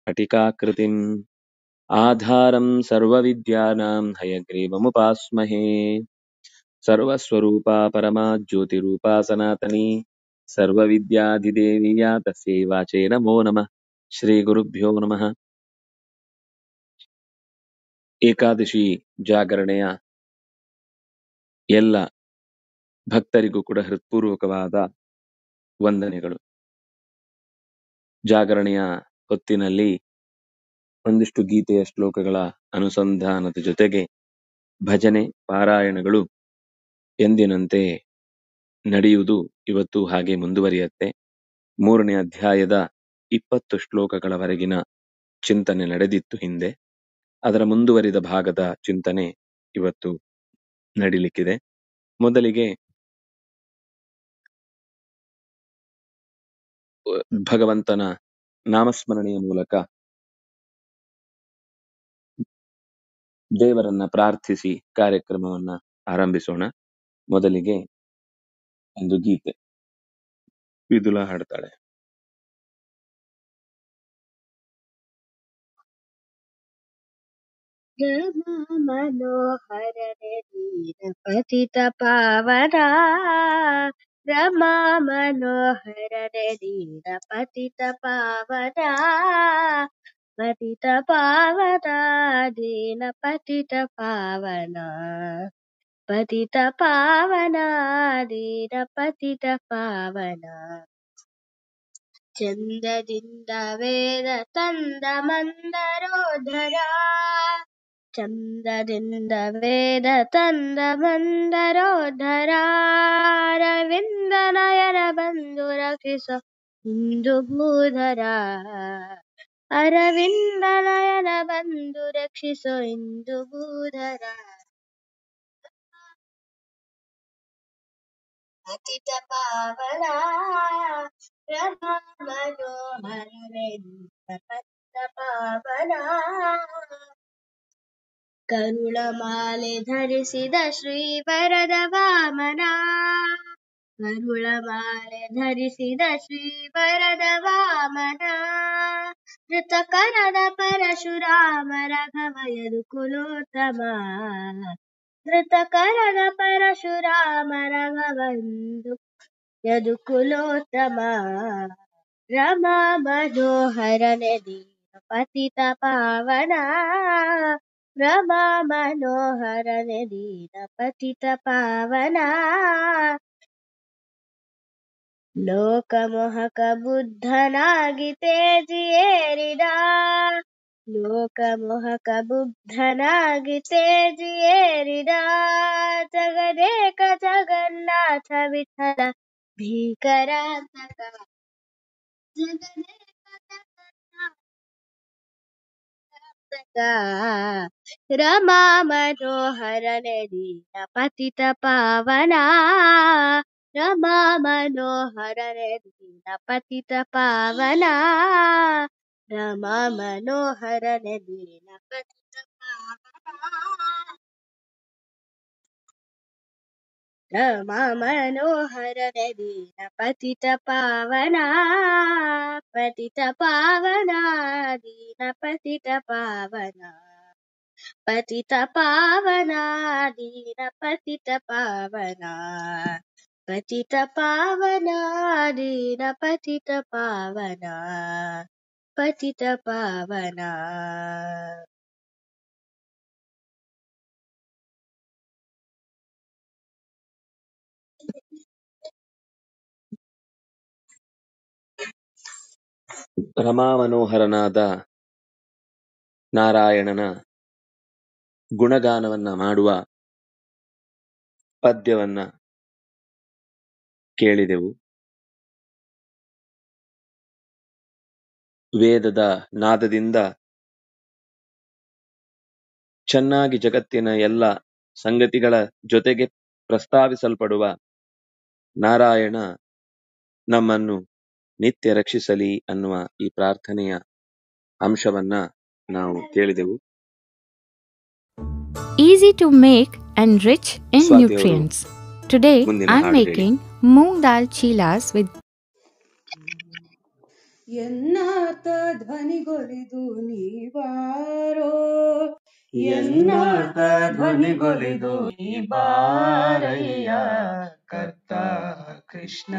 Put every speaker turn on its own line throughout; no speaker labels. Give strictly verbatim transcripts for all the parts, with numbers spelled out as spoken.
स्फटिकाकृतिम् आधारं सर्वविद्यानां हयग्रीवमुपास्महे। सर्वस्वरूपा परमा ज्योतिरूपा सनातनी सर्वविद्याधिदेवी या तस्यै वाचे नमो नमः। ಶ್ರೀಗುರುಭ್ಯೋ ನಮಃ. ಏಕಾದಶಿ ಜಾಗರಣೆಯ ಎಲ್ಲ ಭಕ್ತರಿಗೂ ಕೂಡ ಹೃತ್ಪೂರ್ವಕವಾದ ವಂದನೆಗಳು. ಜಾಗರಣೆಯ ಹೊತ್ತಿನಲ್ಲಿ ಒಂದಿಷ್ಟು ಗೀತೆಯ ಶ್ಲೋಕಗಳ ಅನುಸಂಧಾನದ ಜೊತೆಗೆ ಭಜನೆ ಪಾರಾಯಣಗಳು ಎಂದಿನಂತೆ ನಡೆಯುವುದು ಇವತ್ತು ಹಾಗೆ ಮುಂದುವರಿಯುತ್ತೆ. ಮೂರನೇ ಅಧ್ಯಾಯದ ಇಪ್ಪತ್ತು ಶ್ಲೋಕಗಳವರೆಗಿನ ಚಿಂತನೆ ನಡೆದಿತ್ತು ಹಿಂದೆ. ಅದರ ಮುಂದುವರಿದ ಭಾಗದ ಚಿಂತನೆ ಇವತ್ತು ನಡೀಲಿಕ್ಕಿದೆ. ಮೊದಲಿಗೆ ಭಗವಂತನ ನಾಮಸ್ಮರಣೆಯ ಮೂಲಕ ದೇವರನ್ನ ಪ್ರಾರ್ಥಿಸಿ ಕಾರ್ಯಕ್ರಮವನ್ನ ಆರಂಭಿಸೋಣ. ಮೊದಲಿಗೆ ಒಂದು ಗೀತೆ ವಿದುಲಾ ಹಾಡ್ತಾಳೆ.
ರಮಾ ಮನೋಹರ ದೀನ ಪತಿತ ಪಾವನ ರಮಾ ಮನೋಹರ ದೀನ ಪತಿತ ಪಾವನ ಪತಿತ ಪಾವನ ದೀನ ಪತಿತ ಪಾವನ ಪತಿತ ಪಾವನ ದೀನ ಪತಿತ ಪಾವನ ಚಂದದಿಂದ ವೇದ ತಂದ ಮಂದರೋಧರ ಚಂದದಿಂದ ವೇದ ತಂದ ಮಂದರೋಧರ ಅರವಿಂದ ನಯನ ಬಂದು ರಕ್ಷಿಸೋ ಇಂದು ಭೂಧರ ಅರವಿಂದ ನಯನ ಬಂದು ರಕ್ಷಿಸೋ ಇಂದು ಭೂಧರ ಪತಿತ ಪಾವನ ರಮಾ ಮನೋಹರ ಪತಿತ ಪಾವನ ಕರುಳಮಾಲೆ ಧರಿಸಿದ ಶ್ರೀವರದ ವಾಮನ ಕರುಳಮಾಲೆ ಧರಿಸಿದ ಶ್ರೀವರದ ವಾಮನ ಧೃತಕರದ ಪರಶುರಾಮ ರಘವ ಯದುಕುಲೋತ್ತಮ ಧೃತಕರದ ಪರಶುರಾಮ ರಘವಂದು ಯದುಕುಲೋತ್ತಮ ರಮಾ ಮನೋಹರನೆ ದೀನ ಪತಿತ ಪಾವನ ರಮಾ ಮನೋಹರನೆ ದೀನ ಪತಿತ ಪಾವನ ಲೋಕಮೋಹಕ ಬುದ್ಧನಾಗಿ ತೇಜಿಯೇರಿದ ಲೋಕಮೋಹಕ ಬುದ್ಧನಾಗಿ ತೇಜಿಯೇರಿದ ಜಗದೇಕ ಜಗನ್ನಾಥ ವಿಠಲ ಭೀಕರಾಂತಕ ಜಗದೇಕ ಜಗನ್ನಾಥ ರಮಾ ಮನೋಹರನೆ ದೀನ ಪತಿತ ಪಾವನ ರಮಾ ಮನೋಹರನೆ ದೀನ ಪತಿತ ಪಾವನ ರಮಾ ಮನೋಹರನೆ ದೀನ ಪತಿತ ಪಾವನ ರಮಾ ಮನೋಹರನೆ ದೀನ ಪತಿತ ಪಾವನ ಪತಿತ ಪಾವನ ದೀನ ಪತಿತ ಪಾವನ ಪತಿತ ಪಾವನ ದೀನ ಪತಿತ ಪಾವನ ಪತಿತ ಪಾವನ ದೀನ ಪತಿತ ಪಾವನ ಪತಿತ ಪಾವನ
ರಮಾ ಮನೋಹರನಾದ ನಾರಾಯಣನ ಗುಣಗಾನವನ್ನ ಮಾಡುವ ಪದ್ಯವನ್ನ ಕೇಳಿದೆವು. ವೇದದ ನಾದದಿಂದ ಚೆನ್ನಾಗಿ ಜಗತ್ತಿನ ಎಲ್ಲ ಸಂಗತಿಗಳ ಜೊತೆಗೆ ಪ್ರಸ್ತಾವಿಸಲ್ಪಡುವ ನಾರಾಯಣ ನಮ್ಮನ್ನು ನಿತ್ಯ ರಕ್ಷಿಸಲಿ ಅನ್ನುವ ಈ ಪ್ರಾರ್ಥನೆಯ ಅಂಶವನ್ನ ನಾವು ಕೇಳಿದೆವು.
Easy to make and rich in
Swati ಅವರು
nutrients. Today
ಮುಂದಿನ
I'm
ಹಾಡು ಹೇಳಿ.
making moong dal chilas with
ಎನ್ನಾರ್ಥ ಧ್ವನಿಗೊಲಿದು ನೀವಾರೋ ಎನ್ನಾರ್ಥ ಧ್ವನಿಗೊಲಿದು ನೀಬಾರಯ್ಯ ಕರ್ತ ಕೃಷ್ಣ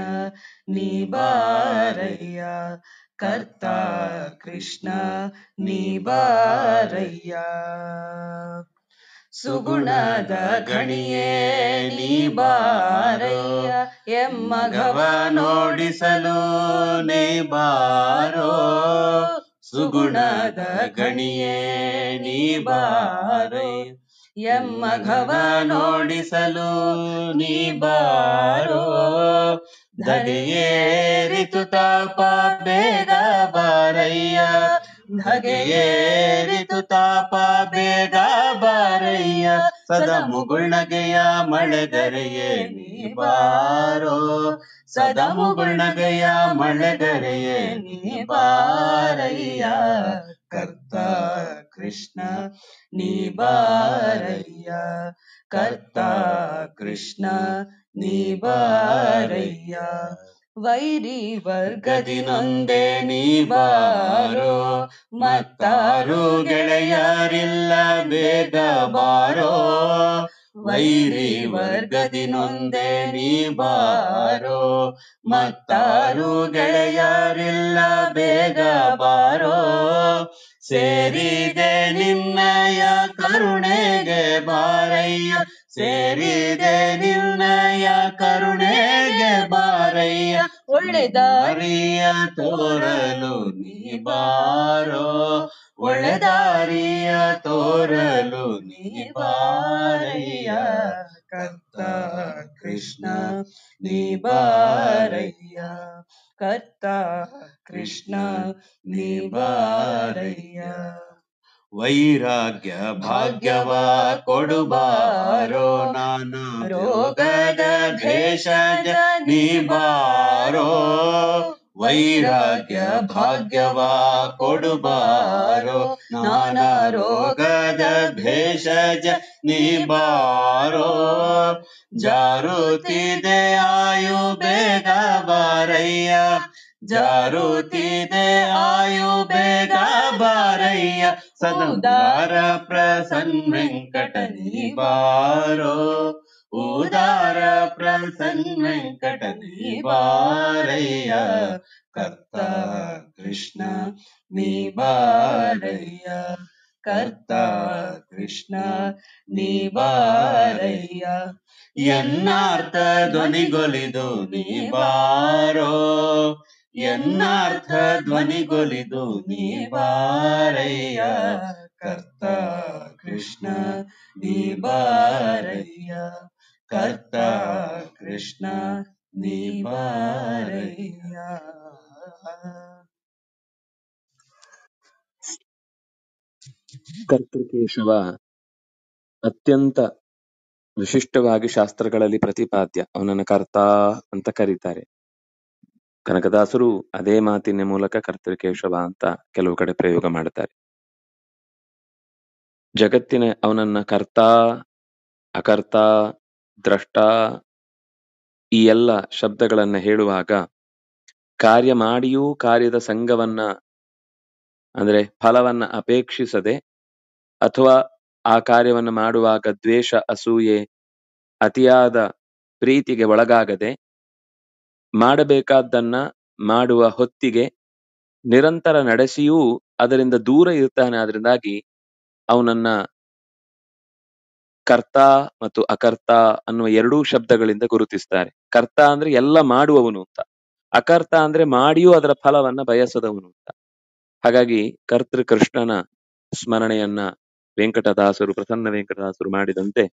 ನೀಬಾರಯ್ಯ ಕರ್ತ ಕೃಷ್ಣ ನೀಬಾರಯ್ಯ ಸುಗುಣದ ಗಣಿಯೇ ನೀ ಬಾರಯ್ಯ ಎಮ್ಮಗವ ನೋಡಿಸಲು ನೀ ಬಾರೋ ಸುಗುಣದ ಗಣಿಯೇ ನೀ ಬಾರಯ್ಯ ಎಮ್ಮಗವ ನೋಡಿಸಲು ನೀ ಬಾರೋ ಧಗೆಯೇರಿತು ತಾಪ ಬೇಗ ಬಾರಯ್ಯ ಧಗೆಯೇರಿತು ತಾಪ ಬೇಗ ಬಾರಯ್ಯ ಸದಾ ಮುಗುಳ್ನಗೆಯ ಮಳೆಗರೆಯೇ ನೀ ಬಾರೋ ಸದಾ ಮುಗುಳ್ನಗೆಯ ಮಳೆಗರೆಯೇ ನೀ ಬಾರಯ್ಯ ಕರ್ತ ಕೃಷ್ಣ ನೀ ಬಾರಯ್ಯ ಕರ್ತ ಕೃಷ್ಣ ನೀ ಬಾರಯ್ಯ ವೈರಿ ವರ್ಗದಿ ನೊಂದೆ ನೀ ಬಾರೋ ಮತ್ತಾರು ಗೆಳೆಯರಿಲ್ಲ ಬೇಗ ಬಾರೋ ವೈರಿ ವರ್ಗದಿ ನೊಂದೆ ನೀ ಬಾರೋ ಮತ್ತಾರು ಗೆಳೆಯರಿಲ್ಲ ಬೇಗ ಬಾರೋ ಸೇರಿದೆ ನಿನ್ನಯ ಕರುಣೆಗೆ ಬಾರಯ್ಯ ಸೇರಿದೆ ನಿನ್ನಯ ಕರುಣೆಗೆ ಬಾರಯ್ಯ ಒಳ್ಳೆ ದಾರಿಯ ತೋರಲು ನೀ ಬಾರೋ ಒಳ್ಳೆ ದಾರಿಯ ತೋರಲು ನೀ ಬಾರಯ್ಯ ಕರ್ತ ಕೃಷ್ಣ ನೀ ಬಾರಯ್ಯ ಕರ್ತ ಕೃಷ್ಣ ನೀ ಬಾರಯ್ಯ ವೈರಾಗ್ಯ ಭಾಗ್ಯವ ಕೊಡುಬಾರೋ ನಾನಾ ರೋಗದ ಭೇಷಜ ನೀ ಬಾರೋ ವೈರಾಗ್ಯ ಭಾಗ್ಯವ ಕೊಡುಬಾರೋ ನಾನಾ ರೋಗದ ಭೇಷಜ ನೀ ಬಾರೋ ಜಾರುತ್ತಿದೆ ಆಯು ಬೇಗ ಬಾರಯ್ಯ ಜಾರುತ್ತಿದೆ ಆಯು ಬೇಗ ಬಾರಯ್ಯ ಸದಾ ಪ್ರಸನ್ನ ವೆಂಕಟ ನೀ ಬಾರೋ ಉದಾರ ಪ್ರಸನ್ನ ವೆಂಕಟ ನೀ ಬಾರಯ್ಯ ಕರ್ತ ಕೃಷ್ಣ ನೀ ಬಾರಯ್ಯ ಕರ್ತ ಕೃಷ್ಣ ನೀ ಬಾರಯ್ಯ ಎನ್ನಾರ್ಥ ಧ್ವನಿಗೊಲಿದು ನೀ ಬಾರೋ ಎನ್ನಾರ್ಥ ಧ್ವನಿಗೊಲಿದು ನೀ ಬಾರಯ್ಯ ಕರ್ತ ಕೃಷ್ಣ ನೀ ಬಾರಯ್ಯ ಕರ್ತ ಕೃಷ್ಣ ನೀ ಬಾರಯ್ಯ.
ಕರ್ತೃಕೇಶವ ಅತ್ಯಂತ ವಿಶಿಷ್ಟವಾಗಿ ಶಾಸ್ತ್ರಗಳಲ್ಲಿ ಪ್ರತಿಪಾದ್ಯ. ಅವನನ್ನು ಕರ್ತ ಅಂತ ಕರೀತಾರೆ. ಕನಕದಾಸರು ಅದೇ ಮಾತಿನ ಮೂಲಕ ಕರ್ತೃಕೇಶವ ಅಂತ ಕೆಲವು ಕಡೆ ಪ್ರಯೋಗ ಮಾಡ್ತಾರೆ. ಜಗತ್ತಿನ ಅವನನ್ನ ಕರ್ತ ಅಕರ್ತ ದ್ರಷ್ಟ ಈ ಎಲ್ಲ ಶಬ್ದಗಳನ್ನ ಹೇಳುವಾಗ ಕಾರ್ಯ ಮಾಡಿಯೂ ಕಾರ್ಯದ ಸಂಗವನ್ನ ಅಂದ್ರೆ ಫಲವನ್ನ ಅಪೇಕ್ಷಿಸದೆ ಅಥವಾ ಆ ಕಾರ್ಯವನ್ನ ಮಾಡುವಾಗ ದ್ವೇಷ ಅಸೂಯೆ ಅತಿಯಾದ ಪ್ರೀತಿಗೆ ಒಳಗಾಗದೆ ಮಾಡಬೇಕಾದ್ದನ್ನ ಮಾಡುವ ಹೊತ್ತಿಗೆ ನಿರಂತರ ನಡೆಸಿಯೂ ಅದರಿಂದ ದೂರ ಇರ್ತಾನೆ. ಅದರಿಂದಾಗಿ ಅವನನ್ನ ಕರ್ತ ಮತ್ತು ಅಕರ್ತ ಅನ್ನುವ ಎರಡೂ ಶಬ್ದಗಳಿಂದ ಗುರುತಿಸ್ತಾರೆ. ಕರ್ತ ಅಂದ್ರೆ ಎಲ್ಲ ಮಾಡುವವನು ಅಂತ, ಅಕರ್ತ ಅಂದ್ರೆ ಮಾಡಿಯೂ ಅದರ ಫಲವನ್ನ ಬಯಸದವನು ಅಂತ. ಹಾಗಾಗಿ ಕರ್ತೃ ಕೃಷ್ಣನ ಸ್ಮರಣೆಯನ್ನ ವೆಂಕಟದಾಸರು ಪ್ರಸನ್ನ ವೆಂಕಟದಾಸರು ಮಾಡಿದಂತೆ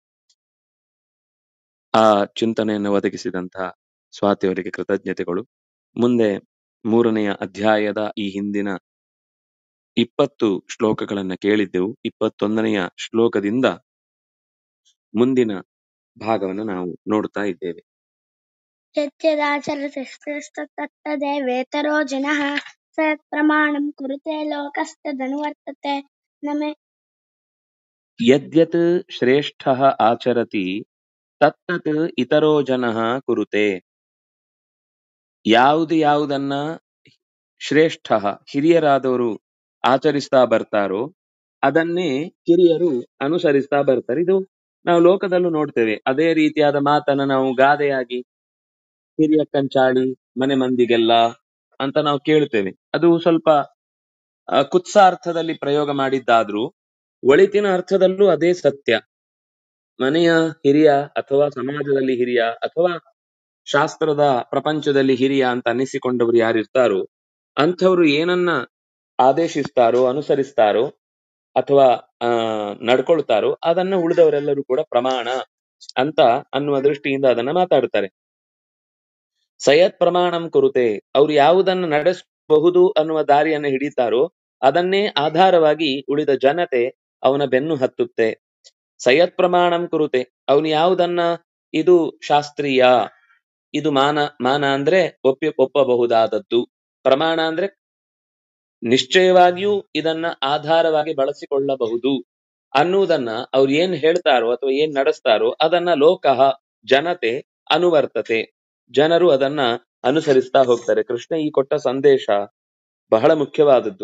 ಆ ಚಿಂತನೆಯನ್ನು ಒದಗಿಸಿದಂತಹ ಸ್ವಾತಿಯವರಿಗೆ ಕೃತಜ್ಞತೆಗಳು. ಮುಂದೆ ಮೂರನೆಯ ಅಧ್ಯಾಯದ ಈ ಹಿಂದಿನ ಇಪ್ಪತ್ತು ಶ್ಲೋಕಗಳನ್ನ ಕೇಳಿದ್ದೆವು. ಇಪ್ಪತ್ತೊಂದನೆಯ ಶ್ಲೋಕದಿಂದ ಮುಂದಿನ ಭಾಗವನ್ನು ನಾವು ನೋಡ್ತಾ ಇದ್ದೇವೆ.
ಯತ್ಯದಾಚರತಿ ತತ್ತದೇವೇತರೋ ಜನಃ ಸತ್ ಪ್ರಮಾಣಂ ಕುರುತೆ ಲೋಕಸ್ತದನುವರ್ತತೆ ನಮೆ
ಯದ್ಯತ್ ಶ್ರೇಷ್ಠಃ ಆಚರತಿ ತತ್ತತ್ ಇತರೋ ಜನಃ ಕುರುತೆ. ಯಾವುದು ಯಾವುದನ್ನ ಶ್ರೇಷ್ಠ ಹಿರಿಯರಾದವರು ಆಚರಿಸ್ತಾ ಬರ್ತಾರೋ ಅದನ್ನೇ ಕಿರಿಯರು ಅನುಸರಿಸ್ತಾ ಬರ್ತಾರೆ. ಇದು ನಾವು ಲೋಕದಲ್ಲೂ ನೋಡ್ತೇವೆ. ಅದೇ ರೀತಿಯಾದ ಮಾತನ್ನ ನಾವು ಗಾದೆಯಾಗಿ ಹಿರಿಯ ಕಂಚಾಳಿ ಮನೆ ಮಂದಿಗೆಲ್ಲ ಅಂತ ನಾವು ಕೇಳ್ತೇವೆ. ಅದು ಸ್ವಲ್ಪ ಆ, ಕುತ್ಸಾರ್ಥದಲ್ಲಿ ಪ್ರಯೋಗ ಮಾಡಿದ್ದಾದ್ರೂ ಒಳಿತಿನ ಅರ್ಥದಲ್ಲೂ ಅದೇ ಸತ್ಯ. ಮನೆಯ ಹಿರಿಯ ಅಥವಾ ಸಮಾಜದಲ್ಲಿ ಹಿರಿಯ ಅಥವಾ ಶಾಸ್ತ್ರದ ಪ್ರಪಂಚದಲ್ಲಿ ಹಿರಿಯ ಅಂತ ಅನ್ನಿಸಿಕೊಂಡವರು ಯಾರಿರ್ತಾರೋ ಅಂಥವ್ರು ಏನನ್ನ ಆದೇಶಿಸ್ತಾರೋ ಅನುಸರಿಸ್ತಾರೋ ಅಥವಾ ಆ ನಡ್ಕೊಳ್ತಾರೋ ಅದನ್ನ ಉಳಿದವರೆಲ್ಲರೂ ಕೂಡ ಪ್ರಮಾಣ ಅಂತ ಅನ್ನುವ ದೃಷ್ಟಿಯಿಂದ ಅದನ್ನ ಮಾತಾಡ್ತಾರೆ. ಸಯತ್ ಪ್ರಮಾಣಂ ಕುರುತೆ, ಅವ್ರು ಯಾವುದನ್ನು ನಡೆಸಬಹುದು ಅನ್ನುವ ದಾರಿಯನ್ನು ಹಿಡಿತಾರೋ ಅದನ್ನೇ ಆಧಾರವಾಗಿ ಉಳಿದ ಜನತೆ ಅವನ ಬೆನ್ನು ಹತ್ತುತ್ತೆ. ಸಯತ್ ಪ್ರಮಾಣಂ ಕುರುತೆ, ಅವನು ಯಾವುದನ್ನ ಇದು ಶಾಸ್ತ್ರೀಯ, ಇದು ಮಾನ, ಮಾನ ಅಂದ್ರೆ ಒಪ್ಪಿ ಒಪ್ಪಬಹುದಾದದ್ದು, ಪ್ರಮಾಣ ಅಂದ್ರೆ ನಿಶ್ಚಯವಾಗಿಯೂ ಇದನ್ನ ಆಧಾರವಾಗಿ ಬಳಸಿಕೊಳ್ಳಬಹುದು ಅನ್ನುವುದನ್ನ ಅವ್ರು ಏನ್ ಹೇಳ್ತಾರೋ ಅಥವಾ ಏನ್ ನಡೆಸ್ತಾರೋ ಅದನ್ನ ಲೋಕಃ ಜನತೆ ಅನುವರ್ತತೆ, ಜನರು ಅದನ್ನ ಅನುಸರಿಸ್ತಾ ಹೋಗ್ತಾರೆ. ಕೃಷ್ಣ ಈ ಕೊಟ್ಟ ಸಂದೇಶ ಬಹಳ ಮುಖ್ಯವಾದದ್ದು.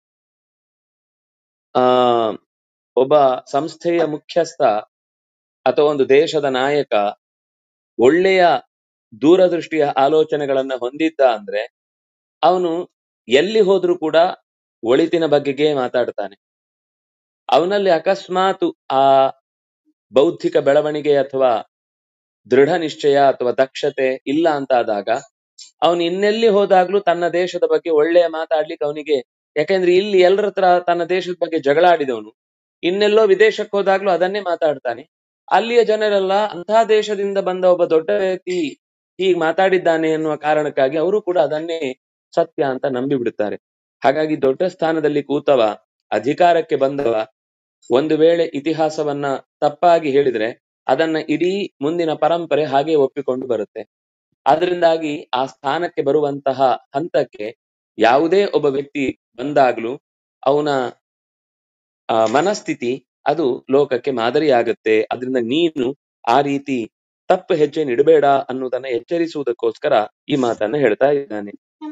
ಆ ಒಬ್ಬ ಸಂಸ್ಥೆಯ ಮುಖ್ಯಸ್ಥ ಅಥವಾ ಒಂದು ದೇಶದ ನಾಯಕ ಒಳ್ಳೆಯ ದೂರದೃಷ್ಟಿಯ ಆಲೋಚನೆಗಳನ್ನ ಹೊಂದಿದ್ದ ಅಂದ್ರೆ ಅವನು ಎಲ್ಲಿ ಹೋದ್ರೂ ಕೂಡ ಒಳಿತಿನ ಬಗೆಗೆ ಮಾತಾಡ್ತಾನೆ. ಅವನಲ್ಲಿ ಅಕಸ್ಮಾತ್ ಆ ಬೌದ್ಧಿಕ ಬೆಳವಣಿಗೆ ಅಥವಾ ದೃಢ ನಿಶ್ಚಯ ಅಥವಾ ದಕ್ಷತೆ ಇಲ್ಲ ಅಂತ ಆದಾಗ ಅವನು ಇನ್ನೆಲ್ಲಿ ಹೋದಾಗ್ಲೂ ತನ್ನ ದೇಶದ ಬಗ್ಗೆ ಒಳ್ಳೆಯ ಮಾತಾಡ್ಲಿಕ್ಕೆ ಅವನಿಗೆ, ಯಾಕೆಂದ್ರೆ ಇಲ್ಲಿ ಎಲ್ಲರ ಹತ್ರ ತನ್ನ ದೇಶದ ಬಗ್ಗೆ ಜಗಳ ಆಡಿದವನು ಇನ್ನೆಲ್ಲೋ ವಿದೇಶಕ್ಕೆ ಹೋದಾಗ್ಲೂ ಅದನ್ನೇ ಮಾತಾಡ್ತಾನೆ. ಅಲ್ಲಿಯ ಜನರೆಲ್ಲ ಅಂತಹ ದೇಶದಿಂದ ಬಂದ ಒಬ್ಬ ದೊಡ್ಡ ವ್ಯಕ್ತಿ ಹೀಗೆ ಮಾತಾಡಿದ್ದಾನೆ ಎನ್ನುವ ಕಾರಣಕ್ಕಾಗಿ ಅವರು ಕೂಡ ಅದನ್ನೇ ಸತ್ಯ ಅಂತ ನಂಬಿ ಬಿಡುತ್ತಾರೆ. ಹಾಗಾಗಿ ದೊಡ್ಡ ಸ್ಥಾನದಲ್ಲಿ ಕೂತವ, ಅಧಿಕಾರಕ್ಕೆ ಬಂದವ ಒಂದು ವೇಳೆ ಇತಿಹಾಸವನ್ನ ತಪ್ಪಾಗಿ ಹೇಳಿದ್ರೆ ಅದನ್ನ ಇಡೀ ಮುಂದಿನ ಪರಂಪರೆ ಹಾಗೆ ಒಪ್ಪಿಕೊಂಡು ಬರುತ್ತೆ. ಆದ್ರಿಂದಾಗಿ ಆ ಸ್ಥಾನಕ್ಕೆ ಬರುವಂತಹ ಹಂತಕ್ಕೆ ಯಾವುದೇ ಒಬ್ಬ ವ್ಯಕ್ತಿ ಬಂದಾಗ್ಲೂ ಅವನ ಆ ಮನಸ್ಥಿತಿ ಅದು ಲೋಕಕ್ಕೆ ಮಾದರಿಯಾಗುತ್ತೆ. ಅದರಿಂದ ನೀನು ಆ ರೀತಿ ತಪ್ಪು ಹೆಜ್ಜೆ ನಿಡಬೇಡ ಅನ್ನೋದನ್ನ ಎಚ್ಚರಿಸುವುದಕ್ಕೋಸ್ಕರ ಈ ಮಾತನ್ನ ಹೇಳ್ತಾ ಇದ್ದಾನೆ.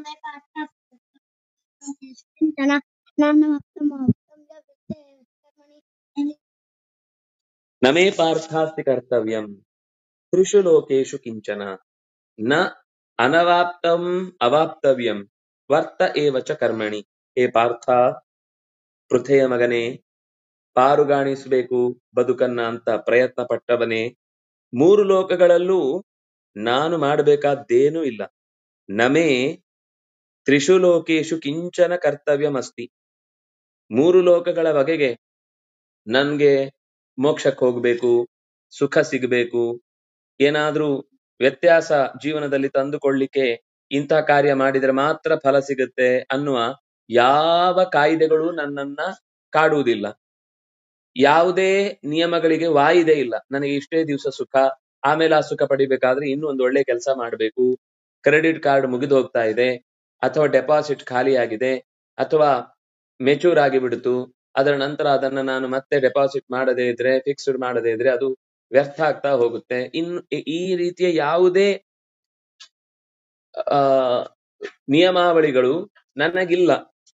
ನಮೇ ಪಾರ್ಥಾಸ್ತಿ ಕರ್ತವ್ಯಂ ತ್ರಿಷು ಲೋಕೇಶು ಕಿಂಚನ ನ ಅನವಾಪ್ತಂ ಅವಾಪ್ತವ್ಯಂ ವರ್ತ ಏವಚ ಕರ್ಮಣಿ. ಹೇ ಪಾರ್ಥ, ಪೃಥೆಯ ಮಗನೇ, ಪಾರುಗಾಣಿಸಬೇಕು ಬದುಕನ್ನ ಅಂತ ಪ್ರಯತ್ನ ಪಟ್ಟವನೇ, ಮೂರು ಲೋಕಗಳಲ್ಲೂ ನಾನು ಮಾಡಬೇಕಾದ್ದೇನೂ ಇಲ್ಲ. ನಮೇ ತ್ರಿಷು ಲೋಕೇಶು ಕಿಂಚನ ಕರ್ತವ್ಯಮಸ್ತಿ. ಮೂರು ಲೋಕಗಳ ಬಗೆಗೆ ನನ್ಗೆ ಮೋಕ್ಷಕ್ಕೆ ಹೋಗ್ಬೇಕು, ಸುಖ ಸಿಗಬೇಕು, ಏನಾದ್ರೂ ವ್ಯತ್ಯಾಸ ಜೀವನದಲ್ಲಿ ತಂದುಕೊಳ್ಳಿಕ್ಕೆ ಇಂಥ ಕಾರ್ಯ ಮಾಡಿದ್ರೆ ಮಾತ್ರ ಫಲ ಸಿಗುತ್ತೆ ಅನ್ನುವ ಯಾವ ಕಾಯ್ದೆಗಳು ನನ್ನನ್ನ ಕಾಡುವುದಿಲ್ಲ. ಯಾವುದೇ ನಿಯಮಗಳಿಗೆ ವಾಯಿದೆ ಇಲ್ಲ. ನನಗೆ ಇಷ್ಟೇ ದಿವಸ ಸುಖ, ಆಮೇಲೆ ಆ ಸುಖ ಪಡಿಬೇಕಾದ್ರೆ ಇನ್ನೂ ಒಂದು ಒಳ್ಳೆ ಕೆಲಸ ಮಾಡಬೇಕು, ಕ್ರೆಡಿಟ್ ಕಾರ್ಡ್ ಮುಗಿದು ಹೋಗ್ತಾ ಇದೆ, ಅಥವಾ ಡೆಪಾಸಿಟ್ ಖಾಲಿ ಆಗಿದೆ, ಅಥವಾ ಮೆಚೂರ್ ಆಗಿ ಬಿಡ್ತು, ಅದರ ನಂತರ ಅದನ್ನ ನಾನು ಮತ್ತೆ ಡೆಪಾಸಿಟ್ ಮಾಡದೇ ಇದ್ರೆ, ಫಿಕ್ಸ್ಡ್ ಮಾಡದೇ ಇದ್ರೆ ಅದು ವ್ಯರ್ಥ ಆಗ್ತಾ ಹೋಗುತ್ತೆ. ಇನ್ನು ಈ ರೀತಿಯ ಯಾವುದೇ ಆ ನಿಯಮಾವಳಿಗಳು ನನಗಿಲ್ಲ.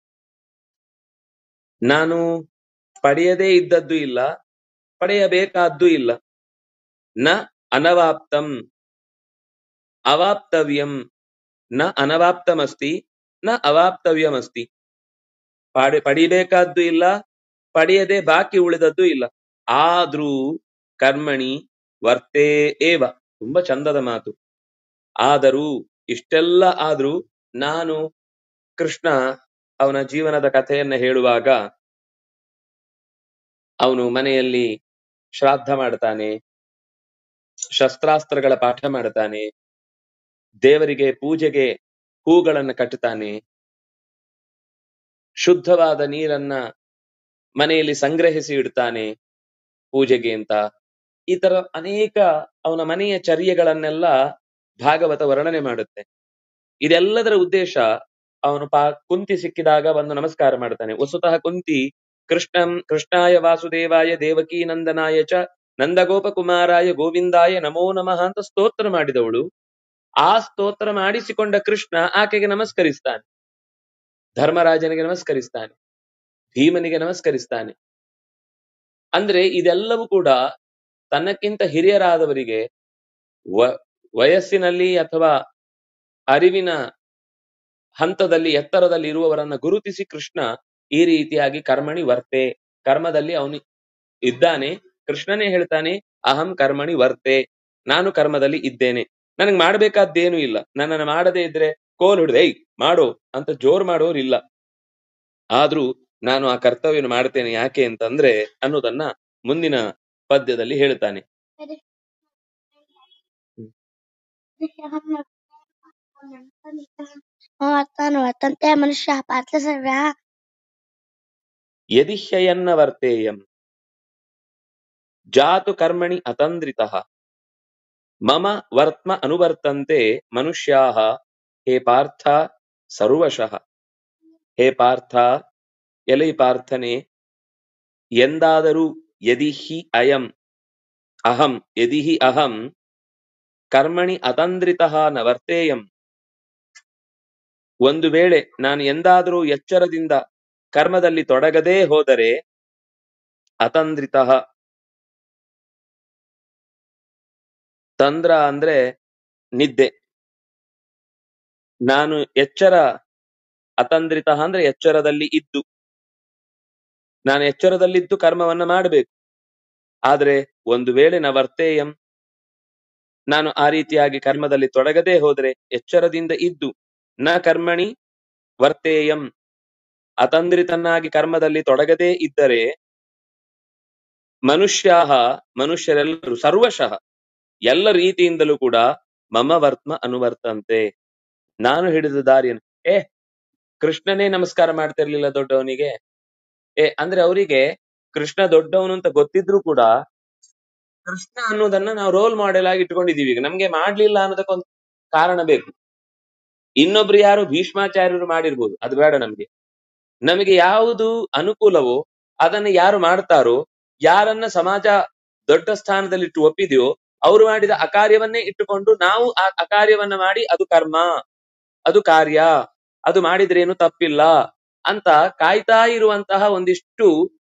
ನಾನು ಪಡೆಯದೇ ಇದ್ದದ್ದು ಇಲ್ಲ, ಪಡೆಯಬೇಕಾದ್ದು ಇಲ್ಲ. ನ ಅನವಾಪ್ತಂ ಅವಾಪ್ತವ್ಯಂ, ನ ಅನವಾಪ್ತಮಸ್ತಿ ನ ಅವಾಪ್ತವ್ಯಮಸ್ತಿ. ಪಡೆ ಪಡಿಬೇಕಾದ್ದು ಇಲ್ಲ, ಪಡೆಯದೆ ಬಾಕಿ ಉಳಿದದ್ದು ಇಲ್ಲ. ಆದ್ರೂ ಕರ್ಮಣಿ ವರ್ತೇ ಏವ. ತುಂಬಾ ಚಂದದ ಮಾತು. ಆದರೂ, ಇಷ್ಟೆಲ್ಲ ಆದ್ರೂ ನಾನು, ಕೃಷ್ಣ ಅವನ ಜೀವನದ ಕಥೆಯನ್ನ ಹೇಳುವಾಗ ಅವನು ಮನೆಯಲ್ಲಿ ಶ್ರಾದ್ದ ಮಾಡ್ತಾನೆ, ಶಸ್ತ್ರಾಸ್ತ್ರಗಳ ಪಾಠ ಮಾಡ್ತಾನೆ, ದೇವರಿಗೆ ಪೂಜೆಗೆ ಹೂಗಳನ್ನ ಕಟ್ಟುತ್ತಾನೆ, ಶುದ್ಧವಾದ ನೀರನ್ನ ಮನೆಯಲ್ಲಿ ಸಂಗ್ರಹಿಸಿ ಇಡ್ತಾನೆ ಪೂಜೆಗೆ ಅಂತ. ಈ ತರ ಅನೇಕ ಅವನ ಮನೆಯ ಚರ್ಯೆಗಳನ್ನೆಲ್ಲ ಭಾಗವತ ವರ್ಣನೆ ಮಾಡುತ್ತೆ. ಇದೆಲ್ಲದರ ಉದ್ದೇಶ ಅವನು ಪಾ ಕುಂತಿ ಸಿಕ್ಕಿದಾಗ ಬಂದು ನಮಸ್ಕಾರ ಮಾಡ್ತಾನೆ. ವಸುತಃ ಕುಂತಿ ಕೃಷ್ಣಂ ಕೃಷ್ಣಾಯ ವಾಸುದೇವಾಯ ದೇವಕೀ ನಂದನಾಯ ಚ ನಂದಗೋಪಕುಮಾರಾಯ ಗೋವಿಂದಾಯ ನಮೋ ನಮಃ ಅಂತ ಸ್ತೋತ್ರ ಮಾಡಿದವಳು. ಆ ಸ್ತೋತ್ರ ಮಾಡಿಸಿಕೊಂಡ ಕೃಷ್ಣ ಆಕೆಗೆ ನಮಸ್ಕರಿಸ್ತಾನೆ. ಧರ್ಮರಾಜನಿಗೆ ನಮಸ್ಕರಿಸ್ತಾನೆ, ಭೀಮನಿಗೆ ನಮಸ್ಕರಿಸ್ತಾನೆ. ಅಂದ್ರೆ ಇದೆಲ್ಲವೂ ಕೂಡ ತನ್ನಕ್ಕಿಂತ ಹಿರಿಯರಾದವರಿಗೆ ವಯಸ್ಸಿನಲ್ಲಿ ಅಥವಾ ಅರಿವಿನ ಹಂತದಲ್ಲಿ ಎತ್ತರದಲ್ಲಿ ಇರುವವರನ್ನ ಗುರುತಿಸಿ ಕೃಷ್ಣ ಈ ರೀತಿಯಾಗಿ ಕರ್ಮಣಿ ವರ್ತೆ, ಕರ್ಮದಲ್ಲಿ ಅವನು ಇದ್ದಾನೆ. ಕೃಷ್ಣನೇ ಹೇಳ್ತಾನೆ, ಅಹಂ ಕರ್ಮಣಿ ವರ್ತೆ, ನಾನು ಕರ್ಮದಲ್ಲಿ ಇದ್ದೇನೆ, ನನಗೆ ಮಾಡ್ಬೇಕಾದ್ದೇನು ಇಲ್ಲ. ನನ್ನನ್ನು ಮಾಡದೇ ಇದ್ರೆ ಕೋಲ್ ಹಿಡಿದು ಏಯ್ ಮಾಡೋ ಅಂತ ಜೋರ್ ಮಾಡೋರು ಇಲ್ಲ. ಆದ್ರೂ ನಾನು ಆ ಕರ್ತವ್ಯನ ಮಾಡ್ತೇನೆ. ಯಾಕೆ ಅಂತಂದ್ರೆ ಅನ್ನೋದನ್ನ ಮುಂದಿನ ಪದ್ಯದಲ್ಲಿ ಹೇಳ್ತಾನೆ.
ಮನುಷ್ಯ ಪಾತ್ರ ಸರ್ವ
ಯದಿಹ್ಯಯನ್ನ ವರ್ತೇಯಂ ಜಾತು ಕರ್ಮಣಿ ಅತಂದ್ರಿತಃ ಮಮ ವರ್ತ್ಮ ಅನುವರ್ತಂತೆ ಮನುಷ್ಯಾಹ ಹೇ ಪಾರ್ಥ ಸರ್ವಶಃ. ಹೇ ಪಾರ್ಥ, ಎಲೈ ಪಾರ್ಥನೆ, ಎಂದಾದರೂ ಯದಿಹಿ ಅಯಂ ಅಹಂ ಯದಿಹಿ ಅಹಂ ಕರ್ಮಣಿ ಅತಂದ್ರಿತಃ ನ ವರ್ತೇಯಂ, ಒಂದು ವೇಳೆ ನಾನು ಎಂದಾದರೂ ಎಚ್ಚರದಿಂದ ಕರ್ಮದಲ್ಲಿ ತೊಡಗದೇ ಹೋದರೆ, ಅತಂದ್ರಿತಃ, ತಂದ್ರ ಅಂದ್ರೆ ನಿದ್ದೆ, ನಾನು ಎಚ್ಚರ, ಅತಂದ್ರಿತ ಅಂದ್ರೆ ಎಚ್ಚರದಲ್ಲಿ ಇದ್ದು, ನಾನು ಎಚ್ಚರದಲ್ಲಿದ್ದು ಕರ್ಮವನ್ನ ಮಾಡಬೇಕು. ಆದ್ರೆ ಒಂದು ವೇಳೆ ನ ವರ್ತೇಯಂ, ನಾನು ಆ ರೀತಿಯಾಗಿ ಕರ್ಮದಲ್ಲಿ ತೊಡಗದೇ ಹೋದ್ರೆ, ಎಚ್ಚರದಿಂದ ಇದ್ದು ನ ಕರ್ಮಣಿ ವರ್ತೇಯಂ, ಅತಂದ್ರಿತನಾಗಿ ಕರ್ಮದಲ್ಲಿ ತೊಡಗದೇ ಇದ್ದರೆ, ಮನುಷ್ಯಾಹ, ಮನುಷ್ಯರೆಲ್ಲರೂ, ಸರ್ವಶಃ, ಎಲ್ಲ ರೀತಿಯಿಂದಲೂ ಕೂಡ ಮಮ ವರ್ತ್ಮ ಅನುವರ್ತಂತೆ, ನಾನು ಹಿಡಿದ ದಾರಿಯನ್ನು. ಏ ಕೃಷ್ಣನೇ ನಮಸ್ಕಾರ ಮಾಡ್ತಿರ್ಲಿಲ್ಲ ದೊಡ್ಡವನಿಗೆ, ಏ ಅಂದ್ರೆ ಅವರಿಗೆ ಕೃಷ್ಣ ದೊಡ್ಡವನು ಅಂತ ಗೊತ್ತಿದ್ರು ಕೂಡ ಕೃಷ್ಣ ಅನ್ನೋದನ್ನ ನಾವು ರೋಲ್ ಮಾಡೆಲ್ ಆಗಿ ಇಟ್ಕೊಂಡಿದೀವಿ. ಈಗ ನಮ್ಗೆ ಮಾಡ್ಲಿಲ್ಲ ಅನ್ನೋದಕ್ಕೊಂದು ಕಾರಣ ಬೇಕು. ಇನ್ನೊಬ್ರು ಯಾರು ಭೀಷ್ಮಾಚಾರ್ಯರು ಮಾಡಿರ್ಬೋದು, ಅದು ಬೇಡ ನಮ್ಗೆ. ನಮಗೆ ಯಾವುದು ಅನುಕೂಲವೋ ಅದನ್ನ ಯಾರು ಮಾಡ್ತಾರೋ, ಯಾರನ್ನ ಸಮಾಜ ದೊಡ್ಡ ಸ್ಥಾನದಲ್ಲಿಟ್ಟು ಒಪ್ಪಿದೆಯೋ ಅವರು ಮಾಡಿದ ಅಕಾರ್ಯವನ್ನೇ ಇಟ್ಟುಕೊಂಡು ನಾವು ಆ ಅಕಾರ್ಯವನ್ನ ಮಾಡಿ ಅದು ಕರ್ಮ, ಅದು ಕಾರ್ಯ, ಅದು ಮಾಡಿದ್ರೇನು ತಪ್ಪಿಲ್ಲ ಅಂತ ಕಾಯ್ತಾ ಇರುವಂತಹ ಒಂದಿಷ್ಟು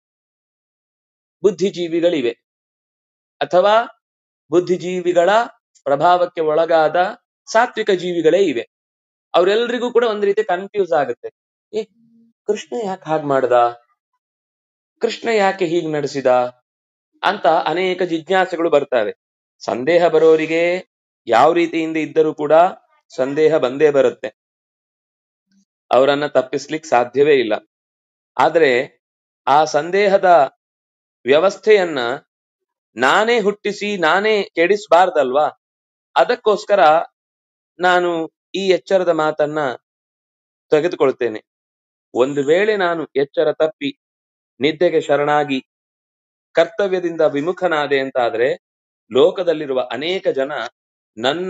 ಬುದ್ಧಿಜೀವಿಗಳಿವೆ, ಅಥವಾ ಬುದ್ಧಿಜೀವಿಗಳ ಪ್ರಭಾವಕ್ಕೆ ಒಳಗಾದ ಸಾತ್ವಿಕ ಜೀವಿಗಳೇ ಇವೆ. ಅವರೆಲ್ಲರಿಗೂ ಕೂಡ ಒಂದ್ ರೀತಿ ಕನ್ಫ್ಯೂಸ್ ಆಗುತ್ತೆ. ಏ ಕೃಷ್ಣ ಯಾಕೆ ಹಾಗೆ ಮಾಡ್ದ, ಕೃಷ್ಣ ಯಾಕೆ ಹೀಗ್ ನಡೆಸಿದ ಅಂತ ಅನೇಕ ಜಿಜ್ಞಾಸೆಗಳು ಬರ್ತವೆ. ಸಂದೇಹ ಬರೋರಿಗೆ ಯಾವ ರೀತಿಯಿಂದ ಇದ್ದರೂ ಕೂಡ ಸಂದೇಹ ಬಂದೇ ಬರುತ್ತೆ, ಅವರನ್ನ ತಪ್ಪಿಸ್ಲಿಕ್ಕೆ ಸಾಧ್ಯವೇ ಇಲ್ಲ. ಆದ್ರೆ ಆ ಸಂದೇಹದ ವ್ಯವಸ್ಥೆಯನ್ನ ನಾನೇ ಹುಟ್ಟಿಸಿ ನಾನೇ ಕೆಡಿಸಬಾರ್ದಲ್ವಾ? ಅದಕ್ಕೋಸ್ಕರ ನಾನು ಈ ಎಚ್ಚರದ ಮಾತನ್ನ ತೆಗೆದುಕೊಳ್ತೇನೆ. ಒಂದು ವೇಳೆ ನಾನು ಎಚ್ಚರ ತಪ್ಪಿ ನಿದ್ದೆಗೆ ಶರಣಾಗಿ ಕರ್ತವ್ಯದಿಂದ ವಿಮುಖನಾದೆ ಅಂತಾದ್ರೆ, ಲೋಕದಲ್ಲಿರುವ ಅನೇಕ ಜನ ನನ್ನ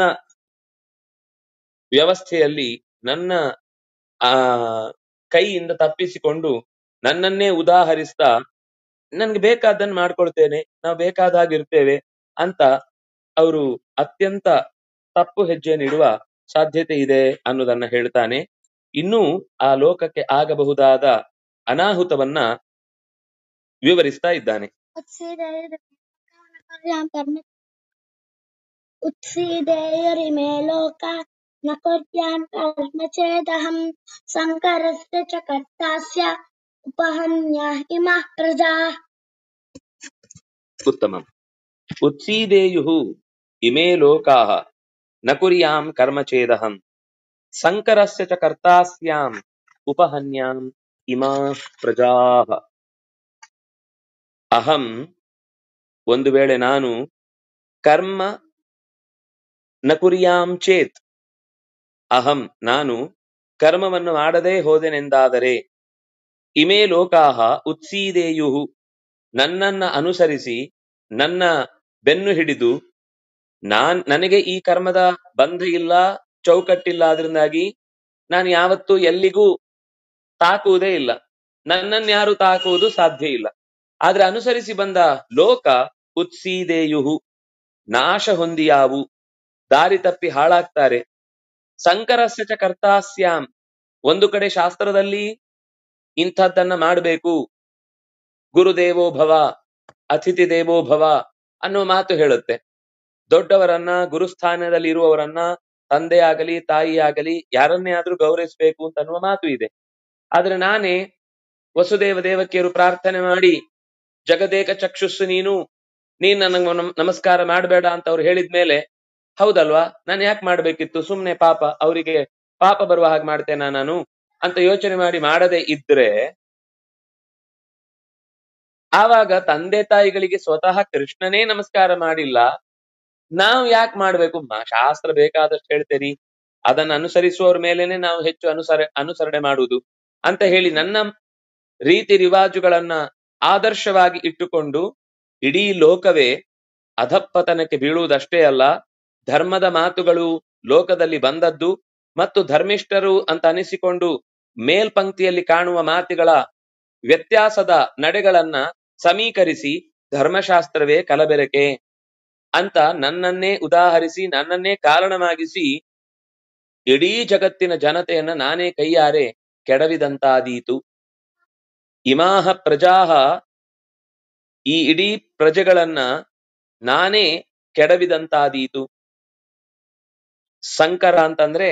ವ್ಯವಸ್ಥೆಯಲ್ಲಿ ನನ್ನ ಆ ಕೈಯಿಂದ ತಪ್ಪಿಸಿಕೊಂಡು ನನ್ನನ್ನೇ ಉದಾಹರಿಸ್ತಾ ನನ್ಗೆ ಬೇಕಾದನ್ನು ಮಾಡ್ಕೊಳ್ತೇನೆ, ನಾವು ಬೇಕಾದಾಗಿರ್ತೇವೆ ಅಂತ ಅವರು ಅತ್ಯಂತ ತಪ್ಪು ಹೆಜ್ಜೆ ನೀಡುವ ಸಾಧ್ಯತೆ ಇದೆ ಅನ್ನೋದನ್ನ ಹೇಳ್ತಾನೆ. ಇನ್ನೂ ಆ ಲೋಕಕ್ಕೆ ಆಗಬಹುದಾದ ಅನಾಹುತವನ್ನ ವಿವರಿಸ್ತಾ ಇದ್ದಾನೆ.
ಉತ್ಸೀದೇಯರಿಮೇ ಲೋಕ ನ ಕೊರ್ಯಾಂ ಕರ್ಮ ಚೇದಹಂ ಸಂಕರಸ್ಯ ಚ ಕರ್ತಾಸ್ಯ ಉಪಹನ್ಯಾ ಇಮಃ ಪ್ರಜಾ.
ಉತ್ತಮಂ. ಉತ್ಸೀದೇಯುಹು ಇಮೇ ಲೋಕಾಃ ನ ಕುರ್ಯಾಂ ಕರ್ಮ ಚೇದಹಂ ಸಂಕರಸ್ಯ ಚ ಕರ್ತಾಸ್ಯಾಂ ಉಪಹನ್ಯಾಂ ಇಮಾಃ ಪ್ರಜಾಃ. ಅಹಂ, ಒಂದು ವೇಳೆ ನಾನು ಕರ್ಮ ನ ಕುರ್ಯಾಂ ಚೇತ್, ಅಹಂ ನಾನು ಕರ್ಮವನ್ನು ಮಾಡದೇ ಹೋದೆನೆಂದಾದರೆ, ಇಮೇ ಲೋಕಾಹ ಉತ್ಸೀದೇಯುಹು ನನ್ನನ್ನ ಅನುಸರಿಸಿ ನನ್ನ ಬೆನ್ನು ಹಿಡಿದು, ನಾನ್ ನನಗೆ ಈ ಕರ್ಮದ ಬಂಧ ಇಲ್ಲ, ಚೌಕಟ್ಟಿಲ್ಲ, ಅದರಿಂದಾಗಿ ನಾನು ಯಾವತ್ತೂ ಎಲ್ಲಿಗೂ ತಾಕುವುದೇ ಇಲ್ಲ, ನನ್ನನ್ಯಾರು ತಾಕುವುದು ಸಾಧ್ಯ ಇಲ್ಲ. ಆದ್ರೆ ಅನುಸರಿಸಿ ಬಂದ ಲೋಕ ಉತ್ಸೀದೇಯುಹು ನಾಶ ಹೊಂದಿಯಾವು, ದಾರಿ ತಪ್ಪಿ ಹಾಳಾಗ್ತಾರೆ. ಸಂಕರಸ್ಯ ಚ ಕರ್ತಾಸ್ಯಾಂ ಒಂದು ಕಡೆ ಶಾಸ್ತ್ರದಲ್ಲಿ ಇಂಥದ್ದನ್ನ ಮಾಡಬೇಕು, ಗುರುದೇವೋ ಭವ, ಅತಿಥಿ ದೇವೋ ಭವ ಅನ್ನೋ ಮಾತು ಹೇಳುತ್ತೆ. ದೊಡ್ಡವರನ್ನ, ಗುರುಸ್ಥಾನದಲ್ಲಿ ಇರುವವರನ್ನ, ತಂದೆ ಆಗಲಿ ತಾಯಿ ಆಗಲಿ ಯಾರನ್ನೇ ಆದ್ರೂ ಗೌರವಿಸಬೇಕು ಅಂತ ಅನ್ನುವ ಮಾತು ಇದೆ. ಆದ್ರೆ ನಾನೇ ವಸುದೇವ ದೇವಕಿಯರು ಪ್ರಾರ್ಥನೆ ಮಾಡಿ ಜಗದೇಕ ಚಕ್ಷುಸ್ಸು ನೀನು, ನೀನ್ ನನಗೆ ನಮಸ್ಕಾರ ಮಾಡಬೇಡ ಅಂತ ಅವ್ರು ಹೇಳಿದ್ಮೇಲೆ, ಹೌದಲ್ವಾ, ನಾನು ಯಾಕೆ ಮಾಡ್ಬೇಕಿತ್ತು, ಸುಮ್ನೆ ಪಾಪ, ಅವರಿಗೆ ಪಾಪ ಬರುವ ಹಾಗೆ ಮಾಡ್ತೇನಾ ನಾನು ಅಂತ ಯೋಚನೆ ಮಾಡಿ ಮಾಡದೆ ಇದ್ರೆ, ಆವಾಗ ತಂದೆ ತಾಯಿಗಳಿಗೆ ಸ್ವತಃ ಕೃಷ್ಣನೇ ನಮಸ್ಕಾರ ಮಾಡಿಲ್ಲ, ನಾವು ಯಾಕೆ ಮಾಡ್ಬೇಕು? ಶಾಸ್ತ್ರ ಬೇಕಾದಷ್ಟು ಹೇಳ್ತೇರಿ, ಅದನ್ನ ಅನುಸರಿಸುವವ್ರ ಮೇಲೇನೆ ನಾವು ಹೆಚ್ಚು ಅನುಸರ ಅನುಸರಣೆ ಮಾಡುವುದು ಅಂತ ಹೇಳಿ ನನ್ನ ರೀತಿ ರಿವಾಜುಗಳನ್ನ ಆದರ್ಶವಾಗಿ ಇಟ್ಟುಕೊಂಡು ಇಡೀ ಲೋಕವೇ ಅಧಪ್ಪತನಕ್ಕೆ ಬೀಳುವುದಷ್ಟೇ ಅಲ್ಲ, ಧರ್ಮದ ಮಾತುಗಳು ಲೋಕದಲ್ಲಿ ಬಂದದ್ದು ಮತ್ತು ಧರ್ಮಿಷ್ಠರು ಅಂತ ಅನಿಸಿಕೊಂಡು ಮೇಲ್ಪಂಕ್ತಿಯಲ್ಲಿ ಕಾಣುವ ಮಾತುಗಳ ವ್ಯತ್ಯಾಸದ ನಡೆಗಳನ್ನ ಸಮೀಕರಿಸಿ ಧರ್ಮಶಾಸ್ತ್ರವೇ ಕಲಬೆರಕೆ ಅಂತ ನನ್ನನ್ನೇ ಉದಾಹರಿಸಿ ನನ್ನನ್ನೇ ಕಾರಣವಾಗಿಸಿ ಇಡೀ ಜಗತ್ತಿನ ಜನತೆಯನ್ನ ನಾನೇ ಕೈಯಾರೆ ಕೆಡವಿದಂತಾದೀತು. ಇಮಾಹ ಪ್ರಜಾಹ, ಈ ಇಡೀ ಪ್ರಜೆಗಳನ್ನ ನಾನೇ ಕೆಡವಿದಂತಾದೀತು. ಸಂಕರ ಅಂತಂದ್ರೆ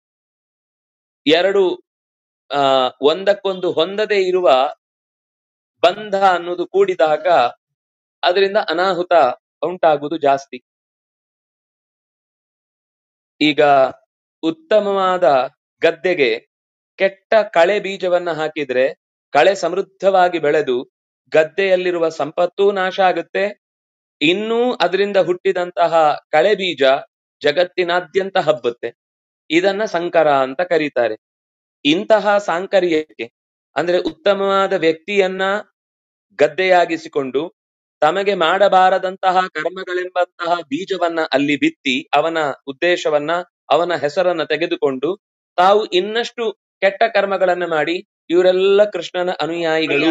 ಎರಡು ಆ ಒಂದಕ್ಕೊಂದು ಹೊಂದದೇ ಇರುವ ಬಂಧ ಅನ್ನೋದು ಕೂಡಿದಾಗ ಅದರಿಂದ ಅನಾಹುತ ಉಂಟಾಗುವುದು ಜಾಸ್ತಿ. ಈಗ ಉತ್ತಮವಾದ ಗದ್ದೆಗೆ ಕೆಟ್ಟ ಕಳೆ ಬೀಜವನ್ನ ಹಾಕಿದ್ರೆ ಕಳೆ ಸಮೃದ್ಧವಾಗಿ ಬೆಳೆದು ಗದ್ದೆಯಲ್ಲಿರುವ ಸಂಪತ್ತೂ ನಾಶ ಆಗುತ್ತೆ, ಇನ್ನೂ ಅದರಿಂದ ಹುಟ್ಟಿದಂತಹ ಕಳೆ ಬೀಜ ಜಗತ್ತಿನಾದ್ಯಂತ ಹಬ್ಬುತ್ತೆ. ಇದನ್ನ ಸಂಕರ ಅಂತ ಕರೀತಾರೆ. ಇಂತಹ ಸಾಂಕರ್ಯಕ್ಕೆ ಅಂದ್ರೆ ಉತ್ತಮವಾದ ವ್ಯಕ್ತಿಯನ್ನ ಗದ್ದೆಯಾಗಿಸಿಕೊಂಡು ತಮಗೆ ಮಾಡಬಾರದಂತಹ ಕರ್ಮಗಳೆಂಬಂತಹ ಬೀಜವನ್ನ ಅಲ್ಲಿ ಬಿತ್ತಿ ಅವನ ಉದ್ದೇಶವನ್ನ, ಅವನ ಹೆಸರನ್ನ ತೆಗೆದುಕೊಂಡು ತಾವು ಇನ್ನಷ್ಟು ಕೆಟ್ಟ ಕರ್ಮಗಳನ್ನ ಮಾಡಿ ಇವರೆಲ್ಲ ಕೃಷ್ಣನ ಅನುಯಾಯಿಗಳು,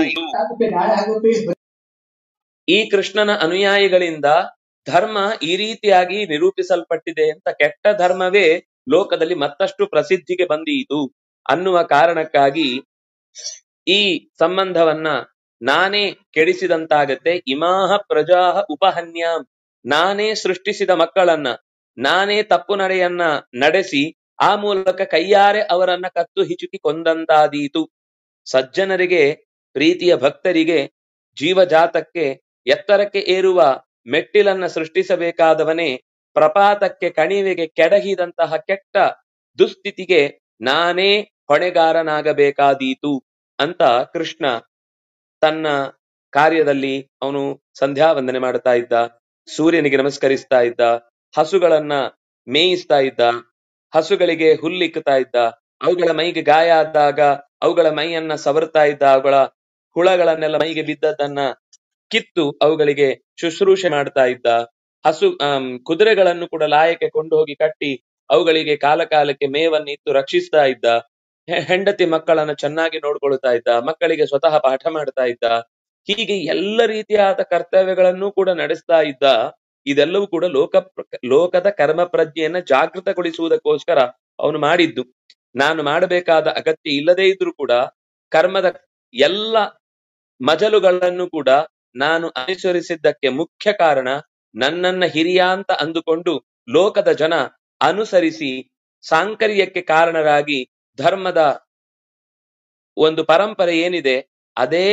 ಈ ಕೃಷ್ಣನ ಅನುಯಾಯಿಗಳಿಂದ ಧರ್ಮ ಈ ರೀತಿಯಾಗಿ ನಿರೂಪಿಸಲ್ಪಟ್ಟಿದೆ ಅಂತ ಕೆಟ್ಟ ಧರ್ಮವೇ ಲೋಕದಲ್ಲಿ ಮತ್ತಷ್ಟು ಪ್ರಸಿದ್ಧಿಗೆ ಬಂದೀತು ಅನ್ನುವ ಕಾರಣಕ್ಕಾಗಿ ಈ ಸಂಬಂಧವನ್ನ ನಾನೇ ಕೆಡಿಸಿದಂತಾಗತ್ತೆ. ಇಮಾಹ ಪ್ರಜಾಹ ಉಪಹನ್ಯಾಂ, ನಾನೇ ಸೃಷ್ಟಿಸಿದ ಮಕ್ಕಳನ್ನ ನಾನೇ ತಪ್ಪು ನಡೆಯನ್ನ ನಡೆಸಿ ಆ ಮೂಲಕ ಕೈಯಾರೆ ಅವರನ್ನ ಕತ್ತು ಹಿಚುಕಿ ಕೊಂದಂತಾದೀತು. ಸಜ್ಜನರಿಗೆ, ಪ್ರೀತಿಯ ಭಕ್ತರಿಗೆ, ಜೀವಜಾತಕ್ಕೆ ಎತ್ತರಕ್ಕೆ ಏರುವ ಮೆಟ್ಟಿಲನ್ನ ಸೃಷ್ಟಿಸಬೇಕಾದವನೇ ಪ್ರಪಾತಕ್ಕೆ ಕಣಿವೆಗೆ ಕೆಡಹಿದಂತಹ ಕೆಟ್ಟ ದುಸ್ಥಿತಿಗೆ ನಾನೇ ಹೊಣೆಗಾರನಾಗಬೇಕಾದೀತು ಅಂತ ಕೃಷ್ಣ ತನ್ನ ಕಾರ್ಯದಲ್ಲಿ ಅವನು ಸಂಧ್ಯಾ ವಂದನೆ ಮಾಡ್ತಾ ಇದ್ದ, ಸೂರ್ಯನಿಗೆ ನಮಸ್ಕರಿಸ್ತಾ ಇದ್ದ, ಹಸುಗಳನ್ನ ಮೇಯಿಸ್ತಾ ಇದ್ದ, ಹಸುಗಳಿಗೆ ಹುಲ್ಲಿಕ್ಕುತ್ತಾ ಇದ್ದ, ಅವುಗಳ ಮೈಗೆ ಗಾಯ ಆದಾಗ ಅವುಗಳ ಮೈಯನ್ನ ಸವರ್ತಾ ಇದ್ದ, ಅವುಗಳ ಹುಳಗಳನ್ನೆಲ್ಲ ಮೈಗೆ ಬಿದ್ದದ್ದನ್ನ ಕಿತ್ತು ಅವುಗಳಿಗೆ ಶುಶ್ರೂಷೆ ಮಾಡ್ತಾ ಇದ್ದ, ಹಸು ಅಹ್ ಕುದುರೆಗಳನ್ನು ಕೂಡ ಲಾಯಕ್ಕೆ ಕೊಂಡು ಹೋಗಿ ಕಟ್ಟಿ ಅವುಗಳಿಗೆ ಕಾಲ ಕಾಲಕ್ಕೆ ಮೇವನ್ನು ಇತ್ತು ರಕ್ಷಿಸ್ತಾ ಇದ್ದ, ಹೆಂಡತಿ ಮಕ್ಕಳನ್ನ ಚೆನ್ನಾಗಿ ನೋಡ್ಕೊಳ್ತಾ ಇದ್ದ, ಮಕ್ಕಳಿಗೆ ಸ್ವತಃ ಪಾಠ ಮಾಡ್ತಾ ಇದ್ದ. ಹೀಗೆ ಎಲ್ಲ ರೀತಿಯಾದ ಕರ್ತವ್ಯಗಳನ್ನು ಕೂಡ ನಡೆಸ್ತಾ ಇದ್ದ. ಇದೆಲ್ಲವೂ ಕೂಡ ಲೋಕ ಲೋಕದ ಕರ್ಮ ಪ್ರಜ್ಞೆಯನ್ನ ಜಾಗೃತಗೊಳಿಸುವುದಕ್ಕೋಸ್ಕರ ಅವನು ಮಾಡಿದ್ದು. ನಾನು ಮಾಡಬೇಕಾದ ಅಗತ್ಯ ಇಲ್ಲದೇ ಇದ್ರೂ ಕೂಡ ಕರ್ಮದ ಎಲ್ಲ ಮಜಲುಗಳನ್ನು ಕೂಡ ನಾನು ಅನುಸರಿಸಿದ್ದಕ್ಕೆ ಮುಖ್ಯ ಕಾರಣ ನನ್ನನ್ನ ಹಿರಿಯ ಅಂತ ಅಂದುಕೊಂಡು ಲೋಕದ ಜನ ಅನುಸರಿಸಿ ಸಾಂಕರ್ಯಕ್ಕೆ ಕಾರಣರಾಗಿ ಧರ್ಮದ ಒಂದು ಪರಂಪರೆ ಏನಿದೆ ಅದೇ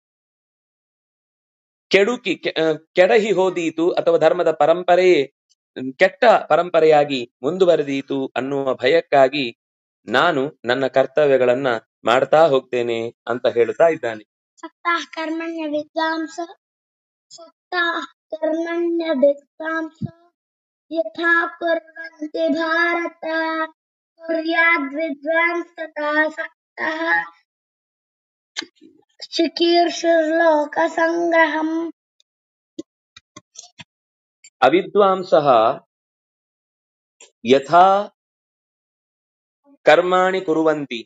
ಕೆಡುಕಿ ಕೆಡಹಿ ಹೋದೀತು ಅಥವಾ ಧರ್ಮದ ಪರಂಪರೆಯೇ ಕೆಟ್ಟ ಪರಂಪರೆಯಾಗಿ ಮುಂದುವರೆದೀತು ಅನ್ನುವ ಭಯಕ್ಕಾಗಿ ನಾನು ನನ್ನ ಕರ್ತವ್ಯಗಳನ್ನ ಮಾಡ್ತಾ ಹೋಗ್ತೇನೆ ಅಂತ ಹೇಳ್ತಾ ಇದ್ದಾನೆ.
ಸಕ್ತಃ ಕರ್ಮಣ್ಯ ವಿದ್ವಾಂಸ ಸಕ್ತಃ ಕರ್ಮಣ್ಯ ವಿದ್ವಾಂಸ ಯಥಾ ಕುರ್ವಂತಿ ಭಾರತ ಕುರ್ಯಾದ್ ವಿದ್ವಾಂಸತಾ ಸಕ್ತಃ ಚಿಕೀರ್ಷುರ್ಲೋಕ ಸಂಗ್ರಹಂ.
ಅವಿದ್ವಾಂಸಃ ಯಥಾ ಕರ್ಮಾಣಿ ಕುರುವಂತಿ,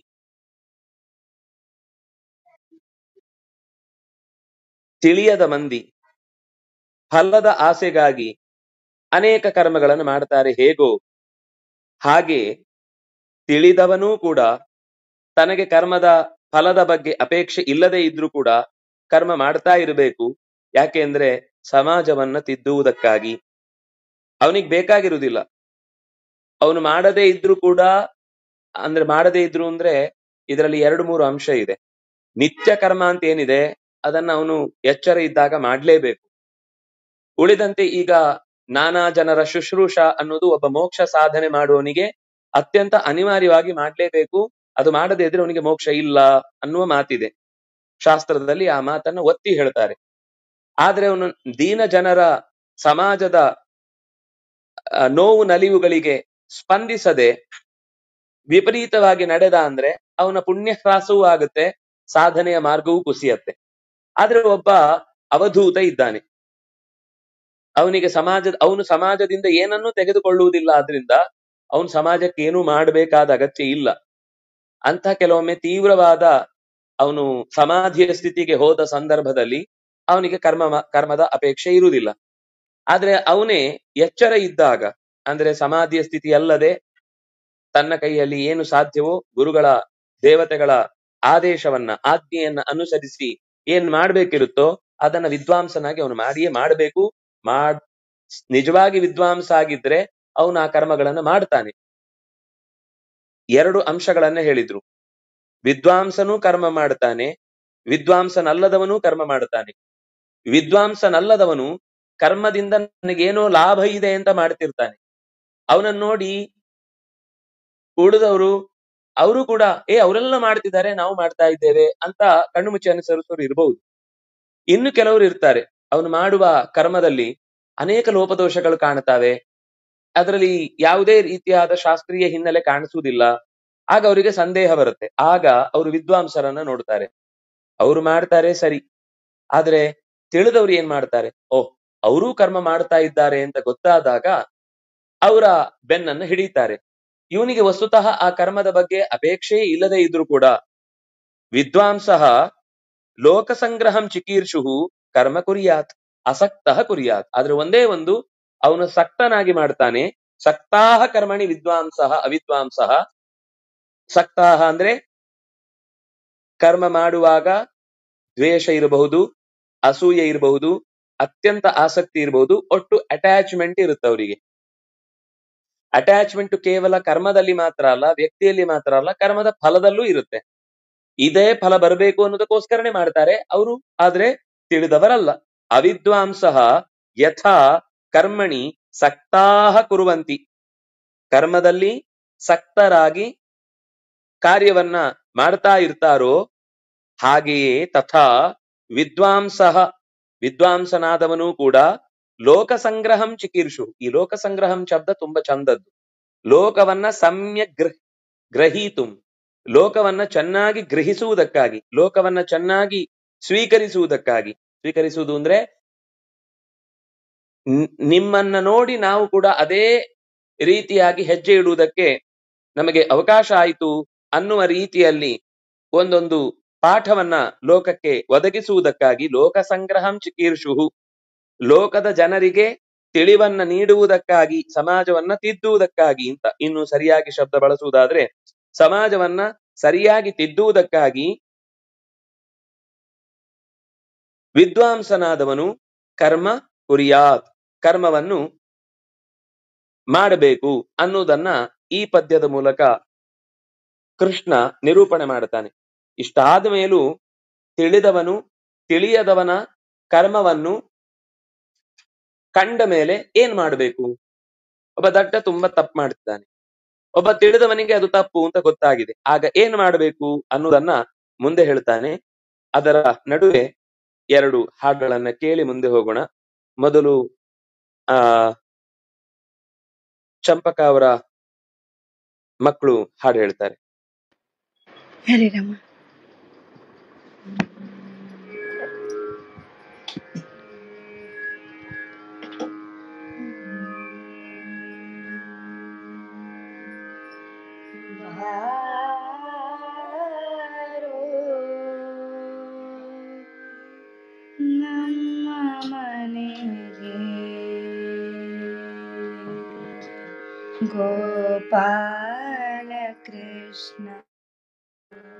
ತಿಳಿಯದ ಮಂದಿ ಫಲದ ಆಸೆಗಾಗಿ ಅನೇಕ ಕರ್ಮಗಳನ್ನು ಮಾಡ್ತಾರೆ ಹೇಗೋ ಹಾಗೆ ತಿಳಿದವನೂ ಕೂಡ ತನಗೆ ಕರ್ಮದ ಫಲದ ಬಗ್ಗೆ ಅಪೇಕ್ಷೆ ಇಲ್ಲದೆ ಇದ್ರೂ ಕೂಡ ಕರ್ಮ ಮಾಡ್ತಾ ಇರಬೇಕು. ಯಾಕೆಂದ್ರೆ ಸಮಾಜವನ್ನ ತಿದ್ದುವುದಕ್ಕಾಗಿ. ಅವನಿಗೆ ಬೇಕಾಗಿರುವುದಿಲ್ಲ, ಅವನು ಮಾಡದೇ ಇದ್ರೂ ಕೂಡ, ಅಂದ್ರೆ ಮಾಡದೇ ಇದ್ರು ಅಂದ್ರೆ ಇದರಲ್ಲಿ ಎರಡು ಮೂರು ಅಂಶ ಇದೆ. ನಿತ್ಯ ಕರ್ಮ ಅಂತ ಏನಿದೆ ಅದನ್ನ ಅವನು ಎಚ್ಚರ ಇದ್ದಾಗ ಮಾಡ್ಲೇಬೇಕು. ಉಳಿದಂತೆ ಈಗ ನಾನಾ ಜನರ ಶುಶ್ರೂಷ ಅನ್ನೋದು ಒಬ್ಬ ಮೋಕ್ಷ ಸಾಧನೆ ಮಾಡುವವನಿಗೆ ಅತ್ಯಂತ ಅನಿವಾರ್ಯವಾಗಿ ಮಾಡ್ಲೇಬೇಕು. ಅದು ಮಾಡದೇ ಇದ್ರೆ ಅವನಿಗೆ ಮೋಕ್ಷ ಇಲ್ಲ ಅನ್ನುವ ಮಾತಿದೆ. ಶಾಸ್ತ್ರದಲ್ಲಿ ಆ ಮಾತನ್ನ ಒತ್ತಿ ಹೇಳ್ತಾರೆ. ಆದ್ರೆ ಅವನು ದೀನ ಜನರ ಸಮಾಜದ ನೋವು ನಲಿವುಗಳಿಗೆ ಸ್ಪಂದಿಸದೆ ವಿಪರೀತವಾಗಿ ನಡೆದ ಅಂದ್ರೆ ಅವನ ಪುಣ್ಯ ಹ್ರಾಸವೂ ಆಗುತ್ತೆ, ಸಾಧನೆಯ ಮಾರ್ಗವೂ ಕುಸಿಯತ್ತೆ. ಆದ್ರೆ ಒಬ್ಬ ಅವಧೂತ ಇದ್ದಾನೆ, ಅವನಿಗೆ ಸಮಾಜದ ಅವನು ಸಮಾಜದಿಂದ ಏನನ್ನೂ ತೆಗೆದುಕೊಳ್ಳುವುದಿಲ್ಲ, ಆದ್ರಿಂದ ಅವನು ಸಮಾಜಕ್ಕೆ ಏನೂ ಮಾಡಬೇಕಾದ ಅಗತ್ಯ ಇಲ್ಲ. ಅಂತ ಕೆಲವೊಮ್ಮೆ ತೀವ್ರವಾದ ಅವನು ಸಮಾಧಿಯ ಸ್ಥಿತಿಗೆ ಹೋದ ಸಂದರ್ಭದಲ್ಲಿ ಅವನಿಗೆ ಕರ್ಮ ಕರ್ಮದ ಅಪೇಕ್ಷೆ ಇರುವುದಿಲ್ಲ. ಆದ್ರೆ ಅವನೇ ಎಚ್ಚರ ಇದ್ದಾಗ, ಅಂದ್ರೆ ಸಮಾಧಿಯ ಸ್ಥಿತಿ ಅಲ್ಲದೆ ತನ್ನ ಕೈಯಲ್ಲಿ ಏನು ಸಾಧ್ಯವೋ ಗುರುಗಳ ದೇವತೆಗಳ ಆದೇಶವನ್ನ ಆಜ್ಞೆಯನ್ನ ಅನುಸರಿಸಿ ಏನ್ ಮಾಡ್ಬೇಕಿರುತ್ತೋ ಅದನ್ನ ವಿದ್ವಾಂಸನಾಗಿ ಅವನು ಮಾಡಿಯೇ ಮಾಡಬೇಕು. ಮಾಡ್ ನಿಜವಾಗಿ ವಿದ್ವಾಂಸ ಆಗಿದ್ರೆ ಅವನು ಆ ಕರ್ಮಗಳನ್ನ ಮಾಡ್ತಾನೆ. ಎರಡು ಅಂಶಗಳನ್ನ ಹೇಳಿದ್ರು. ವಿದ್ವಾಂಸನೂ ಕರ್ಮ ಮಾಡ್ತಾನೆ, ವಿದ್ವಾಂಸನಲ್ಲದವನೂ ಕರ್ಮ ಮಾಡ್ತಾನೆ. ವಿದ್ವಾಂಸನಲ್ಲದವನು ಕರ್ಮದಿಂದ ನನಗೇನೋ ಲಾಭ ಇದೆ ಅಂತ ಮಾಡ್ತಿರ್ತಾನೆ. ಅವನನ್ನು ನೋಡಿ ಉಳಿದವರು ಅವರು ಕೂಡ ಏ ಅವರೆಲ್ಲ ಮಾಡ್ತಿದ್ದಾರೆ ನಾವು ಮಾಡ್ತಾ ಇದ್ದೇವೆ ಅಂತ ಕಣ್ಣು ಮುಚ್ಚಿ ಅನುಸರಿಸೋರು ಇರಬಹುದು. ಇನ್ನು ಕೆಲವರು ಇರ್ತಾರೆ, ಅವನು ಮಾಡುವ ಕರ್ಮದಲ್ಲಿ ಅನೇಕ ಲೋಪದೋಷಗಳು ಕಾಣ್ತಾವೆ, ಅದರಲ್ಲಿ ಯಾವುದೇ ರೀತಿಯಾದ ಶಾಸ್ತ್ರೀಯ ಹಿನ್ನೆಲೆ ಕಾಣಿಸುವುದಿಲ್ಲ. ಆಗ ಅವರಿಗೆ ಸಂದೇಹ ಬರುತ್ತೆ. ಆಗ ಅವರು ವಿದ್ವಾಂಸರನ್ನ ನೋಡ್ತಾರೆ, ಅವರು ಮಾಡ್ತಾರೆ ಸರಿ, ಆದ್ರೆ ತಿಳಿದವರು ಏನ್ ಮಾಡ್ತಾರೆ, ಓಹ್ ಅವರೂ ಕರ್ಮ ಮಾಡ್ತಾ ಇದ್ದಾರೆ ಅಂತ ಗೊತ್ತಾದಾಗ ಅವರ ಬೆನ್ನನ್ನು ಹಿಡಿತಾರೆ. ಇವನಿಗೆ ವಸ್ತುತಃ ಆ ಕರ್ಮದ ಬಗ್ಗೆ ಅಪೇಕ್ಷೆ ಇಲ್ಲದೆ ಇದ್ರೂ ಕೂಡ ವಿದ್ವಾಂಸ ಲೋಕ ಸಂಗ್ರಹಂ ಚಿಕೀರ್ಷು ಕರ್ಮ ಕುರಿಯಾತ್ ಅಸಕ್ತಃ ಕುರಿಯಾತ್. ಆದ್ರೆ ಒಂದೇ ಒಂದು, ಅವನು ಸಕ್ತನಾಗಿ ಮಾಡ್ತಾನೆ. ಸಕ್ತಾಹ ಕರ್ಮಣಿ ವಿದ್ವಾಂಸ ಅವಿದ್ವಾಂಸ. ಸಕ್ತಾಹ ಅಂದ್ರೆ ಕರ್ಮ ಮಾಡುವಾಗ ದ್ವೇಷ ಇರಬಹುದು, ಅಸೂಯೆ ಇರಬಹುದು, ಅತ್ಯಂತ ಆಸಕ್ತಿ ಇರಬಹುದು, ಒಟ್ಟು ಅಟ್ಯಾಚ್ಮೆಂಟ್ ಇರುತ್ತೆ ಅವರಿಗೆ. ಅಟ್ಯಾಚ್ಮೆಂಟ್ ಕೇವಲ ಕರ್ಮದಲ್ಲಿ ಮಾತ್ರ ಅಲ್ಲ, ವ್ಯಕ್ತಿಯಲ್ಲಿ ಮಾತ್ರ ಅಲ್ಲ, ಕರ್ಮದ ಫಲದಲ್ಲೂ ಇರುತ್ತೆ. ಇದೇ ಫಲ ಬರಬೇಕು ಅನ್ನೋದಕ್ಕೋಸ್ಕರನೇ ಮಾಡ್ತಾರೆ ಅವರು, ಆದ್ರೆ ತಿಳಿದವರಲ್ಲ. ಅವಿದ್ವಾಂಸ ಯಥಾ ಕರ್ಮಣಿ ಸಕ್ತಾಹ ಕುರುವಂತಿ. ಕರ್ಮದಲ್ಲಿ ಸಕ್ತರಾಗಿ ಕಾರ್ಯವನ್ನ ಮಾಡ್ತಾ ಇರ್ತಾರೋ ಹಾಗೆಯೇ ತಥಾ ವಿದ್ವಾಂಸ ವಿದ್ವಾಂಸನಾದವನು ಕೂಡ ಲೋಕ ಸಂಗ್ರಹಂ ಚಿಕೀರ್ಷು. ಈ ಲೋಕ ಸಂಗ್ರಹಂ ಶಬ್ದ ತುಂಬಾ ಚಂದದ್ದು. ಲೋಕವನ್ನ ಸಮ್ಯಕ್ ಗ್ರಹ ಗ್ರಹೀತು, ಲೋಕವನ್ನ ಚೆನ್ನಾಗಿ ಗ್ರಹಿಸುವುದಕ್ಕಾಗಿ, ಲೋಕವನ್ನ ಚೆನ್ನಾಗಿ ಸ್ವೀಕರಿಸುವುದಕ್ಕಾಗಿ. ಸ್ವೀಕರಿಸುವುದು ಅಂದ್ರೆ ನಿಮ್ಮನ್ನ ನೋಡಿ ನಾವು ಕೂಡ ಅದೇ ರೀತಿಯಾಗಿ ಹೆಜ್ಜೆ ಇಡುವುದಕ್ಕೆ ನಮಗೆ ಅವಕಾಶ ಆಯಿತು ಅನ್ನುವ ರೀತಿಯಲ್ಲಿ ಒಂದೊಂದು ಪಾಠವನ್ನ ಲೋಕಕ್ಕೆ ಒದಗಿಸುವುದಕ್ಕಾಗಿ ಲೋಕ ಸಂಗ್ರಹಂ ಚಿಕೀರ್ಷು, ಲೋಕದ ಜನರಿಗೆ ತಿಳಿವನ್ನ ನೀಡುವುದಕ್ಕಾಗಿ, ಸಮಾಜವನ್ನ ತಿದ್ದುವುದಕ್ಕಾಗಿ ಅಂತ ಇನ್ನು ಸರಿಯಾಗಿ ಶಬ್ದ ಬಳಸುವುದಾದ್ರೆ ಸಮಾಜವನ್ನ ಸರಿಯಾಗಿ ತಿದ್ದುವುದಕ್ಕಾಗಿ ವಿದ್ವಾಂಸನಾದವನು ಕರ್ಮ ಕುರಿಯಾತ್, ಕರ್ಮವನ್ನು ಮಾಡಬೇಕು ಅನ್ನುವುದನ್ನ ಈ ಪದ್ಯದ ಮೂಲಕ ಕೃಷ್ಣ ನಿರೂಪಣೆ ಮಾಡ್ತಾನೆ. ಇಷ್ಟಾದ ಮೇಲೂ ತಿಳಿದವನು ತಿಳಿಯದವನ ಕರ್ಮವನ್ನು ಕಂಡ ಮೇಲೆ ಏನ್ ಮಾಡಬೇಕು? ಒಬ್ಬ ದಡ್ಡ ತುಂಬಾ ತಪ್ಪು ಮಾಡ್ತಿದ್ದಾನೆ, ಒಬ್ಬ ತಿಳಿದವನಿಗೆ ಅದು ತಪ್ಪು ಅಂತ ಗೊತ್ತಾಗಿದೆ, ಆಗ ಏನ್ ಮಾಡಬೇಕು ಅನ್ನೋದನ್ನ ಮುಂದೆ ಹೇಳ್ತಾನೆ. ಅದರ ನಡುವೆ ಎರಡು ಹಾಡುಗಳನ್ನ ಕೇಳಿ ಮುಂದೆ ಹೋಗೋಣ. ಮೊದಲು ಆ ಚಂಪಕ ಅವರ ಮಕ್ಕಳು ಹಾಡು ಹೇಳ್ತಾರೆ.
ಹರಿರಾಮ. ನಮ್ಮ ಮನೆಗೆ ಗೋಪಾಲ ಕೃಷ್ಣ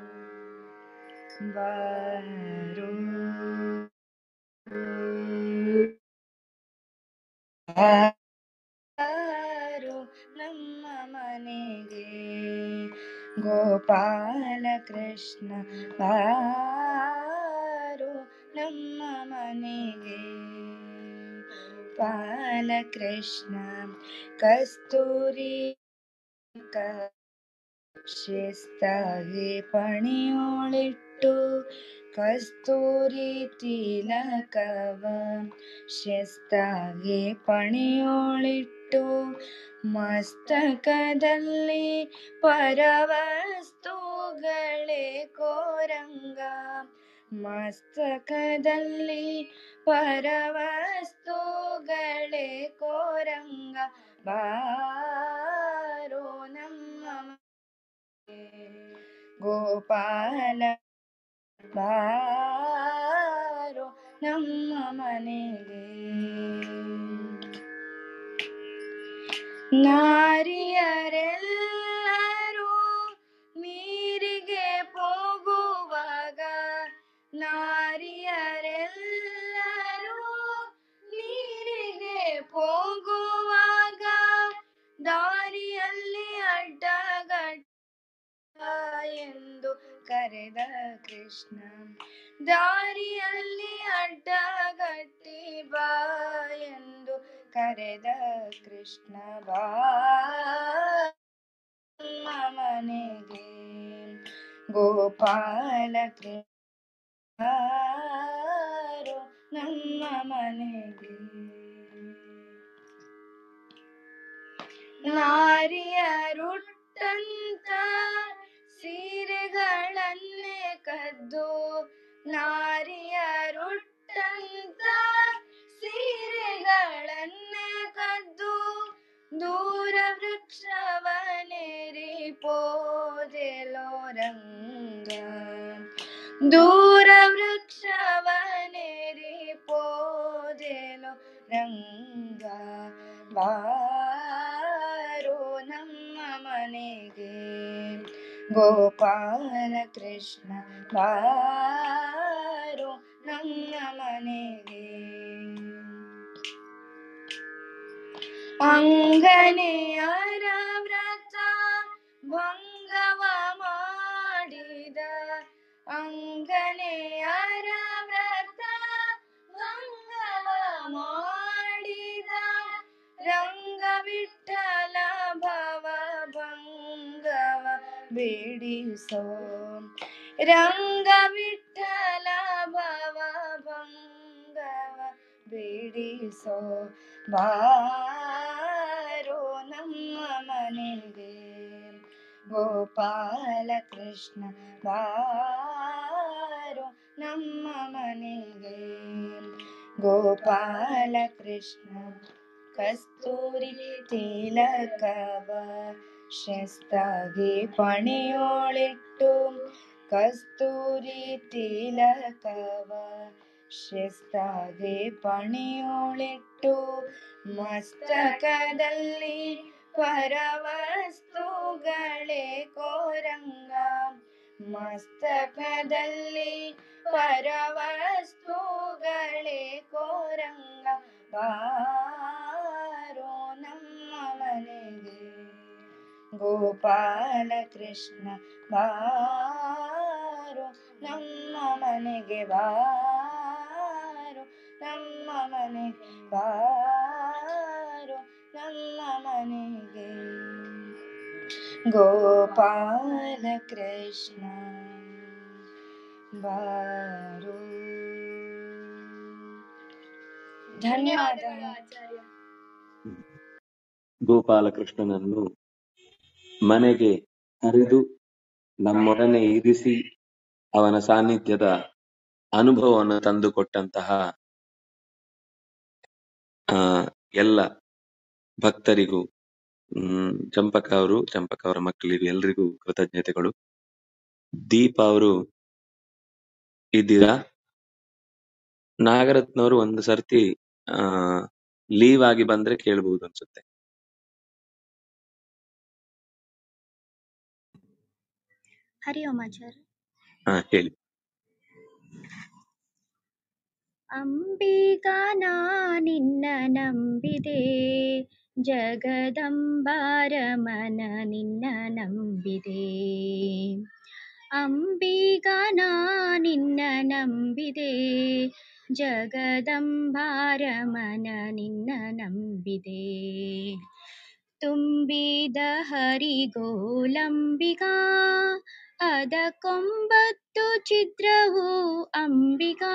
ಬಾರೋ ನಮ್ಮ ಮನೆಗೆ ಗೋಪಾಲ ಕೃಷ್ಣ ಬಾರೋ ನಮ್ಮ ಮನೆಗೆ ಬಾಲ ಕೃಷ್ಣ ಕಸ್ತೂರಿ ಶಿಸ್ತಾಗಿ ಪಣಿಯೋಳಿಟ್ಟು ಕಸ್ತೂರಿ ತಿಲಕವ ಶಿಸ್ತಾಗಿ ಪಣಿಯೋಳಿಟ್ಟು ಮಸ್ತಕದಲ್ಲಿ ಪರವಸ್ತುಗಳೇ ಕೋರಂಗ ಮಸ್ತಕದಲ್ಲಿ ಪರವಸ್ತುಗಳೇ ಕೋರಂಗ ಬಾರೋ ನಮ್ಮ ಗೋಪಾಲ ಬಾರೋ ನಮ್ಮ ಮನೆಗೆ ನಾರಿಯರೆಲ್ಲರೂ ನೀರಿಗೆ ಹೋಗುವಾಗ ನಾರಿಯರೆಲ್ಲರೂ ನೀರಿಗೆ ಹೋಗುವಾಗ ದಾರಿಯಲ್ಲಿ ಅಡ್ಡಗಟ್ಟ ಎಂದು ಕರೆದ ಕೃಷ್ಣ ದಾರಿಯಲ್ಲಿ ಅಡ್ಡಗಟ್ಟಿ ಬಾ ಎಂದು ಕರೆದ ಕೃಷ್ಣ ಬಾ ನಮ್ಮ ಮನೆಗೆ ಗೋಪಾಲ ಕೃಷ್ಣ ನಮ್ಮ ಮನೆಗೆ ನಾರಿಯರುಟ್ಟಂತ ಸೀರೆಗಳನ್ನೇ ಕದ್ದು ನಾರಿಯರುಟ್ಟಂತ ಸೀರೆಗಳನ್ನೇ ಕದ್ದು ದೂರ ವೃಕ್ಷವನೇರಿ ಪೋದೆಲೋ ರಂಗ ದೂರ ವೃಕ್ಷವನೇರಿ ಪೋದೆಲೋ ರಂಗ ಬಾರೋ ನಮ್ಮ ಮನೆಗೆ ಗೋಪಾಲ ಕೃಷ್ಣ ಬಾರೋ ನಮ್ಮ ಮನೆಗೆ ಅಂಗನೆಯರ ವ್ರತ ಭಂಗವ ಮಾಡಿದ ಅಂಗನೆಯರ ವ್ರತ ಭಂಗವ ಮಾಡಿದ ರಂಗ ವಿಠಲ ಭವ ಭಂಗವ ಬಿಡಿಸೋ ರಂಗ ವಿಠಲ ಭವ ಭಂಗವ ಬಿಡಿಸೋ ಬಾರೋ ನಮ್ಮ ಮನೆಗೆ ಗೋಪಾಲ ಕೃಷ್ಣ ಬಾರೋ ನಮ್ಮ ಮನೆಗೆ ಗೋಪಾಲ ಕೃಷ್ಣ ಕಸ್ತೂರಿ ತಿಲಕವ ಶಿಸ್ತಾಗಿ ಪಣಿಯೋಳಿಟ್ಟು ಕಸ್ತೂರಿ ತಿಲಕವ ಶಿಸ್ತಾಗಿ ಪಣಿಯೋಳಿಟ್ಟು ಮಸ್ತಕದಲ್ಲಿ ಪರವಸ್ತುಗಳೇ ಕೋರಂಗ ಮಸ್ತಕದಲ್ಲಿ ಪರವಸ್ತುಗಳೇ ಕೋರಂಗ ಬಾರೋ ನಮ್ಮ ಮನೆಗೆ ಗೋಪಾಲ ಕೃಷ್ಣ ಬಾರೋ ನಮ್ಮ ಮನೆಗೆ ಬಾರೋ ನಮ್ಮ ಮನೆಗೆ ಬಾರೋ ನಮ್ಮ ಮನೆಗೆ ಗೋಪಾಲ ಕೃಷ್ಣ ಬಾರೋ. ಧನ್ಯವಾದಗಳು ಆಚಾರ್ಯ.
ಗೋಪಾಲಕೃಷ್ಣನನ್ನು ಮನೆಗೆ ಕರೆದು ನಮ್ಮೊಡನೆ ಇರಿಸಿ ಅವನ ಸಾನ್ನಿಧ್ಯದ ಅನುಭವವನ್ನು ತಂದುಕೊಟ್ಟಂತಹ ಆ ಎಲ್ಲ ಭಕ್ತರಿಗೂ ಹ್ಮ್ ಚಂಪಕ ಅವರು ಚಂಪಕ ಅವರ ಮಕ್ಕಳಿಗೂ ಎಲ್ರಿಗೂ ಕೃತಜ್ಞತೆಗಳು. ದೀಪ ಅವರು ಇದ್ದೀರಾ? ನಾಗರತ್ನವರು ಒಂದು ಸರ್ತಿ ಆ ಲೀವ್ ಆಗಿ ಬಂದ್ರೆ ಕೇಳಬಹುದು ಅನ್ಸುತ್ತೆ.
ಹರಿ ಓಂ ಆಚಾರ್ಯ.
ಹಾ ಹೇಳಿ.
ಅಂಬಿಕಾ ನಾ ನಿನ್ನ ನಂಬಿದೆ, ಜಗದಂಬಾರಮನ ನಿನ್ನ ನಂಬಿದೆ. ಅಂಬಿಕಾ ನಾ ನಿನ್ನ ನಂಬಿದೆ, ಜಗದಂಬಾರಮನ ನಿನ್ನ ನಂಬಿದೆ. ತುಂಬಿದ ಹರಿಗೋಲಂಬಿಕಾ, ಅದಕ್ಕೊಂಬತ್ತು ಛಿದ್ರವು ಅಂಬಿಕಾ.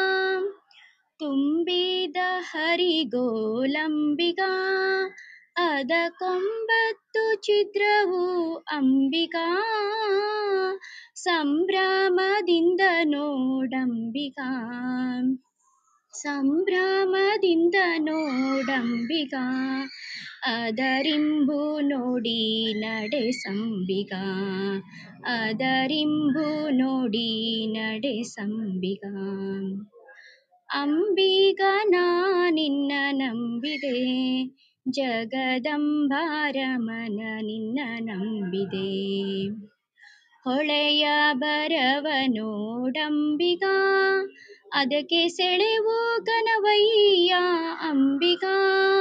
ತುಂಬಿದ ಹರಿಗೋಲಂಬಿಕಾ, ಅದಕ್ಕೊಂಬತ್ತು ಛಿದ್ರವು ಅಂಬಿಕಾ. ಸಂಭ್ರಮದಿಂದ ನೋಡಂಬಿಕಾ, ಸಂಭ್ರಮದಿಂದ ನೋಡಂಬಿಕಾ. ಅದರಿಂಬು ನೋಡಿ ನಡೆಸಂಬಿಕಾ, ಅದರಿಂಬು ನೋಡಿ ನಡೆಸಂಬಿಕಾ. ಅಂಬಿಕಾ ನಾ ನಿನ್ನ ನಂಬಿದೆ, ಜಗದಂಬಾರಮನ ನಿನ್ನ ನಂಬಿದೆ. ಹೊಳೆಯ ಬರವ ನೋಡಂಬಿಕಾ, ಅದಕ್ಕೆ ಸೆಳೆವು ಕನವಯ್ಯ ಅಂಬಿಕಾ.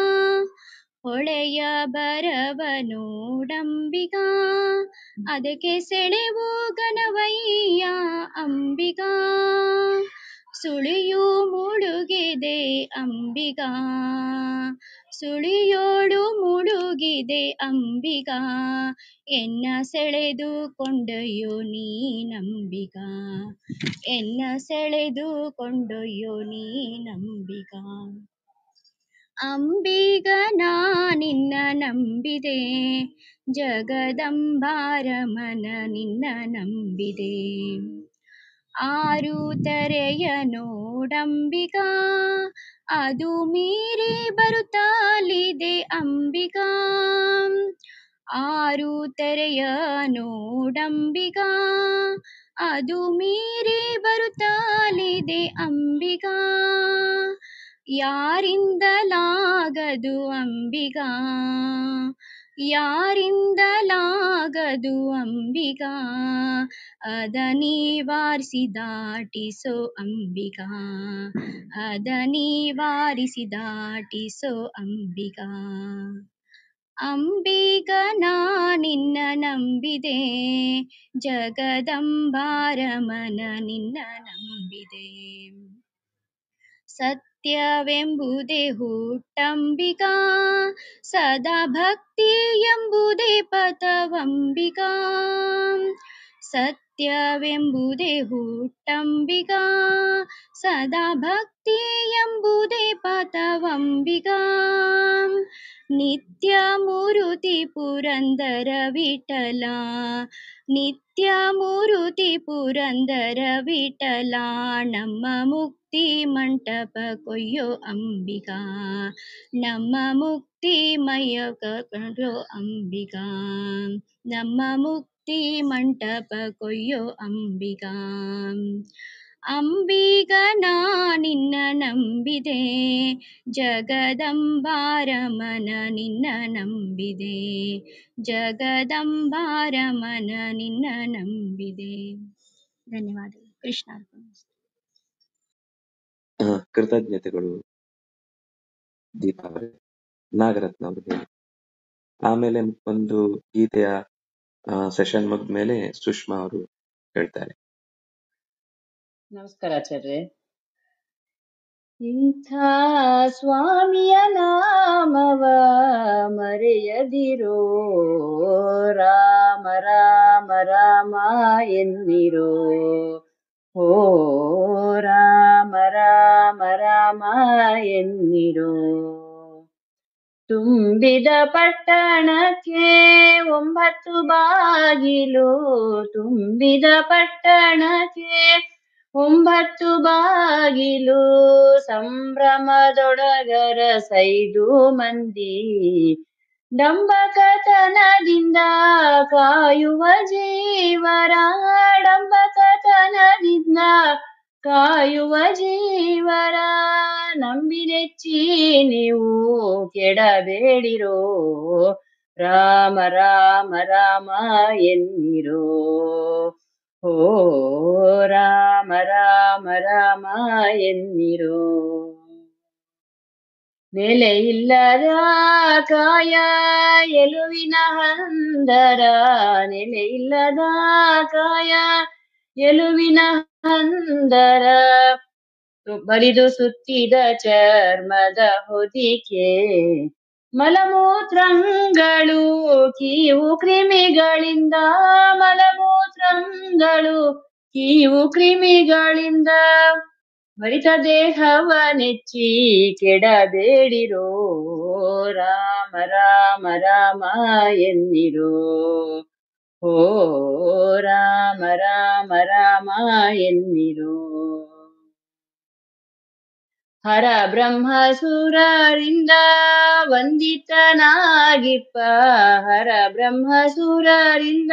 ಹೊಳೆಯ ಬರವ ನೋಡಂಬಿಕಾ, ಅದಕ್ಕೆ ಸೆಳೆವು ಕನವಯ್ಯ ಅಂಬಿಕಾ. ಸುಳಿಯು ಮುಳುಗಿದೆ ಅಂಬಿಕಾ, ಸುಳಿಯೋಳು ಮುಳುಗಿದೆ ಅಂಬಿಕಾ. ಎನ್ನ ಸೆಳೆದು ಕೊಂಡೊಯ್ಯೋ ನೀನಂಬಿಕಾ, ಎನ್ನ ಸೆಳೆದು ಕೊಂಡೊಯ್ಯೋ ನೀನಂಬಿಕಾ. ಅಂಬಿಕಾ ನಾ ನಿನ್ನ ನಂಬಿದೆ, ಜಗದಂಬಾರಮನ ನಿನ್ನ ನಂಬಿದೆ. ಆರು ತೆರೆಯ ನೋಡಂಬಿಕಾ, ಅದು ಮೀರಿ ಬರುತ್ತಲಿದೆ ಅಂಬಿಕಾ. ಆರು ತೆರೆಯ ನೋಡಂಬಿಕಾ, ಅದು ಮೀರಿ ಬರುತ್ತಲಿದೆ ಅಂಬಿಕಾ. ಯಾರಿಂದಲಾಗದು ಅಂಬಿಕಾ, ಯಾರಿಂದಲಾಗದು ಅಂಬಿಕಾ. ಅದ ನಿವಾರಿಸಿ ದಾಟಿಸೋ ಅಂಬಿಕಾ, ಅದ ನಿವಾರಿಸಿ ದಾಟಿಸೋ ಅಂಬಿಕಾ. ಅಂಬಿಕಾ ನಾ ನಿನ್ನ ನಂಬಿದೆ, ಜಗದಂಬಾರಮನ ನಿನ್ನ ನಂಬಿದೆ. ಸತ್ಯವೆಂಬುದೇ ಹುಟ್ಟಂಬಿಕಾ, ಸದಾ ಭಕ್ತಿ ಎಂಬುದೇ ಪಥವಂಬಿಕಾ. ಸತ್ಯವೆಂಬುದೇ ಹುಟ್ಟಂಬಿಕಾ, ಸದಾ ಭಕ್ತಿ ಎಂಬುದೇ ಪಥವಂಬಿಕಾ. ನಿತ್ಯ ಮೂರುತಿ ಪುರಂದರ ವಿಠಲ, ನಿತ್ಯ ಮೂರುತಿ ಪುರಂದರ ವಿಠಲ. ನಮ್ಮ ಮುಕ್ತಿ ಮಂಟಪ ಕೊಯ್ಯೋ ಅಂಬಿಕಾ, ನಮ್ಮ ಮುಕ್ತಿ ಮಯ ಕೊಯ್ಯೋ ಅಂಬಿಕಾ. ನಮ್ಮ ಮುಕ್ತಿ ಮಂಟಪ ಕೊಯ್ಯೋ ಅಂಬಿಕಾ. ಅಂಬಿಕಾ ನಾ ನಿನ್ನ ನಂಬಿದೆ, ಜಗದಂಬಾರಮನ ನಿನ್ನ ನಂಬಿದೆ. ಜಗದಂಬಾರಮನ ನಿನ್ನ ನಂಬಿದೆ. ಧನ್ಯವಾದಗಳು. ಕೃಷ್ಣಾರ್ಪಣ.
ಆ, ಕೃತಜ್ಞತೆಗಳು ದೀಪಾ ಅವರೇ. ನಾಗರತ್ನ ಅವರು ಹೇಳಿ. ಆಮೇಲೆ ಒಂದು ಗೀತೆಯ ಸೆಷನ್ ಮುಗಿದ್ಮೇಲೆ ಸುಷ್ಮಾ ಅವರು ಹೇಳ್ತಾರೆ.
ನಮಸ್ಕಾರ ಆಚಾರ್ಯ. ಇಂಥ ಸ್ವಾಮಿಯ ನಾಮವ ಮರೆಯದಿರೋ, ರಾಮ ರಾಮ ರಾಮ ಎನ್ನಿರೋ. ಓ ರಾಮ ರಾಮ ರಾಮ ಎನ್ನಿರೋ. ತುಂಬಿದ ಪಟ್ಟಣಕ್ಕೆ ಒಂಬತ್ತು ಬಾಗಿಲು, ತುಂಬಿದ ಪಟ್ಟಣಕ್ಕೆ ಒಂಬತ್ತು ಬಾಗಿಲು. ಸಂಭ್ರಮದೊಡಗರ ಸೈದು ಮಂದಿ, ಡಂಬಕತನದಿಂದ ಕಾಯುವ ಜೀವರ, ಡಂಬಕತನದಿಂದ ಕಾಯುವ ಜೀವರ. ನಂಬಿನೆಚ್ಚಿ ನೀವು ಕೆಡಬೇಡಿರೋ, ರಾಮ ರಾಮ ರಾಮ ಎನ್ನಿರೋ. ಓ ರಾಮ ರಾಮ ರಾಮ ಎನ್ನಿರೋ. ನೆಲೆಯಿಲ್ಲದ ಕಾಯ ಎಲುವಿನ ಹಂದರ, ನೆಲೆಯಿಲ್ಲದ ಕಾಯ ಎಲುವಿನ ಹಂದರ, ಬರಿದು ಸುತ್ತಿದ ಚರ್ಮದ ಹೊದಿಕೆ, ಮಲಮೂತ್ರಂಗಳು ಕೀವು ಕ್ರಿಮಿಗಳಿಂದ, ಮಲಮೂತ್ರಂಗಳು ಕೀವು ಕ್ರಿಮಿಗಳಿಂದ, ಮರಿತ ದೇಹವ ನೆಚ್ಚಿ ಕೆಡಬೇಡಿರೋ. ರಾಮ ರಾಮ ರಾಮ ಎನ್ನಿರೋ. ಓ ರಾಮ ರಾಮ ರಾಮ ಎನ್ನಿರೋ. ಹರ ಬ್ರಹ್ಮ ಸುರರಿಂದ ವಂದಿತನಾಗಿಪ್ಪ, ಹರ ಬ್ರಹ್ಮ ಸುರರಿಂದ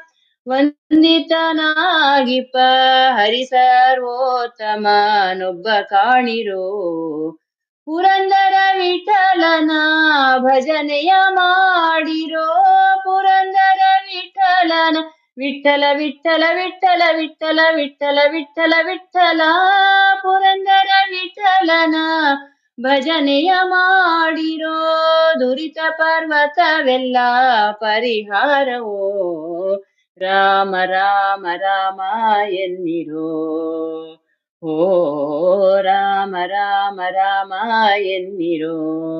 ವಂದಿತನಾಗಿಪ್ಪ, ಹರಿ ಸರ್ವೋತ್ತಮನೊಬ್ಬ ಕಾಣಿರೋ. ಪುರಂದರ ವಿಠಲನ ಭಜನೆಯ ಮಾಡಿರೋ, ಪುರಂದರ ವಿಠಲನ ವಿಠಲ ವಿಠಲ ವಿಠಲ ವಿಠಲ ವಿಠಲ ವಿಠಲ ವಿಠಲ, ಪುರಂದರ ವಿಠಲನ ಭಜನೆಯ ಮಾಡಿರೋ. ದುರಿತ ಪರ್ವತವೆಲ್ಲ ಪರಿಹಾರವೋ. ರಾಮ ರಾಮ ರಾಮ ಎನ್ನಿರೋ. ಓ ರಾಮ ರಾಮ ರಾಮ ಎನ್ನಿರೋ.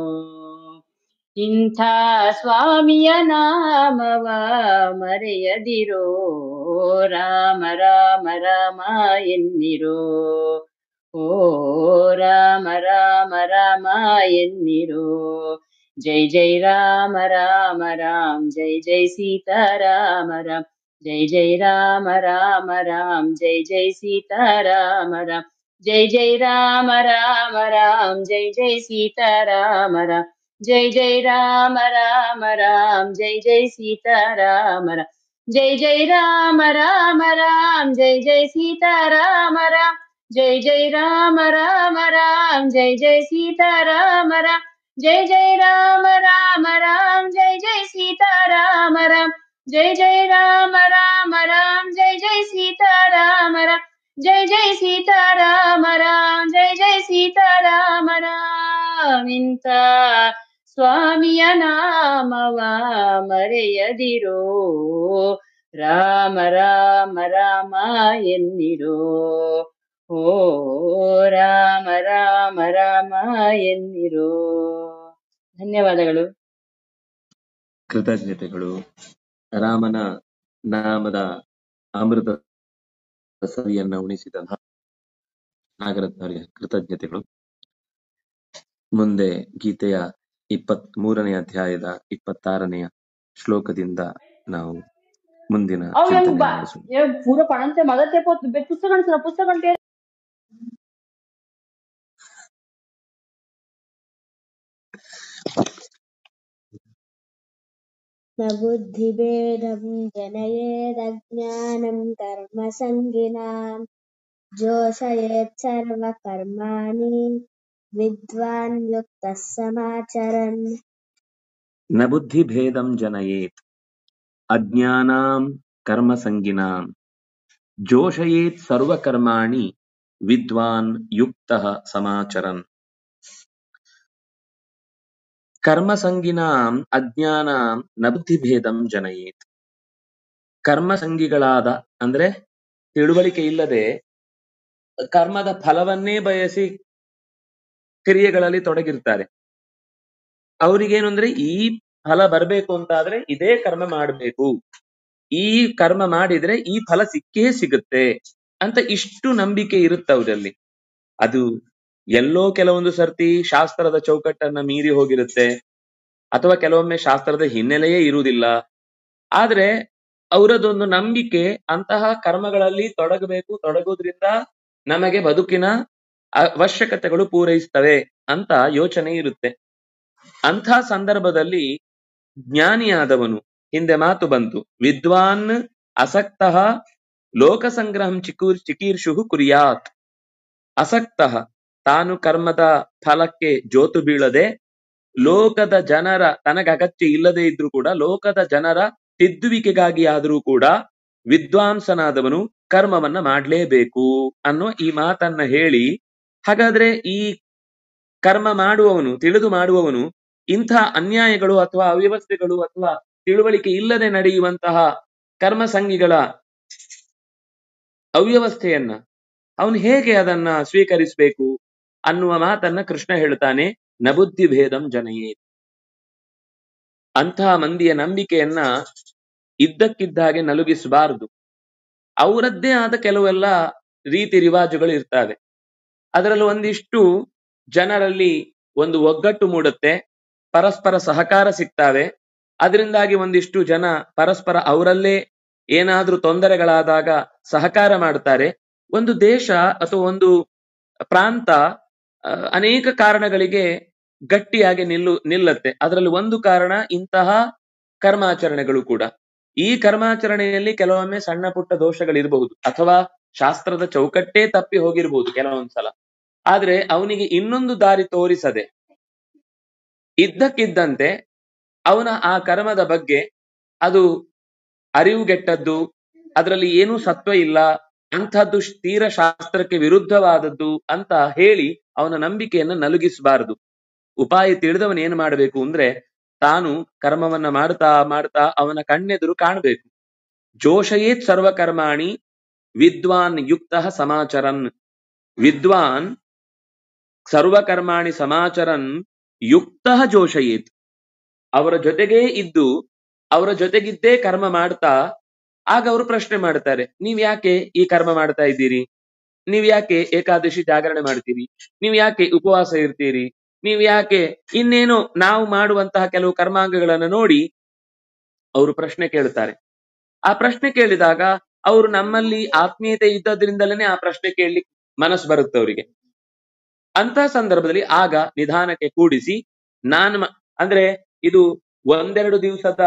ಇಂಥ ಸ್ವಾಮಿಯ ನಾಮವ ಮರೆಯದಿರೋ. ರಾಮ ರಾಮ ರಾಮ ಎನ್ನಿರೋ. ಓ ರಾಮ ರಾಮ ರಾಮ ಎನ್ನಿರೋ. ಜೈ ಜೈ ರಾಮ ರಾಮ ರಾಮ, ಜೈ ಜೈ ಸೀತಾರಾಮ ರಾಮ, ಜೈ ಜೈ ರಾಮ ರಾಮ ರಾಮ, ಜೈ ಜೈ ಸೀತಾರಾಮ ರಾಮ, ಜೈ ಜೈ ರಾಮ ರಾಮ ರಾಮ, ಜೈ ಜೈ ಸೀತಾರಾಮ ರಾಮ, ಜೈ ಜೈ ರಾಮ ರಾಮ ರಾಮ, ಜೈ ಜೈ ಸೀತಾರಾಮ ರಾಮ, ಜೈ ಜೈ ರಾಮ ರಾಮ ರಾಮ, ಜೈ ಜೈ ಸೀತಾರಾಮ ರಾಮ, ಜೈ ಜೈ ರಾಮ ರಾಮ ರಾಮ, ಜೈ ಜೈ ಸೀತಾರಾಮ ರಾಮ, ಜೈ ಜೈ ರಾಮ ರಾಮ ರಾಮ, ಜೈ ಜೈ ಸೀತಾರಾಮ ರಾಮ, ಜೈ ಜೈ ರಾಮ ರಾಮ ರಾಮ, ಜೈ ಜೈ ಸೀತಾರಾಮ ರಾಮ, ಜೈ ಜೈ ಸೀತಾರಾಮ ರಾಮ, ಜೈ ಜೈ ಸೀತಾರಾಮ ರಾಮ. ಇಂಥ ಸ್ವಾಮಿಯ ನಾಮವ ಮರೆಯದಿರೋ. ರಾಮ ರಾಮ ರಾಮ ಎನ್ನಿರೋ. ಓ ರಾಮ ರಾಮ ರಾಮ ಎನ್ನಿರೋ. ಧನ್ಯವಾದಗಳು.
ಕೃತಜ್ಞತೆಗಳು. ರಾಮನ ನಾಮದ ಅಮೃತ ಸವಿಯನ್ನ ಉಣಿಸಿದ ನಾಗರತ್ನವರಿಗೆ ಕೃತಜ್ಞತೆಗಳು. ಮುಂದೆ ಗೀತೆಯ ಇಪ್ಪತ್ತ್ ಮೂರನೇ ಅಧ್ಯಾಯದ ಇಪ್ಪತ್ತಾರನೆಯ ಶ್ಲೋಕದಿಂದ ನಾವು ಮುಂದಿನ
ಅವ್ ಹೆಂಗ್
ಚಿಂತನೆ
ಬಾ
ನಡೆಸೋಣ.
ಏ ಪೂರ ಪಣಂತೆ ಮಗತೆ ಪೋತ್ ಪುಸ್ತಕ ಪುಸ್ತಕ
न बुद्धिभेदं जनयेदज्ञानं कर्मसङ्गिनां जोषयेत् सर्वकर्माणि विद्वान् युक्तः समाचरन्.
ನ ಬುದ್ಧಿ ಭೇದಂ ಜನಯೇತ್ ಅಜ್ಞಾನಾಂ ಕರ್ಮಸಂಗಿನಾಂ ಜೋಷಯೇತ್ ಸರ್ವಕರ್ಮಾಣಿ ವಿದ್ವಾನ್ ಯುಕ್ತಃ ಸಮಾಚರನ್. ಕರ್ಮಸಂಗಿನಾಂ ಅಜ್ಞಾನಾಂ ನ ಬುದ್ಧಿ ಭೇದಂ ಜನಯೇತ್. ಕರ್ಮಸಂಗಿಗಳಾದ ಅಂದ್ರೆ ತಿಳುವಳಿಕೆ ಇಲ್ಲದೆ ಕರ್ಮದ ಫಲವನ್ನೇ ಬಯಸಿ ಕ್ರಿಯೆಗಳಲ್ಲಿ ತೊಡಗಿರ್ತಾರೆ. ಅವರಿಗೇನು ಅಂದ್ರೆ ಈ ಫಲ ಬರ್ಬೇಕು ಅಂತಾದ್ರೆ ಇದೇ ಕರ್ಮ ಮಾಡಬೇಕು, ಈ ಕರ್ಮ ಮಾಡಿದ್ರೆ ಈ ಫಲ ಸಿಕ್ಕೇ ಸಿಗುತ್ತೆ ಅಂತ ಇಷ್ಟು ನಂಬಿಕೆ ಇರುತ್ತೆ ಅವರಲ್ಲಿ. ಅದು ಎಲ್ಲೋ ಕೆಲವೊಂದು ಸರ್ತಿ ಶಾಸ್ತ್ರದ ಚೌಕಟ್ಟನ್ನ ಮೀರಿ ಹೋಗಿರುತ್ತೆ, ಅಥವಾ ಕೆಲವೊಮ್ಮೆ ಶಾಸ್ತ್ರದ ಹಿನ್ನೆಲೆಯೇ ಇರುವುದಿಲ್ಲ. ಆದ್ರೆ ಅವರದೊಂದು ನಂಬಿಕೆ ಅಂತಹ ಕರ್ಮಗಳಲ್ಲಿ ತೊಡಗಬೇಕು, ತೊಡಗೋದ್ರಿಂದ ನಮಗೆ ಬದುಕಿನ ಅವಶ್ಯಕತೆಗಳು ಪೂರೈಸ್ತವೆ ಅಂತ ಯೋಚನೆ ಇರುತ್ತೆ. ಅಂಥ ಸಂದರ್ಭದಲ್ಲಿ ಜ್ಞಾನಿಯಾದವನು, ಹಿಂದೆ ಮಾತು ಬಂತು, ವಿದ್ವಾನ್ ಅಸಕ್ತಃ ಲೋಕಸಂಗ್ರಹಂ ಚಿಕೂರ್ ಚಿಕೀರ್ಷು ಕುರಿಯಾತ್. ಅಸಕ್ತಃ ತಾನು ಕರ್ಮದ ಫಲಕ್ಕೆ ಜೋತು ಬೀಳದೆ, ಲೋಕದ ಜನರ, ತನಗ ಅಗತ್ಯ ಇಲ್ಲದೆ ಇದ್ರೂ ಕೂಡ ಲೋಕದ ಜನರ ತಿದ್ದುವಿಕೆಗಾಗಿ ಆದರೂ ಕೂಡ ವಿದ್ವಾಂಸನಾದವನು ಕರ್ಮವನ್ನ ಮಾಡ್ಲೇಬೇಕು ಅನ್ನೋ ಈ ಮಾತನ್ನ ಹೇಳಿ, ಹಾಗಾದ್ರೆ ಈ ಕರ್ಮ ಮಾಡುವವನು, ತಿಳಿದು ಮಾಡುವವನು ಇಂಥ ಅನ್ಯಾಯಗಳು ಅಥವಾ ಅವ್ಯವಸ್ಥೆಗಳು ಅಥವಾ ತಿಳುವಳಿಕೆ ಇಲ್ಲದೆ ನಡೆಯುವಂತಹ ಕರ್ಮಸಂಗಿಗಳ ಅವ್ಯವಸ್ಥೆಯನ್ನ ಅವನು ಹೇಗೆ ಅದನ್ನ ಸ್ವೀಕರಿಸಬೇಕು ಅನ್ನುವ ಮಾತನ್ನ ಕೃಷ್ಣ ಹೇಳ್ತಾನೆ. ನಬುದ್ಧಿ ಭೇದಂ ಜನಯೇ. ಅಂತಹ ಮಂದಿಯ ನಂಬಿಕೆಯನ್ನ ಇದ್ದಕ್ಕಿದ್ದಾಗೆ ನಲುಗಿಸಬಾರದು. ಅವರದ್ದೇ ಆದ ಕೆಲವೆಲ್ಲ ರೀತಿ ರಿವಾಜುಗಳು ಇರ್ತವೆ. ಅದರಲ್ಲಿ ಒಂದಿಷ್ಟು ಜನರಲ್ಲಿ ಒಂದು ಒಗ್ಗಟ್ಟು ಮೂಡುತ್ತೆ, ಪರಸ್ಪರ ಸಹಕಾರ ಸಿಗ್ತಾವೆ. ಅದರಿಂದಾಗಿ ಒಂದಿಷ್ಟು ಜನ ಪರಸ್ಪರ ಅವರಲ್ಲೇ ಏನಾದ್ರೂ ತೊಂದರೆಗಳಾದಾಗ ಸಹಕಾರ ಮಾಡ್ತಾರೆ. ಒಂದು ದೇಶ ಅಥವಾ ಒಂದು ಪ್ರಾಂತ ಅನೇಕ ಕಾರಣಗಳಿಗೆ ಗಟ್ಟಿಯಾಗಿ ನಿಲ್ಲು ನಿಲ್ಲತ್ತೆ. ಅದರಲ್ಲಿ ಒಂದು ಕಾರಣ ಇಂತಹ ಕರ್ಮಾಚರಣೆಗಳು ಕೂಡ. ಈ ಕರ್ಮಾಚರಣೆಯಲ್ಲಿ ಕೆಲವೊಮ್ಮೆ ಸಣ್ಣ ಪುಟ್ಟ ದೋಷಗಳಿರಬಹುದು, ಅಥವಾ ಶಾಸ್ತ್ರದ ಚೌಕಟ್ಟೇ ತಪ್ಪಿ ಹೋಗಿರ್ಬೋದು ಕೆಲವೊಂದ್ಸಲ. ಆದ್ರೆ ಅವನಿಗೆ ಇನ್ನೊಂದು ದಾರಿ ತೋರಿಸದೆ ಇದ್ದಕ್ಕಿದ್ದಂತೆ ಅವನ ಆ ಕರ್ಮದ ಬಗ್ಗೆ ಅದು ಅರಿವುಗೆಟ್ಟದ್ದು, ಅದರಲ್ಲಿ ಏನೂ ಸತ್ವ ಇಲ್ಲ, ಅಂಥದ್ದು ತೀರ ಶಾಸ್ತ್ರಕ್ಕೆ ವಿರುದ್ಧವಾದದ್ದು ಅಂತ ಹೇಳಿ ಅವನ ನಂಬಿಕೆಯನ್ನ ನಲುಗಿಸಬಾರದು. ಉಪಾಯ ತಿಳಿದವನ್ ಏನ್ ಮಾಡಬೇಕು ಅಂದ್ರೆ, ತಾನು ಕರ್ಮವನ್ನ ಮಾಡ್ತಾ ಮಾಡ್ತಾ ಅವನ ಕಣ್ಣೆದುರು ಕಾಣಬೇಕು. ಜೋಷಯೇತ್ ಸರ್ವಕರ್ಮಾಣಿ ವಿದ್ವಾನ್ ಯುಕ್ತ ಸಮಾಚರನ್. ವಿದ್ವಾನ್ ಸರ್ವಕರ್ಮಾಣಿ ಸಮಾಚರನ್ ಯುಕ್ತ ಜೋಷಯೇತ್. ಅವರ ಜೊತೆಗೇ ಇದ್ದು ಅವರ ಜೊತೆಗಿದ್ದೇ ಕರ್ಮ ಮಾಡ್ತಾ, ಆಗ ಅವರು ಪ್ರಶ್ನೆ ಮಾಡ್ತಾರೆ, ನೀವ್ ಯಾಕೆ ಈ ಕರ್ಮ ಮಾಡ್ತಾ ಇದ್ದೀರಿ? ನೀವ್ ಯಾಕೆ ಏಕಾದಶಿ ಜಾಗರಣೆ ಮಾಡ್ತೀರಿ? ನೀವ್ ಯಾಕೆ ಉಪವಾಸ ಇರ್ತೀರಿ? ನೀವ್ ಯಾಕೆ ಇನ್ನೇನು ನಾವು ಮಾಡುವಂತಹ ಕೆಲವು ಕರ್ಮಾಂಗಗಳನ್ನು ನೋಡಿ ಅವರು ಪ್ರಶ್ನೆ ಕೇಳ್ತಾರೆ. ಆ ಪ್ರಶ್ನೆ ಕೇಳಿದಾಗ ಅವರು ನಮ್ಮಲ್ಲಿ ಆತ್ಮೀಯತೆ ಇದ್ದದ್ರಿಂದಲೇ ಆ ಪ್ರಶ್ನೆ ಕೇಳಲಿಕ್ಕೆ ಮನಸ್ಸು ಬರುತ್ತೆ ಅವರಿಗೆ. ಅಂತ ಸಂದರ್ಭದಲ್ಲಿ ಆಗ ನಿಧಾನಕ್ಕೆ ಕೂಡಿಸಿ, ನಾನು ಅಂದ್ರೆ ಇದು ಒಂದೆರಡು ದಿವಸದ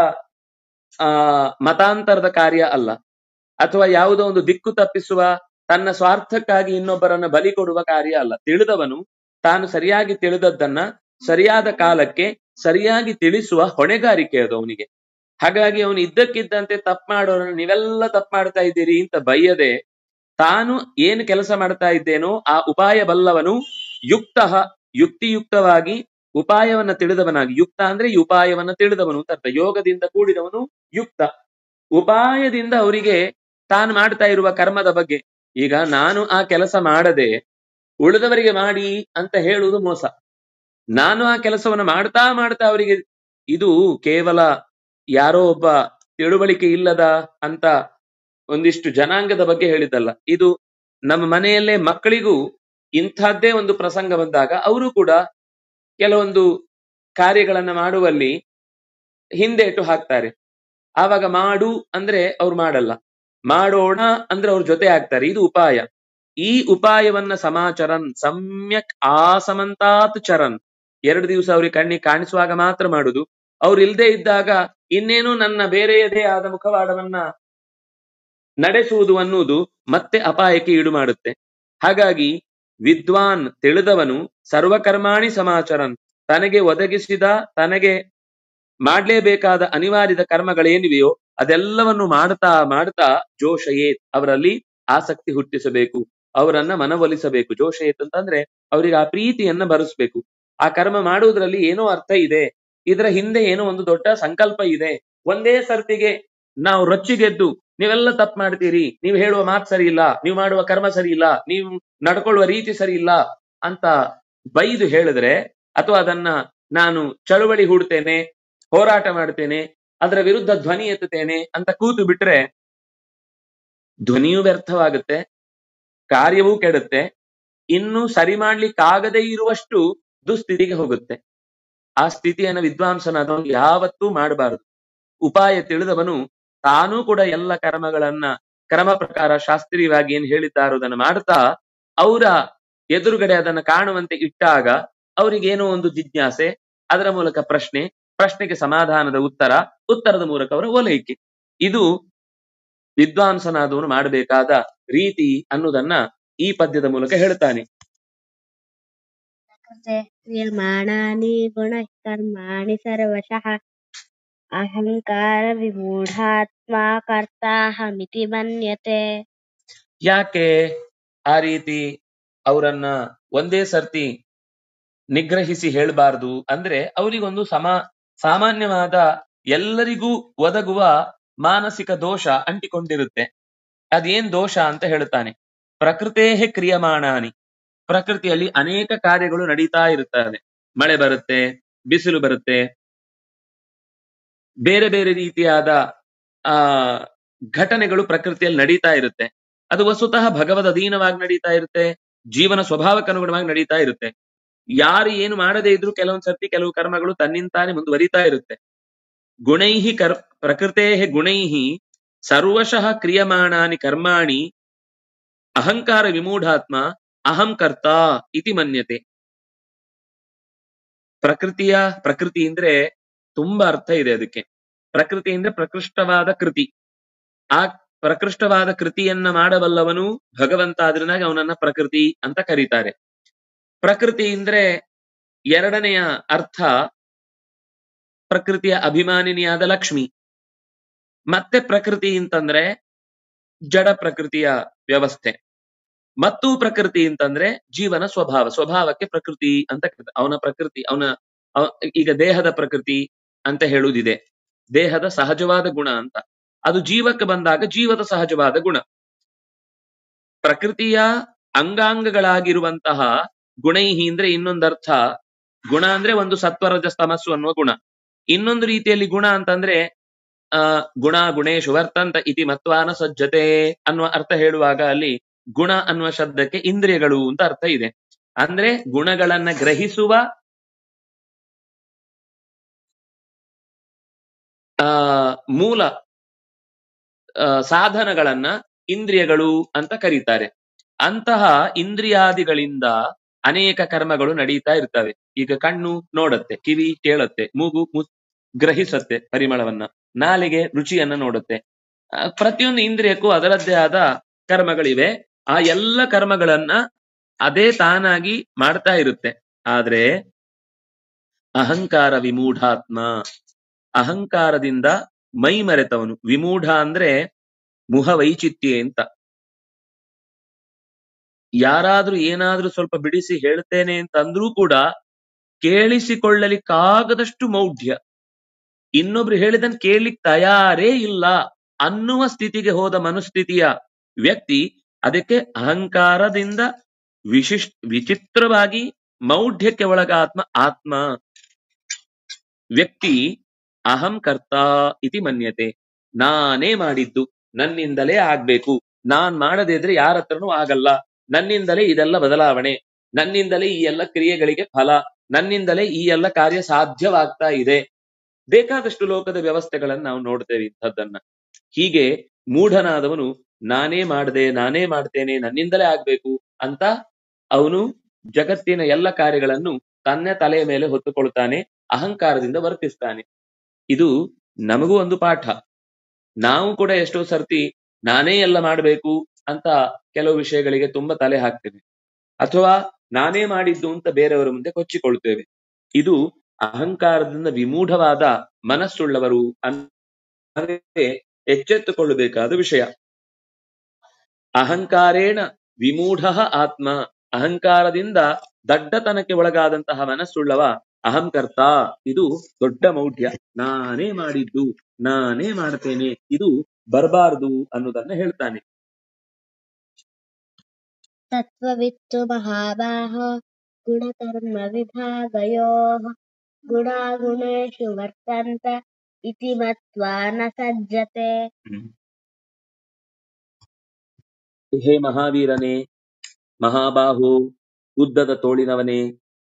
ಆ ಮತಾಂತರದ ಕಾರ್ಯ ಅಲ್ಲ, ಅಥವಾ ಯಾವುದೋ ಒಂದು ದಿಕ್ಕು ತಪ್ಪಿಸುವ, ತನ್ನ ಸ್ವಾರ್ಥಕ್ಕಾಗಿ ಇನ್ನೊಬ್ಬರನ್ನ ಬಲಿ ಕೊಡುವ ಕಾರ್ಯ ಅಲ್ಲ. ತಿಳಿದವನು ತಾನು ಸರಿಯಾಗಿ ತಿಳಿದದ್ದನ್ನ ಸರಿಯಾದ ಕಾಲಕ್ಕೆ ಸರಿಯಾಗಿ ತಿಳಿಸುವ ಹೊಣೆಗಾರಿಕೆ ಅದು ಅವನಿಗೆ. ಹಾಗಾಗಿ ಅವನು ಇದ್ದಕ್ಕಿದ್ದಂತೆ ತಪ್ಪು ಮಾಡೋರನ್ನ ನೀವೆಲ್ಲ ತಪ್ಪು ಮಾಡ್ತಾ ಇದ್ದೀರಿ ಅಂತ ಬೈಯದೆ, ತಾನು ಏನು ಕೆಲಸ ಮಾಡ್ತಾ ಇದ್ದೇನೋ ಆ ಉಪಾಯ ಬಲ್ಲವನು ಯುಕ್ತ, ಯುಕ್ತಿಯುಕ್ತವಾಗಿ ಉಪಾಯವನ್ನ ತಿಳಿದವನಾಗಿ. ಯುಕ್ತ ಅಂದ್ರೆ ಈ ಉಪಾಯವನ್ನ ತಿಳಿದವನು ಅಂತ ಅರ್ಥ. ಯೋಗದಿಂದ ಕೂಡಿದವನು ಯುಕ್ತ. ಉಪಾಯದಿಂದ ಅವರಿಗೆ ತಾನು ಮಾಡ್ತಾ ಇರುವ ಕರ್ಮದ ಬಗ್ಗೆ, ಈಗ ನಾನು ಆ ಕೆಲಸ ಮಾಡದೆ ಉಳಿದವರಿಗೆ ಮಾಡಿ ಅಂತ ಹೇಳುವುದು ಮೋಸ. ನಾನು ಆ ಕೆಲಸವನ್ನು ಮಾಡ್ತಾ ಮಾಡ್ತಾ ಅವರಿಗೆ, ಇದು ಕೇವಲ ಯಾರೋ ಒಬ್ಬ ತಿಳುವಳಿಕೆ ಇಲ್ಲದ ಅಂತ ಒಂದಿಷ್ಟು ಜನಾಂಗದ ಬಗ್ಗೆ ಹೇಳಿದ್ದಲ್ಲ. ಇದು ನಮ್ಮ ಮನೆಯಲ್ಲೇ ಮಕ್ಕಳಿಗೂ ಇಂಥದ್ದೇ ಒಂದು ಪ್ರಸಂಗ ಬಂದಾಗ ಅವರು ಕೂಡ ಕೆಲವೊಂದು ಕಾರ್ಯಗಳನ್ನ ಮಾಡುವಲ್ಲಿ ಹಿಂದೇಟು ಹಾಕ್ತಾರೆ. ಆವಾಗ ಮಾಡು ಅಂದ್ರೆ ಅವ್ರು ಮಾಡಲ್ಲ, ಮಾಡೋಣ ಅಂದ್ರೆ ಅವ್ರ ಜೊತೆ ಆಗ್ತಾರೆ. ಇದು ಉಪಾಯ. ಈ ಉಪಾಯವನ್ನ ಸಮಾಚರನ್ ಸಮ್ಯಕ್ ಆಸಮಂತಾತ್ ಚರನ್. ಎರಡು ದಿವಸ ಅವ್ರಿಗೆ ಕಣ್ಣಿಗೆ ಕಾಣಿಸುವಾಗ ಮಾತ್ರ ಮಾಡುದು. ಅವ್ರು ಇಲ್ದೇ ಇದ್ದಾಗ ಇನ್ನೇನು ನನ್ನ ಬೇರೆಯದೇ ಆದ ಮುಖವಾಡವನ್ನ ನಡೆಸುವುದು ಅನ್ನುವುದು ಮತ್ತೆ ಅಪಾಯಕ್ಕೆ ಈಡು ಮಾಡುತ್ತೆ. ಹಾಗಾಗಿ ವಿದ್ವಾನ್ ತಿಳಿದವನು ಸರ್ವಕರ್ಮಾಣಿ ಸಮಾಚರನ್, ತನಗೆ ಒದಗಿಸಿದ ತನಗೆ ಮಾಡ್ಲೇಬೇಕಾದ ಅನಿವಾರ್ಯದ ಕರ್ಮಗಳೇನಿವೆಯೋ ಅದೆಲ್ಲವನ್ನು ಮಾಡ್ತಾ ಮಾಡ್ತಾ ಜೋಷಯೇತ್, ಅವರಲ್ಲಿ ಆಸಕ್ತಿ ಹುಟ್ಟಿಸಬೇಕು, ಅವರನ್ನ ಮನವೊಲಿಸಬೇಕು. ಜೋಷಯೇತ್ ಅಂತಂದ್ರೆ ಅವರಿಗೆ ಆ ಪ್ರೀತಿಯನ್ನ ಬರೆಸ್ಬೇಕು. ಆ ಕರ್ಮ ಮಾಡುವುದರಲ್ಲಿ ಏನೋ ಅರ್ಥ ಇದೆ, ಇದರ ಹಿಂದೆ ಏನೋ ಒಂದು ದೊಡ್ಡ ಸಂಕಲ್ಪ ಇದೆ. ಒಂದೇ ಸರ್ತಿಗೆ ನಾವು ರೊಚ್ಚಿಗೆದ್ದು ನೀವೆಲ್ಲ ತಪ್ಪು ಮಾಡ್ತೀರಿ, ನೀವು ಹೇಳುವ ಮಾತು ಸರಿ ಇಲ್ಲ, ನೀವು ಮಾಡುವ ಕರ್ಮ ಸರಿ ಇಲ್ಲ, ನೀವು ನಡ್ಕೊಳ್ಳುವ ರೀತಿ ಸರಿ ಇಲ್ಲ ಅಂತ ಬೈದು ಹೇಳಿದ್ರೆ, ಅಥವಾ ಅದನ್ನ ನಾನು ಚಳುವಳಿ ಹೂಡ್ತೇನೆ, ಹೋರಾಟ ಮಾಡ್ತೇನೆ, ಅದರ ವಿರುದ್ಧ ಧ್ವನಿ ಎತ್ತುತ್ತೇನೆ ಅಂತ ಕೂತು ಬಿಟ್ರೆ ಧ್ವನಿಯೂ ವ್ಯರ್ಥವಾಗುತ್ತೆ, ಕಾರ್ಯವೂ ಕೆಡುತ್ತೆ, ಇನ್ನು ಸರಿ ಮಾಡ್ಲಿಕ್ಕಾಗದೇ ಇರುವಷ್ಟು ದುಸ್ಥಿತಿಗೆ ಹೋಗುತ್ತೆ. ಆ ಸ್ಥಿತಿಯನ್ನು ವಿದ್ವಾಂಸನಾದವನು ಯಾವತ್ತೂ ಮಾಡಬಾರದು. ಉಪಾಯ ತಿಳಿದವನು ತಾನೂ ಕೂಡ ಎಲ್ಲ ಕರ್ಮಗಳನ್ನ ಕ್ರಮ ಪ್ರಕಾರ ಶಾಸ್ತ್ರೀಯವಾಗಿ ಏನ್ ಹೇಳಿದ್ದಾರೋ ಅದನ್ನ ಮಾಡ್ತಾ ಅವರ ಎದುರುಗಡೆ ಅದನ್ನ ಕಾಣುವಂತೆ ಇಟ್ಟಾಗ ಅವರಿಗೇನೋ ಒಂದು ಜಿಜ್ಞಾಸೆ, ಅದರ ಮೂಲಕ ಪ್ರಶ್ನೆ, ಪ್ರಶ್ನೆಗೆ ಸಮಾಧಾನದ ಉತ್ತರ, ಉತ್ತರದ ಮೂಲಕ ಅವರ ಓಲೈಕೆ. ಇದು ವಿದ್ವಾಂಸನಾದವನು ಮಾಡಬೇಕಾದ ರೀತಿ ಅನ್ನುವುದನ್ನ ಈ ಪದ್ಯದ ಮೂಲಕ ಹೇಳ್ತಾನೆ.
ಕ್ರಿಯಮಾಣಾನಿ ಗುಣಃ ಕರ್ಮಾಣಿ ಸರ್ವಶಃ ಅಹಂಕಾರ ವಿಮೂಢಾತ್ಮ ಕರ್ತಾಹಮಿತಿ ಮನ್ಯತೆ.
ಯಾಕೆ ಆ ರೀತಿ ಅವರನ್ನ ಒಂದೇ ಸರ್ತಿ ನಿಗ್ರಹಿಸಿ ಹೇಳಬಾರದು ಅಂದ್ರೆ ಅವರಿಗೊಂದು ಸಮ ಸಾಮಾನ್ಯವಾದ ಎಲ್ಲರಿಗೂ ಒದಗುವ ಮಾನಸಿಕ ದೋಷ ಅಂಟಿಕೊಂಡಿರುತ್ತೆ. ಅದೇನ್ ದೋಷ ಅಂತ ಹೇಳ್ತಾನೆ. ಪ್ರಕೃತೇಹೆ ಕ್ರಿಯಮಾಣಾನಿ, ಪ್ರಕೃತಿಯಲ್ಲಿ ಅನೇಕ ಕಾರ್ಯಗಳು ನಡೀತಾ ಇರುತ್ತವೆ. ಮಳೆ ಬರುತ್ತೆ, ಬಿಸಿಲು ಬರುತ್ತೆ, ಬೇರೆ ಬೇರೆ ರೀತಿಯಾದ ಆ ಘಟನೆಗಳು ಪ್ರಕೃತಿಯಲ್ಲಿ ನಡೀತಾ ಇರುತ್ತೆ. ಅದು ವಸ್ತುತಃ ಭಗವದ್ ಅಧೀನವಾಗಿ ನಡೀತಾ ಇರುತ್ತೆ, ಜೀವನ ಸ್ವಭಾವಕ್ಕನುಗುಣವಾಗಿ ನಡೀತಾ ಇರುತ್ತೆ. ಯಾರು ಏನು ಮಾಡದೇ ಇದ್ರು ಕೆಲವೊಂದ್ ಸರ್ತಿ ಕೆಲವು ಕರ್ಮಗಳು ತನ್ನಿಂತಾನೆ ಮುಂದುವರಿತಾ ಇರುತ್ತೆ. ಗುಣೈಹಿ ಕರ್ ಪ್ರಕೃತೇಹೆ ಗುಣೈಹಿ ಸರ್ವಶಃ ಕ್ರಿಯಮಾಣಾನಿ ಕರ್ಮಾಣಿ ಅಹಂಕಾರ ವಿಮೂಢಾತ್ಮ ಅಹಂ ಕರ್ತ ಇತಿ ಮನ್ಯತೆ. ಪ್ರಕೃತಿಯ ಪ್ರಕೃತಿ ಅಂದ್ರೆ ತುಂಬಾ ಅರ್ಥ ಇದೆ ಅದಕ್ಕೆ. ಪ್ರಕೃತಿ ಅಂದ್ರೆ ಪ್ರಕೃಷ್ಟವಾದ ಕೃತಿ. ಆ ಪ್ರಕೃಷ್ಟವಾದ ಕೃತಿಯನ್ನ ಮಾಡಬಲ್ಲವನು ಭಗವಂತ, ಆದ್ರನಾಗಿ ಅವನನ್ನ ಪ್ರಕೃತಿ ಅಂತ ಕರೀತಾರೆ. ಪ್ರಕೃತಿ ಅಂದ್ರೆ ಎರಡನೆಯ ಅರ್ಥ ಪ್ರಕೃತಿಯ ಅಭಿಮಾನಿನಿಯಾದ ಲಕ್ಷ್ಮಿ. ಮತ್ತೆ ಪ್ರಕೃತಿ ಅಂತಂದ್ರೆ ಜಡ ಪ್ರಕೃತಿಯ ವ್ಯವಸ್ಥೆ. ಮತ್ತು ಪ್ರಕೃತಿ ಅಂತಂದ್ರೆ ಜೀವನ ಸ್ವಭಾವ. ಸ್ವಭಾವಕ್ಕೆ ಪ್ರಕೃತಿ ಅಂತ ಕರೀತಾರೆ. ಅವನ ಪ್ರಕೃತಿ ಅವನ ಈಗ ದೇಹದ ಪ್ರಕೃತಿ ಅಂತ ಹೇಳುವುದಿದೆ, ದೇಹದ ಸಹಜವಾದ ಗುಣ ಅಂತ. ಅದು ಜೀವಕ್ಕೆ ಬಂದಾಗ ಜೀವದ ಸಹಜವಾದ ಗುಣ. ಪ್ರಕೃತಿಯ ಅಂಗಾಂಗಗಳಾಗಿರುವಂತಹ ಗುಣೈಹಿ ಅಂದ್ರೆ ಇನ್ನೊಂದರ್ಥ. ಗುಣ ಅಂದ್ರೆ ಒಂದು ಸತ್ವರಜ ತಮಸ್ಸು ಅನ್ನುವ ಗುಣ. ಇನ್ನೊಂದು ರೀತಿಯಲ್ಲಿ ಗುಣ ಅಂತಂದ್ರೆ ಆ ಗುಣ ಗುಣೇಶು ವರ್ತಂತ ಇತಿ ಮತ್ವಾನ ಸಜ್ಜತೆ ಅನ್ನುವ ಅರ್ಥ ಹೇಳುವಾಗ ಅಲ್ಲಿ ಗುಣ ಅನ್ನುವ ಶಬ್ದಕ್ಕೆ ಇಂದ್ರಿಯಗಳು ಅಂತ ಅರ್ಥ ಇದೆ. ಅಂದ್ರೆ ಗುಣಗಳನ್ನ ಗ್ರಹಿಸುವ ಆ ಮೂಲ ಸಾಧನಗಳನ್ನ ಇಂದ್ರಿಯಗಳು ಅಂತ ಕರೀತಾರೆ. ಅಂತಹ ಇಂದ್ರಿಯಾದಿಗಳಿಂದ ಅನೇಕ ಕರ್ಮಗಳು ನಡೀತಾ ಇರ್ತವೆ. ಈಗ ಕಣ್ಣು ನೋಡತ್ತೆ, ಕಿವಿ ಕೇಳತ್ತೆ, ಮೂಗು ಗ್ರಹಿಸತ್ತೆ ಪರಿಮಳವನ್ನ, ನಾಲಿಗೆ ರುಚಿಯನ್ನ ನೋಡುತ್ತೆ. ಪ್ರತಿಯೊಂದು ಇಂದ್ರಿಯಕ್ಕೂ ಅದರದ್ದೇ ಆದ ಕರ್ಮಗಳಿವೆ. ಆ ಎಲ್ಲ ಕರ್ಮಗಳನ್ನ ಅದೇ ತಾನಾಗಿ ಮಾಡ್ತಾ ಇರುತ್ತೆ. ಆದ್ರೆ ಅಹಂಕಾರ ವಿಮೂಢಾತ್ಮ, ಅಹಂಕಾರದಿಂದ ಮೈ ಮರೆತವನು. ವಿಮೂಢ ಅಂದ್ರೆ ಮುಹ ವೈಚಿತ್ಯ ಅಂತ. ಯಾರಾದ್ರೂ ಏನಾದ್ರೂ ಸ್ವಲ್ಪ ಬಿಡಿಸಿ ಹೇಳ್ತೇನೆ ಅಂತ ಅಂದ್ರೂ ಕೂಡ ಕೇಳಿಸಿಕೊಳ್ಳಲಿಕ್ಕಾಗದಷ್ಟು ಮೌಢ್ಯ. ಇನ್ನೊಬ್ರು ಹೇಳಿದನ್ ಕೇಳಲಿಕ್ಕೆ ತಯಾರೇ ಇಲ್ಲ ಅನ್ನುವ ಸ್ಥಿತಿಗೆ ಹೋದ ಮನುಸ್ಥಿತಿಯ ವ್ಯಕ್ತಿ. ಅದಕ್ಕೆ ಅಹಂಕಾರದಿಂದ ವಿಶಿಷ್ಟ ವಿಚಿತ್ರವಾಗಿ ಮೌಢ್ಯಕ್ಕೆ ಒಳಗಾತ್ಮ ಆತ್ಮ ವ್ಯಕ್ತಿ ಅಹಂ ಕರ್ತ ಇತಿ ಮನ್ಯತೆ. ನಾನೇ ಮಾಡಿದ್ದು, ನನ್ನಿಂದಲೇ ಆಗ್ಬೇಕು, ನಾನ್ ಮಾಡದೇ ಇದ್ರೆ ಯಾರ ಹತ್ರನೂ ಆಗಲ್ಲ, ನನ್ನಿಂದಲೇ ಇದೆಲ್ಲ ಬದಲಾವಣೆ, ನನ್ನಿಂದಲೇ ಈ ಎಲ್ಲ ಕ್ರಿಯೆಗಳಿಗೆ ಫಲ, ನನ್ನಿಂದಲೇ ಈ ಎಲ್ಲ ಕಾರ್ಯ ಸಾಧ್ಯವಾಗ್ತಾ ಇದೆ. ಬೇಕಾದಷ್ಟು ಲೋಕದ ವ್ಯವಸ್ಥೆಗಳನ್ನ ನಾವು ನೋಡ್ತೇವೆ ಇಂಥದ್ದನ್ನ. ಹೀಗೆ ಮೂಢನಾದವನು ನಾನೇ ಮಾಡದೆ, ನಾನೇ ಮಾಡ್ತೇನೆ, ನನ್ನಿಂದಲೇ ಆಗ್ಬೇಕು ಅಂತ ಅವನು ಜಗತ್ತಿನ ಎಲ್ಲ ಕಾರ್ಯಗಳನ್ನು ತನ್ನ ತಲೆಯ ಮೇಲೆ ಹೊತ್ತುಕೊಳ್ತಾನೆ, ಅಹಂಕಾರದಿಂದ ವರ್ತಿಸ್ತಾನೆ. ಇದು ನಮಗೂ ಒಂದು ಪಾಠ. ನಾವು ಕೂಡ ಎಷ್ಟೋ ಸರ್ತಿ ನಾನೇ ಎಲ್ಲ ಮಾಡಬೇಕು ಅಂತ ಕೆಲವು ವಿಷಯಗಳಿಗೆ ತುಂಬಾ ತಲೆ ಹಾಕ್ತೇವೆ, ಅಥವಾ ನಾನೇ ಮಾಡಿದ್ದು ಅಂತ ಬೇರೆಯವರ ಮುಂದೆ ಕೊಚ್ಚಿಕೊಳ್ತೇವೆ. ಇದು ಅಹಂಕಾರದಿಂದ ವಿಮೂಢವಾದ ಮನಸ್ಸುಳ್ಳವರು ಅನ್ನೇ ಎಚ್ಚೆತ್ತುಕೊಳ್ಳಬೇಕಾದ ವಿಷಯ. ಅಹಂಕಾರೇಣ ವಿಮೂಢ ಆತ್ಮ, ಅಹಂಕಾರದಿಂದ ದಡ್ಡತನಕ್ಕೆ ಒಳಗಾದಂತಹ ಮನಸ್ಸುಳ್ಳವ ಅಹಂಕರ್ತ. ಇದು ದೊಡ್ಡ ಮೌಢ್ಯ. ನಾನೇ ಮಾಡಿದ್ದು, ನಾನೇ ಮಾಡ್ತೇನೆ, ಇದು ಬರಬಾರದು ಅನ್ನೋದನ್ನ ಹೇಳ್ತಾನೆ.
ತತ್ವವಿತ್ತು ಮಹಾಬಾಹೋ ಗುಣಕರ್ಮ ವಿಭಾಗಯೋಃ ಗುಣಾಗುಣೇಷು ವರ್ತಂತ ಇತಿ ಮತ್ವಾ ನ ಸಜ್ಜತೆ.
ಹೇ ಮಹಾವೀರನೇ, ಮಹಾಬಾಹು, ಉದ್ದದ ತೋಳಿನವನೇ,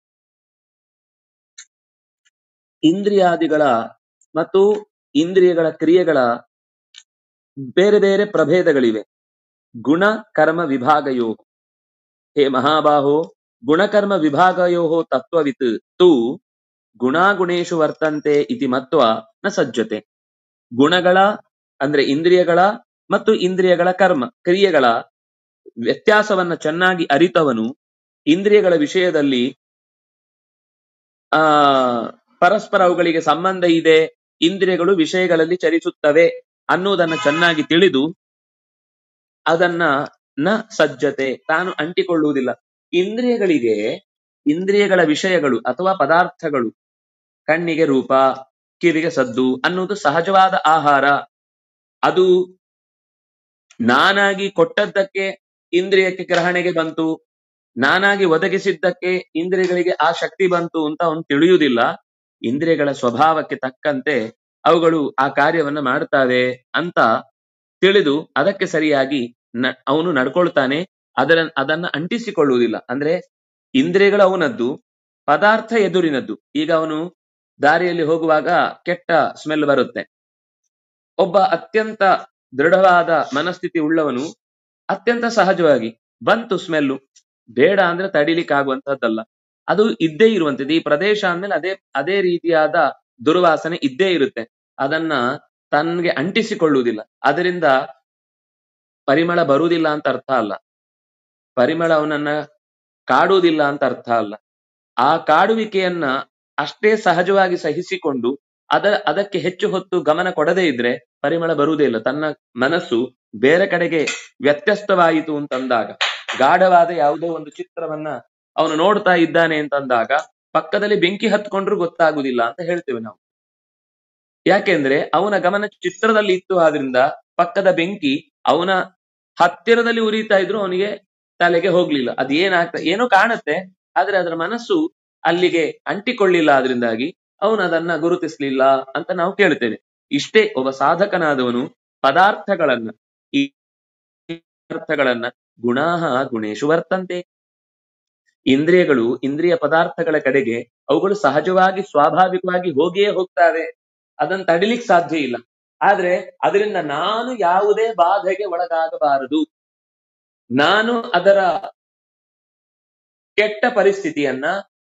ಇಂದ್ರಿಯಾದಿಗಳ ಮತ್ತು ಇಂದ್ರಿಯಗಳ ಕ್ರಿಯೆಗಳ ಬೇರೆ ಬೇರೆ ಪ್ರಭೇದಗಳಿವೆ. ಗುಣ ಕರ್ಮ ವಿಭಾಗಯೋ. ಹೇ ಮಹಾಬಾಹೋ, ಗುಣಕರ್ಮ ವಿಭಾಗಯೋ ತತ್ವವಿತ್ ತು ಗುಣಾಗುಣೇಶು ವರ್ತಂತೆ ಇತಿ ಮತ್ವ ನ ಸಜ್ಜತೆ. ಗುಣಗಳ ಅಂದ್ರೆ ಇಂದ್ರಿಯಗಳ ಮತ್ತು ಇಂದ್ರಿಯಗಳ ಕರ್ಮ ಕ್ರಿಯೆಗಳ ವ್ಯತ್ಯಾಸವನ್ನ ಚೆನ್ನಾಗಿ ಅರಿತವನು ಇಂದ್ರಿಯಗಳ ವಿಷಯದಲ್ಲಿ ಆ ಪರಸ್ಪರ ಅವುಗಳಿಗೆ ಸಂಬಂಧ ಇದೆ ಇಂದ್ರಿಯಗಳು ವಿಷಯಗಳಲ್ಲಿ ಚರಿಸುತ್ತವೆ ಅನ್ನುವುದನ್ನ ಚೆನ್ನಾಗಿ ತಿಳಿದು ಅದನ್ನ ನ ಸಜ್ಜತೆ ತಾನು ಅಂಟಿಕೊಳ್ಳುವುದಿಲ್ಲ. ಇಂದ್ರಿಯಗಳಿಗೆ ಇಂದ್ರಿಯಗಳ ವಿಷಯಗಳು ಅಥವಾ ಪದಾರ್ಥಗಳು, ಕಣ್ಣಿಗೆ ರೂಪ, ಕಿವಿಗೆ ಸದ್ದು ಅನ್ನುವುದು ಸಹಜವಾದ ಆಹಾರ. ಅದು ನಾನಾಗಿ ಕೊಟ್ಟದ್ದಕ್ಕೆ ಇಂದ್ರಿಯಕ್ಕೆ ಗ್ರಹಣೆಗೆ ಬಂತು, ನಾನಾಗಿ ಒದಗಿಸಿದ್ದಕ್ಕೆ ಇಂದ್ರಿಯಗಳಿಗೆ ಆ ಶಕ್ತಿ ಬಂತು ಅಂತ ಅವನು ತಿಳಿಯುವುದಿಲ್ಲ. ಇಂದ್ರಿಯಗಳ ಸ್ವಭಾವಕ್ಕೆ ತಕ್ಕಂತೆ ಅವುಗಳು ಆ ಕಾರ್ಯವನ್ನ ಮಾಡ್ತಾವೆ ಅಂತ ತಿಳಿದು ಅದಕ್ಕೆ ಸರಿಯಾಗಿ ನ ಅವನು ನಡ್ಕೊಳ್ತಾನೆ. ಅದರ ಅದನ್ನ ಅಂಟಿಸಿಕೊಳ್ಳುವುದಿಲ್ಲ. ಅಂದ್ರೆ ಇಂದ್ರಿಯಗಳು ಅವನದ್ದು, ಪದಾರ್ಥ ಎದುರಿನದ್ದು. ಈಗ ಅವನು ದಾರಿಯಲ್ಲಿ ಹೋಗುವಾಗ ಕೆಟ್ಟ ಸ್ಮೆಲ್ ಬರುತ್ತೆ. ಒಬ್ಬ ಅತ್ಯಂತ ದೃಢವಾದ ಮನಸ್ಥಿತಿ ಉಳ್ಳವನು ಅತ್ಯಂತ ಸಹಜವಾಗಿ ಬಂತು ಸ್ಮೆಲ್ಲು, ಬೇಡ ಅಂದ್ರೆ ತಡಿಲಿಕ್ಕೆ ಆಗುವಂತಹದ್ದಲ್ಲ, ಅದು ಇದ್ದೇ ಇರುವಂತದ್ದು. ಈ ಪ್ರದೇಶ ಅಂದ್ಮೇಲೆ ಅದೇ ಅದೇ ರೀತಿಯಾದ ದುರ್ವಾಸನೆ ಇದ್ದೇ ಇರುತ್ತೆ. ಅದನ್ನ ತನ್ಗೆ ಅಂಟಿಸಿಕೊಳ್ಳುವುದಿಲ್ಲ. ಅದರಿಂದ ಪರಿಮಳ ಬರುವುದಿಲ್ಲ ಅಂತ ಅರ್ಥ ಅಲ್ಲ, ಪರಿಮಳ ಅವನನ್ನ ಕಾಡುವುದಿಲ್ಲ ಅಂತ ಅರ್ಥ ಅಲ್ಲ. ಆ ಕಾಡುವಿಕೆಯನ್ನ ಅಷ್ಟೇ ಸಹಜವಾಗಿ ಸಹಿಸಿಕೊಂಡು ಅದ ಅದಕ್ಕೆ ಹೆಚ್ಚು ಹೊತ್ತು ಗಮನ ಕೊಡದೇ ಇದ್ರೆ ಪರಿಮಳ ಬರುವುದೇ ಇಲ್ಲ. ತನ್ನ ಮನಸ್ಸು ಬೇರೆ ಕಡೆಗೆ ವ್ಯತ್ಯಸ್ತವಾಯಿತು ಅಂತಂದಾಗ, ಗಾಢವಾದ ಯಾವುದೋ ಒಂದು ಚಿತ್ರವನ್ನ ಅವನು ನೋಡ್ತಾ ಇದ್ದಾನೆ ಅಂತಂದಾಗ ಪಕ್ಕದಲ್ಲಿ ಬೆಂಕಿ ಹತ್ಕೊಂಡ್ರು ಗೊತ್ತಾಗುದಿಲ್ಲ ಅಂತ ಹೇಳ್ತೇವೆ ನಾವು. ಯಾಕೆಂದ್ರೆ ಅವನ ಗಮನ ಚಿತ್ರದಲ್ಲಿ ಇತ್ತು. ಆದ್ರಿಂದ ಪಕ್ಕದ ಬೆಂಕಿ ಅವನ ಹತ್ತಿರದಲ್ಲಿ ಉರಿತಾ ಇದ್ರು ಅವನಿಗೆ ತಲೆಗೆ ಹೋಗ್ಲಿಲ್ಲ. ಅದು ಏನಾಗ್ತ ಏನೋ ಕಾಣುತ್ತೆ, ಆದ್ರೆ ಅದರ ಮನಸ್ಸು ಅಲ್ಲಿಗೆ ಅಂಟಿಕೊಳ್ಳಿಲ್ಲ. ಆದ್ರಿಂದಾಗಿ ಅವನು ಅದನ್ನ ಗುರುತಿಸ್ಲಿಲ್ಲ ಅಂತ ನಾವು ಕೇಳ್ತೇವೆ. ಇಷ್ಟೇ ಒಬ್ಬ ಸಾಧಕನಾದವನು ಪದಾರ್ಥಗಳನ್ನ ಈ ಪದಾರ್ಥಗಳನ್ನ ಗುಣಾಹ ಗುಣೇಶು ವರ್ತಂತೆ, ಇಂದ್ರಿಯಗಳು ಇಂದ್ರಿಯ ಪದಾರ್ಥಗಳ ಕಡೆಗೆ ಅವುಗಳು ಸಹಜವಾಗಿ ಸ್ವಾಭಾವಿಕವಾಗಿ ಹೋಗಿಯೇ ಹೋಗ್ತಾವೆ. ಅದನ್ನ ತಡಿಲಿಕ್ಕೆ ಸಾಧ್ಯ ಇಲ್ಲ. ಆದ್ರೆ ಅದರಿಂದ ನಾನು ಯಾವುದೇ ಬಾಧೆಗೆ ಒಳಗಾಗಬಾರದು, ನಾನು ಅದರ ಕೆಟ್ಟ ಪರಿಸ್ಥಿತಿಯನ್ನ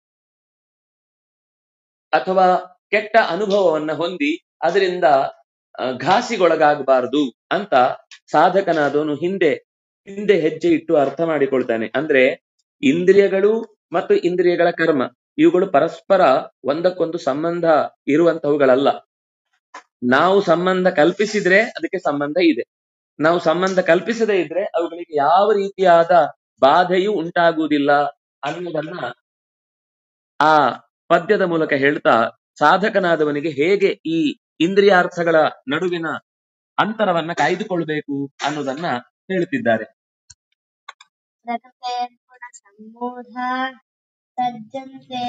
ಅಥವಾ ಕೆಟ್ಟ ಅನುಭವವನ್ನ ಹೊಂದಿ ಅದರಿಂದ ಘಾಸಿಗೊಳಗಾಗಬಾರದು ಅಂತ ಸಾಧಕನಾದವನು ಹಿಂದೆ ಹಿಂದೆ ಹೆಜ್ಜೆ ಇಟ್ಟು ಅರ್ಥ ಮಾಡಿಕೊಳ್ತಾನೆ. ಅಂದ್ರೆ ಇಂದ್ರಿಯಗಳು ಮತ್ತು ಇಂದ್ರಿಯಗಳ ಕರ್ಮ ಇವುಗಳು ಪರಸ್ಪರ ಒಂದಕ್ಕೊಂದು ಸಂಬಂಧ ಇರುವಂತವುಗಳಲ್ಲ. ನಾವು ಸಂಬಂಧ ಕಲ್ಪಿಸಿದ್ರೆ ಅದಕ್ಕೆ ಸಂಬಂಧ ಇದೆ, ನಾವು ಸಂಬಂಧ ಕಲ್ಪಿಸದೇ ಇದ್ರೆ ಅವುಗಳಿಗೆ ಯಾವ ರೀತಿಯಾದ ಬಾಧೆಯೂ ಉಂಟಾಗುವುದಿಲ್ಲ ಅನ್ನೋದನ್ನ ಆ ಪದ್ಯದ ಮೂಲಕ ಹೇಳ್ತಾ ಸಾಧಕನಾದವನಿಗೆ ಹೇಗೆ ಈ ಇಂದ್ರಿಯಾರ್ಥಗಳ ನಡುವಿನ ಅಂತರವನ್ನ ಕಾಯ್ದುಕೊಳ್ಬೇಕು ಅನ್ನೋದನ್ನ ಹೇಳ್ತಿದ್ದಾರೆ.
ಪ್ರಕೃತೆ ಗುಣ ಸಂಮೂಢ ಸಜ್ಜಂತೆ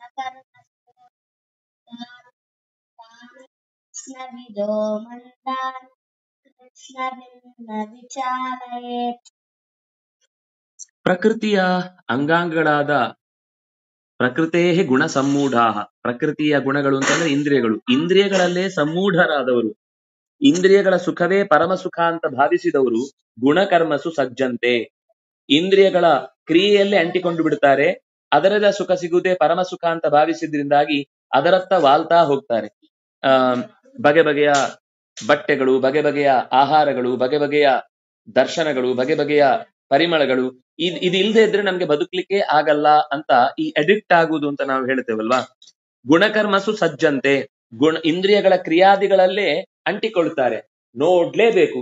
ಗುಣಕರ್ಮವಿದೋ ಮಂದಾನ್ ಕೃಷ್ಣವಿನ್ನ ವಿಚಾರಯೇತ್.
ಪ್ರಕೃತಿಯ ಅಂಗಾಂಗಗಳಾದ ಪ್ರಕೃತೇ ಗುಣ ಸಮ್ಮೂಢಾ, ಪ್ರಕೃತಿಯ ಗುಣಗಳು ಅಂತಂದ್ರೆ ಇಂದ್ರಿಯಗಳು, ಇಂದ್ರಿಯಗಳಲ್ಲೇ ಸಮ್ಮೂಢರಾದವರು, ಇಂದ್ರಿಯಗಳ ಸುಖವೇ ಪರಮ ಸುಖ ಅಂತ ಭಾವಿಸಿದವರು ಗುಣಕರ್ಮಸು ಸಜ್ಜಂತೆ, ಇಂದ್ರಿಯಗಳ ಕ್ರಿಯೆಯಲ್ಲೇ ಅಂಟಿಕೊಂಡು ಬಿಡ್ತಾರೆ. ಅದರದ ಸುಖ ಸಿಗುವುದೇ ಪರಮ ಸುಖ ಅಂತ ಭಾವಿಸಿದ್ರಿಂದಾಗಿ ಅದರತ್ತ ವಾಲ್ತಾ ಹೋಗ್ತಾರೆ. ಆ ಬಗೆ ಬಗೆಯ ಬಟ್ಟೆಗಳು, ಬಗೆ ಬಗೆಯ ಆಹಾರಗಳು, ಬಗೆ ಬಗೆಯ ದರ್ಶನಗಳು, ಬಗೆ ಬಗೆಯ ಪರಿಮಳಗಳು, ಇದ್ ಇದು ಇಲ್ಲದೆ ಇದ್ರೆ ನಮ್ಗೆ ಬದುಕಲಿಕ್ಕೆ ಆಗಲ್ಲ ಅಂತ ಈ ಅಡಿಕ್ಟ್ ಆಗುವುದು ಅಂತ ನಾವು ಹೇಳ್ತೇವಲ್ವಾ. ಗುಣಕರ್ಮಸು ಸಜ್ಜಂತೆ, ಗುಣ ಇಂದ್ರಿಯಗಳ ಕ್ರಿಯಾದಿಗಳಲ್ಲೇ ಅಂಟಿಕೊಳ್ತಾರೆ, ನೋಡ್ಲೇಬೇಕು,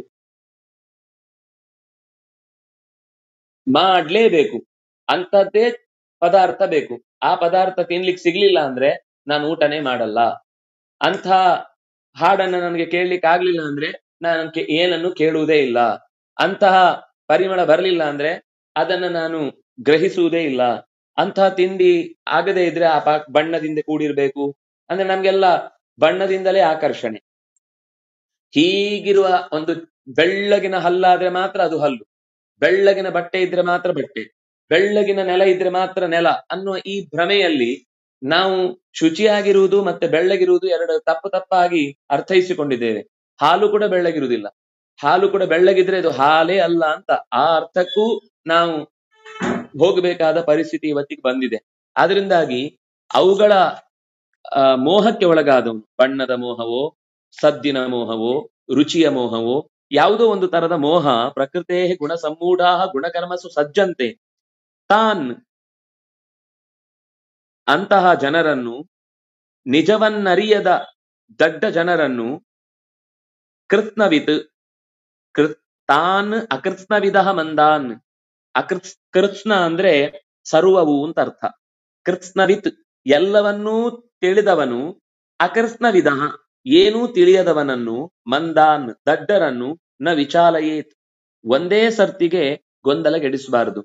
ಮಾಡ್ಲೇಬೇಕು, ಅಂತದ್ದೇ ಪದಾರ್ಥ ಬೇಕು. ಆ ಪದಾರ್ಥ ತಿನ್ಲಿಕ್ಕೆ ಸಿಗ್ಲಿಲ್ಲ ಅಂದ್ರೆ ನಾನು ಊಟನೇ ಮಾಡಲ್ಲ. ಅಂಥ ಹಾಡನ್ನ ನನಗೆ ಕೇಳ್ಲಿಕ್ಕೆ ಆಗ್ಲಿಲ್ಲ ಅಂದ್ರೆ ನಾನು ಏನನ್ನು ಕೇಳುವುದೇ ಇಲ್ಲ. ಅಂತಹ ಪರಿಮಳ ಬರಲಿಲ್ಲ ಅಂದ್ರೆ ಅದನ್ನ ನಾನು ಗ್ರಹಿಸುವುದೇ ಇಲ್ಲ. ಅಂತಹ ತಿಂಡಿ ಆಗದೇ ಇದ್ರೆ ಆ ಬಣ್ಣದಿಂದ ಕೂಡಿರ್ಬೇಕು ಅಂದ್ರೆ ನಮ್ಗೆಲ್ಲ ಬಣ್ಣದಿಂದಲೇ ಆಕರ್ಷಣೆ. ಹೀಗಿರುವ ಒಂದು ಬೆಳ್ಳಗಿನ ಹಲ್ಲಾದ್ರೆ ಮಾತ್ರ ಅದು ಹಲ್ಲು, ಬೆಳ್ಳಗಿನ ಬಟ್ಟೆ ಇದ್ರೆ ಮಾತ್ರ ಬಟ್ಟೆ, ಬೆಳ್ಳಗಿನ ನೆಲ ಇದ್ರೆ ಮಾತ್ರ ನೆಲ ಅನ್ನುವ ಈ ಭ್ರಮೆಯಲ್ಲಿ ನಾವು ಶುಚಿಯಾಗಿರುವುದು ಮತ್ತೆ ಬೆಳ್ಳಗಿರುವುದು ಎರಡು ತಪ್ಪು ತಪ್ಪಾಗಿ ಅರ್ಥೈಸಿಕೊಂಡಿದ್ದೇವೆ. ಹಾಲು ಕೂಡ ಬೆಳ್ಳಗಿರುವುದಿಲ್ಲ, ಹಾಲು ಕೂಡ ಬೆಳ್ಳಗಿದ್ರೆ ಅದು ಹಾಲೇ ಅಲ್ಲ ಅಂತ ಆ ಅರ್ಥಕ್ಕೂ ನಾವು ಹೋಗಬೇಕಾದ ಪರಿಸ್ಥಿತಿ ಇವತ್ತಿಗೆ ಬಂದಿದೆ. ಆದ್ರಿಂದಾಗಿ ಅವುಗಳ ಆ ಮೋಹಕ್ಕೆ ಒಳಗಾದವನು, ಬಣ್ಣದ ಮೋಹವೋ, ಸದ್ದಿನ ಮೋಹವೋ, ರುಚಿಯ ಮೋಹವೋ, ಯಾವುದೋ ಒಂದು ತರದ ಮೋಹ, ಪ್ರಕೃತೇ ಗುಣ ಸಮ್ಮೂಢಾ ಗುಣಕರ್ಮಸು ಸಜ್ಜಂತೆ, ತಾನ್ ಅಂತಹ ಜನರನ್ನು ನಿಜವನ್ನರಿಯದ ದಡ್ಡ ಜನರನ್ನು ಕೃತ್ನವಿತ್ ಕೃತ್ ತಾನ್ ಅಕೃತ್ನವಿದ ಮಂದಾನ್. ಅಕೃತ್ ಕೃತ್ಸ್ನ ಅಂದ್ರೆ ಸರ್ವವು ಅಂತ ಅರ್ಥ. ಕೃತ್ಸ್ನವಿತ್ ಎಲ್ಲವನ್ನೂ ತಿಳಿದವನು, ಅಕೃತ್ನವಿದ ಏನೂ ತಿಳಿಯದವನನ್ನು, ಮಂದಾನ್ ದಡ್ಡರನ್ನು ನ ವಿಚಾಲಯೇತ್ ಒಂದೇ ಸರ್ತಿಗೆ ಗೊಂದಲಗೆಡಿಸಬಾರದು.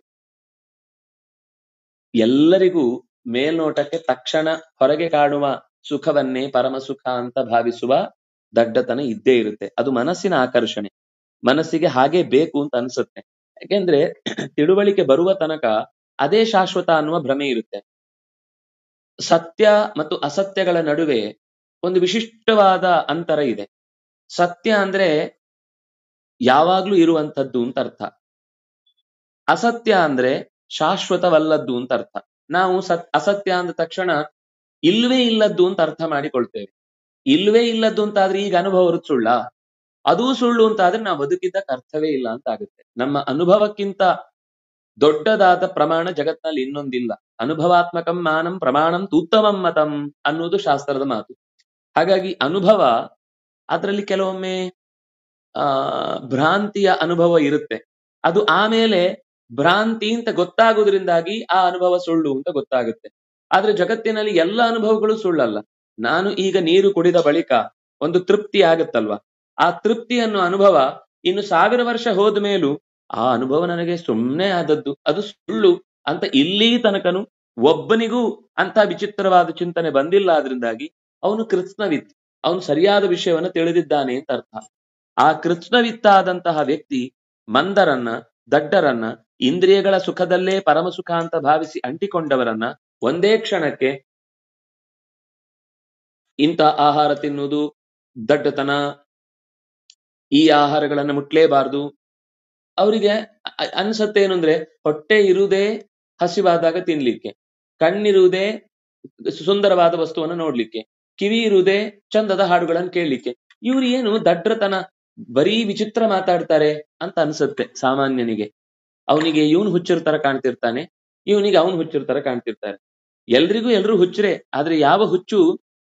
ಎಲ್ಲರಿಗೂ ಮೇಲ್ನೋಟಕ್ಕೆ ತಕ್ಷಣ ಹೊರಗೆ ಕಾಣುವ ಸುಖವನ್ನೇ ಪರಮ ಸುಖ ಅಂತ ಭಾವಿಸುವ ದಡ್ಡತನ ಇದ್ದೇ ಇರುತ್ತೆ. ಅದು ಮನಸ್ಸಿನ ಆಕರ್ಷಣೆ, ಮನಸ್ಸಿಗೆ ಹಾಗೆ ಬೇಕು ಅಂತ ಅನ್ಸುತ್ತೆ. ಯಾಕೆಂದ್ರೆ ತಿಳುವಳಿಕೆ ಬರುವ ತನಕ ಅದೇ ಶಾಶ್ವತ ಅನ್ನುವ ಭ್ರಮೆ ಇರುತ್ತೆ. ಸತ್ಯ ಮತ್ತು ಅಸತ್ಯಗಳ ನಡುವೆ ಒಂದು ವಿಶಿಷ್ಟವಾದ ಅಂತರ ಇದೆ. ಸತ್ಯ ಅಂದ್ರೆ ಯಾವಾಗ್ಲೂ ಇರುವಂತದ್ದು ಅಂತ ಅರ್ಥ, ಅಸತ್ಯ ಅಂದ್ರೆ ಶಾಶ್ವತವಲ್ಲದ್ದು ಅಂತ ಅರ್ಥ. ನಾವು ಸತ್ ಅಸತ್ಯ ಅಂದ ತಕ್ಷಣ ಇಲ್ವೇ ಇಲ್ಲದ್ದು ಅಂತ ಅರ್ಥ ಮಾಡಿಕೊಳ್ತೇವೆ. ಇಲ್ವೇ ಇಲ್ಲದ್ದು ಅಂತಾದ್ರೆ ಈಗ ಅನುಭವ ಸುಳ್ಳ, ಅದೂ ಸುಳ್ಳು ಅಂತಾದ್ರೆ ನಾವು ಬದುಕಿದ್ದಕ್ಕೆ ಅರ್ಥವೇ ಇಲ್ಲ ಅಂತ ಆಗುತ್ತೆ. ನಮ್ಮ ಅನುಭವಕ್ಕಿಂತ ದೊಡ್ಡದಾದ ಪ್ರಮಾಣ ಜಗತ್ನಲ್ಲಿ ಇನ್ನೊಂದಿಲ್ಲ. ಅನುಭವಾತ್ಮಕಂ ಮಾನಂ ಪ್ರಮಾಣಂ ತೂತ್ತಮಂ ಮತಂ ಅನ್ನುವುದು ಶಾಸ್ತ್ರದ ಮಾತು. ಹಾಗಾಗಿ ಅನುಭವ, ಅದರಲ್ಲಿ ಕೆಲವೊಮ್ಮೆ ಆ ಭ್ರಾಂತಿಯ ಅನುಭವ ಇರುತ್ತೆ. ಅದು ಆಮೇಲೆ ಭ್ರಾಂತಿ ಅಂತ ಗೊತ್ತಾಗೋದ್ರಿಂದಾಗಿ ಆ ಅನುಭವ ಸುಳ್ಳು ಅಂತ ಗೊತ್ತಾಗುತ್ತೆ. ಆದ್ರೆ ಜಗತ್ತಿನಲ್ಲಿ ಎಲ್ಲ ಅನುಭವಗಳು ಸುಳ್ಳಲ್ಲ. ನಾನು ಈಗ ನೀರು ಕುಡಿದ ಬಳಿಕ ಒಂದು ತೃಪ್ತಿ ಆಗುತ್ತಲ್ವಾ, ಆ ತೃಪ್ತಿ ಅನ್ನೋ ಅನುಭವ ಇನ್ನು ಸಾವಿರ ವರ್ಷ ಹೋದ ಮೇಲೂ ಆ ಅನುಭವ ನನಗೆ ಸುಮ್ಮನೆ ಆದದ್ದು, ಅದು ಸುಳ್ಳು ಅಂತ ಇಲ್ಲಿ ತನಕನು ಒಬ್ಬನಿಗೂ ಅಂತ ವಿಚಿತ್ರವಾದ ಚಿಂತನೆ ಬಂದಿಲ್ಲ. ಆದ್ರಿಂದಾಗಿ ಅವನು ಕೃತ್ಸ್ನವಿತ್, ಅವನು ಸರಿಯಾದ ವಿಷಯವನ್ನು ತಿಳಿದಿದ್ದಾನೆ ಅಂತ ಅರ್ಥ. ಆ ಕೃತ್ಸ್ನವಿತ್ತಾದಂತಹ ವ್ಯಕ್ತಿ ಮಂದರನ್ನ, ದಡ್ಡರನ್ನ, ಇಂದ್ರಿಯಗಳ ಸುಖದಲ್ಲೇ ಪರಮ ಸುಖ ಅಂತ ಭಾವಿಸಿ ಅಂಟಿಕೊಂಡವರನ್ನ ಒಂದೇ ಕ್ಷಣಕ್ಕೆ ಇಂಥ ಆಹಾರ ತಿನ್ನುವುದು ದಡ್ಡತನ, ಈ ಆಹಾರಗಳನ್ನ ಮುಟ್ಲೇಬಾರ್ದು, ಅವರಿಗೆ ಅನ್ಸತ್ತೆ ಏನು ಅಂದ್ರೆ ಹೊಟ್ಟೆ ಇರುವುದೇ ಹಸಿವಾದಾಗ ತಿನ್ಲಿಕ್ಕೆ, ಕಣ್ಣಿರುವುದೇ ಸುಂದರವಾದ ವಸ್ತುವನ್ನು ನೋಡ್ಲಿಕ್ಕೆ, ಕಿವಿ ಇರುವುದೇ ಚಂದದ ಹಾಡುಗಳನ್ನು ಕೇಳಲಿಕ್ಕೆ. ಇವ್ರು ಏನು ದಡ್ಡತನ, ಬರೀ ವಿಚಿತ್ರ ಮಾತಾಡ್ತಾರೆ ಅಂತ ಅನ್ಸುತ್ತೆ ಸಾಮಾನ್ಯನಿಗೆ. ಅವನಿಗೆ ಇವನು ಹುಚ್ಚರ ತರ ಕಾಣ್ತಿರ್ತಾನೆ, ಇವನಿಗೆ ಅವನು ಹುಚ್ಚರ ತರ ಕಾಣ್ತಿರ್ತಾರೆ. ಎಲ್ರಿಗೂ ಎಲ್ರು ಹುಚ್ಚರೇ. ಆದ್ರೆ ಯಾವ ಹುಚ್ಚು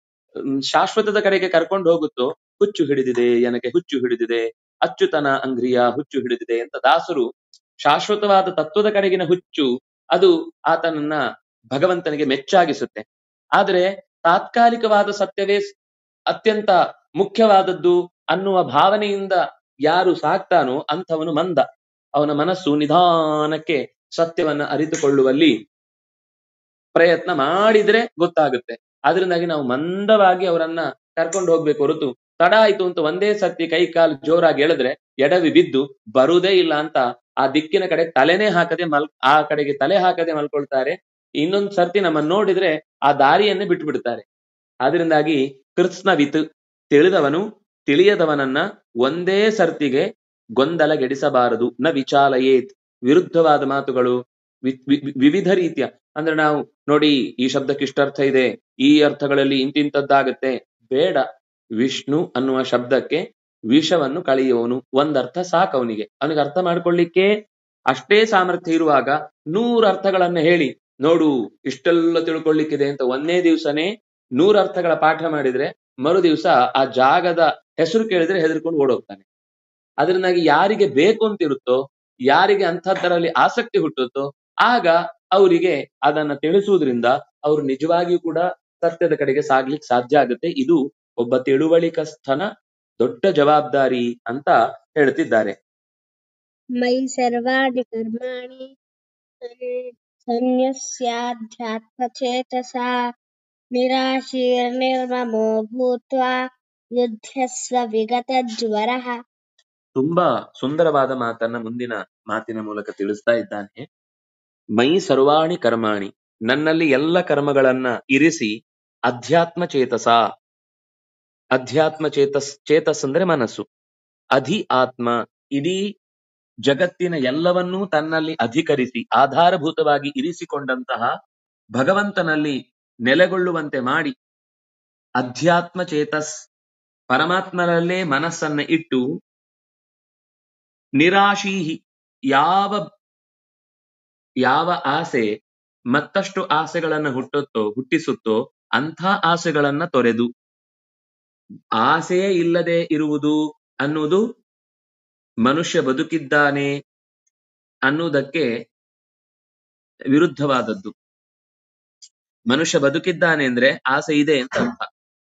ಶಾಶ್ವತದ ಕಡೆಗೆ ಕರ್ಕೊಂಡು ಹೋಗುತ್ತೋ, ಹುಚ್ಚು ಹಿಡಿದಿದೆ ನನಗೆ, ಹುಚ್ಚು ಹಿಡಿದಿದೆ, ಅಚ್ಚುತನ ಅಂಗ್ರಿಯ ಹುಚ್ಚು ಹಿಡಿದಿದೆ ಅಂತ ದಾಸರು, ಶಾಶ್ವತವಾದ ತತ್ವದ ಕಡೆಗಿನ ಹುಚ್ಚು ಅದು ಆತನನ್ನ ಭಗವಂತನಿಗೆ ಮೆಚ್ಚಾಗಿಸುತ್ತೆ. ಆದ್ರೆ ತಾತ್ಕಾಲಿಕವಾದ ಸತ್ಯವೇ ಅತ್ಯಂತ ಮುಖ್ಯವಾದದ್ದು ಅನ್ನುವ ಭಾವನೆಯಿಂದ ಯಾರು ಸಾಕ್ತಾನೋ ಅಂಥವನು ಮಂದ. ಅವನ ಮನಸ್ಸು ನಿಧಾನಕ್ಕೆ ಸತ್ಯವನ್ನ ಅರಿತುಕೊಳ್ಳುವಲ್ಲಿ ಪ್ರಯತ್ನ ಮಾಡಿದ್ರೆ ಗೊತ್ತಾಗುತ್ತೆ. ಆದ್ರಿಂದಾಗಿ ನಾವು ಮಂದವಾಗಿ ಅವರನ್ನ ಕರ್ಕೊಂಡು ಹೋಗ್ಬೇಕು ಹೊರತು, ತಡ ಆಯ್ತು ಅಂತ ಒಂದೇ ಸರ್ತಿ ಕೈ ಕಾಲು ಜೋರಾಗಿ ಎಳೆದ್ರೆ ಎಡವಿ ಬಿದ್ದು ಬರುವುದೇ ಇಲ್ಲ ಅಂತ ಆ ದಿಕ್ಕಿನ ಕಡೆ ತಲೆನೇ ಹಾಕದೆ ಮಲ್ ಆ ಕಡೆಗೆ ತಲೆ ಹಾಕದೆ ಮಲ್ಕೊಳ್ತಾರೆ. ಇನ್ನೊಂದ್ ಸರ್ತಿ ನಮ್ಮನ್ನ ನೋಡಿದ್ರೆ ಆ ದಾರಿಯನ್ನೇ ಬಿಟ್ಟು ಬಿಡ್ತಾರೆ. ಆದ್ರಿಂದಾಗಿ ಕೃತ್ಸ್ನವಿತ್, ತಿಳಿದವನು ತಿಳಿಯದವನನ್ನ ಒಂದೇ ಸರ್ತಿಗೆ ಗೊಂದಲಗೆಡಿಸಬಾರದು. ನ ವಿಚಾಲಯೇತ್, ವಿರುದ್ಧವಾದ ಮಾತುಗಳು ವಿವಿಧ ರೀತಿಯ, ಅಂದ್ರೆ ನಾವು ನೋಡಿ ಈ ಶಬ್ದಕ್ಕೆ ಇಷ್ಟರ್ಥ ಇದೆ, ಈ ಅರ್ಥಗಳಲ್ಲಿ ಇಂತಿಂತದ್ದಾಗತ್ತೆ, ಬೇಡ. ವಿಷ್ಣು ಅನ್ನುವ ಶಬ್ದಕ್ಕೆ ವಿಷವನ್ನು ಕಳೆಯುವವನು ಒಂದರ್ಥ ಸಾಕು ಅವನಿಗೆ. ಅವನಿಗೆ ಅರ್ಥ ಮಾಡ್ಕೊಳ್ಳಿಕ್ಕೆ ಅಷ್ಟೇ ಸಾಮರ್ಥ್ಯ ಇರುವಾಗ ನೂರ ಅರ್ಥಗಳನ್ನ ಹೇಳಿ ನೋಡು ಇಷ್ಟೆಲ್ಲ ತಿಳ್ಕೊಳ್ಳಿಕ್ಕಿದೆ ಅಂತ ಒಂದೇ ದಿವಸನೇ ನೂರ ಅರ್ಥಗಳ ಪಾಠ ಮಾಡಿದ್ರೆ ಮರು ದಿವಸ ಆ ಜಾಗದ ಹೆಸರು ಕೇಳಿದ್ರೆ ಹೆದರ್ಕೊಂಡು ಓಡೋಗ್ತಾನೆ. ಅದರಿಂದಾಗಿ ಯಾರಿಗೆ ಬೇಕು ಅಂತಿರುತ್ತೋ, ಯಾರಿಗೆ ಅಂಥದ್ದರಲ್ಲಿ ಆಸಕ್ತಿ ಹುಟ್ಟುತ್ತೋ, ಆಗ ಅವರಿಗೆ ಅದನ್ನ ತಿಳಿಸುವುದರಿಂದ ಅವರು ನಿಜವಾಗಿಯೂ ಕೂಡ ಸತ್ಯದ ಕಡೆಗೆ ಸಾಗ್ಲಿಕ್ಕೆ ಸಾಧ್ಯ ಆಗುತ್ತೆ. ಇದು ಒಬ್ಬ ತಿಳುವಳಿಕಸ್ಥನ ದೊಡ್ಡ ಜವಾಬ್ದಾರಿ ಅಂತ ಹೇಳ್ತಿದ್ದಾರೆ.
ಮಯಿ ಸರ್ವಾಣಿ ಕರ್ಮಾಣಿ ಸನ್ಯಸ್ಯಾಧ್ಯಾತ್ಮಚೇತಸಾ ನಿರಾಶೀರ್ನಿರ್ಮಮೋ ಭೂತ್ವಾ ಯುಧ್ಯಸ್ವ ವಿಗತ ಜ್ವರಃ.
ತುಂಬಾ ಸುಂದರವಾದ ಮಾತನ್ನ ಮುಂದಿನ ಮಾತಿನ ಮೂಲಕ ತಿಳಿಸ್ತಾ ಇದ್ದಾನೆ. ಮೈ ಸರ್ವಾಣಿ ಕರ್ಮಾಣಿ, ನನ್ನಲ್ಲಿ ಎಲ್ಲ ಕರ್ಮಗಳನ್ನ ಇರಿಸಿ, ಅಧ್ಯಾತ್ಮ ಚೇತಸ, ಅಧ್ಯಾತ್ಮ ಚೇತಸ್ ಚೇತಸ್ ಅಂದ್ರೆ ಮನಸ್ಸು, ಅಧಿ ಆತ್ಮ ಇಡೀ ಜಗತ್ತಿನ ಎಲ್ಲವನ್ನೂ ತನ್ನಲ್ಲಿ ಅಧಿಕರಿಸಿ ಆಧಾರಭೂತವಾಗಿ ಇರಿಸಿಕೊಂಡಂತಹ ಭಗವಂತನಲ್ಲಿ ನೆಲೆಗೊಳ್ಳುವಂತೆ ಮಾಡಿ, ಅಧ್ಯಾತ್ಮ ಚೇತಸ್ ಪರಮಾತ್ಮನಲ್ಲೇ ಮನಸ್ಸನ್ನ ಇಟ್ಟು, ನಿರಾಶೀಹಿ ಯಾವ ಯಾವ ಆಸೆ ಮತ್ತಷ್ಟು ಆಸೆಗಳನ್ನ ಹುಟ್ಟುತ್ತೋ ಹುಟ್ಟಿಸುತ್ತೋ ಅಂಥ ಆಸೆಗಳನ್ನ ತೊರೆದು, ಆಸೆಯೇ ಇಲ್ಲದೆ ಇರುವುದು ಅನ್ನುವುದು ಮನುಷ್ಯ ಬದುಕಿದ್ದಾನೆ ಅನ್ನುವುದಕ್ಕೆ ವಿರುದ್ಧವಾದದ್ದು. ಮನುಷ್ಯ ಬದುಕಿದ್ದಾನೆ ಅಂದ್ರೆ ಆಸೆ ಇದೆ ಅಂತ ಅರ್ಥ.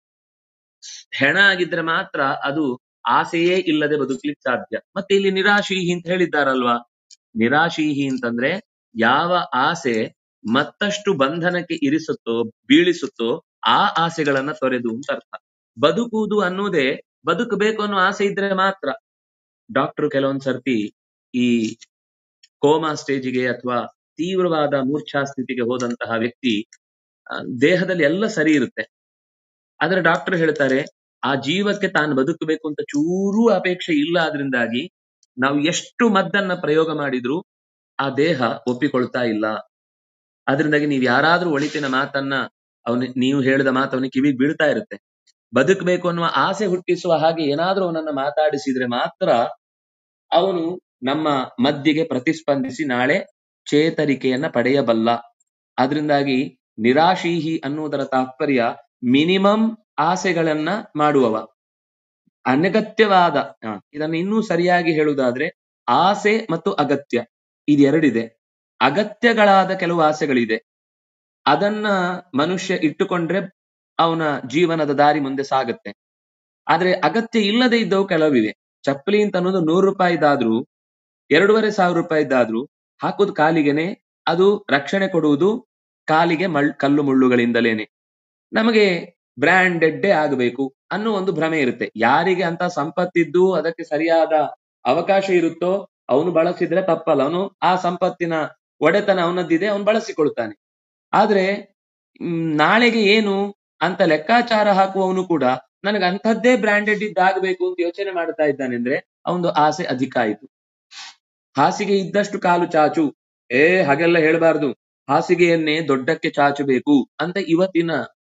ಹೆಣ ಆಗಿದ್ರೆ ಮಾತ್ರ ಅದು ಆಸೆಯೇ ಇಲ್ಲದೆ ಬದುಕಲಿಕ್ಕೆ ಸಾಧ್ಯ. ಮತ್ತೆ ಇಲ್ಲಿ ನಿರಾಶೀಹಿ ಅಂತ ಹೇಳಿದ್ದಾರಲ್ವಾ, ನಿರಾಶೀಹಿ ಅಂತಂದ್ರೆ ಯಾವ ಆಸೆ ಮತ್ತಷ್ಟು ಬಂಧನಕ್ಕೆ ಇರಿಸುತ್ತೋ ಬೀಳಿಸುತ್ತೋ ಆ ಆಸೆಗಳನ್ನ ತೊರೆದು ಅಂತ ಅರ್ಥ. ಬದುಕುವುದು ಅನ್ನೋದೇ ಬದುಕಬೇಕು ಅನ್ನೋ ಆಸೆ ಇದ್ರೆ ಮಾತ್ರ. ಡಾಕ್ಟರ್ ಕೆಲವೊಂದ್ ಸರ್ತಿ ಈ ಕೋಮಾ ಸ್ಟೇಜಿಗೆ ಅಥವಾ ತೀವ್ರವಾದ ಮೂರ್ಛಾ ಸ್ಥಿತಿಗೆ ಹೋದಂತಹ ವ್ಯಕ್ತಿ ದೇಹದಲ್ಲಿ ಎಲ್ಲ ಸರಿ ಇರುತ್ತೆ, ಆದ್ರೆ ಡಾಕ್ಟರ್ ಹೇಳ್ತಾರೆ ಆ ಜೀವಕ್ಕೆ ತಾನು ಬದುಕಬೇಕು ಅಂತ ಚೂರೂ ಅಪೇಕ್ಷೆ ಇಲ್ಲ. ಆದ್ರಿಂದಾಗಿ ನಾವು ಎಷ್ಟು ಮದ್ದನ್ನ ಪ್ರಯೋಗ ಮಾಡಿದ್ರು ಆ ದೇಹ ಒಪ್ಪಿಕೊಳ್ತಾ ಇಲ್ಲ. ಆದ್ರಿಂದಾಗಿ ನೀವ್ ಯಾರಾದ್ರೂ ಒಳಿತಿನ ಮಾತನ್ನ ಅವನ ನೀವು ಹೇಳಿದ ಮಾತು ಅವನಿಗೆ ಕಿವಿಗೆ ಬೀಳ್ತಾ ಇರುತ್ತೆ. ಬದುಕಬೇಕು ಅನ್ನುವ ಆಸೆ ಹುಟ್ಟಿಸುವ ಹಾಗೆ ಏನಾದ್ರೂ ಅವನನ್ನ ಮಾತಾಡಿಸಿದ್ರೆ ಮಾತ್ರ ಅವನು ನಮ್ಮ ಮದ್ದಿಗೆ ಪ್ರತಿಸ್ಪಂದಿಸಿ ನಾಳೆ ಚೇತರಿಕೆಯನ್ನ ಪಡೆಯಬಲ್ಲ. ಆದ್ರಿಂದಾಗಿ ನಿರಾಶೀಹಿ ಅನ್ನುವುದರ ತಾತ್ಪರ್ಯ ಮಿನಿಮಮ್ ಆಸೆಗಳನ್ನ ಮಾಡುವವ. ಅನಗತ್ಯವಾದ, ಇದನ್ನು ಇನ್ನೂ ಸರಿಯಾಗಿ ಹೇಳುವುದಾದ್ರೆ ಆಸೆ ಮತ್ತು ಅಗತ್ಯ ಇದೆರಡಿದೆ. ಅಗತ್ಯಗಳಾದ ಕೆಲವು ಆಸೆಗಳಿದೆ, ಅದನ್ನ ಮನುಷ್ಯ ಇಟ್ಟುಕೊಂಡ್ರೆ ಅವನ ಜೀವನದ ದಾರಿ ಮುಂದೆ ಸಾಗುತ್ತೆ. ಆದ್ರೆ ಅಗತ್ಯ ಇಲ್ಲದೆ ಇದ್ದವು ಕೆಲವಿವೆ. ಚಪ್ಪಲಿ ಅಂತ ಅನ್ನೋದು ನೂರು ರೂಪಾಯಿದಾದ್ರೂ ಎರಡೂವರೆ ಸಾವಿರ ರೂಪಾಯಿದಾದ್ರೂ ಹಾಕುದು ಕಾಲಿಗೆನೆ, ಅದು ರಕ್ಷಣೆ ಕೊಡುವುದು ಕಾಲಿಗೆ ಮಳ್ ಕಲ್ಲು ಮುಳ್ಳುಗಳಿಂದಲೇನೆ. ನಮಗೆ ಬ್ರ್ಯಾಂಡೆಡ್ಡೇ ಆಗಬೇಕು ಅನ್ನೋ ಒಂದು ಭ್ರಮೆ ಇರುತ್ತೆ. ಯಾರಿಗೆ ಅಂತ ಸಂಪತ್ತಿದ್ದು ಅದಕ್ಕೆ ಸರಿಯಾದ ಅವಕಾಶ ಇರುತ್ತೋ ಅವನು ಬಳಸಿದ್ರೆ ತಪ್ಪಲ್ಲ, ಅವನು ಆ ಸಂಪತ್ತಿನ ಒಡೆತನ ಅವನದ್ದಿದೆ, ಅವನು ಬಳಸಿಕೊಳ್ತಾನೆ. ಆದ್ರೆ ನಾಳೆಗೆ ಏನು ಅಂತ ಲೆಕ್ಕಾಚಾರ ಹಾಕುವವನು ಕೂಡ ನನಗೆ ಅಂಥದ್ದೇ ಬ್ರ್ಯಾಂಡೆಡ್ ಇದ್ದಾಗಬೇಕು ಅಂತ ಯೋಚನೆ ಮಾಡ್ತಾ ಇದ್ದಾನೆ ಅಂದ್ರೆ ಅವನು ಆಸೆ ಅಧಿಕ ಆಯಿತು. ಹಾಸಿಗೆ ಇದ್ದಷ್ಟು ಕಾಲು ಚಾಚು, ಏ ಹಾಗೆಲ್ಲ ಹೇಳಬಾರ್ದು, ಹಾಸಿಗೆಯನ್ನೇ ದೊಡ್ಡಕ್ಕೆ ಚಾಚಬೇಕು ಅಂತ ಇವತ್ತಿನ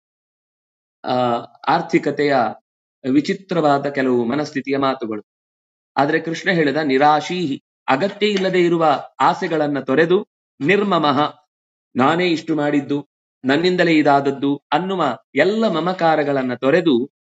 ಆ ಆರ್ಥಿಕತೆಯ ವಿಚಿತ್ರವಾದ ಕೆಲವು ಮನಸ್ಥಿತಿಯ ಮಾತುಗಳು. ಆದ್ರೆ ಕೃಷ್ಣ ಹೇಳಿದ ನಿರಾಶೀಹಿ, ಅಗತ್ಯ ಇಲ್ಲದೆ ಇರುವ ಆಸೆಗಳನ್ನ ತೊರೆದು ನಿರ್ಮಮಃ, ನಾನೇ ಇಷ್ಟು ಮಾಡಿದ್ದು, ನನ್ನಿಂದಲೇ ಇದಾದದ್ದು ಅನ್ನುವ ಎಲ್ಲ ಮಮಕಾರಗಳನ್ನ ತೊರೆದು,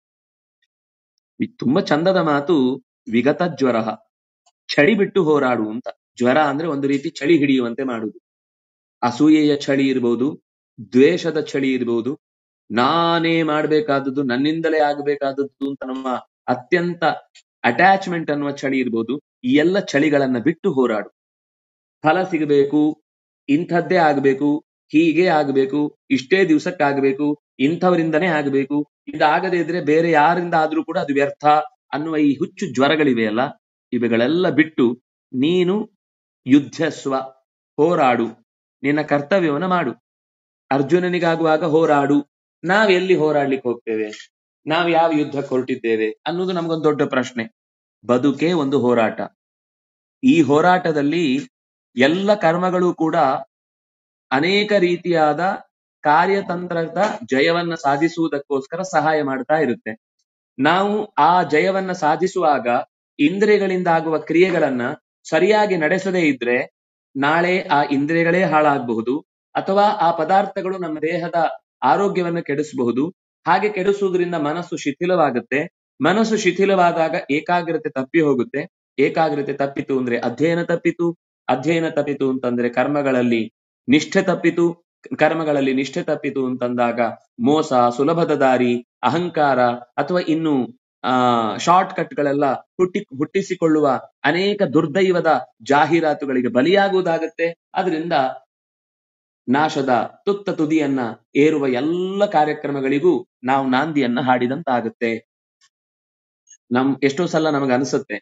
ತುಂಬಾ ಚಂದದ ಮಾತು, ವಿಗತ ಜ್ವರ, ಚಳಿ ಬಿಟ್ಟು ಹೋರಾಡು ಅಂತ. ಜ್ವರ ಅಂದ್ರೆ ಒಂದು ರೀತಿ ಚಳಿ ಹಿಡಿಯುವಂತೆ ಮಾಡುವುದು. ಅಸೂಯೆಯ ಚಳಿ ಇರ್ಬೋದು, ದ್ವೇಷದ ಚಳಿ ಇರ್ಬೋದು, ನಾನೇ ಮಾಡ್ಬೇಕಾದದ್ದು, ನನ್ನಿಂದಲೇ ಆಗ್ಬೇಕಾದದ್ದು ಅಂತ ನಮ್ಮ ಅತ್ಯಂತ ಅಟ್ಯಾಚ್ಮೆಂಟ್ ಅನ್ನುವ ಚಳಿ ಇರ್ಬೋದು. ಈ ಎಲ್ಲ ಚಳಿಗಳನ್ನ ಬಿಟ್ಟು ಹೋರಾಡು. ಫಲ ಸಿಗಬೇಕು, ಇಂಥದ್ದೇ ಆಗ್ಬೇಕು, ಹೀಗೆ ಆಗ್ಬೇಕು, ಇಷ್ಟೇ ದಿವ್ಸಕ್ಕಾಗಬೇಕು, ಇಂಥವರಿಂದನೇ ಆಗ್ಬೇಕು, ಇದಾಗದೇ ಇದ್ರೆ ಬೇರೆ ಯಾರಿಂದ ಆದ್ರೂ ಕೂಡ ಅದು ವ್ಯರ್ಥ ಅನ್ನುವ ಈ ಹುಚ್ಚು ಜ್ವರಗಳಿವೆಯಲ್ಲ, ಇವುಗಳೆಲ್ಲ ಬಿಟ್ಟು ನೀನು ಯುದ್ಧಸ್ವ, ಹೋರಾಡು, ನಿನ್ನ ಕರ್ತವ್ಯವನ್ನ ಮಾಡು. ಅರ್ಜುನನಿಗಾಗುವಾಗ ಹೋರಾಡು. ನಾವ್ ಎಲ್ಲಿ ಹೋರಾಡ್ಲಿಕ್ಕೆ ಹೋಗ್ತೇವೆ, ನಾವ್ ಯಾವ ಯುದ್ಧಕ್ಕೆ ಹೊರಟಿದ್ದೇವೆ ಅನ್ನೋದು ನಮ್ಗೊಂದು ದೊಡ್ಡ ಪ್ರಶ್ನೆ. ಬದುಕೇ ಒಂದು ಹೋರಾಟ. ಈ ಹೋರಾಟದಲ್ಲಿ ಎಲ್ಲ ಕರ್ಮಗಳು ಕೂಡ ಅನೇಕ ರೀತಿಯಾದ ಕಾರ್ಯತಂತ್ರದ ಜಯವನ್ನ ಸಾಧಿಸುವುದಕ್ಕೋಸ್ಕರ ಸಹಾಯ ಮಾಡ್ತಾ ಇರುತ್ತೆ. ನಾವು ಆ ಜಯವನ್ನ ಸಾಧಿಸುವಾಗ ಇಂದ್ರಿಯಗಳಿಂದ ಆಗುವ ಕ್ರಿಯೆಗಳನ್ನ ಸರಿಯಾಗಿ ನಡೆಸದೇ ಇದ್ರೆ ನಾಳೆ ಆ ಇಂದ್ರಿಯಗಳೇ ಹಾಳಾಗಬಹುದು, ಅಥವಾ ಆ ಪದಾರ್ಥಗಳು ನಮ್ಮ ದೇಹದ ಆರೋಗ್ಯವನ್ನು ಕೆಡಿಸಬಹುದು. ಹಾಗೆ ಕೆಡಿಸುವುದರಿಂದ ಮನಸ್ಸು ಶಿಥಿಲವಾಗುತ್ತೆ. ಮನಸ್ಸು ಶಿಥಿಲವಾದಾಗ ಏಕಾಗ್ರತೆ ತಪ್ಪಿ ಹೋಗುತ್ತೆ. ಏಕಾಗ್ರತೆ ತಪ್ಪಿತು ಅಂದ್ರೆ ಅಧ್ಯಯನ ತಪ್ಪಿತು. ಅಧ್ಯಯನ ತಪ್ಪಿತು ಅಂತಂದ್ರೆ ಕರ್ಮಗಳಲ್ಲಿ ನಿಷ್ಠೆ ತಪ್ಪಿತು. ಕರ್ಮಗಳಲ್ಲಿ ನಿಷ್ಠೆ ತಪ್ಪಿತು ಅಂತಂದಾಗ ಮೋಸ, ಸುಲಭದ ದಾರಿ, ಅಹಂಕಾರ ಅಥವಾ ಇನ್ನು ಆ ಶಾರ್ಟ್ ಕಟ್ ಗಳೆಲ್ಲ ಹುಟ್ಟಿ ಹುಟ್ಟಿಸಿಕೊಳ್ಳುವ ಅನೇಕ ದುರ್ದೈವದ ಜಾಹೀರಾತುಗಳಿಗೆ ಬಲಿಯಾಗುವುದಾಗತ್ತೆ. ಅದರಿಂದ ನಾಶದ ತುತ್ತ ತುದಿಯನ್ನ ಏರುವ ಎಲ್ಲ ಕಾರ್ಯಕ್ರಮಗಳಿಗೂ ನಾವು ನಾಂದಿಯನ್ನ ಹಾಡಿದಂತಾಗುತ್ತೆ. ನಮ್ ಎಷ್ಟೋ ಸಲ ನಮಗೆ ಅನಿಸುತ್ತೆ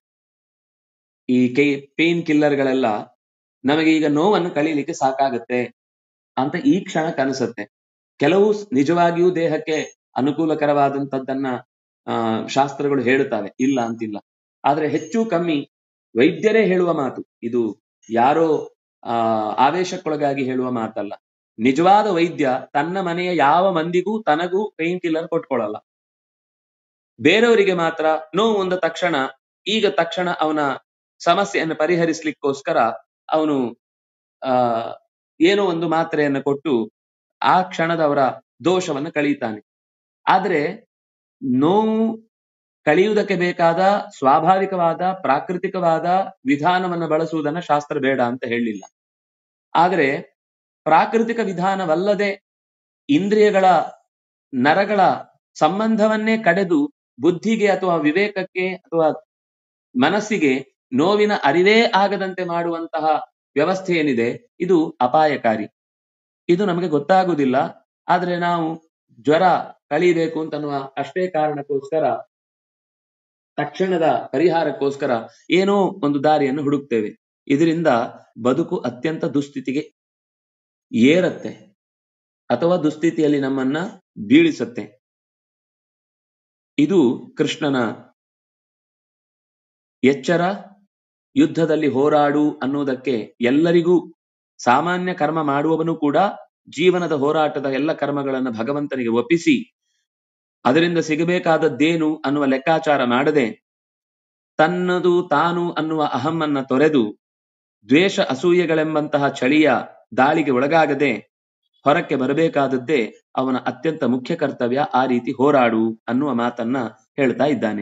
ಈ ಕೈ ಪೇನ್ ಕಿಲ್ಲರ್ಗಳೆಲ್ಲ ನಮಗೆ ಈಗ ನೋವನ್ನು ಕಳೀಲಿಕ್ಕೆ ಸಾಕಾಗತ್ತೆ ಅಂತ ಈ ಕ್ಷಣಕ್ಕೆ ಅನಿಸುತ್ತೆ. ಕೆಲವು ನಿಜವಾಗಿಯೂ ದೇಹಕ್ಕೆ ಅನುಕೂಲಕರವಾದಂತದ್ದನ್ನ ಆ ಶಾಸ್ತ್ರಗಳು ಹೇಳುತ್ತವೆ, ಇಲ್ಲ ಅಂತಿಲ್ಲ. ಆದ್ರೆ ಹೆಚ್ಚು ಕಮ್ಮಿ ವೈದ್ಯರೇ ಹೇಳುವ ಮಾತು ಇದು, ಯಾರೋ ಆ ಆವೇಶಕ್ಕೊಳಗಾಗಿ ಹೇಳುವ ಮಾತಲ್ಲ. ನಿಜವಾದ ವೈದ್ಯ ತನ್ನ ಮನೆಯ ಯಾವ ಮಂದಿಗೂ ತನಗೂ ಪೇನ್ ಕಿಲ್ಲರ್ ಕೊಟ್ಕೊಳ್ಳಲ್ಲ. ಬೇರೆಯವರಿಗೆ ಮಾತ್ರ ನೋವು ಒಂದ ತಕ್ಷಣ ಈಗ ತಕ್ಷಣ ಅವನ ಸಮಸ್ಯೆಯನ್ನು ಪರಿಹರಿಸ್ಲಿಕ್ಕೋಸ್ಕರ ಅವನು ಆ ಏನೋ ಒಂದು ಮಾತ್ರೆಯನ್ನು ಕೊಟ್ಟು ಆ ಕ್ಷಣದ ಅವರ ದೋಷವನ್ನು ಕಳೀತಾನೆ. ಆದ್ರೆ ನೋವು ಕಳಿಯುವುದಕ್ಕೆ ಬೇಕಾದ ಸ್ವಾಭಾವಿಕವಾದ ಪ್ರಾಕೃತಿಕವಾದ ವಿಧಾನವನ್ನು ಬಳಸುವುದನ್ನ ಶಾಸ್ತ್ರ ಬೇಡ ಅಂತ ಹೇಳಿಲ್ಲ. ಆದರೆ ಪ್ರಾಕೃತಿಕ ವಿಧಾನವಲ್ಲದೆ ಇಂದ್ರಿಯಗಳ ನರಗಳ ಸಂಬಂಧವನ್ನೇ ಕಡೆದು ಬುದ್ಧಿಗೆ ಅಥವಾ ವಿವೇಕಕ್ಕೆ ಅಥವಾ ಮನಸ್ಸಿಗೆ ನೋವಿನ ಅರಿವೇ ಆಗದಂತೆ ಮಾಡುವಂತಹ ವ್ಯವಸ್ಥೆ ಏನಿದೆ ಇದು ಅಪಾಯಕಾರಿ. ಇದು ನಮಗೆ ಗೊತ್ತಾಗುವುದಿಲ್ಲ. ಆದ್ರೆ ನಾವು ಜ್ವರ ಕಳಿಬೇಕು ಅಂತನ್ನುವ ಅಷ್ಟೇ ಕಾರಣಕ್ಕೋಸ್ಕರ ತಕ್ಷಣದ ಪರಿಹಾರಕ್ಕೋಸ್ಕರ ಏನೋ ಒಂದು ದಾರಿಯನ್ನು ಹುಡುಕ್ತೇವೆ. ಇದರಿಂದ ಬದುಕು ಅತ್ಯಂತ ದುಸ್ಥಿತಿಗೆ ಏರತ್ತೆ ಅಥವಾ ದುಸ್ಥಿತಿಯಲ್ಲಿ ನಮ್ಮನ್ನ ಬೀಳಿಸತ್ತೆ. ಇದು ಕೃಷ್ಣನ ಎಚ್ಚರ. ಯುದ್ಧದಲ್ಲಿ ಹೋರಾಡು ಅನ್ನುವುದಕ್ಕೆ ಎಲ್ಲರಿಗೂ ಸಾಮಾನ್ಯ ಕರ್ಮ ಮಾಡುವವನು ಕೂಡ ಜೀವನದ ಹೋರಾಟದ ಎಲ್ಲ ಕರ್ಮಗಳನ್ನು ಭಗವಂತನಿಗೆ ಒಪ್ಪಿಸಿ ಅದರಿಂದ ಸಿಗಬೇಕಾದದ್ದೇನು ಅನ್ನುವ ಲೆಕ್ಕಾಚಾರ ಮಾಡದೆ ತನ್ನದು ತಾನು ಅನ್ನುವ ಅಹಮ್ಮನ್ನ ತೊರೆದು ದ್ವೇಷ ಅಸೂಯೆಗಳೆಂಬಂತಹ ಚಳಿಯ ದಾಳಿಗೆ ಒಳಗಾಗದೆ ಹೊರಕ್ಕೆ ಬರಬೇಕಾದದ್ದೇ ಅವನ ಅತ್ಯಂತ ಮುಖ್ಯ ಕರ್ತವ್ಯ. ಆ ರೀತಿ ಹೋರಾಡು ಅನ್ನುವ ಮಾತನ್ನ ಹೇಳ್ತಾ ಇದ್ದಾನೆ.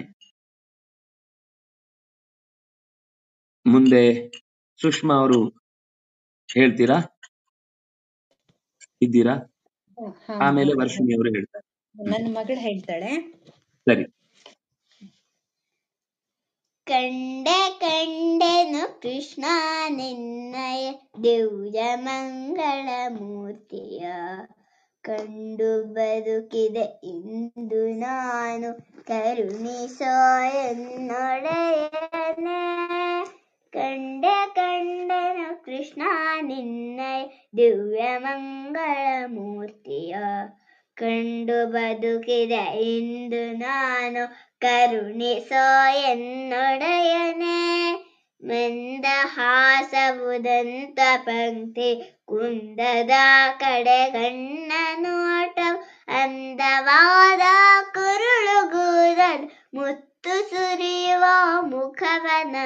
ಮುಂದೆ ಸುಷ್ಮಾ ಅವರು ಹೇಳ್ತೀರಾ? ಇದ್ದೀರಾ? ಆಮೇಲೆ ವರ್ಷಿಣಿ ಅವರು ಹೇಳ್ತಾರೆ.
ನನ್ನ ಮಗಳು ಹೇಳ್ತಾಳೆ.
ಸರಿ.
ಕಂಡೆ ಕಂಡೆನು ಕೃಷ್ಣ ನಿನ್ನಯ ದಿವ್ಯ ಮಂಗಳ ಮೂರ್ತಿಯ, ಕಂಡು ಬದುಕಿದೆ ಇಂದು ನಾನು ಕರುಣಿಸೋ ಎನ್ನೊಡೆಯನೇ. ಕಂಡೆ ಕಂಡೆನು ಕೃಷ್ಣ ನಿನ್ನಯ ದಿವ್ಯ ಮಂಗಳ ಮೂರ್ತಿಯ, ಕಂಡು ಬದುಕಿದೆ ಇಂದು ನಾನು ಕರುಣಿಸೋ ಎನ್ನೊಡೆಯನೇ. ಮಂದಹಾಸವುದಂತ ಪಂಕ್ತಿ ಕುಂದದ ಕಡೆ ಗಣ್ಣ ನೋಟ, ಅಂದವಾದ ಕುರುಳುಗೂದಲ್ ಮುತ್ತು ಸುರಿಯುವ ಮುಖವನ,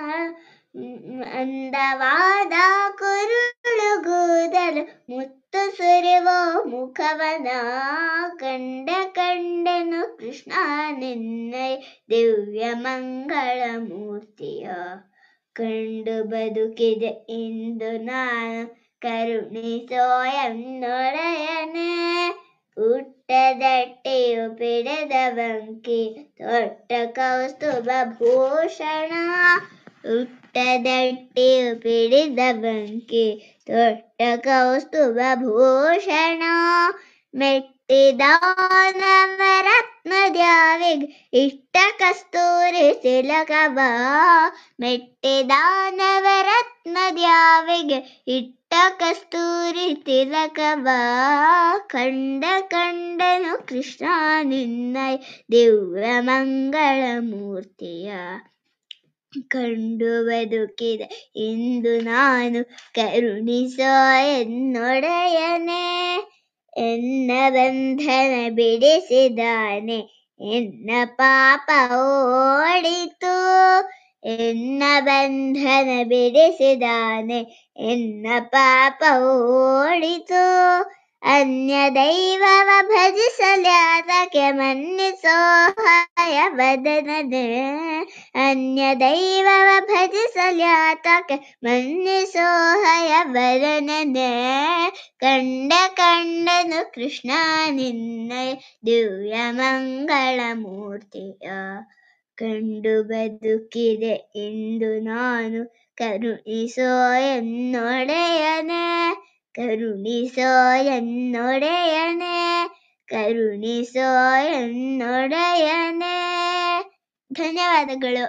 ಅಂದವಾದ ಕುರುಳುಗೂದಲ್ ಮುತ್ತು ಸುರಿಯುವ ಮುಖವನ. ಕಂಡ ಕಂಡೆನು ಕೃಷ್ಣ ನಿನ್ನಯ ದಿವ್ಯ ಮಂಗಳ ಮೂರ್ತಿಯ, ಕಂಡು ಬದುಕಿದೆ ಇಂದು ನಾನು ಕರುಣಿಸೋ ಎನ್ನೊಡೆಯನೇ. ಹುಟ್ಟದಟ್ಟಿಯು ಪಿಡಿದ ಬಂಕಿ ತೊಟ್ಟ ಕೌಸ್ತುಭ ಭೂಷಣ, ಹುಟ್ಟದಟ್ಟಿಯು ಪಿಡಿದ ಬಂಕಿ ತೊಟ್ಟ ಕೌಸ್ತುಭ ಭೂಷಣ. ಮೆಟ್ಟಿದ ನವರತ್ನದ್ಯಾವಿಗ್ ಇಷ್ಟ ಕಸ್ತೂರಿ ತಿಲಕವ, ಮೆಟ್ಟಿದ ನವರತ್ನದ್ಯಾವಿಗ್ ಇಟ್ಟ ಕಸ್ತೂರಿ ತಿಲಕವ. ಕಂಡ ಕಂಡನು ಕೃಷ್ಣ ನಿನ್ನಯ ದಿವ್ಯ ಮಂಗಳ ಮೂರ್ತಿಯ, ಕಂಡು ಬದುಕಿದೆ ಇಂದು ನಾನು ಕರುಣಿಸೋ ಎನ್ನೊಡೆಯನೇ. ಎನ್ನ ಬಂಧನ ಬಿಡಿಸಿದಾನೆ ಎನ್ನ ಪಾಪ ಓಡಿತು, ಎನ್ನ ಬಂಧನ ಬಿಡಿಸಿದಾನೆ ಎನ್ನ ಪಾಪ ಓಡಿತು. ಅನ್ಯ ದೈವವ ಭಜಿಸಲ್ಯಾತಕ್ಕೆ ಮನ್ನಿಸೋ ಹಯ ವದನನೇ, ಅನ್ಯ ದೈವವ ಭಜಿಸಲ್ಯಾತಕ್ಕೆ ಮನ್ನಿಸೋ ಹಯ ವದನನೇ. ಕಂಡ ಕಂಡನು ಕೃಷ್ಣ ನಿನ್ನಯ ದಿವ್ಯ ಮಂಗಳ ಮೂರ್ತಿಯ, ಕಂಡು ಬದುಕಿದೆ ಇಂದು ನಾನು ಕರುಣಿಸೋ ಎನ್ನೊಡೆಯನೇ. ಕರುಣಿಸೋ ಎನ್ನೊಡೆಯನೇ, ಕರುಣಿಸೋ ಎನ್ನೊಡೆಯನೇ. ಧನ್ಯವಾದಗಳು.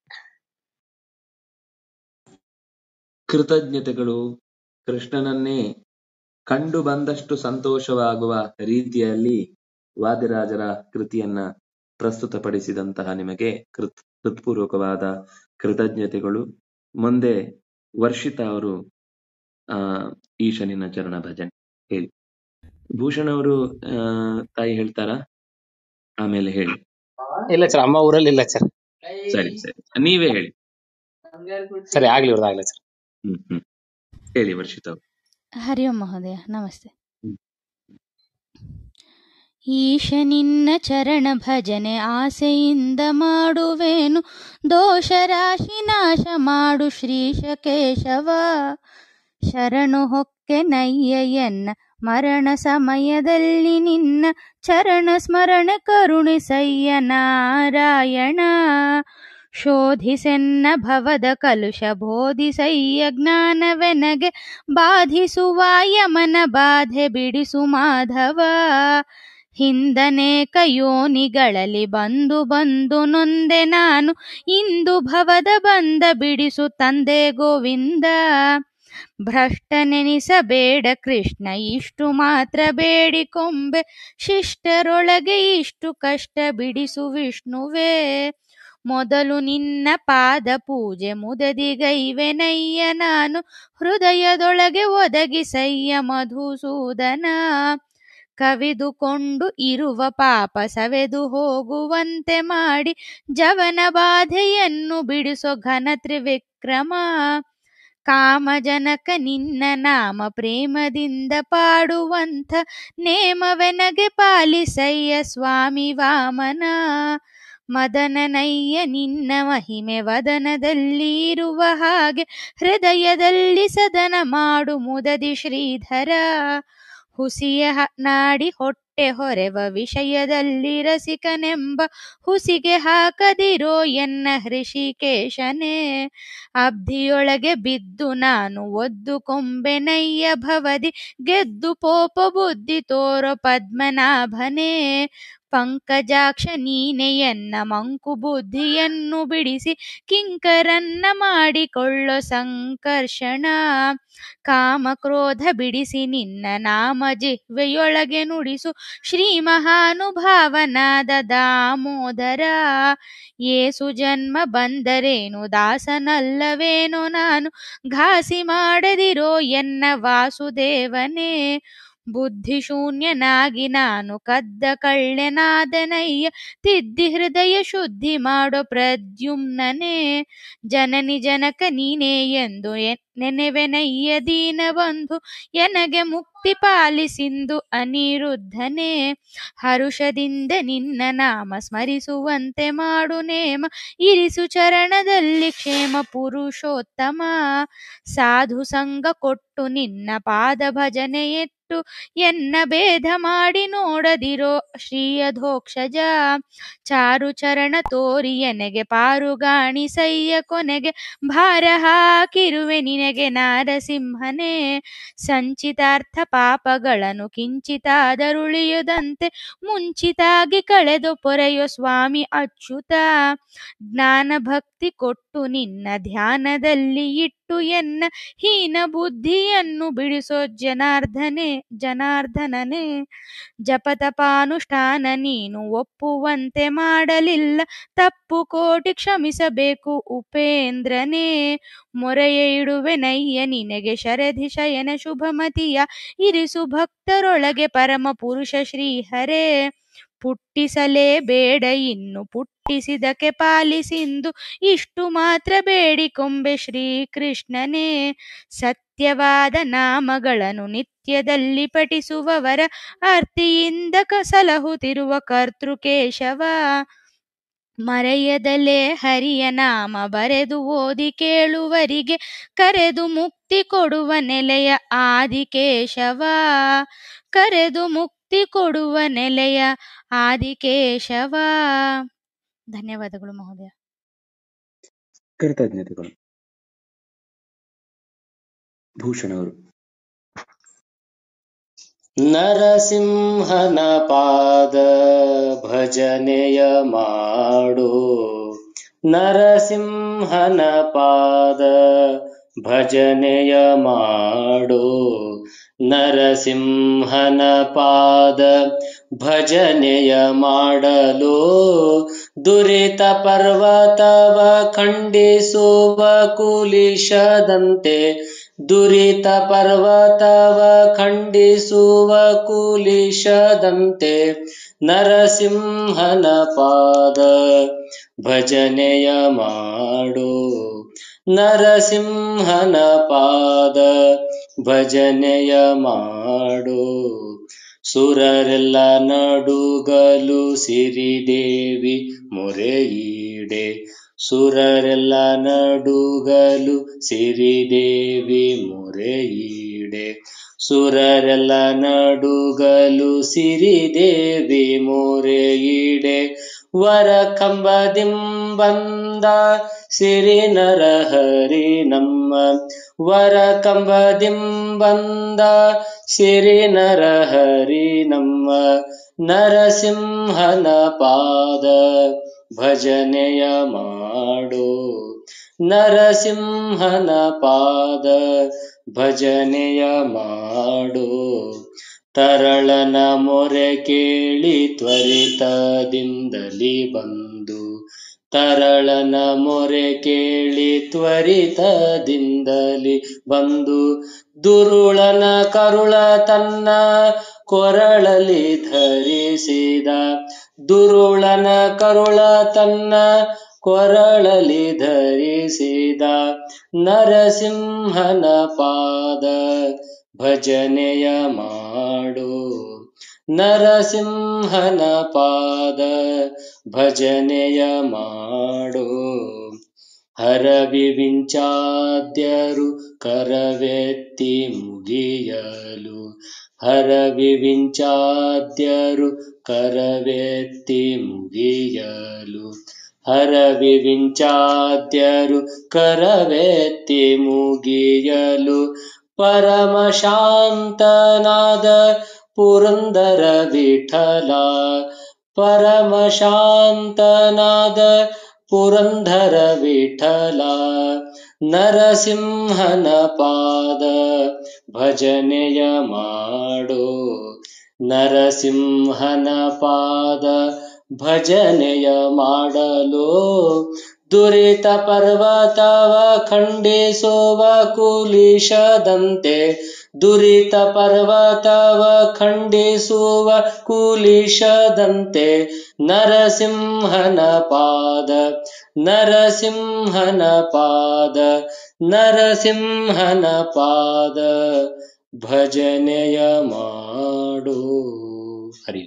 ಕೃತಜ್ಞತೆಗಳು. ಕೃಷ್ಣನನ್ನೇ ಕಂಡು ಬಂದಷ್ಟು ಸಂತೋಷವಾಗುವ ರೀತಿಯಲ್ಲಿ ವಾದಿರಾಜರ ಕೃತಿಯನ್ನ ಪ್ರಸ್ತುತಪಡಿಸಿದಂತಹ ನಿಮಗೆ ಕೃತ್ ಹೃತ್ಪೂರ್ವಕವಾದ ಕೃತಜ್ಞತೆಗಳು. ಮುಂದೆ ವರ್ಷಿತಾ ಅವರು ಆ ಈಶನಿನ ಚರಣ ಭಜನೆ ಹೇಳಿ. ಭೂಷಣ್ ಅವರು ಆ ತಾಯಿ ಹೇಳ್ತಾರಾ? ಆಮೇಲೆ ಹೇಳಿ.
ಇಲ್ಲ ಸರ್, ಅಮ್ಮ ಊರಲ್ಲಿ ಇಲ್ಲ ಸರ್.
ಸರಿ ಸರಿ, ನೀವೇ ಹೇಳಿ.
ಸರಿ, ಆಗ್ಲಿ ಇವ್ರದ್ದಾಗ್ಲಿ ಸರ್.
ಹ್ಮ್ ಹ್ಮ್ ಹೇಳಿ ವರ್ಷಿತಾ.
ಹರಿ ಓಂ ಮಹೋದಯ, ನಮಸ್ತೆ.
ಈಶ ನಿನ್ನ ಚರಣ ಭಜನೆ ಆಸೆಯಿಂದ ಮಾಡುವೆನು, ದೋಷ ರಾಶಿ ನಾಶ ಮಾಡು ಶ್ರೀಶ ಕೇಶವ. ಶರಣು ಹೊಕ್ಕೆ ನಯ್ಯಯ್ಯನ್ನ ಮರಣ ಸಮಯದಲ್ಲಿ ನಿನ್ನ ಚರಣ ಸ್ಮರಣೆ ಕರುಣಿಸಯ್ಯ ನಾರಾಯಣ. ಶೋಧಿಸೆನ್ನ ಭವದ ಕಲುಷ ಬೋಧಿಸಯ್ಯ ಜ್ಞಾನವೆನಗೆ, ಬಾಧಿಸುವ ಯಮನ ಬಾಧೆ ಬಿಡಿಸು ಮಾಧವ. ಹಿಂದನೇಕ ಯೋನಿಗಳಲ್ಲಿ ಬಂದು ಬಂದು ನೊಂದೆ ನಾನು, ಇಂದು ಭವದ ಬಂದ ಬಿಡಿಸು ತಂದೆ ಗೋವಿಂದ. ಭ್ರಷ್ಟನೆನಿಸಬೇಡ ಕೃಷ್ಣ ಇಷ್ಟು ಮಾತ್ರ ಬೇಡಿಕೊಂಬೆ, ಶಿಷ್ಟರೊಳಗೆ ಇಷ್ಟು ಕಷ್ಟ ಬಿಡಿಸು ವಿಷ್ಣುವೇ. ಮೊದಲು ನಿನ್ನ ಪಾದ ಪೂಜೆ ಮುದದಿಗೈವೆನಯ್ಯ ನಾನು, ಹೃದಯದೊಳಗೆ ಒದಗಿಸಯ್ಯ ಮಧುಸೂದನ. ಕವಿದುಕೊಂಡು ಇರುವ ಪಾಪ ಸವೆದು ಹೋಗುವಂತೆ ಮಾಡಿ, ಜವನ ಬಾಧೆಯನ್ನು ಬಿಡಿಸೋ ಘನ ತ್ರಿವಿಕ್ರಮ. ಕಾಮಜನಕ ನಿನ್ನ ನಾಮ ಪ್ರೇಮದಿಂದ ಪಾಡುವಂಥ, ನೇಮವೆನಗೆ ಪಾಲಿಸಯ್ಯ ಸ್ವಾಮಿ ವಾಮನ. ಮದನನಯ್ಯ ನಿನ್ನ ಮಹಿಮೆ ವದನದಲ್ಲಿ ಇರುವ ಹಾಗೆ, ಹೃದಯದಲ್ಲಿ ಸದನ ಮಾಡು ಮುದದಿ ಶ್ರೀಧರ. ಹುಸಿಯ ನಾಡಿ ಹೊಟ್ಟೆ ಹೊರೆವ ವಿಷಯದಲ್ಲಿ ರಸಿಕನೆಂಬ, ಹುಸಿಗೆ ಹಾಕದಿರೋ ಎನ್ನ ಹೃಷಿಕೇಶನೇ. ಅಬ್ಧಿಯೊಳಗೆ ಬಿದ್ದು ನಾನು ಒದ್ದು ಕೊಂಬೆನಯ್ಯ ಭವದಿ, ಗೆದ್ದು ಪೋಪ ಬುದ್ಧಿ ತೋರೋ ಪದ್ಮನಾಭನೇ. ಪಂಕಜಾಕ್ಷ ನೀನೆಯನ್ನ ಮಂಕು ಬುದ್ಧಿಯನ್ನು ಬಿಡಿಸಿ, ಕಿಂಕರನ್ನ ಮಾಡಿಕೊಳ್ಳೋ ಸಂಕರ್ಷಣ. ಕಾಮ ಕ್ರೋಧ ಬಿಡಿಸಿ ನಿನ್ನ ನಾಮ ಜಿಹ್ವೆಯೊಳಗೆ ನುಡಿಸು, ಶ್ರೀ ಮಹಾನುಭಾವನಾದ ದಾಮೋದರ. ಏಸು ಜನ್ಮ ಬಂದರೇನು ದಾಸನಲ್ಲವೇನೋ ನಾನು, ಘಾಸಿ ಮಾಡದಿರೋ ಎನ್ನ ವಾಸುದೇವನೇ. ಬುದ್ಧಿಶೂನ್ಯನಾಗಿ ನಾನು ಕದ್ದ ಕಳ್ಳೆನಾದನಯ್ಯ, ತಿದ್ದಿ ಹೃದಯ ಶುದ್ಧಿ ಮಾಡೋ ಪ್ರದ್ಯುಮ್ನನೇ. ಜನನಿ ಜನಕ ನೀನೇ ಎಂದು ನೆನೆವೆನಯ್ಯ ದೀನ ಬಂಧು, ಎನಗೆ ಮುಕ್ತಿ ಪಾಲಿಸಿಂದು ಅನಿರುದ್ಧನೇ. ಹರುಷದಿಂದ ನಿನ್ನ ನಾಮ ಸ್ಮರಿಸುವಂತೆ ಮಾಡು ನೇಮ, ಇರಿಸು ಚರಣದಲ್ಲಿ ಕ್ಷೇಮ ಪುರುಷೋತ್ತಮ. ಸಾಧು ಸಂಗ ಕೊಟ್ಟು ನಿನ್ನ ಪಾದ ಭಜನೆ ಎಟ್ಟು, ಎನ್ನ ಭೇದ ಮಾಡಿ ನೋಡದಿರೋ ಶ್ರೀಯಧೋಕ್ಷಜ. ಚಾರು ಚರಣ ತೋರಿ ಎನಗೆ ಪಾರುಗಾಣಿಸಯ್ಯ ಕೊನೆಗೆ, ಭಾರ ಹಾಕಿರುವೆ ನಿನಗೆ ನಾರಸಿಂಹನೇ. ಸಂಚಿತಾರ್ಥ ಪಾಪಗಳನ್ನು ಕಿಂಚಿತಾದರುಳಿಯದಂತೆ, ಮುಂಚಿತಾಗಿ ಕಳೆದು ಪೊರೆಯೋ ಸ್ವಾಮಿ ಅಚ್ಯುತ. ಜ್ಞಾನ ಭಕ್ತಿ ಕೊಟ್ಟು ನಿನ್ನ ಧ್ಯಾನದಲ್ಲಿ ಇಟ್ಟು, ಎನ್ನ ಹೀನ ಬುದ್ಧಿಯನ್ನು ಬಿಡಿಸೋ ಜನಾರ್ದನೆ ಜನಾರ್ದನನೇ. ಜಪತಪಾನುಷ್ಠಾನ ನೀನು ಒಪ್ಪುವಂತೆ ಮಾಡಲಿಲ್ಲ, ತಪ್ಪು ಕೋಟಿ ಕ್ಷಮಿಸಬೇಕು ಉಪೇಂದ್ರನೇ. ಮೊರೆಯ ಇಡುವೆನಯ್ಯ ನಿನಗೆ ಶರಧಿ ಶಯನ ಶುಭಮತಿಯ, ಇರಿಸು ಭಕ್ತರೊಳಗೆ ಪರಮ ಪುರುಷ ಶ್ರೀಹರೇ. ಪುಟ್ಟಿಸಲೇ ಬೇಡ ಇನ್ನು ಪುಟ್ಟಿಸಿದಕ್ಕೆ ಪಾಲಿಸಿಂದು, ಇಷ್ಟು ಮಾತ್ರ ಬೇಡಿಕೊಂಬೆ ಶ್ರೀಕೃಷ್ಣನೇ. ಸತ್ಯವಾದ ನಾಮಗಳನ್ನು ನಿತ್ಯದಲ್ಲಿ ಪಠಿಸುವವರ, ಆರ್ತಿಯಿಂದ ಸಲಹುತ್ತಿರುವ ಕರ್ತೃಕೇಶವ. ಮರೆಯದಲೇ ಹರಿಯ ನಾಮ ಬರೆದು ಓದಿ ಕೇಳುವರಿಗೆ, ಕರೆದು ಮುಕ್ತಿ ಕೊಡುವ ನೆಲೆಯ ಆದಿಕೇಶವ. ಕರೆದು ಮುಕ್ತಿ ಕೊಡುವ ನೆಲೆಯ ಆದಿಕೇಶವ. ಧನ್ಯವಾದಗಳು ಮಹೋದಯ.
ಕೃತಜ್ಞತೆಗಳು. ಭೂಷಣ್ ಅವರು.
ನರಸಿಂಹನ ಪಾದ ಭಜನೆಯ ಮಾಡು, ನರಸಿಂಹನ ಪಾದ ಭಜನೆಯ ಮಾಡು. ನರಸಿಂಹನ ಪಾದ ಭಜನೆಯ ಮಾಡಲು, ದುರಿತ ಪರ್ವತವ ಖಂಡಿಸುವ ಕುಲಿಶದಂತೆ. ದುರಿತ ಪರ್ವತವ ಖಂಡಿಸುವ ಕುಲಿಶದಂತೆ, ನರಸಿಂಹನ ಪಾದ ಭಜನೆಯ ಮಾಡು. ನರಸಿಂಹನ ಪಾದ ಭಜನೆಯ ಮಾಡು. ಸುರರೆಲ್ಲ ನಡುಗಲು ಸಿರಿದೇವಿ ಮೊರೆಯೀಡೆ. ಸುರರೆಲ್ಲ ನಡುಗಲು ಸಿರಿದೇವಿ ಮೊರೆಯೀಡೆ. ಸುರರೆಲ್ಲ ನಡುಗಲು ಸಿರಿದೇವಿ ಮೊರೆಯೀಡೆ. ವರ ಕಂಬದಿಂಬಂದ ಸಿರಿ ನರಹರಿ ನಮ್ಮ. ವರ ಕಂಬದಿಂಬಂದ ಸಿರಿ ನರಹರಿ ನಮ್ಮ. ನರಸಿಂಹನ ಪಾದ ಭಜನೆಯ ಮಾಡೋ. ನರಸಿಂಹನ ಪಾದ ಭಜನೆಯ ಮಾಡೋ. ತರಳನ ಮೊರೆ ಕೇಳಿ ತ್ವರಿತದಿಂದಲಿ ಬಂದು. ತರಳನ ಮೊರೆ ಕೇಳಿ ತ್ವರಿತದಿಂದಲಿ ಬಂದು. ದುರುಳನ ಕರುಳ ತನ್ನ ಕೊರಳಲಿ ಧರಿಸಿದ. ದುರುಳನ ಕರುಳ ತನ್ನ ಕೊರಳಲಿ ಧರಿಸಿದ. ನರಸಿಂಹನ ಪಾದ ಭಜನೆಯ ಮಾಡೋ. ನರಸಿಂಹನ ಪಾದ ಭಜನೆಯ ಮಾಡೋ. ಹರವಿವಿಂಚಾದ್ಯರು ಕರವೆತ್ತಿ ಮುಗಿಯಲು. ಹರವಿವಿಂಚಾದ್ಯರು ಕರವೆತ್ತಿ ಮುಗಿಯಲು. ಹರವಿವಿಂಚಾದ್ಯರು ಕರವೆತ್ತಿ ಮುಗಿಯಲು. ಪರಮ ಶಾಂತನಾದ ಪುರಂದರ ವಿಠಲ. ಪರಮ ಶಾಂತನಾದ ಪುರಂದರ ವಿಠಲ. ನರಸಿಂಹನ ಪಾದ ಭಜನೆಯ ಮಾಡೋ. ನರಸಿಂಹನ ಪಾದ ಭಜನೆಯ ಮಾಡಲು. ದುರಿತ ಪರ್ವತವ ಖಂಡಿಸುವ ಕುಲಿಶದಂತೆ. ದುರಿತ ಪರ್ವತವ ಖಂಡಿಸುವ ಕುಲಿಶದಂತೆ. ನರಸಿಂಹನ ಪಾದ ನರಸಿಂಹನ ಪಾದ ನರಸಿಂಹನ ಪಾದ ಭಜನೆಯ ಮಾಡೋ. ಹರಿ.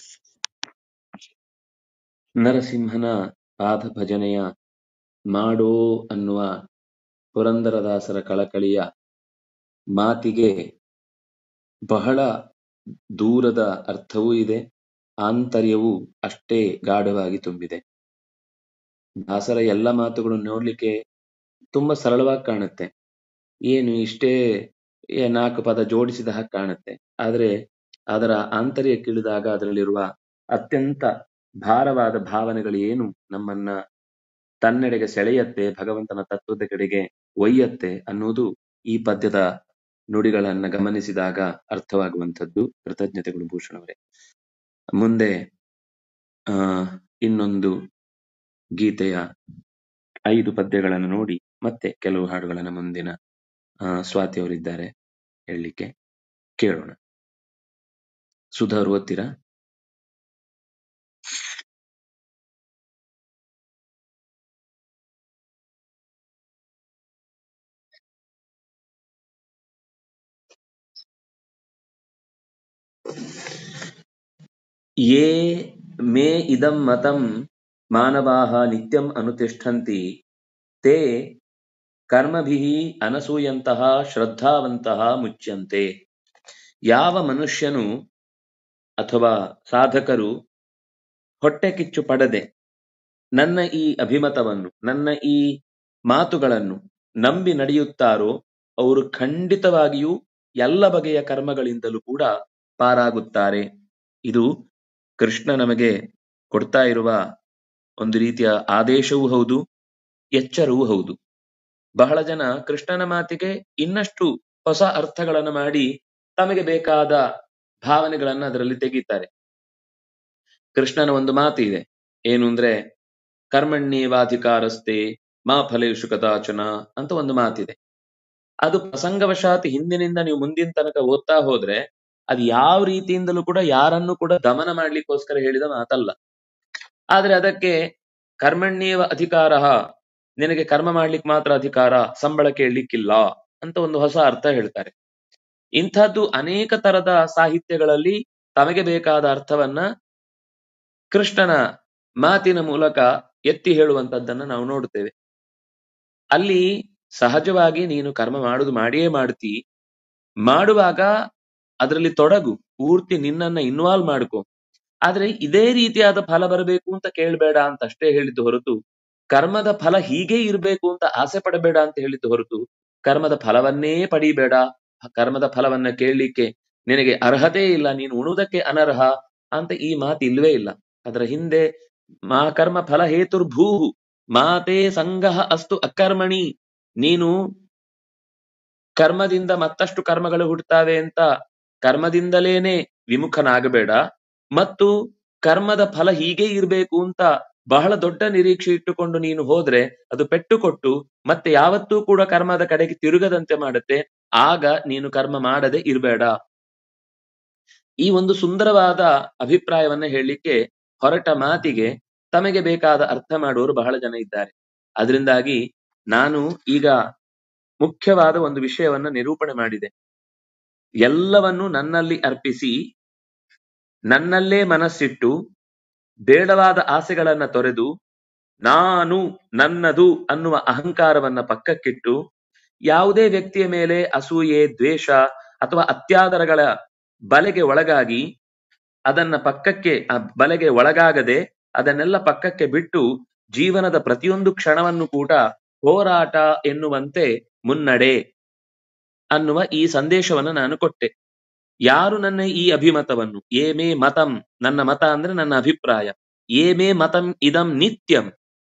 ನರಸಿಂಹನ ಪಾದ ಭಜನೆಯ ಮಾಡೋ ಅನ್ನುವ ಪುರಂದರದಾಸರ ಕಳಕಳಿಯ ಮಾತಿಗೆ ಬಹಳ ದೂರದ ಅರ್ಥವೂ ಇದೆ, ಆಂತರ್ಯವೂ ಅಷ್ಟೇ ಗಾಢವಾಗಿ ತುಂಬಿದೆ. ದಾಸರ ಎಲ್ಲ ಮಾತುಗಳು ನೋಡ್ಲಿಕ್ಕೆ ತುಂಬಾ ಸರಳವಾಗಿ ಕಾಣುತ್ತೆ, ಏನು ಇಷ್ಟೇ ನಾಲ್ಕು ಪದ ಜೋಡಿಸಿದ ಹಾಗೆ ಕಾಣುತ್ತೆ. ಆದ್ರೆ ಅದರ ಆಂತರ್ಯಕ್ಕಿಳಿದಾಗ ಅದರಲ್ಲಿರುವ ಅತ್ಯಂತ ಭಾರವಾದ ಭಾವನೆಗಳು ಏನು ನಮ್ಮನ್ನ ತನ್ನೆಡೆಗೆ ಸೆಳೆಯತ್ತೆ, ಭಗವಂತನ ತತ್ವದ ಕಡೆಗೆ ಒಯ್ಯತ್ತೆ ಅನ್ನುವುದು ಈ ಪದ್ಯದ ನುಡಿಗಳನ್ನ ಗಮನಿಸಿದಾಗ ಅರ್ಥವಾಗುವಂಥದ್ದು. ಕೃತಜ್ಞತೆಗಳು ಭೂಷಣವರೇ. ಮುಂದೆ ಆ ಇನ್ನೊಂದು ಗೀತೆಯ ಐದು ಪದ್ಯಗಳನ್ನು ನೋಡಿ ಮತ್ತೆ ಕೆಲವು ಹಾಡುಗಳನ್ನ ಮುಂದಿನ ಆ ಸ್ವಾತಿಯವರಿದ್ದಾರೆ ಹೇಳಲಿಕ್ಕೆ, ಕೇಳೋಣ. ಸುಧಾ ಅವರು ಓದ್ತೀರಾ? ಯೇ ಮೇ ಇದಂ ಮತಂ ಮಾನವಾಹ ನಿತ್ಯಂ ಅನುತಿಷ್ಠಂತಿ ತೇ ಕರ್ಮಭಿಃ ಅನಸೂಯಂತಹ ಶ್ರದ್ಧಾವಂತಹ ಮುಚ್ಯಂತೆ. ಯಾವ ಮನುಷ್ಯನು ಅಥವಾ ಸಾಧಕರು ಹೊಟ್ಟೆ ಕಿಚ್ಚು ಪಡದೆ ನನ್ನ ಈ ಅಭಿಮತವನ್ನು, ನನ್ನ ಈ ಮಾತುಗಳನ್ನು ನಂಬಿ ನಡೆಯುತ್ತಾರೋ ಅವರು ಖಂಡಿತವಾಗಿಯೂ ಎಲ್ಲ ಬಗೆಯ ಕರ್ಮಗಳಿಂದಲೂ ಕೂಡ ಪಾರಾಗುತ್ತಾರೆ. ಇದು ಕೃಷ್ಣ ನಮಗೆ ಕೊಡ್ತಾ ಇರುವ ಒಂದು ರೀತಿಯ ಆದೇಶವೂ ಹೌದು, ಎಚ್ಚರವೂ ಹೌದು. ಬಹಳ ಜನ ಕೃಷ್ಣನ ಮಾತಿಗೆ ಇನ್ನಷ್ಟು ಹೊಸ ಅರ್ಥಗಳನ್ನು ಮಾಡಿ ತಮಗೆ ಬೇಕಾದ ಭಾವನೆಗಳನ್ನ ಅದರಲ್ಲಿ ತೆಗೀತಾರೆ. ಕೃಷ್ಣನ ಒಂದು ಮಾತು ಇದೆ, ಏನು ಅಂದ್ರೆ ಕರ್ಮಣ್ಯೇವಾಧಿಕಾರಸ್ತೆ ಮಾ ಫಲೇಷು ಕದಾಚನ ಅಂತ ಒಂದು ಮಾತಿದೆ. ಅದು ಪ್ರಸಂಗವಶಾತ್ ಹಿಂದಿನಿಂದ ನೀವು ಮುಂದಿನ ತನಕ ಓದ್ತಾ ಹೋದ್ರೆ ಅದು ಯಾವ ರೀತಿಯಿಂದಲೂ ಕೂಡ ಯಾರನ್ನು ಕೂಡ ದಮನ ಮಾಡ್ಲಿಕ್ಕೋಸ್ಕರ ಹೇಳಿದ ಮಾತಲ್ಲ. ಆದ್ರೆ ಅದಕ್ಕೆ ಕರ್ಮಣ್ಯೇವ ಅಧಿಕಾರ, ನಿನಗೆ ಕರ್ಮ ಮಾಡ್ಲಿಕ್ಕೆ ಮಾತ್ರ ಅಧಿಕಾರ, ಸಂಬಳ ಕೇಳಲಿಕ್ಕಿಲ್ಲ ಅಂತ ಒಂದು ಹೊಸ ಅರ್ಥ ಹೇಳ್ತಾರೆ. ಇಂಥದ್ದು ಅನೇಕ ತರದ ಸಾಹಿತ್ಯಗಳಲ್ಲಿ ತಮಗೆ ಬೇಕಾದ ಅರ್ಥವನ್ನ ಕೃಷ್ಣನ ಮಾತಿನ ಮೂಲಕ ಎತ್ತಿ ಹೇಳುವಂತದ್ದನ್ನ ನಾವು ನೋಡುತ್ತೇವೆ. ಅಲ್ಲಿ ಸಹಜವಾಗಿ ನೀನು ಕರ್ಮ ಮಾಡುದು ಮಾಡಿಯೇ ಮಾಡ್ತಿ, ಮಾಡುವಾಗ ಅದರಲ್ಲಿ ತೊಡಗು, ಪೂರ್ತಿ ನಿನ್ನನ್ನ ಇನ್ವಾಲ್ವ್ ಮಾಡ್ಕೊ. ಆದ್ರೆ ಇದೇ ರೀತಿಯಾದ ಫಲ ಬರಬೇಕು ಅಂತ ಕೇಳಬೇಡ ಅಂತ ಅಷ್ಟೇ ಹೇಳಿದ್ದು ಹೊರತು, ಕರ್ಮದ ಫಲ ಹೀಗೆ ಇರಬೇಕು ಅಂತ ಆಸೆ ಪಡಬೇಡ ಅಂತ ಹೇಳಿದ್ದು ಹೊರತು, ಕರ್ಮದ ಫಲವನ್ನೇ ಪಡಿಬೇಡ, ಕರ್ಮದ ಫಲವನ್ನ ಕೇಳಲಿಕ್ಕೆ ನಿನಗೆ ಅರ್ಹತೆ ಇಲ್ಲ, ನೀನು ಉಣುವುದಕ್ಕೆ ಅನರ್ಹ ಅಂತ ಈ ಮಾತು ಇಲ್ವೇ ಇಲ್ಲ. ಅದರ ಹಿಂದೆ ಮಾ ಕರ್ಮ ಫಲ ಹೇತುರ್ಭೂಹು ಮಾತೇ ಸಂಗಹ ಅಸ್ತು ಅಕರ್ಮಣಿ, ನೀನು ಕರ್ಮದಿಂದ ಮತ್ತಷ್ಟು ಕರ್ಮಗಳು ಹುಟ್ಟುತ್ತವೆ ಅಂತ ಕರ್ಮದಿಂದಲೇನೆ ವಿಮುಖನಾಗಬೇಡ, ಮತ್ತು ಕರ್ಮದ ಫಲ ಹೀಗೆ ಇರಬೇಕು ಅಂತ ಬಹಳ ದೊಡ್ಡ ನಿರೀಕ್ಷೆ ಇಟ್ಟುಕೊಂಡು ನೀನು ಹೋದ್ರೆ ಅದು ಪೆಟ್ಟು ಕೊಟ್ಟು ಮತ್ತೆ ಯಾವತ್ತೂ ಕೂಡ ಕರ್ಮದ ಕಡೆಗೆ ತಿರುಗದಂತೆ ಮಾಡುತ್ತೆ. ಆಗ ನೀನು ಕರ್ಮ ಮಾಡದೆ ಇರಬೇಡ. ಈ ಒಂದು ಸುಂದರವಾದ ಅಭಿಪ್ರಾಯವನ್ನ ಹೇಳಲಿಕ್ಕೆ ಹೊರಟ ಮಾತಿಗೆ ತಮಗೆ ಬೇಕಾದ ಅರ್ಥ ಮಾಡುವವರು ಬಹಳ ಜನ ಇದ್ದಾರೆ. ಅದರಿಂದಾಗಿ ನಾನು ಈಗ ಮುಖ್ಯವಾದ ಒಂದು ವಿಷಯವನ್ನ ನಿರೂಪಣೆ ಮಾಡಿದೆ. ಎಲ್ಲವನ್ನು ನನ್ನಲ್ಲಿ ಅರ್ಪಿಸಿ, ನನ್ನಲ್ಲೇ ಮನಸ್ಸಿಟ್ಟು, ಬೇಡವಾದ ಆಸೆಗಳನ್ನ ತೊರೆದು, ನಾನು ನನ್ನದು ಅನ್ನುವ ಅಹಂಕಾರವನ್ನ ಪಕ್ಕಕ್ಕಿಟ್ಟು, ಯಾವುದೇ ವ್ಯಕ್ತಿಯ ಮೇಲೆ ಅಸೂಯೆ, ದ್ವೇಷ ಅಥವಾ ಅತ್ಯಾದರಗಳ ಬಲೆಗೆ ಒಳಗಾಗಿ ಅದನ್ನ ಪಕ್ಕಕ್ಕೆ ಆ ಬಲೆಗೆ ಒಳಗಾಗದೆ ಅದನ್ನೆಲ್ಲ ಪಕ್ಕಕ್ಕೆ ಬಿಟ್ಟು ಜೀವನದ ಪ್ರತಿಯೊಂದು ಕ್ಷಣವನ್ನು ಕೂಡ ಹೋರಾಟ ಎನ್ನುವಂತೆ ಮುನ್ನಡೆ ಅನ್ನುವ ಈ ಸಂದೇಶವನ್ನು ನಾನು ಕೊಟ್ಟೆ. ಯಾರು ನನ್ನ ಈ ಅಭಿಮತವನ್ನು, ಏಮೇ ಮತಂ, ನನ್ನ ಮತ ಅಂದ್ರೆ ನನ್ನ ಅಭಿಪ್ರಾಯ, ಏಮೇ ಮತಂ ಇದಂ ನಿತ್ಯಂ,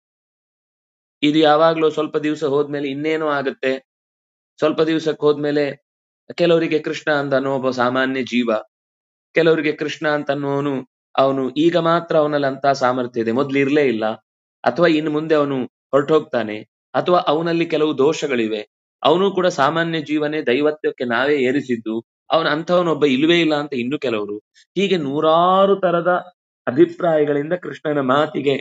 ಇದು ಯಾವಾಗ್ಲೂ ಸ್ವಲ್ಪ ದಿವಸ ಹೋದ್ಮೇಲೆ ಇನ್ನೇನೋ ಆಗುತ್ತೆ, ಸ್ವಲ್ಪ ದಿವಸಕ್ಕೆ ಹೋದ್ಮೇಲೆ ಕೆಲವರಿಗೆ ಕೃಷ್ಣ ಅಂತ ಅನ್ನೋ ಒಬ್ಬ ಸಾಮಾನ್ಯ ಜೀವ, ಕೆಲವರಿಗೆ ಕೃಷ್ಣ ಅಂತ ಅನ್ನೋನು ಅವನು ಈಗ ಮಾತ್ರ ಅವನಲ್ಲಿ ಅಂತ ಸಾಮರ್ಥ್ಯ ಇದೆ, ಮೊದ್ಲು ಇರ್ಲೇ ಇಲ್ಲ, ಅಥವಾ ಇನ್ನು ಮುಂದೆ ಅವನು ಹೊರಟೋಗ್ತಾನೆ, ಅಥವಾ ಅವನಲ್ಲಿ ಕೆಲವು ದೋಷಗಳಿವೆ, ಅವನು ಕೂಡ ಸಾಮಾನ್ಯ ಜೀವನೇ, ದೈವತ್ವಕ್ಕೆ ನಾವೇ ಏರಿಸಿದ್ದು, ಅವನ ಅಂಥವನೊಬ್ಬ ಇಲ್ವೇ ಇಲ್ಲ ಅಂತ ಇನ್ನು ಕೆಲವರು. ಹೀಗೆ ನೂರಾರು ತರದ ಅಭಿಪ್ರಾಯಗಳಿಂದ ಕೃಷ್ಣನ ಮಾತಿಗೆ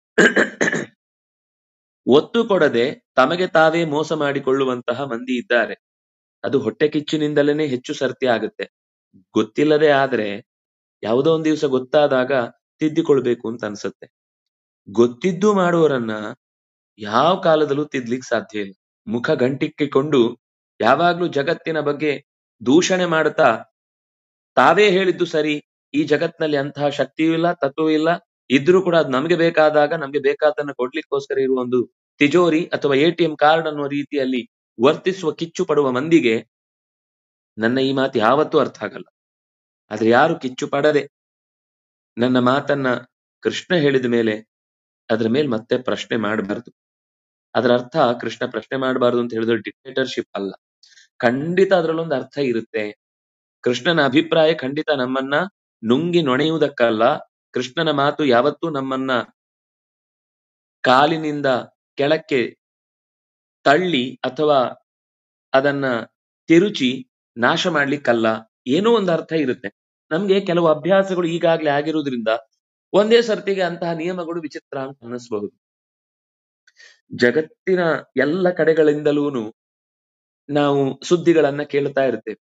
ಒತ್ತು ಕೊಡದೆ ತಮಗೆ ತಾವೇ ಮೋಸ ಮಾಡಿಕೊಳ್ಳುವಂತಹ ಮಂದಿ ಇದ್ದಾರೆ. ಅದು ಹೊಟ್ಟೆ ಕಿಚ್ಚಿನಿಂದಲೇ ಹೆಚ್ಚು ಸರ್ತಿ ಆಗುತ್ತೆ. ಗೊತ್ತಿಲ್ಲದೆ ಆದ್ರೆ ಯಾವುದೋ ಒಂದ್ ದಿವಸ ಗೊತ್ತಾದಾಗ ತಿದ್ದಿಕೊಳ್ಬೇಕು ಅಂತ ಅನ್ಸುತ್ತೆ. ಗೊತ್ತಿದ್ದು ಮಾಡುವವರನ್ನ ಯಾವ ಕಾಲದಲ್ಲೂ ತಿದ್ಲಿಕ್ ಸಾಧ್ಯ ಇಲ್ಲ. ಮುಖ ಗಂಟಿಕ್ಕಿಕೊಂಡು ಯಾವಾಗ್ಲೂ ಜಗತ್ತಿನ ಬಗ್ಗೆ ದೂಷಣೆ ಮಾಡ್ತಾ ತಾವೇ ಹೇಳಿದ್ದು ಸರಿ, ಈ ಜಗತ್ನಲ್ಲಿ ಅಂತಹ ಶಕ್ತಿಯೂ ಇಲ್ಲ, ತತ್ವವೂ ಇಲ್ಲ, ಇದ್ರೂ ಕೂಡ ಅದು ನಮ್ಗೆ ಬೇಕಾದಾಗ ನಮ್ಗೆ ಬೇಕಾದನ್ನ ಕೊಡ್ಲಿಕ್ಕೋಸ್ಕರ ಇರುವ ಒಂದು ತಿಜೋರಿ ಅಥವಾ ಎ ಟಿ ಎಂ ಕಾರ್ಡ್ ಅನ್ನುವ ರೀತಿಯಲ್ಲಿ ವರ್ತಿಸುವ ಕಿಚ್ಚು ಪಡುವ ಮಂದಿಗೆ ನನ್ನ ಈ ಮಾತು ಯಾವತ್ತೂ ಅರ್ಥ ಆಗಲ್ಲ. ಆದ್ರೆ ಯಾರು ಕಿಚ್ಚು ಪಡದೆ ನನ್ನ ಮಾತನ್ನ ಕೃಷ್ಣ ಹೇಳಿದ ಮೇಲೆ ಅದ್ರ ಮೇಲೆ ಮತ್ತೆ ಪ್ರಶ್ನೆ ಮಾಡಬಾರ್ದು. ಅದರ ಅರ್ಥ ಕೃಷ್ಣ ಪ್ರಶ್ನೆ ಮಾಡಬಾರ್ದು ಅಂತ ಹೇಳಿದ್ರೆ ಡಿಕ್ಟೇಟರ್ಶಿಪ್ ಅಲ್ಲ, ಖಂಡಿತ ಅದ್ರಲ್ಲೊಂದು ಅರ್ಥ ಇರುತ್ತೆ. ಕೃಷ್ಣನ ಅಭಿಪ್ರಾಯ ಖಂಡಿತ ನಮ್ಮನ್ನ ನುಂಗಿ ನೊಣೆಯುವುದಕ್ಕಲ್ಲ. ಕೃಷ್ಣನ ಮಾತು ಯಾವತ್ತೂ ನಮ್ಮನ್ನ ಕಾಲಿನಿಂದ ಕೆಳಕ್ಕೆ ತಳ್ಳಿ ಅಥವಾ ಅದನ್ನ ತಿರುಚಿ ನಾಶ ಮಾಡ್ಲಿಕ್ಕಲ್ಲ. ಏನೋ ಒಂದು ಅರ್ಥ ಇರುತ್ತೆ. ನಮ್ಗೆ ಕೆಲವು ಅಭ್ಯಾಸಗಳು ಈಗಾಗ್ಲೇ ಆಗಿರುವುದ್ರಿಂದ ಒಂದೇ ಸರ್ತಿಗೆ ಅಂತಹ ನಿಯಮಗಳು ವಿಚಿತ್ರ ಅಂತ ಅನ್ನಿಸ್ಬಹುದು. ಜಗತ್ತಿನ ಎಲ್ಲ ಕಡೆಗಳಿಂದಲೂ ನಾವು ಸುದ್ದಿಗಳನ್ನ ಕೇಳ್ತಾ ಇರ್ತೇವೆ,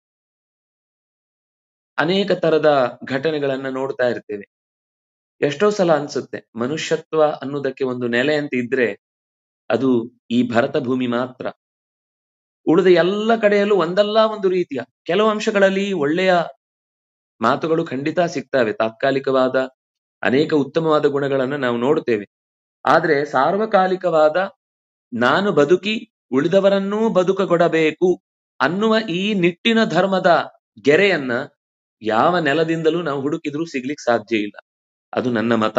ಅನೇಕ ತರದ ಘಟನೆಗಳನ್ನ ನೋಡ್ತಾ ಇರ್ತೇವೆ. ಎಷ್ಟೋ ಸಲ ಅನ್ಸುತ್ತೆ ಮನುಷ್ಯತ್ವ ಅನ್ನೋದಕ್ಕೆ ಒಂದು ನೆಲೆ ಅಂತ ಇದ್ರೆ ಅದು ಈ ಭರತ ಭೂಮಿ ಮಾತ್ರ. ಉಳಿದ ಎಲ್ಲ ಕಡೆಯಲ್ಲೂ ಒಂದಲ್ಲ ಒಂದು ರೀತಿಯ ಕೆಲವು ಅಂಶಗಳಲ್ಲಿ ಒಳ್ಳೆಯ ಮಾತುಗಳು ಖಂಡಿತ ಸಿಗ್ತವೆ, ತಾತ್ಕಾಲಿಕವಾದ ಅನೇಕ ಉತ್ತಮವಾದ ಗುಣಗಳನ್ನ ನಾವು ನೋಡ್ತೇವೆ. ಆದ್ರೆ ಸಾರ್ವಕಾಲಿಕವಾದ ನಾನು ಬದುಕಿ ಉಳಿದವರನ್ನೂ ಬದುಕಗೊಡಬೇಕು ಅನ್ನುವ ಈ ನಿಟ್ಟಿನ ಧರ್ಮದ ಗೆರೆಯನ್ನ ಯಾವ ನೆಲದಿಂದಲೂ ನಾವು ಹುಡುಕಿದ್ರೂ ಸಿಗ್ಲಿಕ್ಕೆ ಸಾಧ್ಯ ಇಲ್ಲ. ಅದು ನನ್ನ ಮತ.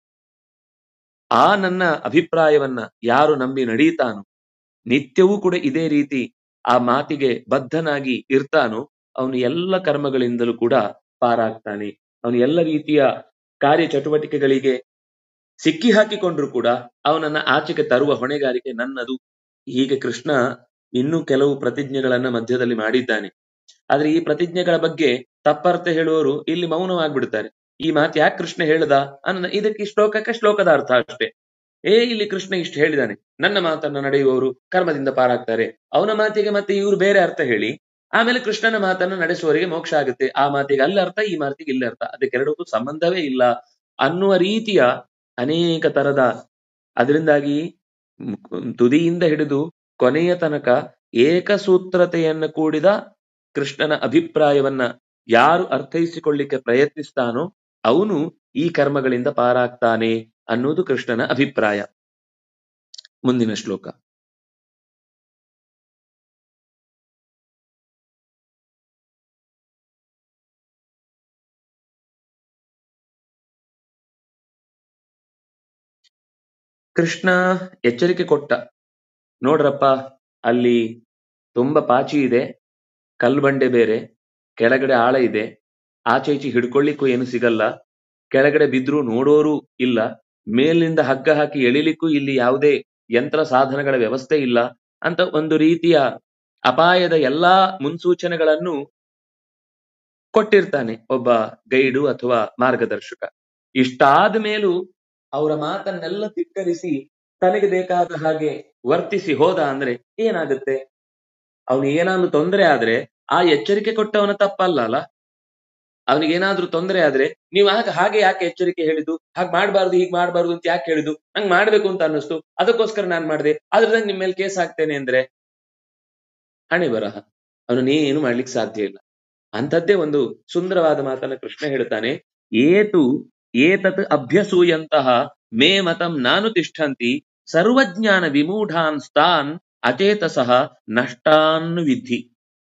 ಆ ನನ್ನ ಅಭಿಪ್ರಾಯವನ್ನ ಯಾರು ನಂಬಿ ನಡೀತಾನೋ, ನಿತ್ಯವೂ ಕೂಡ ಇದೇ ರೀತಿ ಆ ಮಾತಿಗೆ ಬದ್ಧನಾಗಿ ಇರ್ತಾನೋ, ಅವನು ಎಲ್ಲ ಕರ್ಮಗಳಿಂದಲೂ ಕೂಡ ಪಾರಾಗ್ತಾನೆ. ಅವನು ಎಲ್ಲ ರೀತಿಯ ಕಾರ್ಯ ಚಟುವಟಿಕೆಗಳಿಗೆ ಸಿಕ್ಕಿ ಹಾಕಿಕೊಂಡ್ರು ಕೂಡ ಅವನನ್ನ ಆಚೆಗೆ ತರುವ ಹೊಣೆಗಾರಿಕೆ ನನ್ನದು. ಹೀಗೆ ಕೃಷ್ಣ ಇನ್ನೂ ಕೆಲವು ಪ್ರತಿಜ್ಞೆಗಳನ್ನ ಮಧ್ಯದಲ್ಲಿ ಮಾಡಿದ್ದಾನೆ. ಆದ್ರೆ ಈ ಪ್ರತಿಜ್ಞೆಗಳ ಬಗ್ಗೆ ತಪ್ಪರ್ಥ ಹೇಳುವವರು ಇಲ್ಲಿ ಮೌನವಾಗ್ಬಿಡ್ತಾರೆ. ಈ ಮಾತು ಯಾಕೆ ಕೃಷ್ಣ ಹೇಳ್ದ ಅನ್ನ ಇದಕ್ಕೆ ಶ್ಲೋಕಕ್ಕೆ ಶ್ಲೋಕದ ಅರ್ಥ ಅಷ್ಟೇ. ಏ ಇಲ್ಲಿ ಕೃಷ್ಣ ಇಷ್ಟು ಹೇಳಿದಾನೆ, ನನ್ನ ಮಾತನ್ನ ನಡೆಯುವವರು ಕರ್ಮದಿಂದ ಪಾರಾಗ್ತಾರೆ, ಅವನ ಮಾತಿಗೆ ಮತ್ತೆ ಇವ್ರು ಬೇರೆ ಅರ್ಥ ಹೇಳಿ ಆಮೇಲೆ ಕೃಷ್ಣನ ಮಾತನ್ನ ನಡೆಸುವವರಿಗೆ ಮೋಕ್ಷ ಆಗುತ್ತೆ. ಆ ಮಾತಿಗೆ ಅಲ್ಲಿ ಅರ್ಥ, ಈ ಮಾತಿಗೆ ಇಲ್ಲಿ ಅರ್ಥ, ಅದಕ್ಕೆರಡಕ್ಕೂ ಸಂಬಂಧವೇ ಇಲ್ಲ ಅನ್ನುವ ರೀತಿಯ ಅನೇಕ ತರದ, ಅದರಿಂದಾಗಿ ತುದಿಯಿಂದ ಹಿಡಿದು ಕೊನೆಯ ತನಕ ಏಕಸೂತ್ರತೆಯನ್ನು ಕೂಡಿದ ಕೃಷ್ಣನ ಅಭಿಪ್ರಾಯವನ್ನ ಯಾರು ಅರ್ಥೈಸಿಕೊಳ್ಳಿಕ್ಕೆ ಪ್ರಯತ್ನಿಸ್ತಾನೋ ಅವನು ಈ ಕರ್ಮಗಳಿಂದ ಪಾರಾಗ್ತಾನೆ ಅನ್ನುವುದು ಕೃಷ್ಣನ ಅಭಿಪ್ರಾಯ. ಮುಂದಿನ ಶ್ಲೋಕ. ಕೃಷ್ಣ ಎಚ್ಚರಿಕೆ ಕೊಟ್ಟ, ನೋಡ್ರಪ್ಪ ಅಲ್ಲಿ ತುಂಬಾ ಪಾಚಿ ಇದೆ, ಕಲ್ಬಂಡೆ ಬೇರೆ, ಕೆಳಗಡೆ ಆಳ ಇದೆ, ಆಚೆ ಈಚೆ ಹಿಡ್ಕೊಳ್ಳಿಕ್ಕೂ ಏನು ಸಿಗಲ್ಲ, ಕೆಳಗಡೆ ಬಿದ್ರು ನೋಡೋರು ಇಲ್ಲ, ಮೇಲಿನಿಂದ ಹಗ್ಗ ಹಾಕಿ ಎಳಿಲಿಕ್ಕೂ ಇಲ್ಲಿ ಯಾವುದೇ ಯಂತ್ರ ಸಾಧನಗಳ ವ್ಯವಸ್ಥೆ ಇಲ್ಲ ಅಂತ ಒಂದು ರೀತಿಯ ಅಪಾಯದ ಎಲ್ಲಾ ಮುನ್ಸೂಚನೆಗಳನ್ನು ಕೊಟ್ಟಿರ್ತಾನೆ ಒಬ್ಬ ಗೈಡು ಅಥವಾ ಮಾರ್ಗದರ್ಶಕ. ಇಷ್ಟಾದ ಮೇಲೂ ಅವರ ಮಾತನ್ನೆಲ್ಲ ಧಿಕ್ಕರಿಸಿ ತನಗೆ ಬೇಕಾದ ಹಾಗೆ ವರ್ತಿಸಿ ಹೋದ ಅಂದ್ರೆ ಏನಾಗುತ್ತೆ? ಅವನಿಗೆ ಏನಾದ್ರೂ ತೊಂದರೆ ಆದ್ರೆ ಆ ಎಚ್ಚರಿಕೆ ಕೊಟ್ಟವನ ತಪ್ಪಲ್ಲ ಅಲ್ಲ. ಅವನಿಗೇನಾದ್ರೂ ತೊಂದರೆ ಆದ್ರೆ ನೀವು ಆಗ ಹಾಗೆ ಯಾಕೆ ಎಚ್ಚರಿಕೆ ಹೇಳಿದ್ದು, ಹಾಗೆ ಮಾಡ್ಬಾರ್ದು ಹೀಗೆ ಮಾಡ್ಬಾರ್ದು ಅಂತ ಯಾಕೆ ಹೇಳಿದ್ದು, ನಂಗೆ ಮಾಡ್ಬೇಕು ಅಂತ ಅನ್ನಿಸ್ತು ಅದಕ್ಕೋಸ್ಕರ ನಾನ್ ಮಾಡ್ದೆ, ಅದ್ರದಾಗ ನಿಮ್ ಮೇಲೆ ಕೇಸ್ ಹಾಕ್ತೇನೆ ಅಂದ್ರೆ ಹಣೆ ಬರಹ, ಅವನನ್ನೇನು ಮಾಡ್ಲಿಕ್ಕೆ ಸಾಧ್ಯ ಇಲ್ಲ. ಅಂಥದ್ದೇ ಒಂದು ಸುಂದರವಾದ ಮಾತನ್ನ ಕೃಷ್ಣ ಹೇಳ್ತಾನೆ, ಏತು ಏತತ್ ಅಭ್ಯಸೂಯಂತಹ ಮೇ ಮತಂ ನಾನು ತಿಷ್ಠಂತಿ ಸರ್ವಜ್ಞಾನ ವಿಮೂಢಾನ್ ಸ್ತಾನ್ ಅಚೇತಸಃ ನಷ್ಟಾನ್ ವಿಧಿ.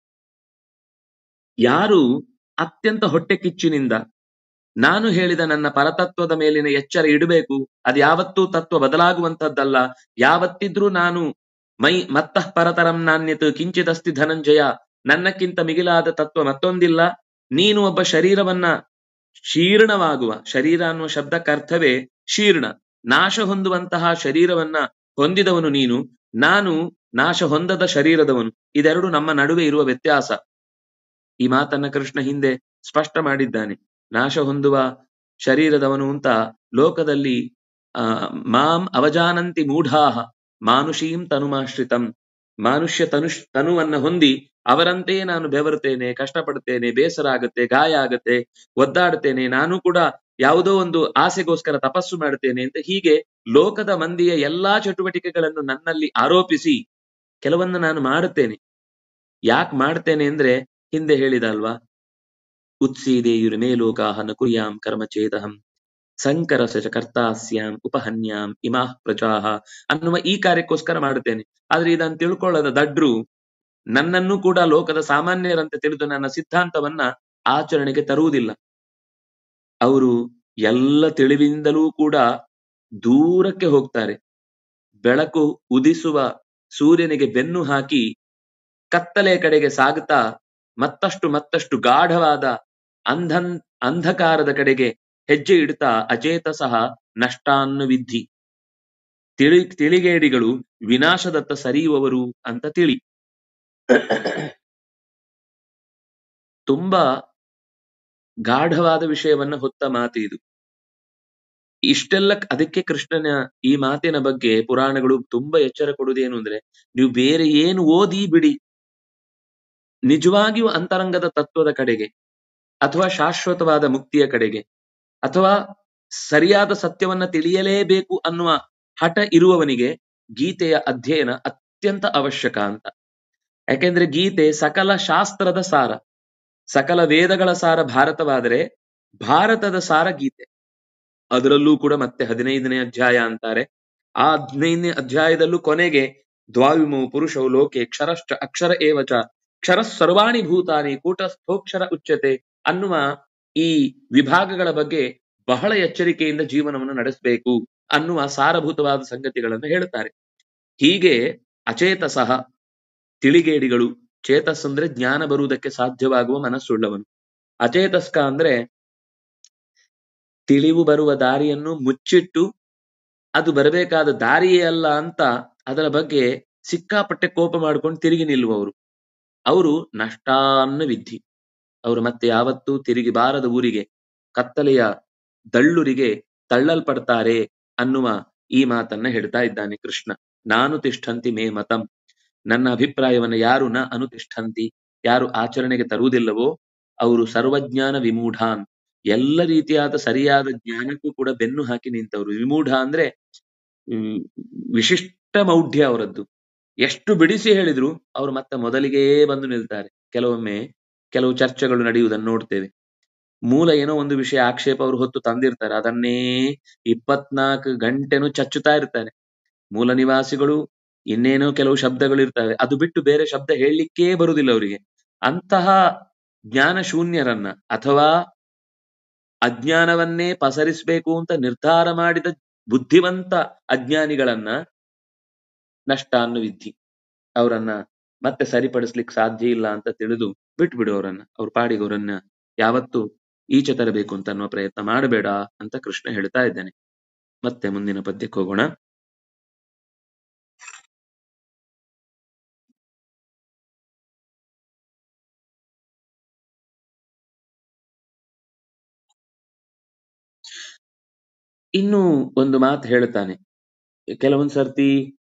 ಯಾರು ಅತ್ಯಂತ ಹೊಟ್ಟೆ ಕಿಚ್ಚಿನಿಂದ ನಾನು ಹೇಳಿದ ನನ್ನ ಪರತತ್ವದ ಮೇಲಿನ ಎಚ್ಚರ ಇಡಬೇಕು, ಅದು ಯಾವತ್ತೂ ತತ್ವ ಬದಲಾಗುವಂತದ್ದಲ್ಲ, ಯಾವತ್ತಿದ್ರೂ ನಾನು ಮೈ ಮತ್ತಃ ಪರತರಂ ನಾಣ್ಯತ್ ಕಿಂಚಿದಸ್ತಿ ಧನಂಜಯ, ನನ್ನಕ್ಕಿಂತ ಮಿಗಿಲಾದ ತತ್ವ ಮತ್ತೊಂದಿಲ್ಲ, ನೀನು ಒಬ್ಬ ಶರೀರವನ್ನ ಶೀರ್ಣವಾಗುವ, ಶರೀರ ಅನ್ನುವ ಶಬ್ದಕ್ಕರ್ಥವೇ ಶೀರ್ಣ, ನಾಶ ಹೊಂದುವಂತಹ ಶರೀರವನ್ನ ಹೊಂದಿದವನು ನೀನು, ನಾನು ನಾಶ ಹೊಂದದ ಶರೀರದವನು, ಇದೆರಡು ನಮ್ಮ ನಡುವೆ ಇರುವ ವ್ಯತ್ಯಾಸ. ಈ ಮಾತನ್ನ ಕೃಷ್ಣ ಹಿಂದೆ ಸ್ಪಷ್ಟ ಮಾಡಿದ್ದಾನೆ. ನಾಶ ಹೊಂದುವ ಶರೀರದವನು ಅಂತ ಲೋಕದಲ್ಲಿ ಆ ಮಾಂ ಅವಜಾನಂತಿ ಮೂಢಾಹ ಮಾನುಷೀಂ ತನುಮಾಶ್ರಿತಂ, ಮಾನುಷ್ಯ ತನು ತನುವನ್ನ ಹೊಂದಿ ಅವರಂತೆಯೇ ನಾನು ಬೆವರುತ್ತೇನೆ, ಕಷ್ಟಪಡ್ತೇನೆ, ಬೇಸರ ಆಗತ್ತೆ, ಗಾಯ ಆಗತ್ತೆ, ಒದ್ದಾಡ್ತೇನೆ, ನಾನು ಕೂಡ ಯಾವುದೋ ಒಂದು ಆಸೆಗೋಸ್ಕರ ತಪಸ್ಸು ಮಾಡ್ತೇನೆ ಅಂತ ಹೀಗೆ ಲೋಕದ ಮಂದಿಯ ಎಲ್ಲಾ ಚಟುವಟಿಕೆಗಳನ್ನು ನನ್ನಲ್ಲಿ ಆರೋಪಿಸಿ ಕೆಲವನ್ನ ನಾನು ಮಾಡುತ್ತೇನೆ. ಯಾಕೆ ಮಾಡ್ತೇನೆ ಅಂದ್ರೆ ಹಿಂದೆ ಹೇಳಿದ ಅಲ್ವಾ, ಉತ್ಸೀದೇಯುರ್ಮೇ ಲೋಕಾಹ ನ ಕುರ್ಯಾಂ ಕರ್ಮ ಚೇದಹಂ ಸಂಕರಸ ಕರ್ತಾಸ್ಯಾಂ ಉಪಹನ್ಯಾಂ ಇಮಾಃ ಪ್ರಜಾಹ ಅನ್ನುವ ಈ ಕಾರ್ಯಕ್ಕೋಸ್ಕರ ಮಾಡುತ್ತೇನೆ. ಆದ್ರೆ ಇದನ್ನು ತಿಳ್ಕೊಳ್ಳದ ದಡ್ರು ನನ್ನನ್ನು ಕೂಡ ಲೋಕದ ಸಾಮಾನ್ಯರಂತೆ ತಿಳಿದು ನನ್ನ ಸಿದ್ಧಾಂತವನ್ನ ಆಚರಣೆಗೆ ತರುವುದಿಲ್ಲ. ಅವರು ಎಲ್ಲ ತಿಳಿವಿಂದಲೂ ಕೂಡ ದೂರಕ್ಕೆ ಹೋಗ್ತಾರೆ. ಬೆಳಕು ಉದಿಸುವ ಸೂರ್ಯನಿಗೆ ಬೆನ್ನು ಹಾಕಿ ಕತ್ತಲೆಯ ಕಡೆಗೆ ಸಾಗುತ್ತಾ ಮತ್ತಷ್ಟು ಮತ್ತಷ್ಟು ಗಾಢವಾದ ಅಂಧನ್ ಅಂಧಕಾರದ ಕಡೆಗೆ ಹೆಜ್ಜೆ ಇಡ್ತಾ ಅಚೇತಸಃ ನಷ್ಟಾನ್ನು ವಿಧಿ, ತಿಳಿ ತಿಳಿಗೇಡಿಗಳು ವಿನಾಶದತ್ತ ಸರಿಯುವವರು ಅಂತ ತಿಳಿ. ತುಂಬಾ ಗಾಢವಾದ ವಿಷಯವನ್ನ ಹೊತ್ತ ಮಾತು ಇದು. ಇಷ್ಟೆಲ್ಲ ಅದಕ್ಕೆ ಕೃಷ್ಣನ ಈ ಮಾತಿನ ಬಗ್ಗೆ ಪುರಾಣಗಳು ತುಂಬಾ ಎಚ್ಚರ ಕೊಡುವುದೇನು ಅಂದ್ರೆ, ನೀವು ಬೇರೆ ಏನು ಓದಿ ಬಿಡಿ, ನಿಜವಾಗಿಯೂ ಅಂತರಂಗದ ತತ್ವದ ಕಡೆಗೆ ಅಥವಾ ಶಾಶ್ವತವಾದ ಮುಕ್ತಿಯ ಕಡೆಗೆ ಅಥವಾ ಸರಿಯಾದ ಸತ್ಯವನ್ನ ತಿಳಿಯಲೇಬೇಕು ಅನ್ನುವ ಹಠ ಇರುವವನಿಗೆ ಗೀತೆಯ ಅಧ್ಯಯನ ಅತ್ಯಂತ ಅವಶ್ಯಕ ಅಂತ. ಯಾಕೆಂದ್ರೆ ಗೀತೆ ಸಕಲ ಶಾಸ್ತ್ರದ ಸಾರ, ಸಕಲ ವೇದಗಳ ಸಾರ ಭಾರತವಾದರೆ ಭಾರತದ ಸಾರ ಗೀತೆ. ಅದರಲ್ಲೂ ಕೂಡ ಮತ್ತೆ ಹದಿನೈದನೇ ಅಧ್ಯಾಯ ಅಂತಾರೆ. ಆ ಹದಿನೈದನೇ ಅಧ್ಯಾಯದಲ್ಲೂ ಕೊನೆಗೆ ದ್ವಾವಿಮೋ ಪುರುಷೌ ಲೋಕೆ ಕ್ಷರಶ್ಚ ಅಕ್ಷರ ಏವಚ ಕ್ಷರ ಸರ್ವಾಣಿ ಭೂತಾನಿ ಕೂಟಸ್ಥೋಕ್ಷರ ಉಚ್ಯತೆ ಅನ್ನುವ ಈ ವಿಭಾಗಗಳ ಬಗ್ಗೆ ಬಹಳ ಎಚ್ಚರಿಕೆಯಿಂದ ಜೀವನವನ್ನು ನಡೆಸಬೇಕು ಅನ್ನುವ ಸಾರಭೂತವಾದ ಸಂಗತಿಗಳನ್ನು ಹೇಳುತ್ತಾರೆ. ಹೀಗೆ ಅಚೇತಸಃ ತಿಳಿಗೇಡಿಗಳು, ಚೇತಸ್ ಅಂದ್ರೆ ಜ್ಞಾನ ಬರುವುದಕ್ಕೆ ಸಾಧ್ಯವಾಗುವ ಮನಸ್ಸುಳ್ಳವನು, ಅಚೇತಸ್ಕ ಅಂದ್ರೆ ತಿಳಿವು ಬರುವ ದಾರಿಯನ್ನು ಮುಚ್ಚಿಟ್ಟು ಅದು ಬರಬೇಕಾದ ದಾರಿಯೇ ಅಲ್ಲ ಅಂತ ಅದರ ಬಗ್ಗೆ ಸಿಕ್ಕಾಪಟ್ಟೆ ಕೋಪ ಮಾಡ್ಕೊಂಡು ತಿರುಗಿ ನಿಲ್ಲುವವರು, ಅವರು ನಷ್ಟಾನ್ನ ವಿಧಿ. ಅವರು ಮತ್ತೆ ಯಾವತ್ತೂ ತಿರುಗಿ ಬಾರದ ಊರಿಗೆ, ಕತ್ತಲೆಯ ದಳ್ಳುರಿಗೆ ತಳ್ಳಲ್ಪಡ್ತಾರೆ ಅನ್ನುವ ಈ ಮಾತನ್ನ ಹೇಳ್ತಾ ಇದ್ದಾನೆ ಕೃಷ್ಣ. ನಾನು ತಿಷ್ಠಂತಿ ಮೇ ಮತಂ, ನನ್ನ ಅಭಿಪ್ರಾಯವನ್ನ ಯಾರು ನ ಅನುತಿಷ್ಠಂತಿ, ಯಾರು ಆಚರಣೆಗೆ ತರುವುದಿಲ್ಲವೋ ಅವರು ಸರ್ವಜ್ಞಾನ ವಿಮೂಢಾನ್, ಎಲ್ಲ ರೀತಿಯಾದ ಸರಿಯಾದ ಜ್ಞಾನಕ್ಕೂ ಕೂಡ ಬೆನ್ನು ಹಾಕಿ ನಿಂತವರು. ವಿಮೂಢ ಅಂದ್ರೆ ಹ್ಮ್ ವಿಶಿಷ್ಟ ಮೌಢ್ಯ ಅವರದ್ದು. ಎಷ್ಟು ಬಿಡಿಸಿ ಹೇಳಿದ್ರು ಅವ್ರು ಮತ್ತೆ ಮೊದಲಿಗೇ ಬಂದು ನಿಲ್ತಾರೆ. ಕೆಲವೊಮ್ಮೆ ಕೆಲವು ಚರ್ಚೆಗಳು ನಡೆಯುವುದನ್ನು ನೋಡ್ತೇವೆ. ಮೂಲ ಏನೋ ಒಂದು ವಿಷಯ ಆಕ್ಷೇಪ ಅವರು ಹೊತ್ತು ತಂದಿರ್ತಾರೆ, ಅದನ್ನೇ ಇಪ್ಪತ್ನಾಲ್ಕು ಗಂಟೆನೂ ಚಚ್ಚುತ್ತಾ ಇರ್ತಾರೆ. ಮೂಲ ನಿವಾಸಿಗಳು ಇನ್ನೇನೋ ಕೆಲವು ಶಬ್ದಗಳು ಇರ್ತವೆ, ಅದು ಬಿಟ್ಟು ಬೇರೆ ಶಬ್ದ ಹೇಳಲಿಕ್ಕೇ ಬರುವುದಿಲ್ಲ ಅವರಿಗೆ. ಅಂತಹ ಜ್ಞಾನ ಶೂನ್ಯರನ್ನ ಅಥವಾ ಅಜ್ಞಾನವನ್ನೇ ಪಸರಿಸಬೇಕು ಅಂತ ನಿರ್ಧಾರ ಮಾಡಿದ ಬುದ್ಧಿವಂತ ಅಜ್ಞಾನಿಗಳನ್ನ ನಷ್ಟ ಅನ್ನೋ ವಿಧಿ. ಅವರನ್ನ ಮತ್ತೆ ಸರಿಪಡಿಸ್ಲಿಕ್ಕೆ ಸಾಧ್ಯ ಇಲ್ಲ ಅಂತ ತಿಳಿದು ಬಿಟ್ಬಿಡು ಅವರನ್ನ, ಅವ್ರ ಪಾಡಿಗೆ ಅವರನ್ನ ಯಾವತ್ತು ಈಚೆ ತರಬೇಕು ಅಂತ ಅನ್ನುವ ಪ್ರಯತ್ನ ಮಾಡಬೇಡ ಅಂತ ಕೃಷ್ಣ ಹೇಳ್ತಾ ಇದ್ದಾನೆ. ಮತ್ತೆ ಮುಂದಿನ ಪದ್ಯಕ್ಕೆ ಹೋಗೋಣ. ಇನ್ನು ಒಂದು ಮಾತು ಹೇಳ್ತಾನೆ. ಕೆಲವೊಂದ್ ಸರ್ತಿ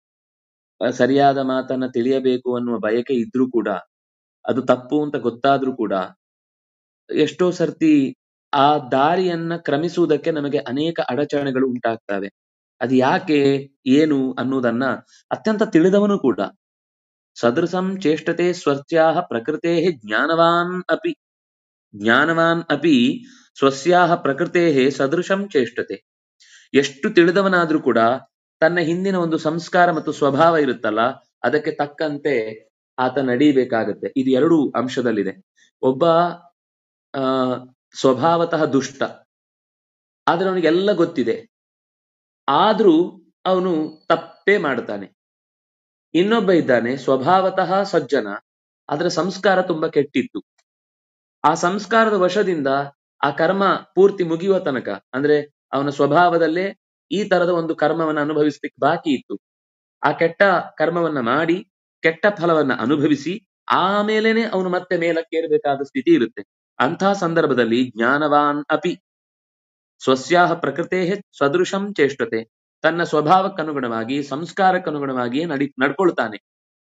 ಸರಿಯಾದ ಮಾತನ್ನ ತಿಳಿಯಬೇಕು ಅನ್ನುವ ಬಯಕೆ ಇದ್ರೂ ಕೂಡ, ಅದು ತಪ್ಪು ಅಂತ ಗೊತ್ತಾದ್ರೂ ಕೂಡ, ಎಷ್ಟೋ ಸರ್ತಿ ಆ ದಾರಿಯನ್ನ ಕ್ರಮಿಸುವುದಕ್ಕೆ ನಮಗೆ ಅನೇಕ ಅಡಚಣೆಗಳು ಉಂಟಾಗ್ತವೆ. ಅದು ಯಾಕೆ ಏನು ಅನ್ನುವುದನ್ನ ಅತ್ಯಂತ ತಿಳಿದವನು ಕೂಡ ಸದೃಶಂ ಚೇಷ್ಟತೆ ಸ್ವಸ್ಯಾಹ ಪ್ರಕೃತೆ ಜ್ಞಾನವಾನ್ ಅಪಿ ಜ್ಞಾನವಾನ್ ಅಪಿ ಸ್ವಸ್ಯಾಹ ಪ್ರಕೃತೆ ಸದೃಶಂ ಚೇಷ್ಟತೆ. ಎಷ್ಟು ತಿಳಿದವನಾದ್ರೂ ಕೂಡ ತನ್ನ ಹಿಂದಿನ ಒಂದು ಸಂಸ್ಕಾರ ಮತ್ತು ಸ್ವಭಾವ ಇರುತ್ತಲ್ಲ, ಅದಕ್ಕೆ ತಕ್ಕಂತೆ ಆತ ನಡೀಬೇಕಾಗತ್ತೆ. ಇದು ಎರಡು ಅಂಶದಲ್ಲಿದೆ. ಒಬ್ಬ ಆ ಸ್ವಭಾವತಃ ದುಷ್ಟ, ಆದ್ರೆ ಅವನಿಗೆಲ್ಲ ಗೊತ್ತಿದೆ, ಆದ್ರೂ ಅವನು ತಪ್ಪೇ ಮಾಡ್ತಾನೆ. ಇನ್ನೊಬ್ಬ ಇದ್ದಾನೆ ಸ್ವಭಾವತಃ ಸಜ್ಜನ, ಆದ್ರೆ ಸಂಸ್ಕಾರ ತುಂಬಾ ಕೆಟ್ಟಿತ್ತು. ಆ ಸಂಸ್ಕಾರದ ವಶದಿಂದ ಆ ಕರ್ಮ ಪೂರ್ತಿ ಮುಗಿಯುವ ತನಕ, ಅಂದ್ರೆ ಅವನ ಸ್ವಭಾವದಲ್ಲೇ ಈ ತರದ ಒಂದು ಕರ್ಮವನ್ನ ಅನುಭವಿಸ್ಲಿಕ್ಕೆ ಬಾಕಿ ಇತ್ತು. ಆ ಕೆಟ್ಟ ಕರ್ಮವನ್ನ ಮಾಡಿ ಕೆಟ್ಟ ಫಲವನ್ನ ಅನುಭವಿಸಿ ಆಮೇಲೆನೆ ಅವನು ಮತ್ತೆ ಮೇಲಕ್ಕೇರಬೇಕಾದ ಸ್ಥಿತಿ ಇರುತ್ತೆ. ಅಂತಹ ಸಂದರ್ಭದಲ್ಲಿ ಜ್ಞಾನವಾನ್ ಅಪಿ ಸ್ವಸ್ಯಾಹ ಪ್ರಕೃತೆ ಸದೃಶಂ ಚೇಷ್ಟತೆ, ತನ್ನ ಸ್ವಭಾವಕ್ಕನುಗುಣವಾಗಿ ಸಂಸ್ಕಾರಕ್ಕನುಗುಣವಾಗಿ ನಡಿ ನಡ್ಕೊಳ್ತಾನೆ.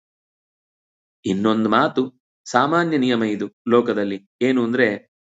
ಇನ್ನೊಂದು ಮಾತು, ಸಾಮಾನ್ಯ ನಿಯಮ ಇದು ಲೋಕದಲ್ಲಿ. ಏನು ಅಂದ್ರೆ,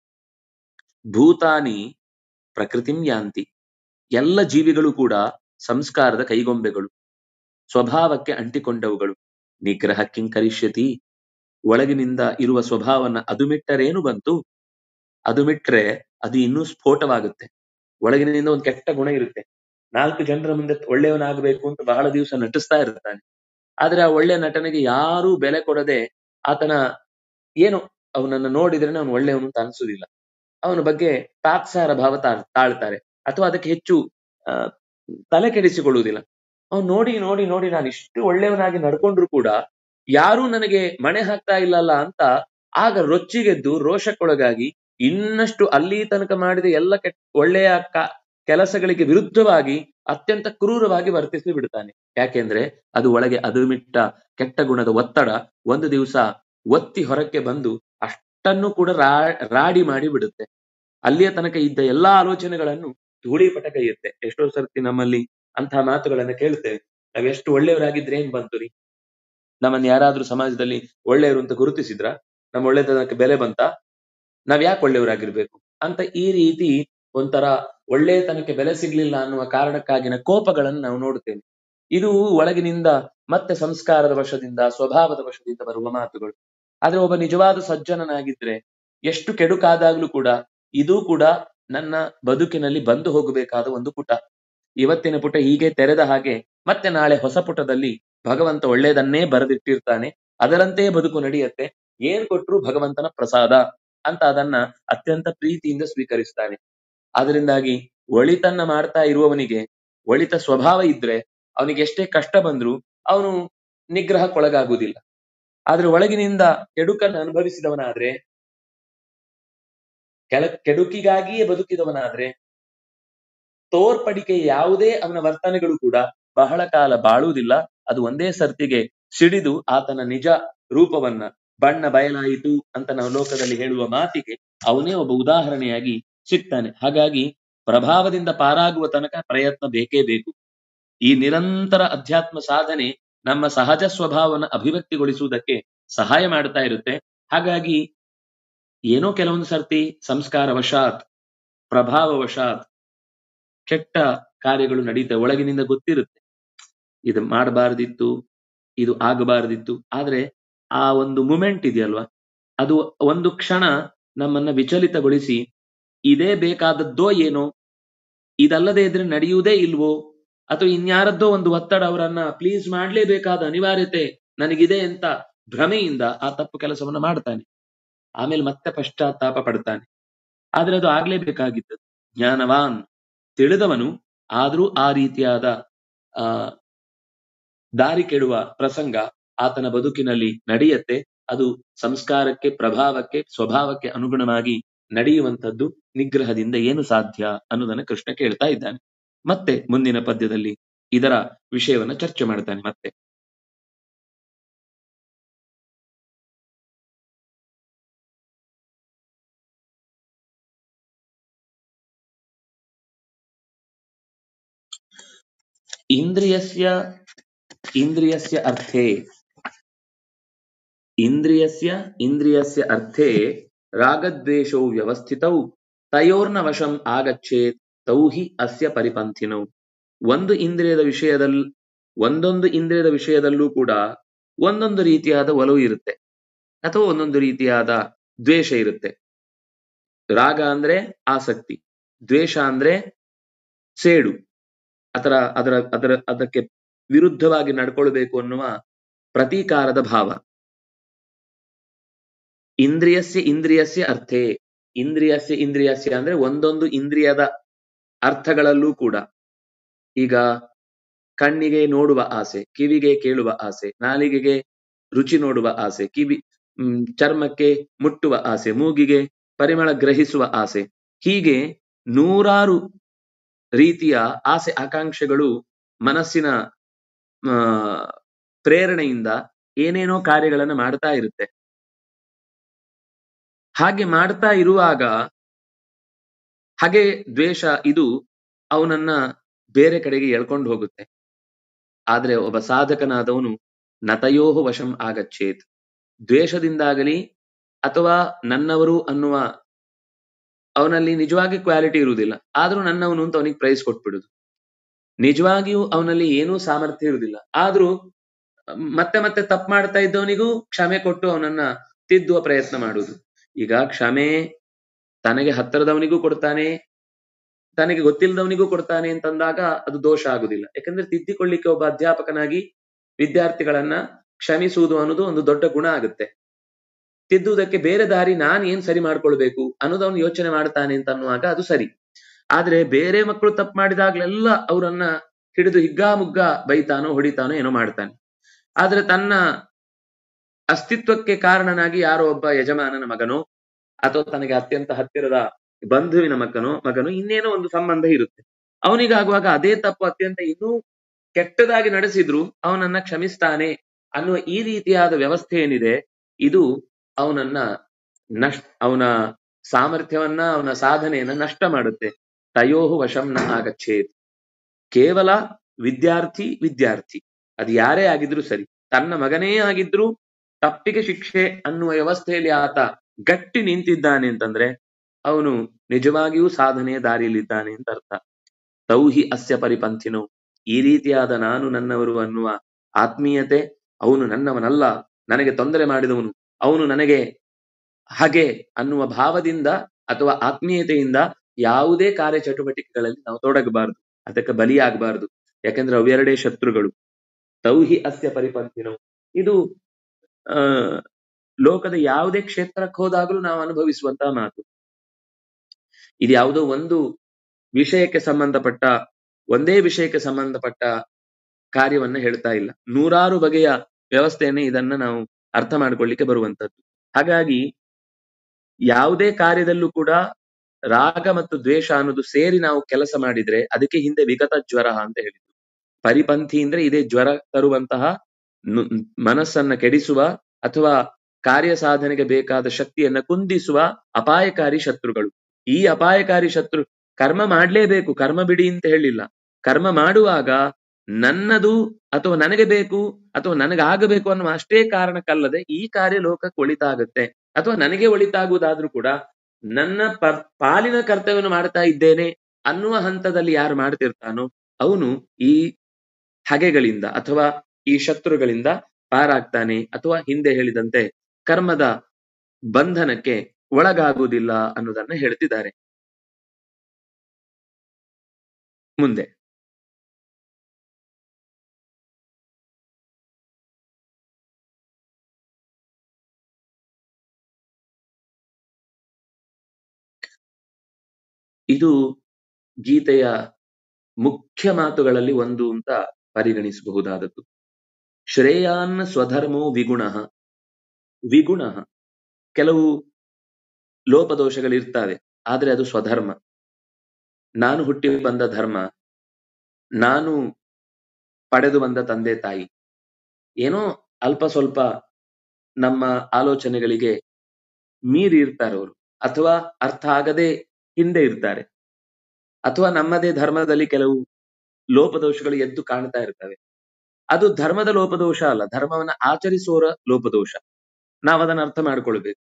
ಭೂತಾನಿ ಪ್ರಕೃತಿಂ ಯಾಂತಿ, ಎಲ್ಲ ಜೀವಿಗಳು ಕೂಡ ಸಂಸ್ಕಾರದ ಕೈಗೊಂಬೆಗಳು, ಸ್ವಭಾವಕ್ಕೆ ಅಂಟಿಕೊಂಡವುಗಳು. ನಿಗ್ರಹ ಕಿಂಕರಿಷ್ಯತಿ, ಒಳಗಿನಿಂದ ಇರುವ ಸ್ವಭಾವನ್ನ ಅದುಮಿಟ್ಟರೇನು ಬಂತು, ಅದುಮಿಟ್ರೆ ಅದು ಇನ್ನೂ ಸ್ಫೋಟವಾಗುತ್ತೆ. ಒಳಗಿನಿಂದ ಒಂದು ಕೆಟ್ಟ ಗುಣ ಇರುತ್ತೆ, ನಾಲ್ಕು ಜನರ ಮುಂದೆ ಒಳ್ಳೆಯವನಾಗಬೇಕು ಅಂತ ಬಹಳ ದಿವಸ ನಟಿಸ್ತಾ ಇರ್ತಾನೆ. ಆದ್ರೆ ಆ ಒಳ್ಳೆ ನಟನೆಗೆ ಯಾರೂ ಬೆಲೆ ಕೊಡದೆ, ಆತನ ಏನು ಅವನನ್ನ ನೋಡಿದ್ರೆ ಅವನು ಒಳ್ಳೆಯವನು ಅಂತ ಅನ್ಸುದಿಲ್ಲ, ಅವನ ಬಗ್ಗೆ ತಾತ್ಸಾರ ಭಾವ ತಾಳ್ತಾರೆ, ಅಥವಾ ಅದಕ್ಕೆ ಹೆಚ್ಚು ಆ ತಲೆ ಕೆಡಿಸಿಕೊಳ್ಳುವುದಿಲ್ಲ. ಅವನು ನೋಡಿ ನೋಡಿ ನೋಡಿ ನಾನು ಇಷ್ಟು ಒಳ್ಳೆಯವನಾಗಿ ನಡ್ಕೊಂಡ್ರು ಕೂಡ ಯಾರೂ ನನಗೆ ಮಣೆ ಹಾಕ್ತಾ ಇಲ್ಲಲ್ಲ ಅಂತ ಆಗ ರೊಚ್ಚಿಗೆದ್ದು ರೋಷಕ್ಕೊಳಗಾಗಿ ಇನ್ನಷ್ಟು ಅಲ್ಲಿ ತನಕ ಮಾಡಿದ ಎಲ್ಲ ಕೆಟ್ಟ ಒಳ್ಳೆಯ ಕೆಲಸಗಳಿಗೆ ವಿರುದ್ಧವಾಗಿ ಅತ್ಯಂತ ಕ್ರೂರವಾಗಿ ವರ್ತಿಸಿ ಬಿಡ್ತಾನೆ. ಯಾಕೆಂದ್ರೆ ಅದು ಒಳಗೆ ಅದುಮಿಟ್ಟ ಕೆಟ್ಟ ಗುಣದ ಒತ್ತಡ ಒಂದು ದಿವಸ ಒತ್ತಿ ಹೊರಕ್ಕೆ ಬಂದು ಅಷ್ಟನ್ನು ಕೂಡ ರಾ ರಾಡಿ ಮಾಡಿ ಬಿಡುತ್ತೆ. ಅಲ್ಲಿಯ ತನಕ ಇದ್ದ ಎಲ್ಲಾ ಆಲೋಚನೆಗಳನ್ನು ಧೂಳಿ ಪಟಕೈಯುತ್ತೆ. ಎಷ್ಟೋ ಸರ್ತಿ ನಮ್ಮಲ್ಲಿ ಅಂತಹ ಮಾತುಗಳನ್ನ ಕೇಳ್ತೇವೆ. ನಾವ್ ಎಷ್ಟು ಒಳ್ಳೆಯವರಾಗಿದ್ರೆ ಏನ್ ಬಂತು ರೀ, ನಮ್ಮನ್ನ ಯಾರಾದ್ರೂ ಸಮಾಜದಲ್ಲಿ ಒಳ್ಳೆಯವರು ಅಂತ ಗುರುತಿಸಿದ್ರ, ನಮ್ಮ ಒಳ್ಳೆತನಕ್ಕೆ ಬೆಲೆ ಬಂತ, ನಾವ್ ಯಾಕೆ ಒಳ್ಳೆಯವರಾಗಿರ್ಬೇಕು ಅಂತ ಈ ರೀತಿ ಒಂಥರ ಒಳ್ಳೆತನಕ್ಕೆ ಬೆಲೆ ಸಿಗ್ಲಿಲ್ಲ ಅನ್ನುವ ಕಾರಣಕ್ಕಾಗಿನ ಕೋಪಗಳನ್ನು ನಾವು ನೋಡುತ್ತೇವೆ. ಇದು ಒಳಗಿನಿಂದ ಮತ್ತೆ ಸಂಸ್ಕಾರದ ವಶದಿಂದ ಸ್ವಭಾವದ ವಶದಿಂದ ಬರುವ ಮಾತುಗಳು. ಆದ್ರೆ ಒಬ್ಬ ನಿಜವಾದ ಸಜ್ಜನನಾಗಿದ್ರೆ ಎಷ್ಟು ಕೆಡುಕಾದಾಗ್ಲೂ ಕೂಡ ಇದೂ ಕೂಡ ನನ್ನ ಬದುಕಿನಲ್ಲಿ ಬಂದು ಹೋಗಬೇಕಾದ ಒಂದು ಪುಟ. ಇವತ್ತಿನ ಪುಟ ಹೀಗೆ ತೆರೆದ ಹಾಗೆ ಮತ್ತೆ ನಾಳೆ ಹೊಸ ಪುಟದಲ್ಲಿ ಭಗವಂತ ಒಳ್ಳೆಯದನ್ನೇ ಬರೆದಿಟ್ಟಿರ್ತಾನೆ, ಅದರಂತೆ ಬದುಕು ನಡೆಯುತ್ತೆ. ಏನ್ ಕೊಟ್ರು ಭಗವಂತನ ಪ್ರಸಾದ ಅಂತ ಅದನ್ನ ಅತ್ಯಂತ ಪ್ರೀತಿಯಿಂದ ಸ್ವೀಕರಿಸ್ತಾನೆ. ಆದ್ರಿಂದಾಗಿ ಒಳಿತನ್ನ ಮಾಡ್ತಾ ಇರುವವನಿಗೆ ಒಳಿತ ಸ್ವಭಾವ ಇದ್ರೆ ಅವನಿಗೆ ಎಷ್ಟೇ ಕಷ್ಟ ಬಂದ್ರು ಅವನು ನಿಗ್ರಹಕ್ಕೊಳಗಾಗುವುದಿಲ್ಲ. ಆದ್ರೆ ಒಳಗಿನಿಂದ ಕೆಡುಕನ್ನು ಅನುಭವಿಸಿದವನಾದ್ರೆ, ಕೆಲ ಕೆಡುಕಿಗಾಗಿಯೇ ಬದುಕಿದವನಾದ್ರೆ ತೋರ್ಪಡಿಕೆ ಯಾವುದೇ ಅವನ ವರ್ತನೆಗಳು ಕೂಡ ಬಹಳ ಕಾಲ ಬಾಳುವುದಿಲ್ಲ. ಅದು ಒಂದೇ ಸರ್ತಿಗೆ ಸಿಡಿದು ಆತನ ನಿಜ ರೂಪವನ್ನ ಬಣ್ಣ ಬಯಲಾಯಿತು ಅಂತ ನಾವು ಲೋಕದಲ್ಲಿ ಹೇಳುವ ಮಾತಿಗೆ ಅವನೇ ಒಬ್ಬ ಉದಾಹರಣೆಯಾಗಿ ಸಿಗ್ತಾನೆ. ಹಾಗಾಗಿ ಪ್ರಭಾವದಿಂದ ಪಾರಾಗುವ ತನಕ ಪ್ರಯತ್ನ ಬೇಕೇ ಬೇಕು. ಈ ನಿರಂತರ ಅಧ್ಯಾತ್ಮ ಸಾಧನೆ ನಮ್ಮ ಸಹಜ ಸ್ವಭಾವವನ್ನು ಅಭಿವ್ಯಕ್ತಿಗೊಳಿಸುವುದಕ್ಕೆ ಸಹಾಯ ಮಾಡ್ತಾ ಇರುತ್ತೆ. ಹಾಗಾಗಿ ಏನೋ ಕೆಲವೊಂದು ಸರ್ತಿ ಸಂಸ್ಕಾರವಶಾತ್ ಪ್ರಭಾವವಶಾತ್ ಕೆಟ್ಟ ಕಾರ್ಯಗಳು ನಡೀತವೆ, ಒಳಗಿನಿಂದ ಗೊತ್ತಿರುತ್ತೆ ಇದು ಮಾಡಬಾರ್ದಿತ್ತು, ಇದು ಆಗಬಾರ್ದಿತ್ತು. ಆದ್ರೆ ಆ ಒಂದು ಮೂಮೆಂಟ್ ಇದೆಯಲ್ವಾ, ಅದು ಒಂದು ಕ್ಷಣ ನಮ್ಮನ್ನ ವಿಚಲಿತಗೊಳಿಸಿ ಇದೇ ಬೇಕಾದದ್ದೋ ಏನೋ, ಇದಲ್ಲದೆ ಇದ್ರೆ ನಡೆಯುವುದೇ ಇಲ್ವೋ, ಅಥವಾ ಇನ್ಯಾರದ್ದೋ ಒಂದು ಒತ್ತಡ ಅವರನ್ನ ಪ್ಲೀಸ್ ಮಾಡ್ಲೇಬೇಕಾದ ಅನಿವಾರ್ಯತೆ ನನಗಿದೆ ಅಂತ ಭ್ರಮೆಯಿಂದ ಆ ತಪ್ಪು ಕೆಲಸವನ್ನ ಮಾಡ್ತಾನೆ. ಆಮೇಲೆ ಮತ್ತೆ ಪಶ್ಚಾತ್ತಾಪ ಪಡ್ತಾನೆ. ಆದ್ರೆ ಅದು ಆಗ್ಲೇಬೇಕಾಗಿತ್ತು. ಜ್ಞಾನವಾನ್ ತಿಳಿದವನು ಆದ್ರೂ ಆ ರೀತಿಯಾದ ಆ ದಾರಿ ಕೆಡುವ ಪ್ರಸಂಗ ಆತನ ಬದುಕಿನಲ್ಲಿ ನಡೆಯತ್ತೆ. ಅದು ಸಂಸ್ಕಾರಕ್ಕೆ, ಪ್ರಭಾವಕ್ಕೆ, ಸ್ವಭಾವಕ್ಕೆ ಅನುಗುಣವಾಗಿ ನಡೆಯುವಂಥದ್ದು. ನಿಗ್ರಹದಿಂದ ಏನು ಸಾಧ್ಯ ಅನ್ನೋದನ್ನ ಕೃಷ್ಣ ಕೇಳ್ತಾ ಇದ್ದಾನೆ. ಮತ್ತೆ ಮುಂದಿನ ಪದ್ಯದಲ್ಲಿ ಇದರ ವಿಷಯವನ್ನ ಚರ್ಚೆ ಮಾಡ್ತಾನೆ. ಮತ್ತೆ ಇಂದ್ರಿಯಸ್ಯ ಇಂದ್ರಿಯಸ್ಯ ಅರ್ಥೇ ಇಂದ್ರಿಯಸ್ಯ ಇಂದ್ರಿಯಸ್ಯ ಅರ್ಥೇ ರಾಗದ್ವೇಷೌ ವ್ಯವಸ್ಥಿತೌ ತಯೋರ್ನ ವಶಂ ಆಗಚ್ಚೇತ್ ತೌಹಿ ಅಸ್ಯ ಪರಿಪಂಥಿನೌ. ಒಂದು ಇಂದ್ರಿಯದ ವಿಷಯದಲ್ಲಿ ಒಂದೊಂದು ಇಂದ್ರಿಯದ ವಿಷಯದಲ್ಲೂ ಕೂಡ ಒಂದೊಂದು ರೀತಿಯಾದ ಒಲವು ಇರುತ್ತೆ, ಅಥವಾ ಒಂದೊಂದು ರೀತಿಯಾದ ದ್ವೇಷ ಇರುತ್ತೆ. ರಾಗ ಅಂದ್ರೆ ಆಸಕ್ತಿ, ದ್ವೇಷ ಅಂದ್ರೆ ಸೇಡು, ಅದರ ಅದರ ಅದರ ಅದಕ್ಕೆ ವಿರುದ್ಧವಾಗಿ ನಡ್ಕೊಳ್ಬೇಕು ಅನ್ನುವ ಪ್ರತೀಕಾರದ ಭಾವ. ಇಂದ್ರಿಯಸ್ಯ ಇಂದ್ರಿಯಸ್ಯ ಅರ್ಥೇ, ಇಂದ್ರಿಯಸ್ಯ ಇಂದ್ರಿಯಸ್ಯ ಅಂದ್ರೆ ಒಂದೊಂದು ಇಂದ್ರಿಯದ ಅರ್ಥಗಳಲ್ಲೂ ಕೂಡ, ಈಗ ಕಣ್ಣಿಗೆ ನೋಡುವ ಆಸೆ, ಕಿವಿಗೆ ಕೇಳುವ ಆಸೆ, ನಾಲಿಗೆಗೆ ರುಚಿ ನೋಡುವ ಆಸೆ, ಕಿವಿ ಹ್ಮ್ ಚರ್ಮಕ್ಕೆ ಮುಟ್ಟುವ ಆಸೆ, ಮೂಗಿಗೆ ಪರಿಮಳ ಗ್ರಹಿಸುವ ಆಸೆ, ಹೀಗೆ ನೂರಾರು ರೀತಿಯ ಆಸೆ ಆಕಾಂಕ್ಷೆಗಳು ಮನಸ್ಸಿನ ಆ ಪ್ರೇರಣೆಯಿಂದ ಏನೇನೋ ಕಾರ್ಯಗಳನ್ನ ಮಾಡ್ತಾ ಇರುತ್ತೆ. ಹಾಗೆ ಮಾಡ್ತಾ ಇರುವಾಗ ಹಾಗೆ ದ್ವೇಷ ಇದು ಅವನನ್ನ ಬೇರೆ ಕಡೆಗೆ ಎಳ್ಕೊಂಡು ಹೋಗುತ್ತೆ. ಆದ್ರೆ ಒಬ್ಬ ಸಾಧಕನಾದವನು ನತಯೋಹ ವಶಂ ಆಗಚ್ಚೇತ್, ದ್ವೇಷದಿಂದಾಗಲಿ ಅಥವಾ ನನ್ನವರು ಅನ್ನುವ ಅವನಲ್ಲಿ ನಿಜವಾಗಿ ಕ್ವಾಲಿಟಿ ಇರುವುದಿಲ್ಲ, ಆದ್ರೂ ನನ್ನವನು ಅಂತ ಅವನಿಗೆ ಪ್ರೈಸ್ ಕೊಟ್ಬಿಡುದು. ನಿಜವಾಗಿಯೂ ಅವನಲ್ಲಿ ಏನೂ ಸಾಮರ್ಥ್ಯ ಇರುವುದಿಲ್ಲ, ಆದ್ರೂ ಮತ್ತೆ ಮತ್ತೆ ತಪ್ಪು ಮಾಡ್ತಾ ಇದ್ದವನಿಗೂ ಕ್ಷಮೆ ಕೊಟ್ಟು ಅವನನ್ನ ತಿದ್ದುವ ಪ್ರಯತ್ನ ಮಾಡುವುದು. ಈಗ ಕ್ಷಮೆ ತನಗೆ ಹತ್ತಿರದವನಿಗೂ ಕೊಡ್ತಾನೆ, ತನಗೆ ಗೊತ್ತಿಲ್ಲದವನಿಗೂ ಕೊಡ್ತಾನೆ ಅಂತಂದಾಗ ಅದು ದೋಷ ಆಗುದಿಲ್ಲ. ಯಾಕಂದ್ರೆ ತಿದ್ದಿಕೊಳ್ಳಿಕ್ಕೆ ಒಬ್ಬ ಅಧ್ಯಾಪಕನಾಗಿ ವಿದ್ಯಾರ್ಥಿಗಳನ್ನ ಕ್ಷಮಿಸುವುದು ಅನ್ನೋದು ಒಂದು ದೊಡ್ಡ ಗುಣ ಆಗುತ್ತೆ. ತಿದ್ದುವುದಕ್ಕೆ ಬೇರೆ ದಾರಿ ನಾನ್ ಏನ್ ಸರಿ ಮಾಡ್ಕೊಳ್ಬೇಕು ಅನ್ನೋದು ಅವನು ಯೋಚನೆ ಮಾಡ್ತಾನೆ ಅಂತ ಅನ್ನುವಾಗ ಅದು ಸರಿ. ಆದ್ರೆ ಬೇರೆ ಮಕ್ಕಳು ತಪ್ಪು ಮಾಡಿದಾಗ್ಲೆಲ್ಲ ಅವರನ್ನ ಹಿಡಿದು ಹಿಗ್ಗಾಮುಗ್ಗ ಬೈತಾನೋ ಹೊಡಿತಾನೋ ಏನೋ ಮಾಡ್ತಾನೆ. ಆದ್ರೆ ತನ್ನ ಅಸ್ತಿತ್ವಕ್ಕೆ ಕಾರಣನಾಗಿ ಯಾರೋ ಒಬ್ಬ ಯಜಮಾನನ ಮಗನೋ ಅಥವಾ ತನಗೆ ಅತ್ಯಂತ ಹತ್ತಿರದ ಬಂಧುವಿನ ಮಗನೋ ಮಗನು ಇನ್ನೇನೋ ಒಂದು ಸಂಬಂಧ ಇರುತ್ತೆ, ಅವನಿಗಾಗುವಾಗ ಅದೇ ತಪ್ಪು ಅತ್ಯಂತ ಇನ್ನೂ ಕೆಟ್ಟದಾಗಿ ನಡೆಸಿದ್ರು ಅವನನ್ನ ಕ್ಷಮಿಸ್ತಾನೆ ಅನ್ನುವ ಈ ರೀತಿಯಾದ ವ್ಯವಸ್ಥೆ ಏನಿದೆ, ಇದು ಅವನನ್ನ ನಷ್ಟ ಅವನ ಸಾಮರ್ಥ್ಯವನ್ನ ಅವನ ಸಾಧನೆಯನ್ನ ನಷ್ಟ ಮಾಡುತ್ತೆ. ತಯೋಹು ವಶಂನ ಆಗಚ್ಚೇತ್. ಕೇವಲ ವಿದ್ಯಾರ್ಥಿ ವಿದ್ಯಾರ್ಥಿ ಅದು ಯಾರೇ ಆಗಿದ್ರು ಸರಿ, ತನ್ನ ಮಗನೇ ಆಗಿದ್ರು ತಪ್ಪಿಗೆ ಶಿಕ್ಷೆ ಅನ್ನುವ ವ್ಯವಸ್ಥೆಯಲ್ಲಿ ಆತ ಗಟ್ಟಿ ನಿಂತಿದ್ದಾನೆ ಅಂತಂದ್ರೆ ಅವನು ನಿಜವಾಗಿಯೂ ಸಾಧನೆಯ ದಾರಿಯಲ್ಲಿದ್ದಾನೆ ಅಂತ ಅರ್ಥ. ತೌಹಿ ಅಸ್ಯ ಪರಿಪಂಥಿನೋ, ಈ ರೀತಿಯಾದ ನಾನು ನನ್ನವರು ಅನ್ನುವ ಆತ್ಮೀಯತೆ, ಅವನು ನನ್ನವನಲ್ಲ, ನನಗೆ ತೊಂದರೆ ಮಾಡಿದವನು, ಅವನು ನನಗೆ ಹಾಗೆ ಅನ್ನುವ ಭಾವದಿಂದ ಅಥವಾ ಆತ್ಮೀಯತೆಯಿಂದ ಯಾವುದೇ ಕಾರ್ಯಚಟುವಟಿಕೆಗಳಲ್ಲಿ ನಾವು ತೊಡಗಬಾರದು, ಅದಕ್ಕೆ ಬಲಿಯಾಗಬಾರದು. ಯಾಕಂದ್ರೆ ಅವೆರಡೇ ಶತ್ರುಗಳು. ತೌಹಿ ಅಸ್ಯ ಪರಿಪಂಥಿನೋ, ಇದು ಆ ಲೋಕದ ಯಾವುದೇ ಕ್ಷೇತ್ರಕ್ಕೆ ಹೋದಾಗಲೂ ನಾವು ಅನುಭವಿಸುವಂತಹ ಮಾತು. ಇದು ಯಾವುದೋ ಒಂದು ವಿಷಯಕ್ಕೆ ಸಂಬಂಧಪಟ್ಟ ಒಂದೇ ವಿಷಯಕ್ಕೆ ಸಂಬಂಧಪಟ್ಟ ಕಾರ್ಯವನ್ನ ಹೇಳ್ತಾ ಇಲ್ಲ, ನೂರಾರು ಬಗೆಯ ವ್ಯವಸ್ಥೆಯನ್ನೇ ಇದನ್ನ ನಾವು ಅರ್ಥ ಮಾಡ್ಕೊಳ್ಳಿಕ್ಕೆ ಬರುವಂತದ್ದು. ಹಾಗಾಗಿ ಯಾವುದೇ ಕಾರ್ಯದಲ್ಲೂ ಕೂಡ ರಾಗ ಮತ್ತು ದ್ವೇಷ ಅನ್ನೋದು ಸೇರಿ ನಾವು ಕೆಲಸ ಮಾಡಿದ್ರೆ ಅದಕ್ಕೆ ಹಿಂದೆ ವಿಗತ ಜ್ವರ ಅಂತ ಹೇಳಿದ್ರು. ಪರಿಪಂಥಿ ಅಂದ್ರೆ ಇದೇ ಜ್ವರ ತರುವಂತಹ, ಮನಸ್ಸನ್ನ ಕೆಡಿಸುವ ಅಥವಾ ಕಾರ್ಯ ಸಾಧನೆಗೆ ಬೇಕಾದ ಶಕ್ತಿಯನ್ನ ಕುಂದಿಸುವ ಅಪಾಯಕಾರಿ ಶತ್ರುಗಳು. ಈ ಅಪಾಯಕಾರಿ ಶತ್ರು ಕರ್ಮ ಮಾಡ್ಲೇಬೇಕು, ಕರ್ಮ ಬಿಡಿ ಅಂತ ಹೇಳಿಲ್ಲ. ಕರ್ಮ ಮಾಡುವಾಗ ನನ್ನದು ಅಥವಾ ನನಗೆ ಬೇಕು ಅಥವಾ ನನಗಾಗಬೇಕು ಅನ್ನುವ ಅಷ್ಟೇ ಕಾರಣಕ್ಕಲ್ಲದೆ ಈ ಕಾರ್ಯ ಲೋಕಕ್ಕೆ ಒಳಿತಾಗುತ್ತೆ, ಅಥವಾ ನನಗೆ ಒಳಿತಾಗುವುದಾದ್ರೂ ಕೂಡ ನನ್ನ ಪ ಪಾಲಿನ ಕರ್ತವ್ಯವನ್ನು ಮಾಡ್ತಾ ಇದ್ದೇನೆ ಅನ್ನುವ ಹಂತದಲ್ಲಿ ಯಾರು ಮಾಡ್ತಿರ್ತಾನೋ ಅವನು ಈ ಹಗೆಗಳಿಂದ ಅಥವಾ ಈ ಶತ್ರುಗಳಿಂದ ಪಾರಾಗ್ತಾನೆ, ಅಥವಾ ಹಿಂದೆ ಹೇಳಿದಂತೆ ಕರ್ಮದ ಬಂಧನಕ್ಕೆ ಒಳಗಾಗುವುದಿಲ್ಲ ಅನ್ನೋದನ್ನ ಹೇಳ್ತಿದ್ದಾರೆ. ಮುಂದೆ ಇದು ಗೀತೆಯ ಮುಖ್ಯ ಮಾತುಗಳಲ್ಲಿ ಒಂದು ಅಂತ ಪರಿಗಣಿಸಬಹುದಾದದ್ದು. ಶ್ರೇಯಾನ್ ಸ್ವಧರ್ಮೋ ವಿಗುಣ. ವಿಗುಣ ಕೆಲವು ಲೋಪದೋಷಗಳಿರ್ತವೆ, ಆದ್ರೆ ಅದು ಸ್ವಧರ್ಮ. ನಾನು ಹುಟ್ಟಿ ಬಂದ ಧರ್ಮ, ನಾನು ಪಡೆದು ಬಂದ ತಂದೆ ತಾಯಿ, ಏನೋ ಅಲ್ಪ ಸ್ವಲ್ಪ ನಮ್ಮ ಆಲೋಚನೆಗಳಿಗೆ ಮೀರಿ ಇರ್ತಾರೆ ಅವರು, ಅಥವಾ ಅರ್ಥ ಆಗದೆ ಹಿಂದೆ ಇರ್ತಾರೆ, ಅಥವಾ ನಮ್ಮದೇ ಧರ್ಮದಲ್ಲಿ ಕೆಲವು ಲೋಪದೋಷಗಳು ಎದ್ದು ಕಾಣ್ತಾ ಇರ್ತವೆ. ಅದು ಧರ್ಮದ ಲೋಪದೋಷ ಅಲ್ಲ, ಧರ್ಮವನ್ನ ಆಚರಿಸುವವರ ಲೋಪದೋಷ. ನಾವು ಅದನ್ನ ಅರ್ಥ ಮಾಡ್ಕೊಳ್ಬೇಕು.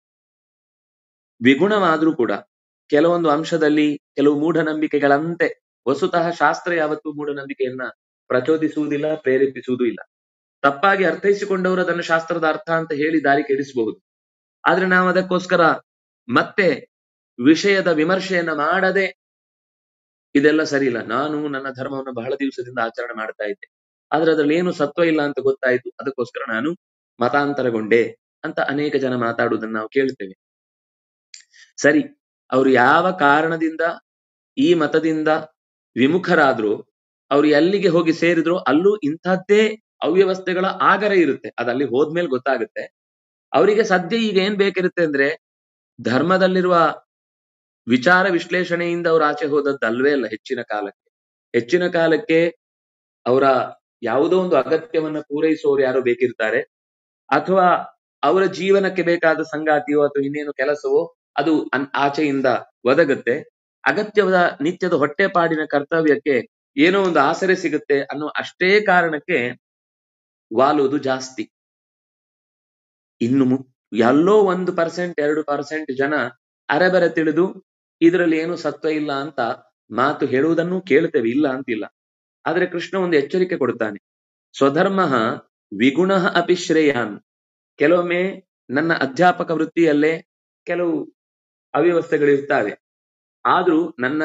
ವಿಗುಣವಾದ್ರೂ ಕೂಡ ಕೆಲವೊಂದು ಅಂಶದಲ್ಲಿ ಕೆಲವು ಮೂಢನಂಬಿಕೆಗಳಂತೆ, ವಸ್ತುತಃ ಶಾಸ್ತ್ರ ಯಾವತ್ತೂ ಮೂಢನಂಬಿಕೆಯನ್ನ ಪ್ರಚೋದಿಸುವುದಿಲ್ಲ, ಪ್ರೇರೇಪಿಸುವುದೂ ಇಲ್ಲ. ತಪ್ಪಾಗಿ ಅರ್ಥೈಸಿಕೊಂಡವರು ಅದನ್ನು ಶಾಸ್ತ್ರದ ಅರ್ಥ ಅಂತ ಹೇಳಿ ದಾರಿ ಕೆಡಿಸಬಹುದು. ಆದ್ರೆ ನಾವು ಅದಕ್ಕೋಸ್ಕರ ಮತ್ತೆ ವಿಷಯದ ವಿಮರ್ಶೆಯನ್ನ ಮಾಡದೆ ಇದೆಲ್ಲ ಸರಿ ಇಲ್ಲ, ನಾನು ನನ್ನ ಧರ್ಮವನ್ನು ಬಹಳ ದಿವಸದಿಂದ ಆಚರಣೆ ಮಾಡ್ತಾ ಇದ್ದೆ, ಆದ್ರೆ ಅದ್ರಲ್ಲಿ ಏನು ಸತ್ವ ಇಲ್ಲ ಅಂತ ಗೊತ್ತಾಯ್ತು, ಅದಕ್ಕೋಸ್ಕರ ನಾನು ಮತಾಂತರಗೊಂಡೆ ಅಂತ ಅನೇಕ ಜನ ಮಾತಾಡುವುದನ್ನು ನಾವು ಕೇಳ್ತೇವೆ. ಸರಿ, ಅವರು ಯಾವ ಕಾರಣದಿಂದ ಈ ಮತದಿಂದ ವಿಮುಖರಾದ್ರು, ಅವ್ರು ಎಲ್ಲಿಗೆ ಹೋಗಿ ಸೇರಿದ್ರು ಅಲ್ಲೂ ಇಂಥದ್ದೇ ಅವ್ಯವಸ್ಥೆಗಳ ಆಗರ ಇರುತ್ತೆ. ಅದಲ್ಲಿ ಹೋದ್ಮೇಲೆ ಗೊತ್ತಾಗುತ್ತೆ. ಅವರಿಗೆ ಸದ್ಯ ಈಗ ಏನ್ ಬೇಕಿರುತ್ತೆ ಅಂದ್ರೆ, ಧರ್ಮದಲ್ಲಿರುವ ವಿಚಾರ ವಿಶ್ಲೇಷಣೆಯಿಂದ ಅವ್ರು ಆಚೆ ಹೋದದ್ದಲ್ವೇ ಅಲ್ಲ. ಹೆಚ್ಚಿನ ಕಾಲಕ್ಕೆ ಹೆಚ್ಚಿನ ಕಾಲಕ್ಕೆ ಅವರ ಯಾವುದೋ ಒಂದು ಅಗತ್ಯವನ್ನ ಪೂರೈಸುವವರು ಯಾರೋ ಬೇಕಿರ್ತಾರೆ, ಅಥವಾ ಅವರ ಜೀವನಕ್ಕೆ ಬೇಕಾದ ಸಂಗಾತಿಯೋ ಅಥವಾ ಇನ್ನೇನು ಕೆಲಸವೋ ಅದು ಆಚೆಯಿಂದ ಒದಗುತ್ತೆ. ಅಗತ್ಯವಾದ ನಿತ್ಯದ ಹೊಟ್ಟೆಪಾಡಿನ ಕರ್ತವ್ಯಕ್ಕೆ ಏನೋ ಒಂದು ಆಸರೆ ಸಿಗುತ್ತೆ ಅನ್ನೋ ಅಷ್ಟೇ ಕಾರಣಕ್ಕೆ ವಾಲುವುದು ಜಾಸ್ತಿ. ಇನ್ನು ಎಲ್ಲೋ ಒಂದು ಪರ್ಸೆಂಟ್ ಎರಡು ಪರ್ಸೆಂಟ್ ಜನ ಅರೆಬರೆ ತಿಳಿದು ಇದರಲ್ಲಿ ಏನು ಸತ್ವ ಇಲ್ಲ ಅಂತ ಮಾತು ಹೇಳುವುದನ್ನು ಕೇಳ್ತೇವೆ, ಇಲ್ಲ ಅಂತಿಲ್ಲ. ಆದ್ರೆ ಕೃಷ್ಣ ಒಂದು ಎಚ್ಚರಿಕೆ ಕೊಡ್ತಾನೆ, ಸ್ವಧರ್ಮ ವಿಗುಣ ಅಪಿ ಶ್ರೇಯಾನ್. ಕೆಲವೊಮ್ಮೆ ನನ್ನ ಅಧ್ಯಾಪಕ ವೃತ್ತಿಯಲ್ಲೇ ಕೆಲವು ಅವ್ಯವಸ್ಥೆಗಳಿರ್ತಾವೆ, ಆದ್ರೂ ನನ್ನ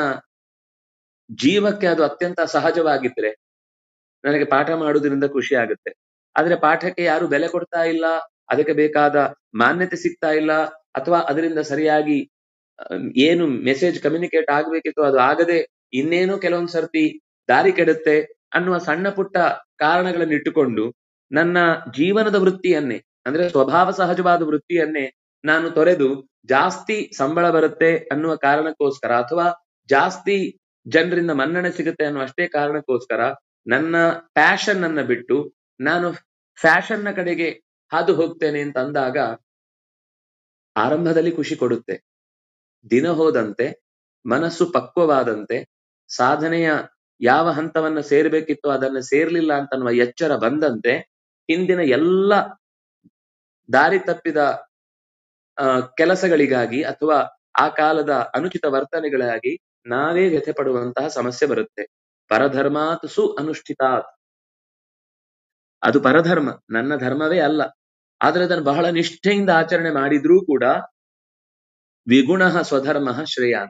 ಜೀವಕ್ಕೆ ಅದು ಅತ್ಯಂತ ಸಹಜವಾಗಿದ್ರೆ ನನಗೆ ಪಾಠ ಮಾಡುವುದರಿಂದ ಖುಷಿ ಆಗುತ್ತೆ. ಆದ್ರೆ ಪಾಠಕ್ಕೆ ಯಾರು ಬೆಲೆ ಕೊಡ್ತಾ ಇಲ್ಲ, ಅದಕ್ಕೆ ಬೇಕಾದ ಮಾನ್ಯತೆ ಸಿಗ್ತಾ ಇಲ್ಲ, ಅಥವಾ ಅದರಿಂದ ಸರಿಯಾಗಿ ಏನು ಮೆಸೇಜ್ ಕಮ್ಯುನಿಕೇಟ್ ಆಗ್ಬೇಕಿತ್ತು ಅದು ಆಗದೆ ಇನ್ನೇನು ಕೆಲವೊಂದ್ ಸರ್ತಿ ದಾರಿ ಕೆಡುತ್ತೆ ಅನ್ನುವ ಸಣ್ಣ ಪುಟ್ಟ ಕಾರಣಗಳನ್ನು ಇಟ್ಟುಕೊಂಡು ನನ್ನ ಜೀವನದ ವೃತ್ತಿಯನ್ನೇ, ಅಂದ್ರೆ ಸ್ವಭಾವ ಸಹಜವಾದ ವೃತ್ತಿಯನ್ನೇ ನಾನು ತೊರೆದು ಜಾಸ್ತಿ ಸಂಬಳ ಬರುತ್ತೆ ಅನ್ನುವ ಕಾರಣಕ್ಕೋಸ್ಕರ, ಅಥವಾ ಜಾಸ್ತಿ ಜನರಿಂದ ಮನ್ನಣೆ ಸಿಗುತ್ತೆ ಅನ್ನುವ ಅಷ್ಟೇ ಕಾರಣಕ್ಕೋಸ್ಕರ ನನ್ನ ಪ್ಯಾಷನ್ ಅನ್ನ ಬಿಟ್ಟು ನಾನು ಫ್ಯಾಷನ್ನ ಕಡೆಗೆ ಹಾದು ಹೋಗ್ತೇನೆ ಅಂತ ಅಂದಾಗ ಆರಂಭದಲ್ಲಿ ಖುಷಿ ಕೊಡುತ್ತೆ. ದಿನ ಹೋದಂತೆ, ಮನಸ್ಸು ಪಕ್ವವಾದಂತೆ, ಸಾಧನೆಯ ಯಾವ ಹಂತವನ್ನ ಸೇರ್ಬೇಕಿತ್ತು ಅದನ್ನ ಸೇರ್ಲಿಲ್ಲ ಅಂತನ್ನುವ ಎಚ್ಚರ ಬಂದಂತೆ, ಹಿಂದಿನ ಎಲ್ಲ ದಾರಿ ತಪ್ಪಿದ ಆ ಕೆಲಸಗಳಿಗಾಗಿ ಅಥವಾ ಆ ಕಾಲದ ಅನುಚಿತ ವರ್ತನೆಗಳಿಗಾಗಿ ನಾವೇ ವ್ಯಥೆ ಪಡುವಂತಹ ಸಮಸ್ಯೆ ಬರುತ್ತೆ. ಪರಧರ್ಮಾತ್ ಸು ಅನುಷ್ಠಿತಾತ್, ಅದು ಪರಧರ್ಮ, ನನ್ನ ಧರ್ಮವೇ ಅಲ್ಲ, ಆದ್ರೆ ಅದನ್ನು ಬಹಳ ನಿಷ್ಠೆಯಿಂದ ಆಚರಣೆ ಮಾಡಿದ್ರೂ ಕೂಡ ವಿಗುಣ ಸ್ವಧರ್ಮ ಶ್ರೇಯಾನ್.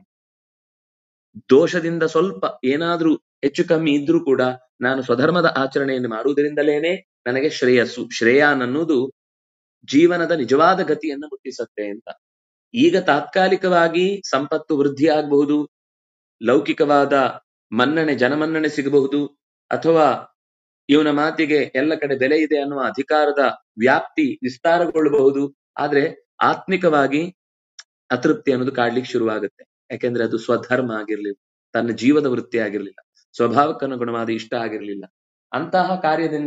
ದೋಷದಿಂದ ಸ್ವಲ್ಪ ಏನಾದ್ರೂ ಹೆಚ್ಚು ಕಮ್ಮಿ ಇದ್ರೂ ಕೂಡ ನಾನು ಸ್ವಧರ್ಮದ ಆಚರಣೆಯನ್ನು ಮಾಡುವುದರಿಂದಲೇನೆ ನನಗೆ ಶ್ರೇಯಸ್ಸು. ಶ್ರೇಯಾನ್ ಅನ್ನೋದು ಜೀವನದ ನಿಜವಾದ ಗತಿಯನ್ನು ಮುಟ್ಟಿಸುತ್ತೆ ಅಂತ. ಈಗ ತಾತ್ಕಾಲಿಕವಾಗಿ ಸಂಪತ್ತು ವೃದ್ಧಿ ಆಗಬಹುದು, ಲೌಕಿಕವಾದ ಮನ್ನಣೆ ಜನಮನ್ನಣೆ ಸಿಗಬಹುದು, ಅಥವಾ ಇವನ ಮಾತಿಗೆ ಎಲ್ಲ ಕಡೆ ಬೆಲೆ ಇದೆ ಅನ್ನುವ ಅಧಿಕಾರದ ವ್ಯಾಪ್ತಿ ವಿಸ್ತಾರಗೊಳ್ಳಬಹುದು. ಆದ್ರೆ ಆತ್ಮಿಕವಾಗಿ ಅತೃಪ್ತಿ ಅನ್ನೋದು ಕಾಡ್ಲಿಕ್ಕೆ ಶುರುವಾಗುತ್ತೆ. ಯಾಕೆಂದ್ರೆ ಅದು ಸ್ವಧರ್ಮ ಆಗಿರ್ಲಿಲ್ಲ, ತನ್ನ ಜೀವದ ವೃತ್ತಿ ಆಗಿರ್ಲಿಲ್ಲ, ಸ್ವಭಾವಕ್ಕನುಗುಣವಾದ ಇಷ್ಟ ಆಗಿರ್ಲಿಲ್ಲ. ಅಂತಹ ಕಾರ್ಯದಿಂದ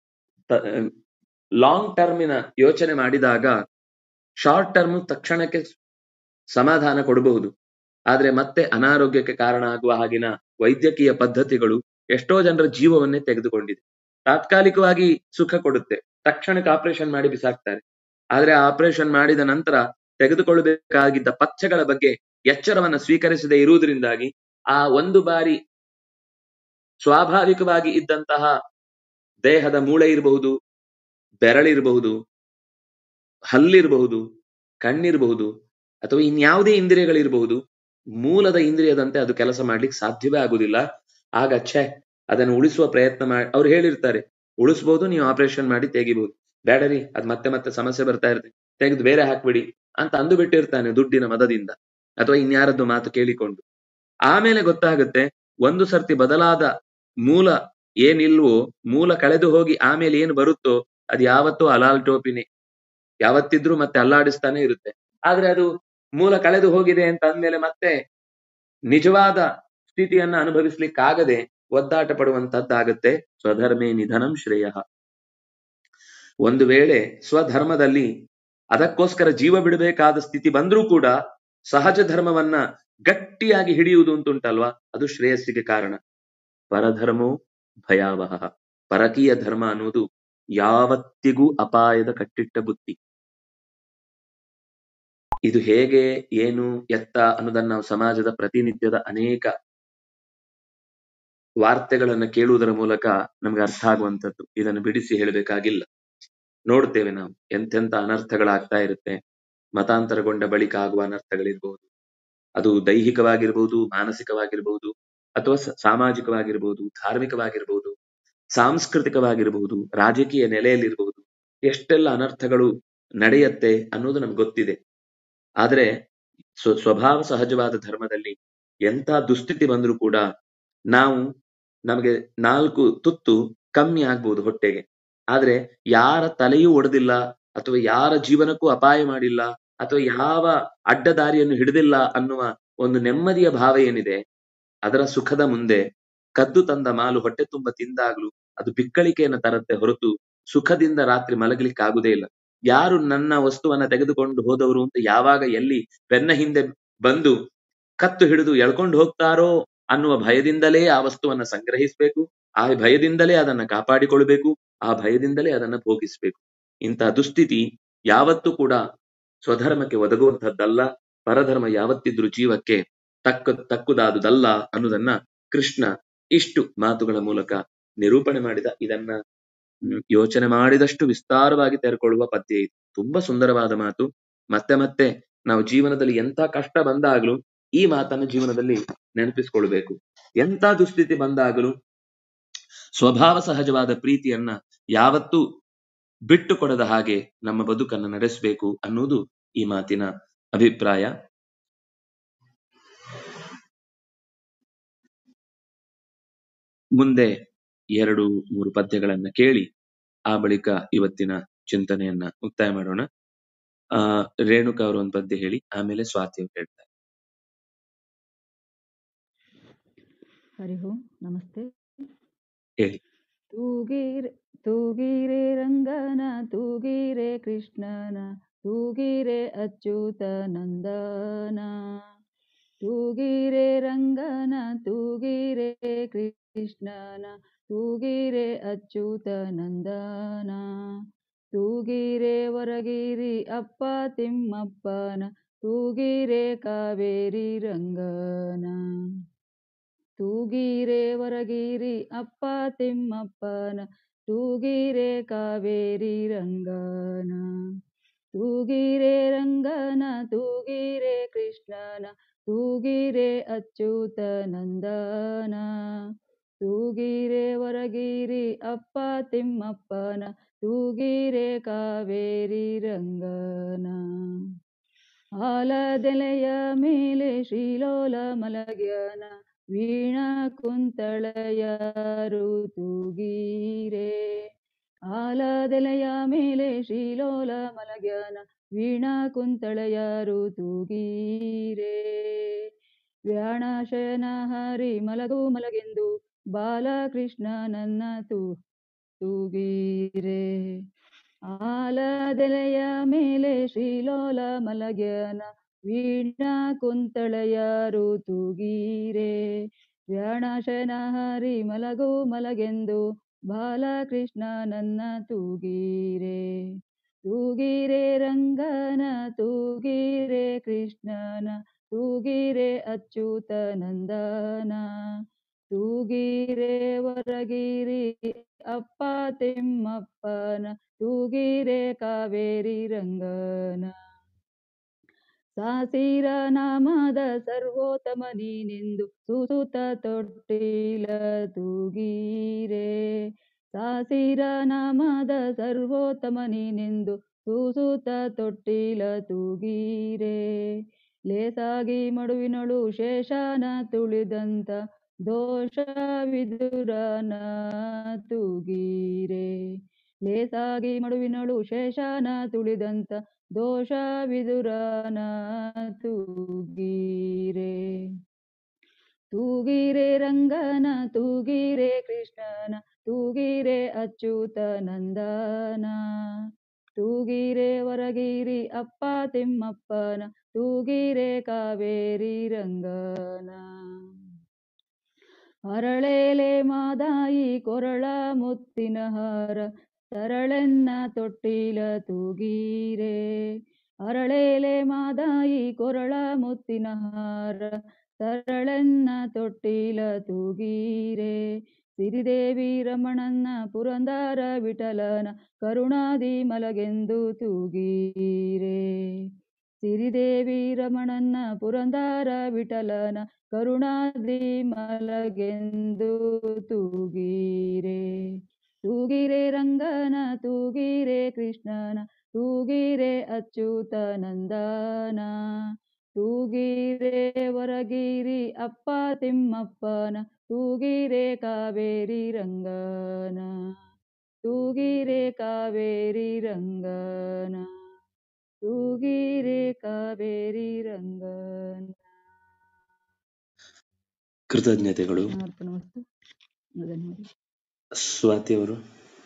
ಲಾಂಗ್ ಟರ್ಮಿನ ಯೋಚನೆ ಮಾಡಿದಾಗ ಶಾರ್ಟ್ ಟರ್ಮ್ ತಕ್ಷಣಕ್ಕೆ ಸಮಾಧಾನ ಕೊಡಬಹುದು, ಆದ್ರೆ ಮತ್ತೆ ಅನಾರೋಗ್ಯಕ್ಕೆ ಕಾರಣ ಆಗುವ ಹಾಗಿನ ವೈದ್ಯಕೀಯ ಪದ್ಧತಿಗಳು ಎಷ್ಟೋ ಜನರ ಜೀವವನ್ನೇ ತೆಗೆದುಕೊಂಡಿದೆ. ತಾತ್ಕಾಲಿಕವಾಗಿ ಸುಖ ಕೊಡುತ್ತೆ, ತಕ್ಷಣಕ್ಕೆ ಆಪರೇಷನ್ ಮಾಡಿ ಬಿಸಾಕ್ತಾರೆ, ಆದ್ರೆ ಆಪರೇಷನ್ ಮಾಡಿದ ನಂತರ ತೆಗೆದುಕೊಳ್ಳಬೇಕಾಗಿದ್ದ ಪಥ್ಯಗಳ ಬಗ್ಗೆ ಎಚ್ಚರವನ್ನ ಸ್ವೀಕರಿಸದೇ ಇರುವುದರಿಂದಾಗಿ ಆ ಒಂದು ಬಾರಿ ಸ್ವಾಭಾವಿಕವಾಗಿ ಇದ್ದಂತಹ ದೇಹದ ಮೂಳೆ ಇರಬಹುದು, ಬೆರಳಿರಬಹುದು, ಹಲ್ಲಿರಬಹುದು, ಕಣ್ಣಿರಬಹುದು, ಅಥವಾ ಇನ್ಯಾವುದೇ ಇಂದ್ರಿಯಗಳಿರಬಹುದು, ಮೂಲದ ಇಂದ್ರಿಯದಂತೆ ಅದು ಕೆಲಸ ಮಾಡ್ಲಿಕ್ಕೆ ಸಾಧ್ಯವೇ ಆಗುದಿಲ್ಲ. ಆಗ ಛೆ ಅದನ್ನು ಉಳಿಸುವ ಪ್ರಯತ್ನ ಮಾಡಿ ಅವ್ರು ಹೇಳಿರ್ತಾರೆ, ಉಳಿಸ್ಬೋದು, ನೀವು ಆಪರೇಷನ್ ಮಾಡಿ ತೆಗಿಬಹುದು, ಬೇಡರಿ ಅದ್ ಮತ್ತೆ ಮತ್ತೆ ಸಮಸ್ಯೆ ಬರ್ತಾ ಇರುತ್ತೆ, ತೆಗೆದು ಬೇರೆ ಹಾಕ್ಬಿಡಿ ಅಂತ ಅಂದು ಬಿಟ್ಟಿರ್ತಾನೆ ದುಡ್ಡಿನ ಮದದಿಂದ ಅಥವಾ ಇನ್ಯಾರದ್ದು ಮಾತು ಕೇಳಿಕೊಂಡು. ಆಮೇಲೆ ಗೊತ್ತಾಗುತ್ತೆ ಒಂದು ಸರ್ತಿ ಬದಲಾದ ಮೂಲ ಏನಿಲ್ವೋ, ಮೂಲ ಕಳೆದು ಹೋಗಿ ಆಮೇಲೆ ಏನು ಬರುತ್ತೋ ಅದು ಯಾವತ್ತೂ ಅಲಾಲ್ ಟೋಪಿನೇ, ಯಾವತ್ತಿದ್ರೂ ಮತ್ತೆ ಅಲ್ಲಾಡಿಸ್ತಾನೆ ಇರುತ್ತೆ. ಆದ್ರೆ ಅದು ಮೂಲ ಕಳೆದು ಹೋಗಿದೆ ಅಂತ ಅಂದ್ಮೇಲೆ ಮತ್ತೆ ನಿಜವಾದ ಸ್ಥಿತಿಯನ್ನ ಅನುಭವಿಸ್ಲಿಕ್ಕಾಗದೆ ಒದ್ದಾಟ ಪಡುವಂತದ್ದಾಗತ್ತೆ. ಸ್ವಧರ್ಮೇ ನಿಧನಂ ಶ್ರೇಯ. ಒಂದು ವೇಳೆ ಸ್ವಧರ್ಮದಲ್ಲಿ ಅದಕ್ಕೋಸ್ಕರ ಜೀವ ಬಿಡಬೇಕಾದ ಸ್ಥಿತಿ ಬಂದ್ರೂ ಕೂಡ ಸಹಜ ಧರ್ಮವನ್ನ ಗಟ್ಟಿಯಾಗಿ ಹಿಡಿಯುವುದು ಅಂತುಂಟಲ್ವಾ, ಅದು ಶ್ರೇಯಸ್ಸಿಗೆ ಕಾರಣ. ಪರಧರ್ಮೋ ಭಯಾವಹ. ಪರಕೀಯ ಧರ್ಮ ಅನ್ನುವುದು ಯಾವತ್ತಿಗೂ ಅಪಾಯದ ಕಟ್ಟಿಟ್ಟ ಬುತ್ತಿ. ಇದು ಹೇಗೆ, ಏನು, ಎತ್ತ ಅನ್ನೋದನ್ನ ನಾವು ಸಮಾಜದ ಪ್ರತಿನಿತ್ಯದ ಅನೇಕ ವಾರ್ತೆಗಳನ್ನ ಕೇಳುವುದರ ಮೂಲಕ ನಮ್ಗೆ ಅರ್ಥ ಆಗುವಂಥದ್ದು. ಇದನ್ನು ಬಿಡಿಸಿ ಹೇಳಬೇಕಾಗಿಲ್ಲ. ನೋಡ್ತೇವೆ ನಾವು ಎಂತೆಂತ ಅನರ್ಥಗಳಾಗ್ತಾ ಇರುತ್ತೆ. ಮತಾಂತರಗೊಂಡ ಬಳಿಕ ಆಗುವ ಅನರ್ಥಗಳಿರ್ಬಹುದು, ಅದು ದೈಹಿಕವಾಗಿರ್ಬಹುದು, ಮಾನಸಿಕವಾಗಿರ್ಬಹುದು, ಅಥವಾ ಸಾಮಾಜಿಕವಾಗಿರ್ಬಹುದು, ಧಾರ್ಮಿಕವಾಗಿರ್ಬಹುದು, ಸಾಂಸ್ಕೃತಿಕವಾಗಿರ್ಬಹುದು, ರಾಜಕೀಯ ನೆಲೆಯಲ್ಲಿರ್ಬಹುದು. ಎಷ್ಟೆಲ್ಲ ಅನರ್ಥಗಳು ನಡೆಯತ್ತೆ ಅನ್ನೋದು ನಮ್ಗೆ ಗೊತ್ತಿದೆ. ಆದ್ರೆ ಸ್ವ ಸ್ವಭಾವ ಸಹಜವಾದ ಧರ್ಮದಲ್ಲಿ ಎಂಥ ದುಸ್ಥಿತಿ ಬಂದ್ರೂ ಕೂಡ ನಾವು ನಮಗೆ ನಾಲ್ಕು ತುತ್ತು ಕಮ್ಮಿ ಆಗ್ಬಹುದು ಹೊಟ್ಟೆಗೆ, ಆದ್ರೆ ಯಾರ ತಲೆಯೂ ಒಡೆದಿಲ್ಲ, ಅಥವಾ ಯಾರ ಜೀವನಕ್ಕೂ ಅಪಾಯ ಮಾಡಿಲ್ಲ, ಅಥವಾ ಯಾವ ಅಡ್ಡದಾರಿಯನ್ನು ಹಿಡಿದಿಲ್ಲ ಅನ್ನುವ ಒಂದು ನೆಮ್ಮದಿಯ ಭಾವ ಏನಿದೆ, ಅದರ ಸುಖದ ಮುಂದೆ ಕದ್ದು ತಂದ ಮಾಲು ಹೊಟ್ಟೆ ತುಂಬ ತಿಂದಾಗ್ಲೂ ಅದು ಬಿಕ್ಕಳಿಕೆಯನ್ನು ತರತ್ತೆ ಹೊರತು ಸುಖದಿಂದ ರಾತ್ರಿ ಮಲಗಲಿಕ್ಕಾಗುದೇ ಇಲ್ಲ. ಯಾರು ನನ್ನ ವಸ್ತುವನ್ನ ತೆಗೆದುಕೊಂಡು ಹೋದವರು ಅಂತ ಯಾವಾಗ ಎಲ್ಲಿ ಬೆನ್ನ ಹಿಂದೆ ಬಂದು ಕತ್ತು ಹಿಡಿದು ಎಳ್ಕೊಂಡು ಹೋಗ್ತಾರೋ ಅನ್ನುವ ಭಯದಿಂದಲೇ ಆ ವಸ್ತುವನ್ನ ಸಂಗ್ರಹಿಸ್ಬೇಕು, ಆ ಭಯದಿಂದಲೇ ಅದನ್ನ ಕಾಪಾಡಿಕೊಳ್ಬೇಕು, ಆ ಭಯದಿಂದಲೇ ಅದನ್ನ ಭೋಗಿಸ್ಬೇಕು. ಇಂತಹ ದುಸ್ಥಿತಿ ಯಾವತ್ತೂ ಕೂಡ ಸ್ವಧರ್ಮಕ್ಕೆ ಒದಗುವಂತಹದ್ದಲ್ಲ. ಪರಧರ್ಮ ಯಾವತ್ತಿದ್ರೂ ಜೀವಕ್ಕೆ ತಕ್ಕ ತಕ್ಕುದಾದುದಲ್ಲ ಅನ್ನೋದನ್ನ ಕೃಷ್ಣ ಇಷ್ಟು ಮಾತುಗಳ ಮೂಲಕ ನಿರೂಪಣೆ ಮಾಡಿದ. ಇದನ್ನ ಯೋಚನೆ ಮಾಡಿದಷ್ಟು ವಿಸ್ತಾರವಾಗಿ ತೆರೆಕೊಳ್ಳುವ ಪದ್ಯ ಇದು. ತುಂಬಾ ಸುಂದರವಾದ ಮಾತು. ಮತ್ತೆ ಮತ್ತೆ ನಾವು ಜೀವನದಲ್ಲಿ ಎಂಥ ಕಷ್ಟ ಬಂದಾಗ್ಲೂ ಈ ಮಾತನ್ನು ಜೀವನದಲ್ಲಿ ನೆನಪಿಸ್ಕೊಳ್ಬೇಕು. ಎಂಥ ದುಸ್ಥಿತಿ ಬಂದಾಗಲೂ ಸ್ವಭಾವ ಸಹಜವಾದ ಪ್ರೀತಿಯನ್ನ ಯಾವತ್ತೂ ಬಿಟ್ಟು ಕೊಡದ ಹಾಗೆ ನಮ್ಮ ಬದುಕನ್ನು ನಡೆಸಬೇಕು ಅನ್ನುವುದು ಈ ಮಾತಿನ ಅಭಿಪ್ರಾಯ. ಮುಂದೆ ಎರಡು ಮೂರು ಪದ್ಯಗಳನ್ನ ಕೇಳಿ ಆ ಬಳಿಕ ಇವತ್ತಿನ ಚಿಂತನೆಯನ್ನ ಮುಕ್ತಾಯ ಮಾಡೋಣ. ಆ ರೇಣುಕಾ ಅವರು ಒಂದು ಪದ್ಯ ಹೇಳಿ, ಆಮೇಲೆ ಸ್ವಾತಿ ಅವರು ಹೇಳ್ತಾರೆ.
ಹರಿ ಓಂ, ನಮಸ್ತೆ.
ಹೇಳಿ.
ತೂಗಿರೆ ತೂಗಿರೆ ರಂಗನ, ತೂಗಿರೆ ಕೃಷ್ಣನ, ತೂಗಿರೆ ಅಚ್ಯುತ ನಂದನ. ತೂಗಿರೆ ರಂಗನ, ತೂಗಿರೆ ಕೃಷ್ಣನ, ತೂಗಿರೆ ಅಚ್ಯುತ ನಂದನ. ತೂಗಿರೆ ವರಗಿರಿ ಅಪ್ಪ ತಿಮ್ಮಪ್ಪನ, ತೂಗಿರೆ ಕಾವೇರಿ ರಂಗನ. ತೂಗಿರೆ ವರಗಿರಿ ಅಪ್ಪ ತಿಮ್ಮಪ್ಪನ, ತೂಗಿರೆ ಕಾವೇರಿ ರಂಗನ. ತೂಗಿರೆ ರಂಗನ, ತೂಗಿರೆ ಕೃಷ್ಣನ, ತೂಗಿರೆ ಅಚ್ಯುತ ನಂದನ. ತೂಗಿರೆ ವರಗಿರಿ ಅಪ್ಪ ತಿಮ್ಮಪ್ಪನ, ತೂಗಿರೆ ಕಾವೇರಿ ರಂಗನ. ಆಲದೆಲೆಯ ಮೇಲೆ ಶ್ರೀಲೋಲ ಮಲಗ್ಯಾನ, ವೀಣಾ ಕುಂತಳೆಯರು ತೂಗಿರೆ. ಆಲದೆಲೆಯ ಮೇಲೆ ಶ್ರೀಲೋಲ ಮಲಗ್ಯಾನ, ವೀಣಾ ಕುಂತಳೆಯರು ತೂಗಿರೆ. ವ್ಯಾಣ ಶಯನ ಹರಿ ಮಲಗು ಮಲಗೆಂದು, ಬಾಲಕೃಷ್ಣ ನನ್ನ ತೂ ತೂಗಿರೆ. ಆಲದೆಲೆಯ ಮೇಲೆ ಶ್ರೀಲೋಲ ಮಲಗ್ಯಾನ, ವೀಣಾ ಕುಂತಳೆಯರು ತೂಗಿರೆ. ವ್ಯಾಣ ಶಯನ ಹರಿ ಮಲಗು ಮಲಗೆಂದು, ಬಾಲಕೃಷ್ಣ ನನ್ನ ತೂಗಿರೆ. ತೂಗಿರೆ ರಂಗನ ತೂಗಿರೆ ಕೃಷ್ಣನ ತೂಗಿರೆ ಅಚ್ಯುತ ನಂದನ ತೂಗಿರೆ ವರಗಿರಿ ಅಪ್ಪ ತಿಮ್ಮಪ್ಪನ ತೂಗಿರೆ ಕಾವೇರಿ ರಂಗನ ಸಾಸಿರ ನಾಮದ ಸರ್ವೋತ್ತಮ ನೀನೆಂದು ಸುಸುತ ತೊಟ್ಟಿಲ ತೂಗೀರೆ ಸಾಸಿರ ನಾಮದ ಸರ್ವೋತ್ತಮ ನೀನೆಂದು ಸುಸುತ ತೊಟ್ಟಿಲ ತೂಗೀರೆ ಲೇಸಾಗಿ ಮಡುವಿನಳು ಶೇಷನ ತುಳಿದಂತ ದೋಷ ವಿದುರನ ತೂಗೀರೆ ಲೇಸಾಗಿ ಮಡುವಿನಳು ಶೇಷನ ತುಳಿದಂತ ದೋಷ ವಿದುರನ ತೂಗೀರೆ ತೂಗಿರೆ ರಂಗನ ತೂಗಿರೆ ಕೃಷ್ಣನ ತೂಗಿರೆ ಅಚ್ಯುತ ನಂದನ ತೂಗಿರೆ ವರಗಿರಿ ಅಪ್ಪ ತಿಮ್ಮಪ್ಪನ ತೂಗಿರೆ ಕಾವೇರಿ ರಂಗನ ಅರಳೇಲೆ ಮಾದಾಯಿ ಕೊರಳ ಮುತ್ತಿನ ಹಾರ ತರಳೆನ್ನ ತೊಟ್ಟಿಲ ತೂಗೀರೆ ಅರಳೇಲೆ ಮಾದಾಯಿ ಕೊರಳ ಮುತ್ತಿನ ಹಾರ ತರಳೆನ್ನ ತೊಟ್ಟಿಲ ತೂಗೀರೆ ಸಿರಿದೇವಿ ರಮಣನ್ನ ಪುರಂದರ ವಿಠಲನ ಕರುಣಾದಿ ಮಲಗೆಂದು ತೂಗೀರೆ ಸಿರಿದೇವಿ ರಮಣನ್ನ ಪುರಂದರ ವಿಠಲನ ಕರುಣಾದಿ ಮಲಗೆಂದು ತೂಗೀರೆ ತೂಗಿರೆ ರಂಗನ ತೂಗಿರೆ ಕೃಷ್ಣನ ತೂಗಿರೆ ಅಚ್ಯುತ ನಂದನ ತೂಗಿರೆ ವರಗಿರಿ ಅಪ್ಪ ತಿಮ್ಮಪ್ಪನ ತೂಗಿರೆ ಕಾವೇರಿ ರಂಗನ ತೂಗಿರೆ ಕಾವೇರಿ ರಂಗನ ತೂಗಿರೆ ಕಾವೇರಿ ರಂಗನ.
ಕೃತಜ್ಞತೆಗಳು.
ಅರ್ಪಣಮಸ್ತು. ಧನ್ಯವಾದ.
ಸ್ವಾತಿ ಅವರು.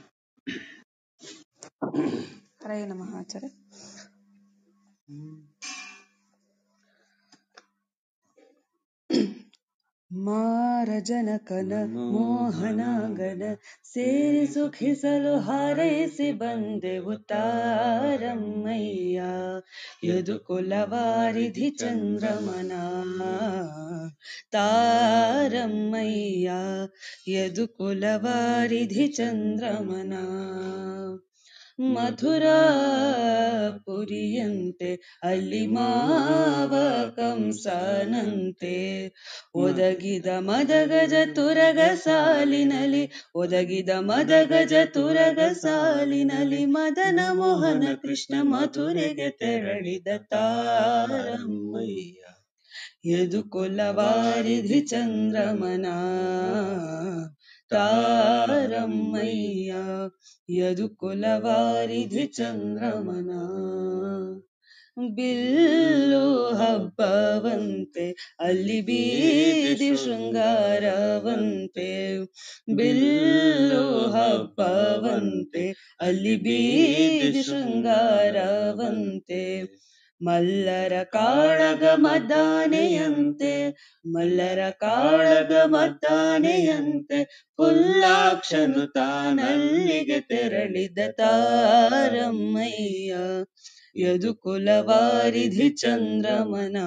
ಹರೇ ನಮಃ ಆಚಾರ್ಯ. ಮಾರಜನಕನ ಮೋಹನಾಂಗನ ಸೇರಿ ಸುಖಿಸಲು ಹಾರೈಸಿ ಬಂದೆವು ತಾರಮ್ಮಯ್ಯ ಯದು ಕುಲವಾರಿಧಿ ಚಂದ್ರಮನ ತಾರಮ್ಮಯ್ಯ ಯದು ಕುಲವಾರಿಧಿ ಚಂದ್ರಮನ ಮಥುರಾಪುರಿಯಂತೆ ಅಲ್ಲಿ ಮಾವ ಕಂಸನಂತೆ ಒದಗಿದ ಮದಗಜ ತುರಗ ಸಾಲಿನಲಿ ಒದಗಿದ ಮದಗಜ ತುರಗ ಸಾಲಿನಲಿ ಮದನ ಮೋಹನ ಕೃಷ್ಣ ಮಥುರೆಗೆ ತೆರಳಿದ ತಾರಮ್ಮಯ್ಯ ಯದು ಕುಲವಾರಿಧಿ ಚಂದ್ರಮನ ತಾರಮ್ಮಯ್ಯ ಯದು ಕುಲವಾರಿಧಿ ಚಂದ್ರಮನ ಬಿಲ್ಲು ಹಬ್ಬವಂತೆ ಅಲ್ಲಿ ಬೀದಿ ಶೃಂಗಾರವಂತೆ ಬಿಲ್ಲು ಹಬ್ಬವಂತೆ ಅಲ್ಲಿ ಬೀದಿ ಶೃಂಗಾರವಂತೆ ಮಲ್ಲರ ಕಾಳಗ ಮದ್ದಾನೆಯಂತೆ ಮಲ್ಲರ ಕಾಳಗ ಮದ್ದಾನೆಯಂತೆ ಪುಲ್ಲಾಕ್ಷನು ತಾನಲ್ಲಿಗೆ ತೆರಳಿದ ತಾರಮ್ಮಯ್ಯ ಯದು ಕುಲವಾರಿಧಿ ಚಂದ್ರಮನ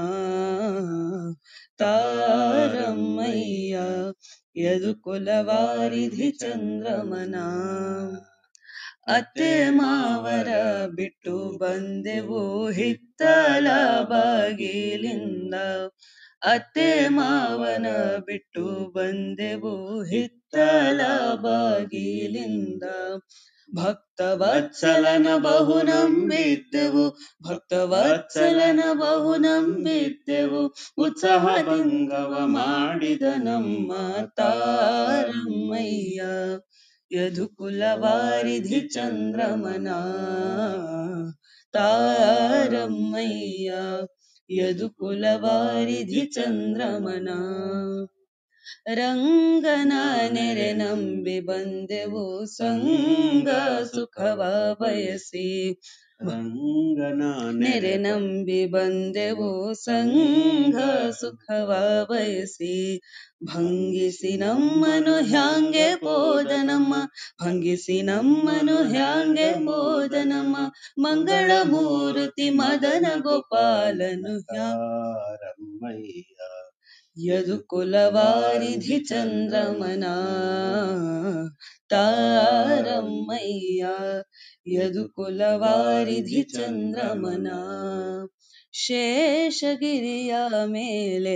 ತಾರಮ್ಮಯ್ಯ ಯದು ಕುಲವಾರಿಧಿ ಚಂದ್ರಮನ ಅತ್ತೆ ಮಾವರ ಬಿಟ್ಟು ಬಂದೆವು ಹಿತ್ತಲ ಬಾಗಿಲಿಂದ ಅತ್ತೆ ಮಾವನ ಬಿಟ್ಟು ಬಂದೆವು ಹಿತ್ತಲ ಬಾಗಿಲಿಂದ ಭಕ್ತವತ್ಸಲನ ಬಹು ನಂಬಿದ್ದೆವು ಭಕ್ತವತ್ಸಲನ ಬಹು ನಂಬಿದ್ದೆವು ಉತ್ಸಾಹಭಂಗವ ಮಾಡಿದ ನಮ್ಮ ತಾರಮ್ಮಯ್ಯ ಯದು ಕುಲವಾರಿಧಿ ಚಂದ್ರಮನ ತಾರಮ್ಮಯ್ಯ ಯದು ಕುಲವಾರಿಧಿ ಚಂದ್ರಮನ ರಂಗನ ನೆರೆ ನಂಬಿ ಬಂದೆವು ಸಂಗ ಸುಖವ ಬಯಸಿ
ರಂಗನ
ನೆರೆ ನಂಬಿ ಬಂದೆವು ಸಂಘ ಸುಖವ ಬಯಸಿ ಭಂಗಿಸಿ ನಮ್ಮನು ಹ್ಯಾಂಗೆ ಪೋದನಮ್ಮ ಭಂಗಿಸಿ ನಮ್ಮನು ಹ್ಯಾಂಗೆ ಪೋದನಮ್ಮ ಮಂಗಳ ಮೂರ್ತಿ ಮದನ ಗೋಪಾಲನು
ತಾರಮ್ಮಯ್ಯ
ಯದು ಕುಲವಾರಿಧಿ ಚಂದ್ರಮನ ತಾರಮ್ಮಯ್ಯ ಯದು ಕುಲವಾರಿಧಿ ಚಂದ್ರಮನ ಶೇಷಗಿರಿಯ ಮೇಲೆ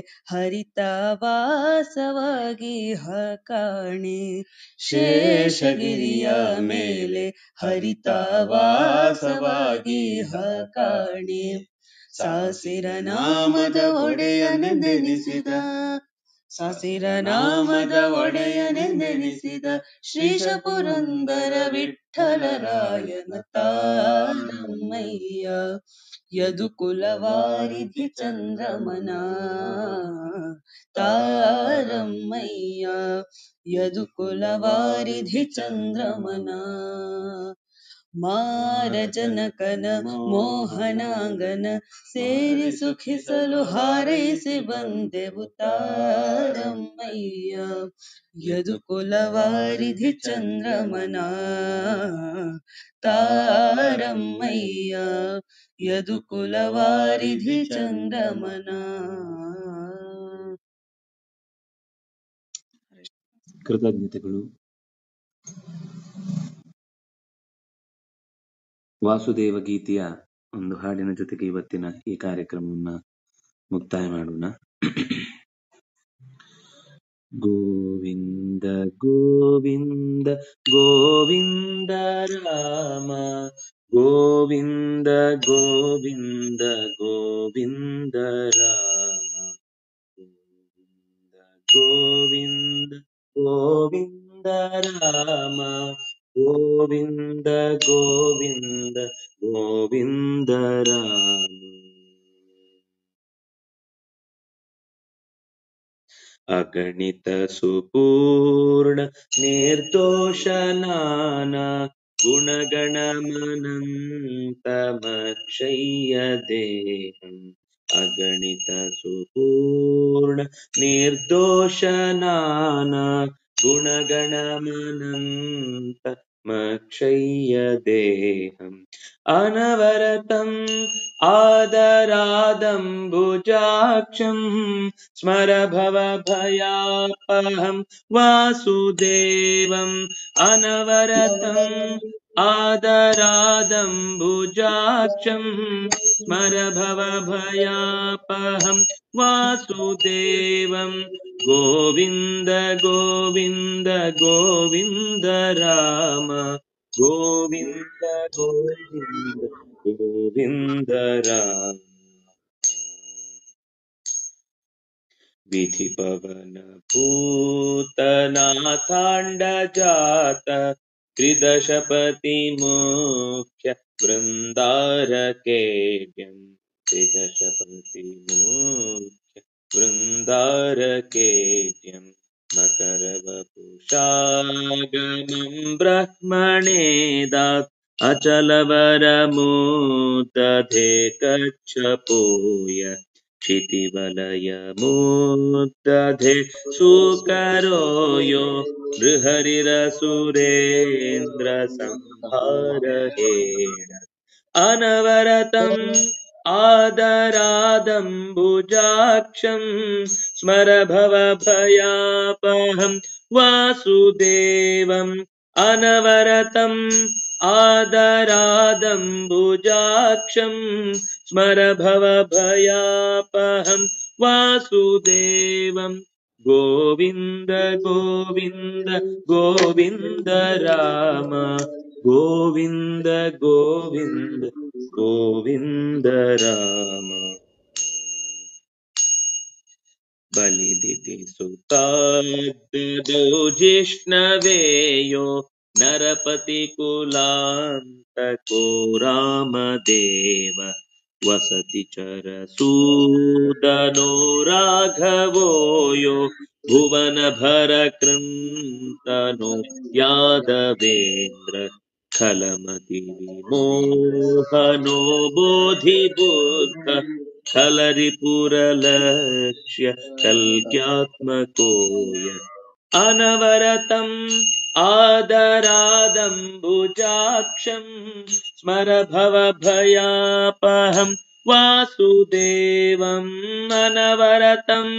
ಹರಿತವಾಸವಾಗಿ ಹಕಾಣೆ ಶೇಷಗಿರಿಯ ಮೇಲೆ ಹರಿತವಾಸವಾಗಿ ಹಕಾಣೆ ಸಾಸಿರ ನಾಮದ ಒಡೆಯನೆಂದೆನಿಸಿದ ಸಾಸಿರ ನಾಮದ ಒಡೆಯನೆಂದೆನಿಸಿದ ಶ್ರೀಶ ಪುರಂದರ ವಿಠ್ಠಲರಾಯನ ತಾರಮ್ಮಯ್ಯ ಯದು ಕುಲವಾರಿಧಿ ಚಂದ್ರಮನ ತಾರಮ್ಮಯ್ಯ ಯದು ಕುಲವಾರಿಧಿ ಚಂದ್ರಮನ ಮಾರ ಜನಕನ ಮೋಹನಾಂಗನ ಸೇರಿ ಸುಖಿಸಲು ಹಾರೈಸಿ ಬಂದೆವು ತಾರಮ್ಮಯ್ಯ ಯದು ಕುಲವಾರಿಧಿ ಚಂದ್ರಮನ ತಾರಮ್ಮಯ್ಯ ಯದು ಕುಲವಾರಿಧಿ ಚಂದ್ರಮನ.
ಕೃತಜ್ಞತೆಗಳು. ವಾಸುದೇವ ಗೀತೆಯ ಒಂದು ಹಾಡಿನ ಜೊತೆಗೆ ಇವತ್ತಿನ ಈ ಕಾರ್ಯಕ್ರಮವನ್ನ ಮುಕ್ತಾಯ ಮಾಡೋಣ. ಗೋವಿಂದ ಗೋವಿಂದ ಗೋವಿಂದ ರಾಮ ಗೋವಿಂದ ಗೋವಿಂದ ಗೋವಿಂದ ರಾಮ ಗೋವಿಂದ ಗೋವಿಂದ ರಾಮ ಗೋವಿಂದ ಗೋವಿಂದ ಗೋವಿಂದ ರಾಮ. ಅಗಣಿತ ಸುಪೂರ್ಣ ನಿರ್ದೋಷನಾನ ಗುಣಗಣಮನಂತಮಕ್ಷಯ್ಯ ದೇಹಂ. ಅಗಣಿತ ಸುಪೂರ್ಣ ನಿರ್ದೋಷನಾನ ಗುಣಗಣಮನಂತ ಮಕ್ಷಯ್ಯ ದೇಹಂ. ಅನವರತಂ ಆದರಾದಂಬುಜಾಕ್ಷಂ ಸ್ಮರ ಭವ ಭಯಾಪಹಂ ವಾಸುದೇವಂ. ಅನವರತಂ ಆದರಾದಂಬುಜಾಕ್ಷಂ ಸ್ಮರ ಭವ ಭಯಾಪಹಂ ವಾಸುದೇವಂ. ಗೋವಿಂದ ಗೋವಿಂದ ಗೋವಿಂದ ರಾಮ ಗೋವಿಂದ ಗೋವಿಂದ ಗೋವಿಂದ ರಾಮ. ವಿಧಿ ಪವನ ಭೂತನಾಥಾಂಡ ಜಾತ ತ್ರಿದಶಪತಿ ಮುಖ್ಯ ವೃಂದಾರಕೇಡ್ಯಂ. ತ್ರಿದಶಪತಿ ಮುಖ್ಯ ವೃಂದಾರಕೇಡ್ಯಂ. ಮಕರವಪುಷಾಗಮಂ ಬ್ರಹ್ಮಣೇದಾತ್ ಅಚಲವರಮೂರ್ಧಧೇ ಕಚ್ಚಪೂಯ क्षितिवलय मुद्दधे सुकरो यो नृहरिरसुरेन्द्र संहारहेण. अनवरतम् आदरादम्बुजाक्षं स्मर भव भयापहं वासुदेवम्. अनवरतम् आदरादम्बुजाक्षं स्मर भव भयापहं वासुदेवं. गोविन्द गोविन्द गोविन्द राम गोविन्द गोविन्द गोविन्द राम. बलिदिति सुताग्दौ जिष्णवेयो नरपतिकुलान्तको रामदेव. वसति चरसूदनो राघवो यो भुवन भरकृन्तनो यादवेन्द्र. खलमति विमोहनो बोधिबुद्ध खलरिपुरलक्ष्य कल्क्यात्मको यत् अनवरतम् आदरादम्बुजाक्षम् स्मर भवभयापहम् वासुदेवम् अनवरतम्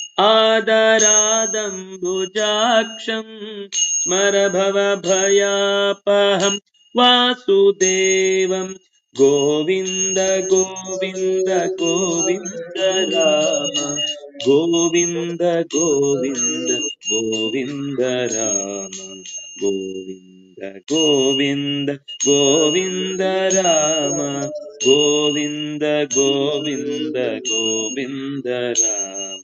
आदरादम्बुजाक्षम् स्मर भवभयापहम् वासुदेवम् गोविन्द गोविन्द गोविन्द राम गोविन्द गोविन्द गोविन्द राम गोविन्द गोविन्द गोविन्द राम गोविन्द गोविन्द गोविन्द राम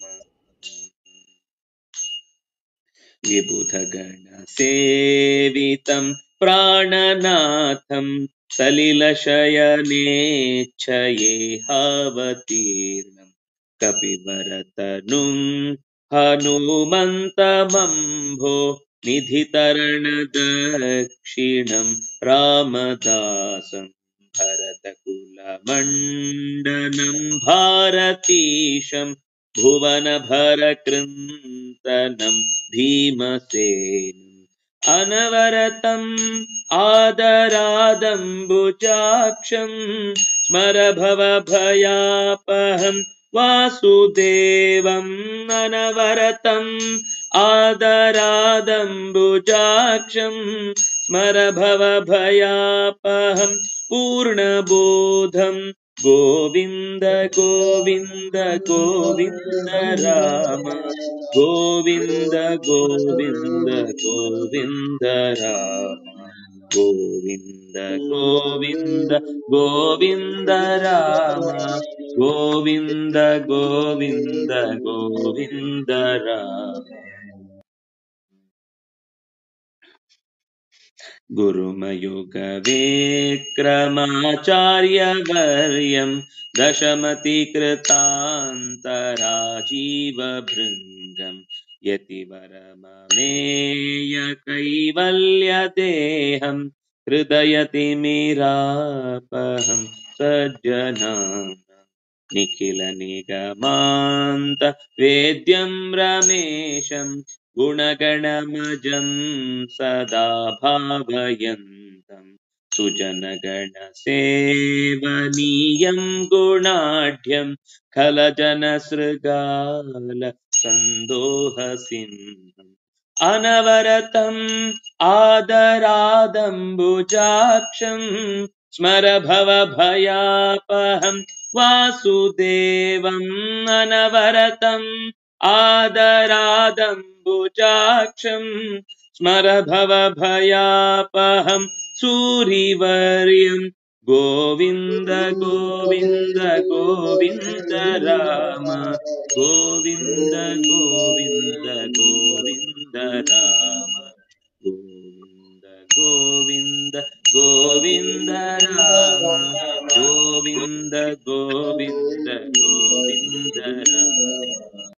विबुधगणसेवितं प्राणनाथं सलिलशयनेच्छयेहावतीर्णं कपिवरतनुं हनुमन्तमम्भो निधितरणदक्षिणं रामदासं भरतकुलमण्डनं भारतीशं भुवनभरकृन्तनं भीमसेनम् अनवरतम् आदरादम्बुजाक्षम् स्मर भवभयापहम् वासुदेवम् अनवरतम् आदरादम्बुजाक्षम् स्मर भवभयापहम् पूर्णबोधम् गोविन्द गोविन्द गोविन्द राम गोविन्द गोविन्द गोविन्द राम गोविन्द गोविन्द गोविन्द राम गोविन्द गोविन्द गोविन्द राम गुरुमयुगवेक्रमाचार्यवर्यं दशमतिकृतान्तराजीवभृङ्गं यतिवरममेयकैवल्यदेहं हृदयतिमिरापहं सज्जनानां निखिलनिगमान्त वेद्यं रमेशं गुणगणमजं सदा भावयन्तं सुजनगणसेवनीयं गुणाढ्यं खलजनसृगाल सन्दोहसिन्धुम् अनवरतम् आदरादम्बुजाक्षम् स्मर भवभयापहम् वासुदेवम् अनवरतम् आदरादम्बुजाक्षम् स्मर भवभयापहम् सूरिवर्यम् गोविन्द गोविन्द गोविन्द राम गोविन्द गोविन्द गोविन्द राम गोविन्द गोविन्द गोविन्द राम गोविन्द गोविन्द गोविन्द राम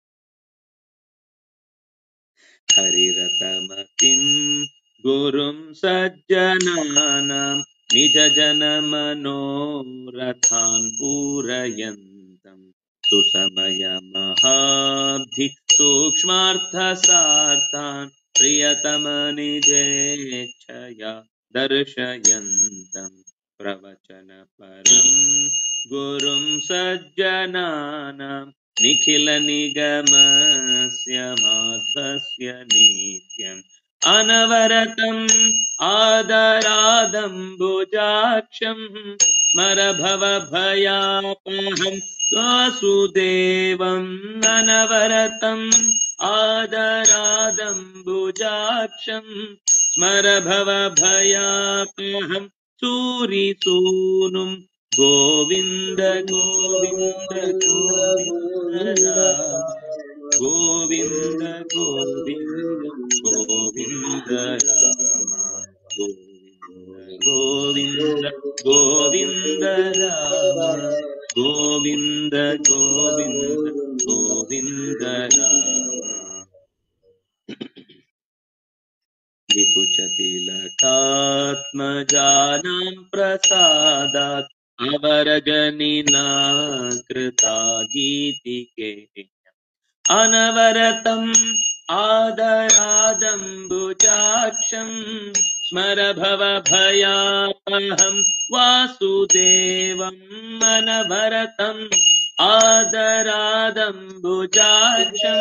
हरिरतमतिं गुरुं सज्जनानां निजजनमनोरथान् पूरयन्तम् सुसमयमहाब्धि सूक्ष्मार्थसार्थान् प्रियतमनिजेच्छया दर्शयन्तम् प्रवचनपरं गुरुं सज्जनानां निखिलनिगमस्य माध्वस्य नित्यम् अनवरतम् आदरादम्बुजाक्षम् स्मर भवभयापहम् वासुदेवम् अनवरतम् आदरादम्बुजाक्षम् स्मर भवभयापहम् सूरिसूनुम् गोविन्द गोविन्द गोविन्द राम गोविन्द गोविन्द गोविन्द राम गोविन्द गोविन्द राम गोविन्द गोविन्द गोविन्द राम विकुचतिलक दशरथात्मजानां प्रसादात् अवरजनिना कृता गीतिके अनवरतम् आदरादम्बुजाक्षं स्मरभवभयापहं वासुदेवम् अनवरतम् आदरादम्बुजाक्षं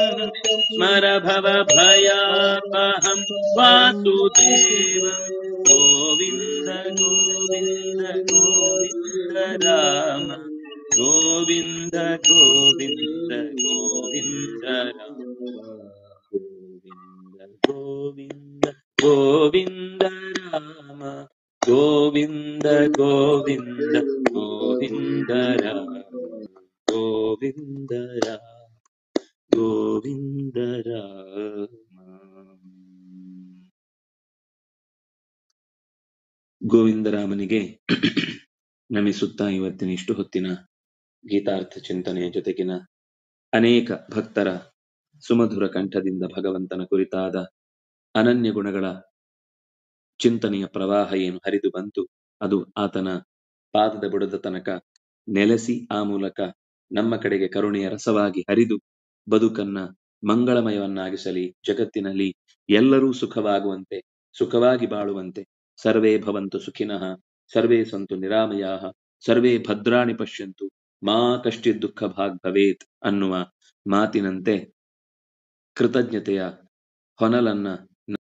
स्मरभवभयापहं वासुदेवम् गोविन्द गोविन्द गोविन्द राम गोविन्द गोविन्द गोविन्द राम गोविन्द गोविन्द गोविन्द राम गोविन्द गोविन्द गोविन्द राम गोविन्द राम गोविन्द राम ಗೋವಿಂದರಾಮನಿಗೆ ನಮಿಸುತ್ತಾ ಇವತ್ತಿನ ಇಷ್ಟು ಹೊತ್ತಿನ ಗೀತಾರ್ಥ ಚಿಂತನೆಯ ಜೊತೆಗಿನ ಅನೇಕ ಭಕ್ತರ ಸುಮಧುರ ಕಂಠದಿಂದ ಭಗವಂತನ ಕುರಿತಾದ ಅನನ್ಯ ಗುಣಗಳ ಚಿಂತನೆಯ ಪ್ರವಾಹ ಏನು ಹರಿದು ಬಂತು ಅದು ಆತನ ಪಾದದ ಬುಡದ ತನಕ ನೆಲೆಸಿ ಆ ಮೂಲಕ ನಮ್ಮ ಕಡೆಗೆ ಕರುಣೆಯ ರಸವಾಗಿ ಹರಿದು ಬದುಕನ್ನ ಮಂಗಳಮಯವನ್ನಾಗಿಸಲಿ, ಜಗತ್ತಿನಲ್ಲಿ ಎಲ್ಲರೂ ಸುಖವಾಗುವಂತೆ, ಸುಖವಾಗಿ ಬಾಳುವಂತೆ, ಸರ್ವೇ ಭವಂತು ಸುಖಿನಃ ಸರ್ವೇ ಸಂತು ನಿರಾಮಯಾಃ ಸರ್ವೇ ಭದ್ರಾಣಿ ಪಶ್ಯಂತು ಮಾ ಕಶ್ಚಿತ್ ದುಃಖ ಭಾಗ್ ಭವೇತ್ ಅನ್ನುವ ಮಾತಿನಂತೆ ಕೃತಜ್ಞತೆಯ ಹೊನಲನ್ನ